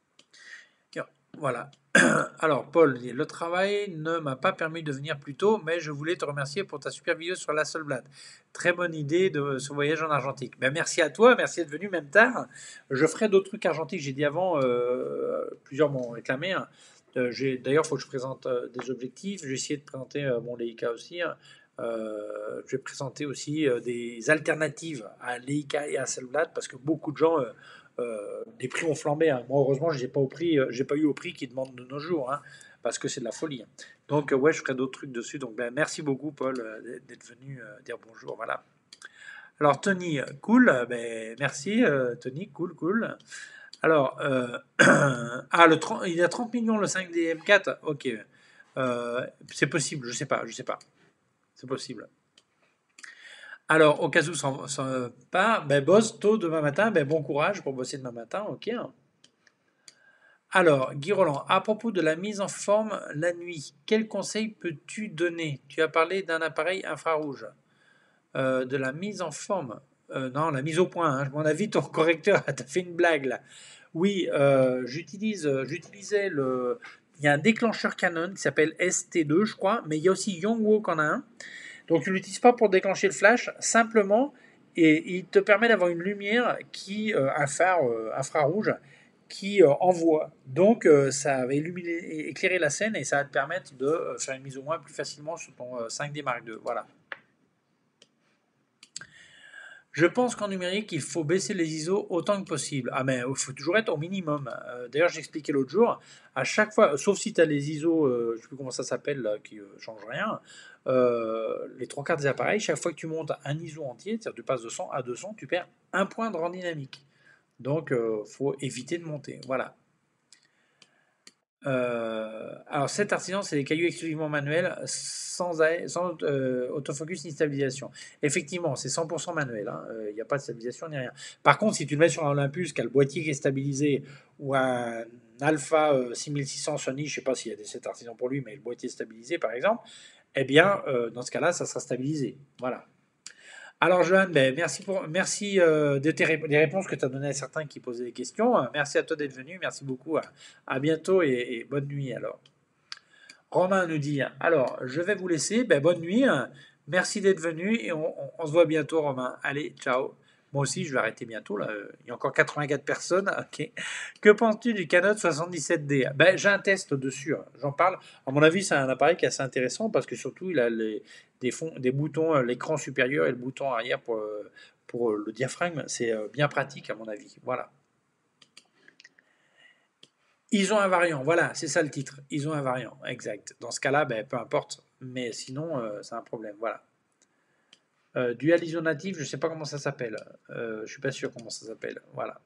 Voilà. Alors, Paul, le travail ne m'a pas permis de venir plus tôt, mais je voulais te remercier pour ta super vidéo sur la Hasselblad. Très bonne idée de ce voyage en Argentique. Ben, merci à toi, merci d'être venu même tard. Je ferai d'autres trucs argentiques. J'ai dit avant, euh, plusieurs m'ont réclamé, hein. Euh, j'ai- D'ailleurs, il faut que je présente euh, des objectifs. J'ai essayé de présenter euh, mon Leica aussi, hein. Euh, je vais présenter aussi euh, des alternatives à Leica et à Hasselblad parce que beaucoup de gens euh, euh, les prix ont flambé, hein. Moi, heureusement, je n'ai pas, au prix, euh, j'ai pas eu au prix qu'ils demandent de nos jours, hein, parce que c'est de la folie, hein. Donc, euh, ouais, je ferai d'autres trucs dessus. Donc, ben, merci beaucoup, Paul, euh, d'être venu euh, dire bonjour. Voilà. Alors, Tony, euh, cool. euh, Ben, merci, euh, Tony, cool, cool. Alors, euh, ah, le trente il y a trente millions le cinq D M quatre. Ok. Euh, c'est possible, je sais pas, je sais pas. C'est possible. Alors, au cas où ça ne pas, ben, bosse tôt demain matin. Ben, bon courage pour bosser demain matin. Ok. Alors, Guy Roland, à propos de la mise en forme la nuit, quel conseil peux-tu donner? Tu as parlé d'un appareil infrarouge. Euh, de la mise en forme. Euh, non, la mise au point, hein. À mon avis, ton correcteur t'a fait une blague là. Oui, euh, j'utilise, euh, j'utilisais le. Il y a un déclencheur Canon qui s'appelle S T deux, je crois, mais il y a aussi Yongwo qui en a un. Donc, tu ne l'utilises pas pour déclencher le flash, simplement, et il te permet d'avoir une lumière qui, euh, un phare euh, infrarouge, qui euh, envoie. Donc, euh, ça va illuminer, éclairer la scène et ça va te permettre de euh, faire une mise au moins plus facilement sur ton euh, cinq D Mark deux. Voilà. Je pense qu'en numérique, il faut baisser les I S O autant que possible. Ah, mais il faut toujours être au minimum. Euh, D'ailleurs, j'expliquais l'autre jour, à chaque fois, sauf si tu as les I S O, euh, je ne sais plus comment ça s'appelle, là, qui ne euh, changent rien, euh, les trois quarts des appareils, chaque fois que tu montes un I S O entier, c'est-à-dire que tu passes de cent à deux cents, tu perds un point de rang dynamique. Donc, il euh, faut éviter de monter. Voilà. Euh, alors, cet artisan, c'est des cailloux exclusivement manuels, sans, sans euh, autofocus ni stabilisation. Effectivement, c'est cent pour cent manuel, hein. Il n'y a pas de stabilisation ni rien. Par contre, si tu le mets sur un Olympus qui a le boîtier qui est stabilisé, ou un Alpha euh, six mille six cents Sony, je ne sais pas s'il y a des cet artisan pour lui, mais le boîtier est stabilisé par exemple, eh bien, euh, dans ce cas-là, ça sera stabilisé. Voilà. Alors, Johan, ben, merci, pour, merci euh, de tes rép- des réponses que tu as données à certains qui posaient des questions. Euh, Merci à toi d'être venu. Merci beaucoup. À, à bientôt et, et bonne nuit alors. Romain nous dit, alors, je vais vous laisser. Ben, bonne nuit, hein. Merci d'être venu et on, on- on se voit bientôt, Romain. Allez, ciao. Moi aussi, je vais arrêter bientôt. Là. Il y a encore quatre-vingt-quatre personnes. Ok. Que penses-tu du Canon soixante-dix-sept D? Ben, j'ai un test dessus, hein. J'en parle. À mon avis, c'est un appareil qui est assez intéressant parce que surtout, il a les, des, fonds, des boutons, euh, l'écran supérieur et le bouton arrière pour, euh, pour euh, le diaphragme. C'est euh, bien pratique, à mon avis. Voilà. Ils ont un variant, voilà, c'est ça le titre. Ils ont un variant, exact. Dans ce cas-là, ben, peu importe. Mais sinon, euh, c'est un problème. Voilà. Euh, dual I S O natif, je ne sais pas comment ça s'appelle. Euh, je suis pas sûr comment ça s'appelle. Voilà.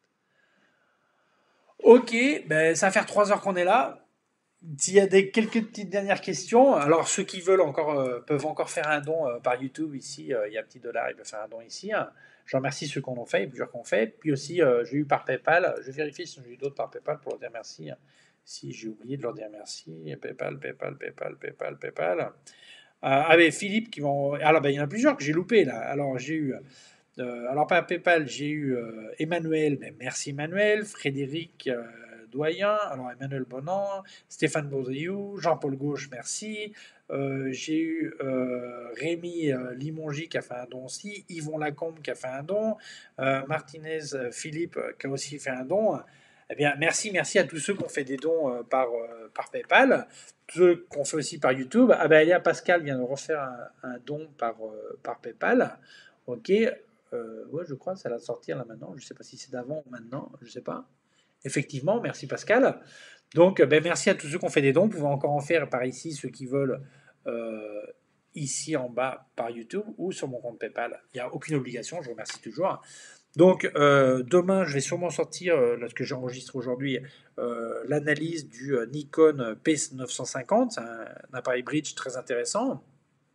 Ok, ben, ça va faire trois heures qu'on est là. S'il y a des, quelques petites dernières questions, alors ceux qui veulent encore euh, peuvent encore faire un don euh, par YouTube ici. Euh, il y a un petit dollar, ils peuvent faire un don ici, hein. Je remercie ceux qu'on en fait, plusieurs qu'on fait. Puis aussi, euh, j'ai eu par PayPal. Je vérifie si j'ai eu d'autres par PayPal pour leur dire merci, hein. Si j'ai oublié de leur dire merci, PayPal, PayPal, PayPal, PayPal, PayPal. Euh, ah ben Philippe qui vont. Alors ben, il y en a plusieurs que j'ai loupé là. Alors j'ai eu. Euh, alors par PayPal, j'ai eu euh, Emmanuel, mais merci Emmanuel, Frédéric euh, Doyen, alors Emmanuel Bonan, Stéphane Baudriou, Jean-Paul Gauche, merci. Euh, j'ai eu euh, Rémi euh, Limongi qui a fait un don aussi, Yvon Lacombe qui a fait un don, euh, Martinez euh, Philippe euh, qui a aussi fait un don. Eh bien, merci, merci à tous ceux qui ont fait des dons euh, par, euh, par PayPal, ceux qu'on fait aussi par YouTube. Ah ben, il y a Pascal vient de refaire un, un don par, euh, par PayPal. Ok. Euh, ouais, je crois que ça va sortir là maintenant. Je ne sais pas si c'est d'avant ou maintenant. Je ne sais pas. Effectivement, merci Pascal. Donc, euh, ben, merci à tous ceux qui ont fait des dons. Vous pouvez encore en faire par ici, ceux qui veulent, euh, ici en bas par YouTube ou sur mon compte PayPal. Il n'y a aucune obligation, je vous remercie toujours. Donc, euh, demain, je vais sûrement sortir, euh, lorsque j'enregistre aujourd'hui, euh, l'analyse du euh, Nikon P neuf cent cinquante, c'est un, un appareil bridge très intéressant.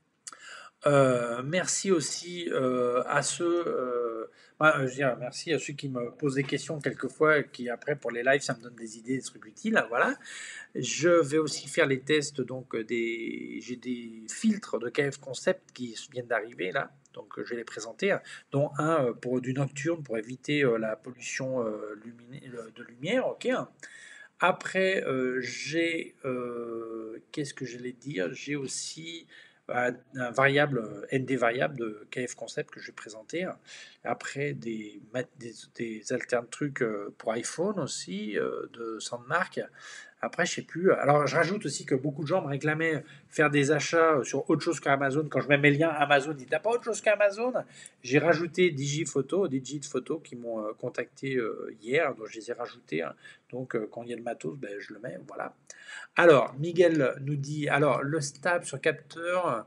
Euh, merci aussi euh, à ceux, euh, bah, je veux dire, merci à ceux qui me posent des questions quelquefois, qui après pour les lives, ça me donne des idées, des trucs utiles. Voilà. Je vais aussi faire les tests, donc des, j'ai des filtres de K F Concept qui viennent d'arriver là, donc je vais les présenter, hein, dont un euh, pour du nocturne pour éviter euh, la pollution euh, lumine- de lumière, ok. Après, euh, j'ai, euh, qu'est-ce que j'allais dire? J'ai aussi un, un variable, euh, N D variable de K F Concept que je vais présenter. Après, des, mat- des, des alternatives trucs euh, pour iPhone aussi, euh, de Sandmark. Après, je sais plus. Alors, je rajoute aussi que beaucoup de gens me réclamaient faire des achats sur autre chose qu'Amazon. Quand je mets mes liens Amazon, ils disent t'as pas autre chose qu'Amazon? J'ai rajouté Digiphoto, Digiphoto qui m'ont euh, contacté euh, hier, donc je les ai rajoutés, hein. Donc, euh, quand il y a le matos, ben, je le mets. Voilà. Alors, Miguel nous dit alors, le stab sur capteur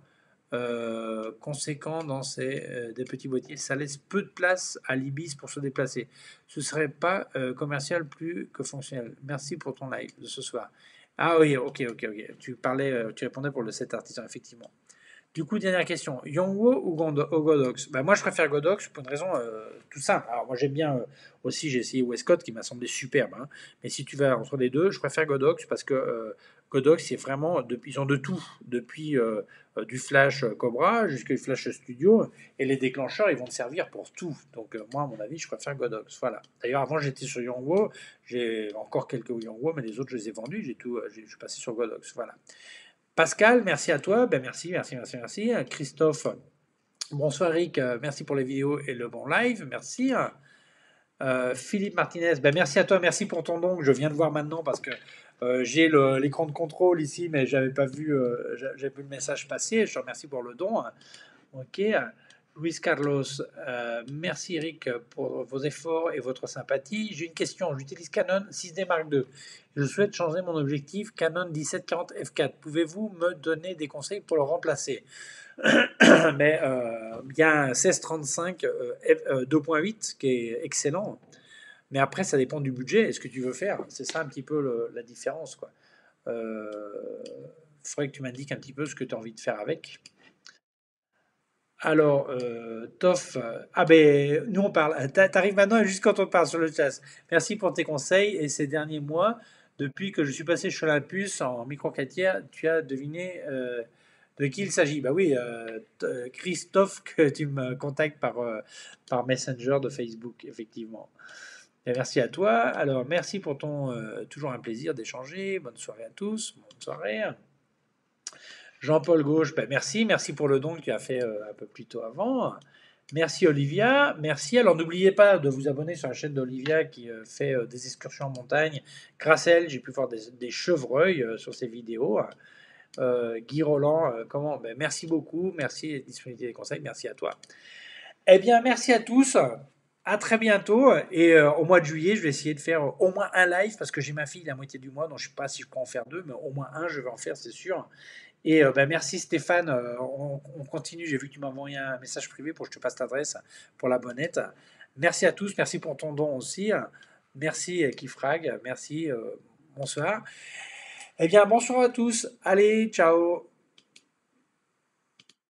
euh, conséquent dans ces euh, des petits boîtiers, ça laisse peu de place à l'Ibis pour se déplacer. Ce serait pas euh, commercial plus que fonctionnel. Merci pour ton live de ce soir. Ah oui, ok, ok, ok. Tu parlais, euh, tu répondais pour le set artisan, effectivement. Du coup, dernière question. Yongwo ou Gondo- ou Godox? Bah, moi, je préfère Godox pour une raison euh, toute simple. Alors, moi, j'aime bien euh, aussi, j'ai essayé Westcott qui m'a semblé superbe, hein. Mais si tu vas entre les deux, je préfère Godox parce que euh, Godox, c'est vraiment, depuis, ils ont de tout. Depuis euh, euh, du flash euh, Cobra jusqu'au flash studio. Et les déclencheurs, ils vont te servir pour tout. Donc, euh, moi, à mon avis, je préfère Godox. Voilà. D'ailleurs, avant, j'étais sur Yongwo. J'ai encore quelques Yongwo, mais les autres, je les ai vendus. J'ai tout, euh, j'ai- je suis passé sur Godox. Voilà. Pascal, merci à toi. Ben merci, merci, merci, merci. Christophe, bonsoir Rick, euh, merci pour les vidéos et le bon live, merci. Euh, Philippe Martinez, ben merci à toi, merci pour ton don. Je viens de voir maintenant parce que euh, j'ai le- l'écran de contrôle ici, mais j'avais pas vu, euh, j'a- j'avais vu le message passer. Je te remercie pour le don. Ok. Luis Carlos, euh, merci Eric pour vos efforts et votre sympathie. J'ai une question. J'utilise Canon six D Mark deux. Je souhaite changer mon objectif Canon dix-sept quarante f quatre. Pouvez-vous me donner des conseils pour le remplacer? Mais euh, il y a un seize trente-cinq euh, F- euh, deux point huit qui est excellent. Mais après, ça dépend du budget et ce que tu veux faire. C'est ça un petit peu le- la différence, quoi. Euh, faudrait que tu m'indiques un petit peu ce que tu as envie de faire avec. Alors, euh, Toff, euh, ah ben, nous on parle. T'a- T'arrives maintenant juste quand on parle sur le chat. Merci pour tes conseils et ces derniers mois, depuis que je suis passé chez Olympus en microcatière, tu as deviné euh, de qui il s'agit. Bah oui, euh, t- euh, Christophe, que tu me contactes par, euh, par Messenger de Facebook, effectivement. Et merci à toi. Alors, merci pour ton. Euh, toujours un plaisir d'échanger. Bonne soirée à tous. Bonne soirée. Jean-Paul Gauche, ben merci, merci pour le don que tu as fait euh, un peu plus tôt avant. Merci Olivia, merci. Alors n'oubliez pas de vous abonner sur la chaîne d'Olivia qui euh, fait euh, des excursions en montagne. Grâce à elle, j'ai pu voir des, des chevreuils euh, sur ses vidéos. Euh, Guy Roland, euh, comment ben, merci beaucoup, merci des disponibilités des conseils, merci à toi. Eh bien, merci à tous. À très bientôt. Et euh, au mois de juillet, je vais essayer de faire au moins un live parce que j'ai ma fille la moitié du mois, donc je ne sais pas si je peux en faire deux, mais au moins un, je vais en faire, c'est sûr. Et euh, bah, merci Stéphane, euh, on, on continue. J'ai vu que tu m'as envoyé un message privé pour que je te passe l'adresse pour la bonnette. Merci à tous, merci pour ton don aussi. Merci euh, Kifrag, merci, euh, bonsoir. Eh bien, bonsoir à tous. Allez, ciao.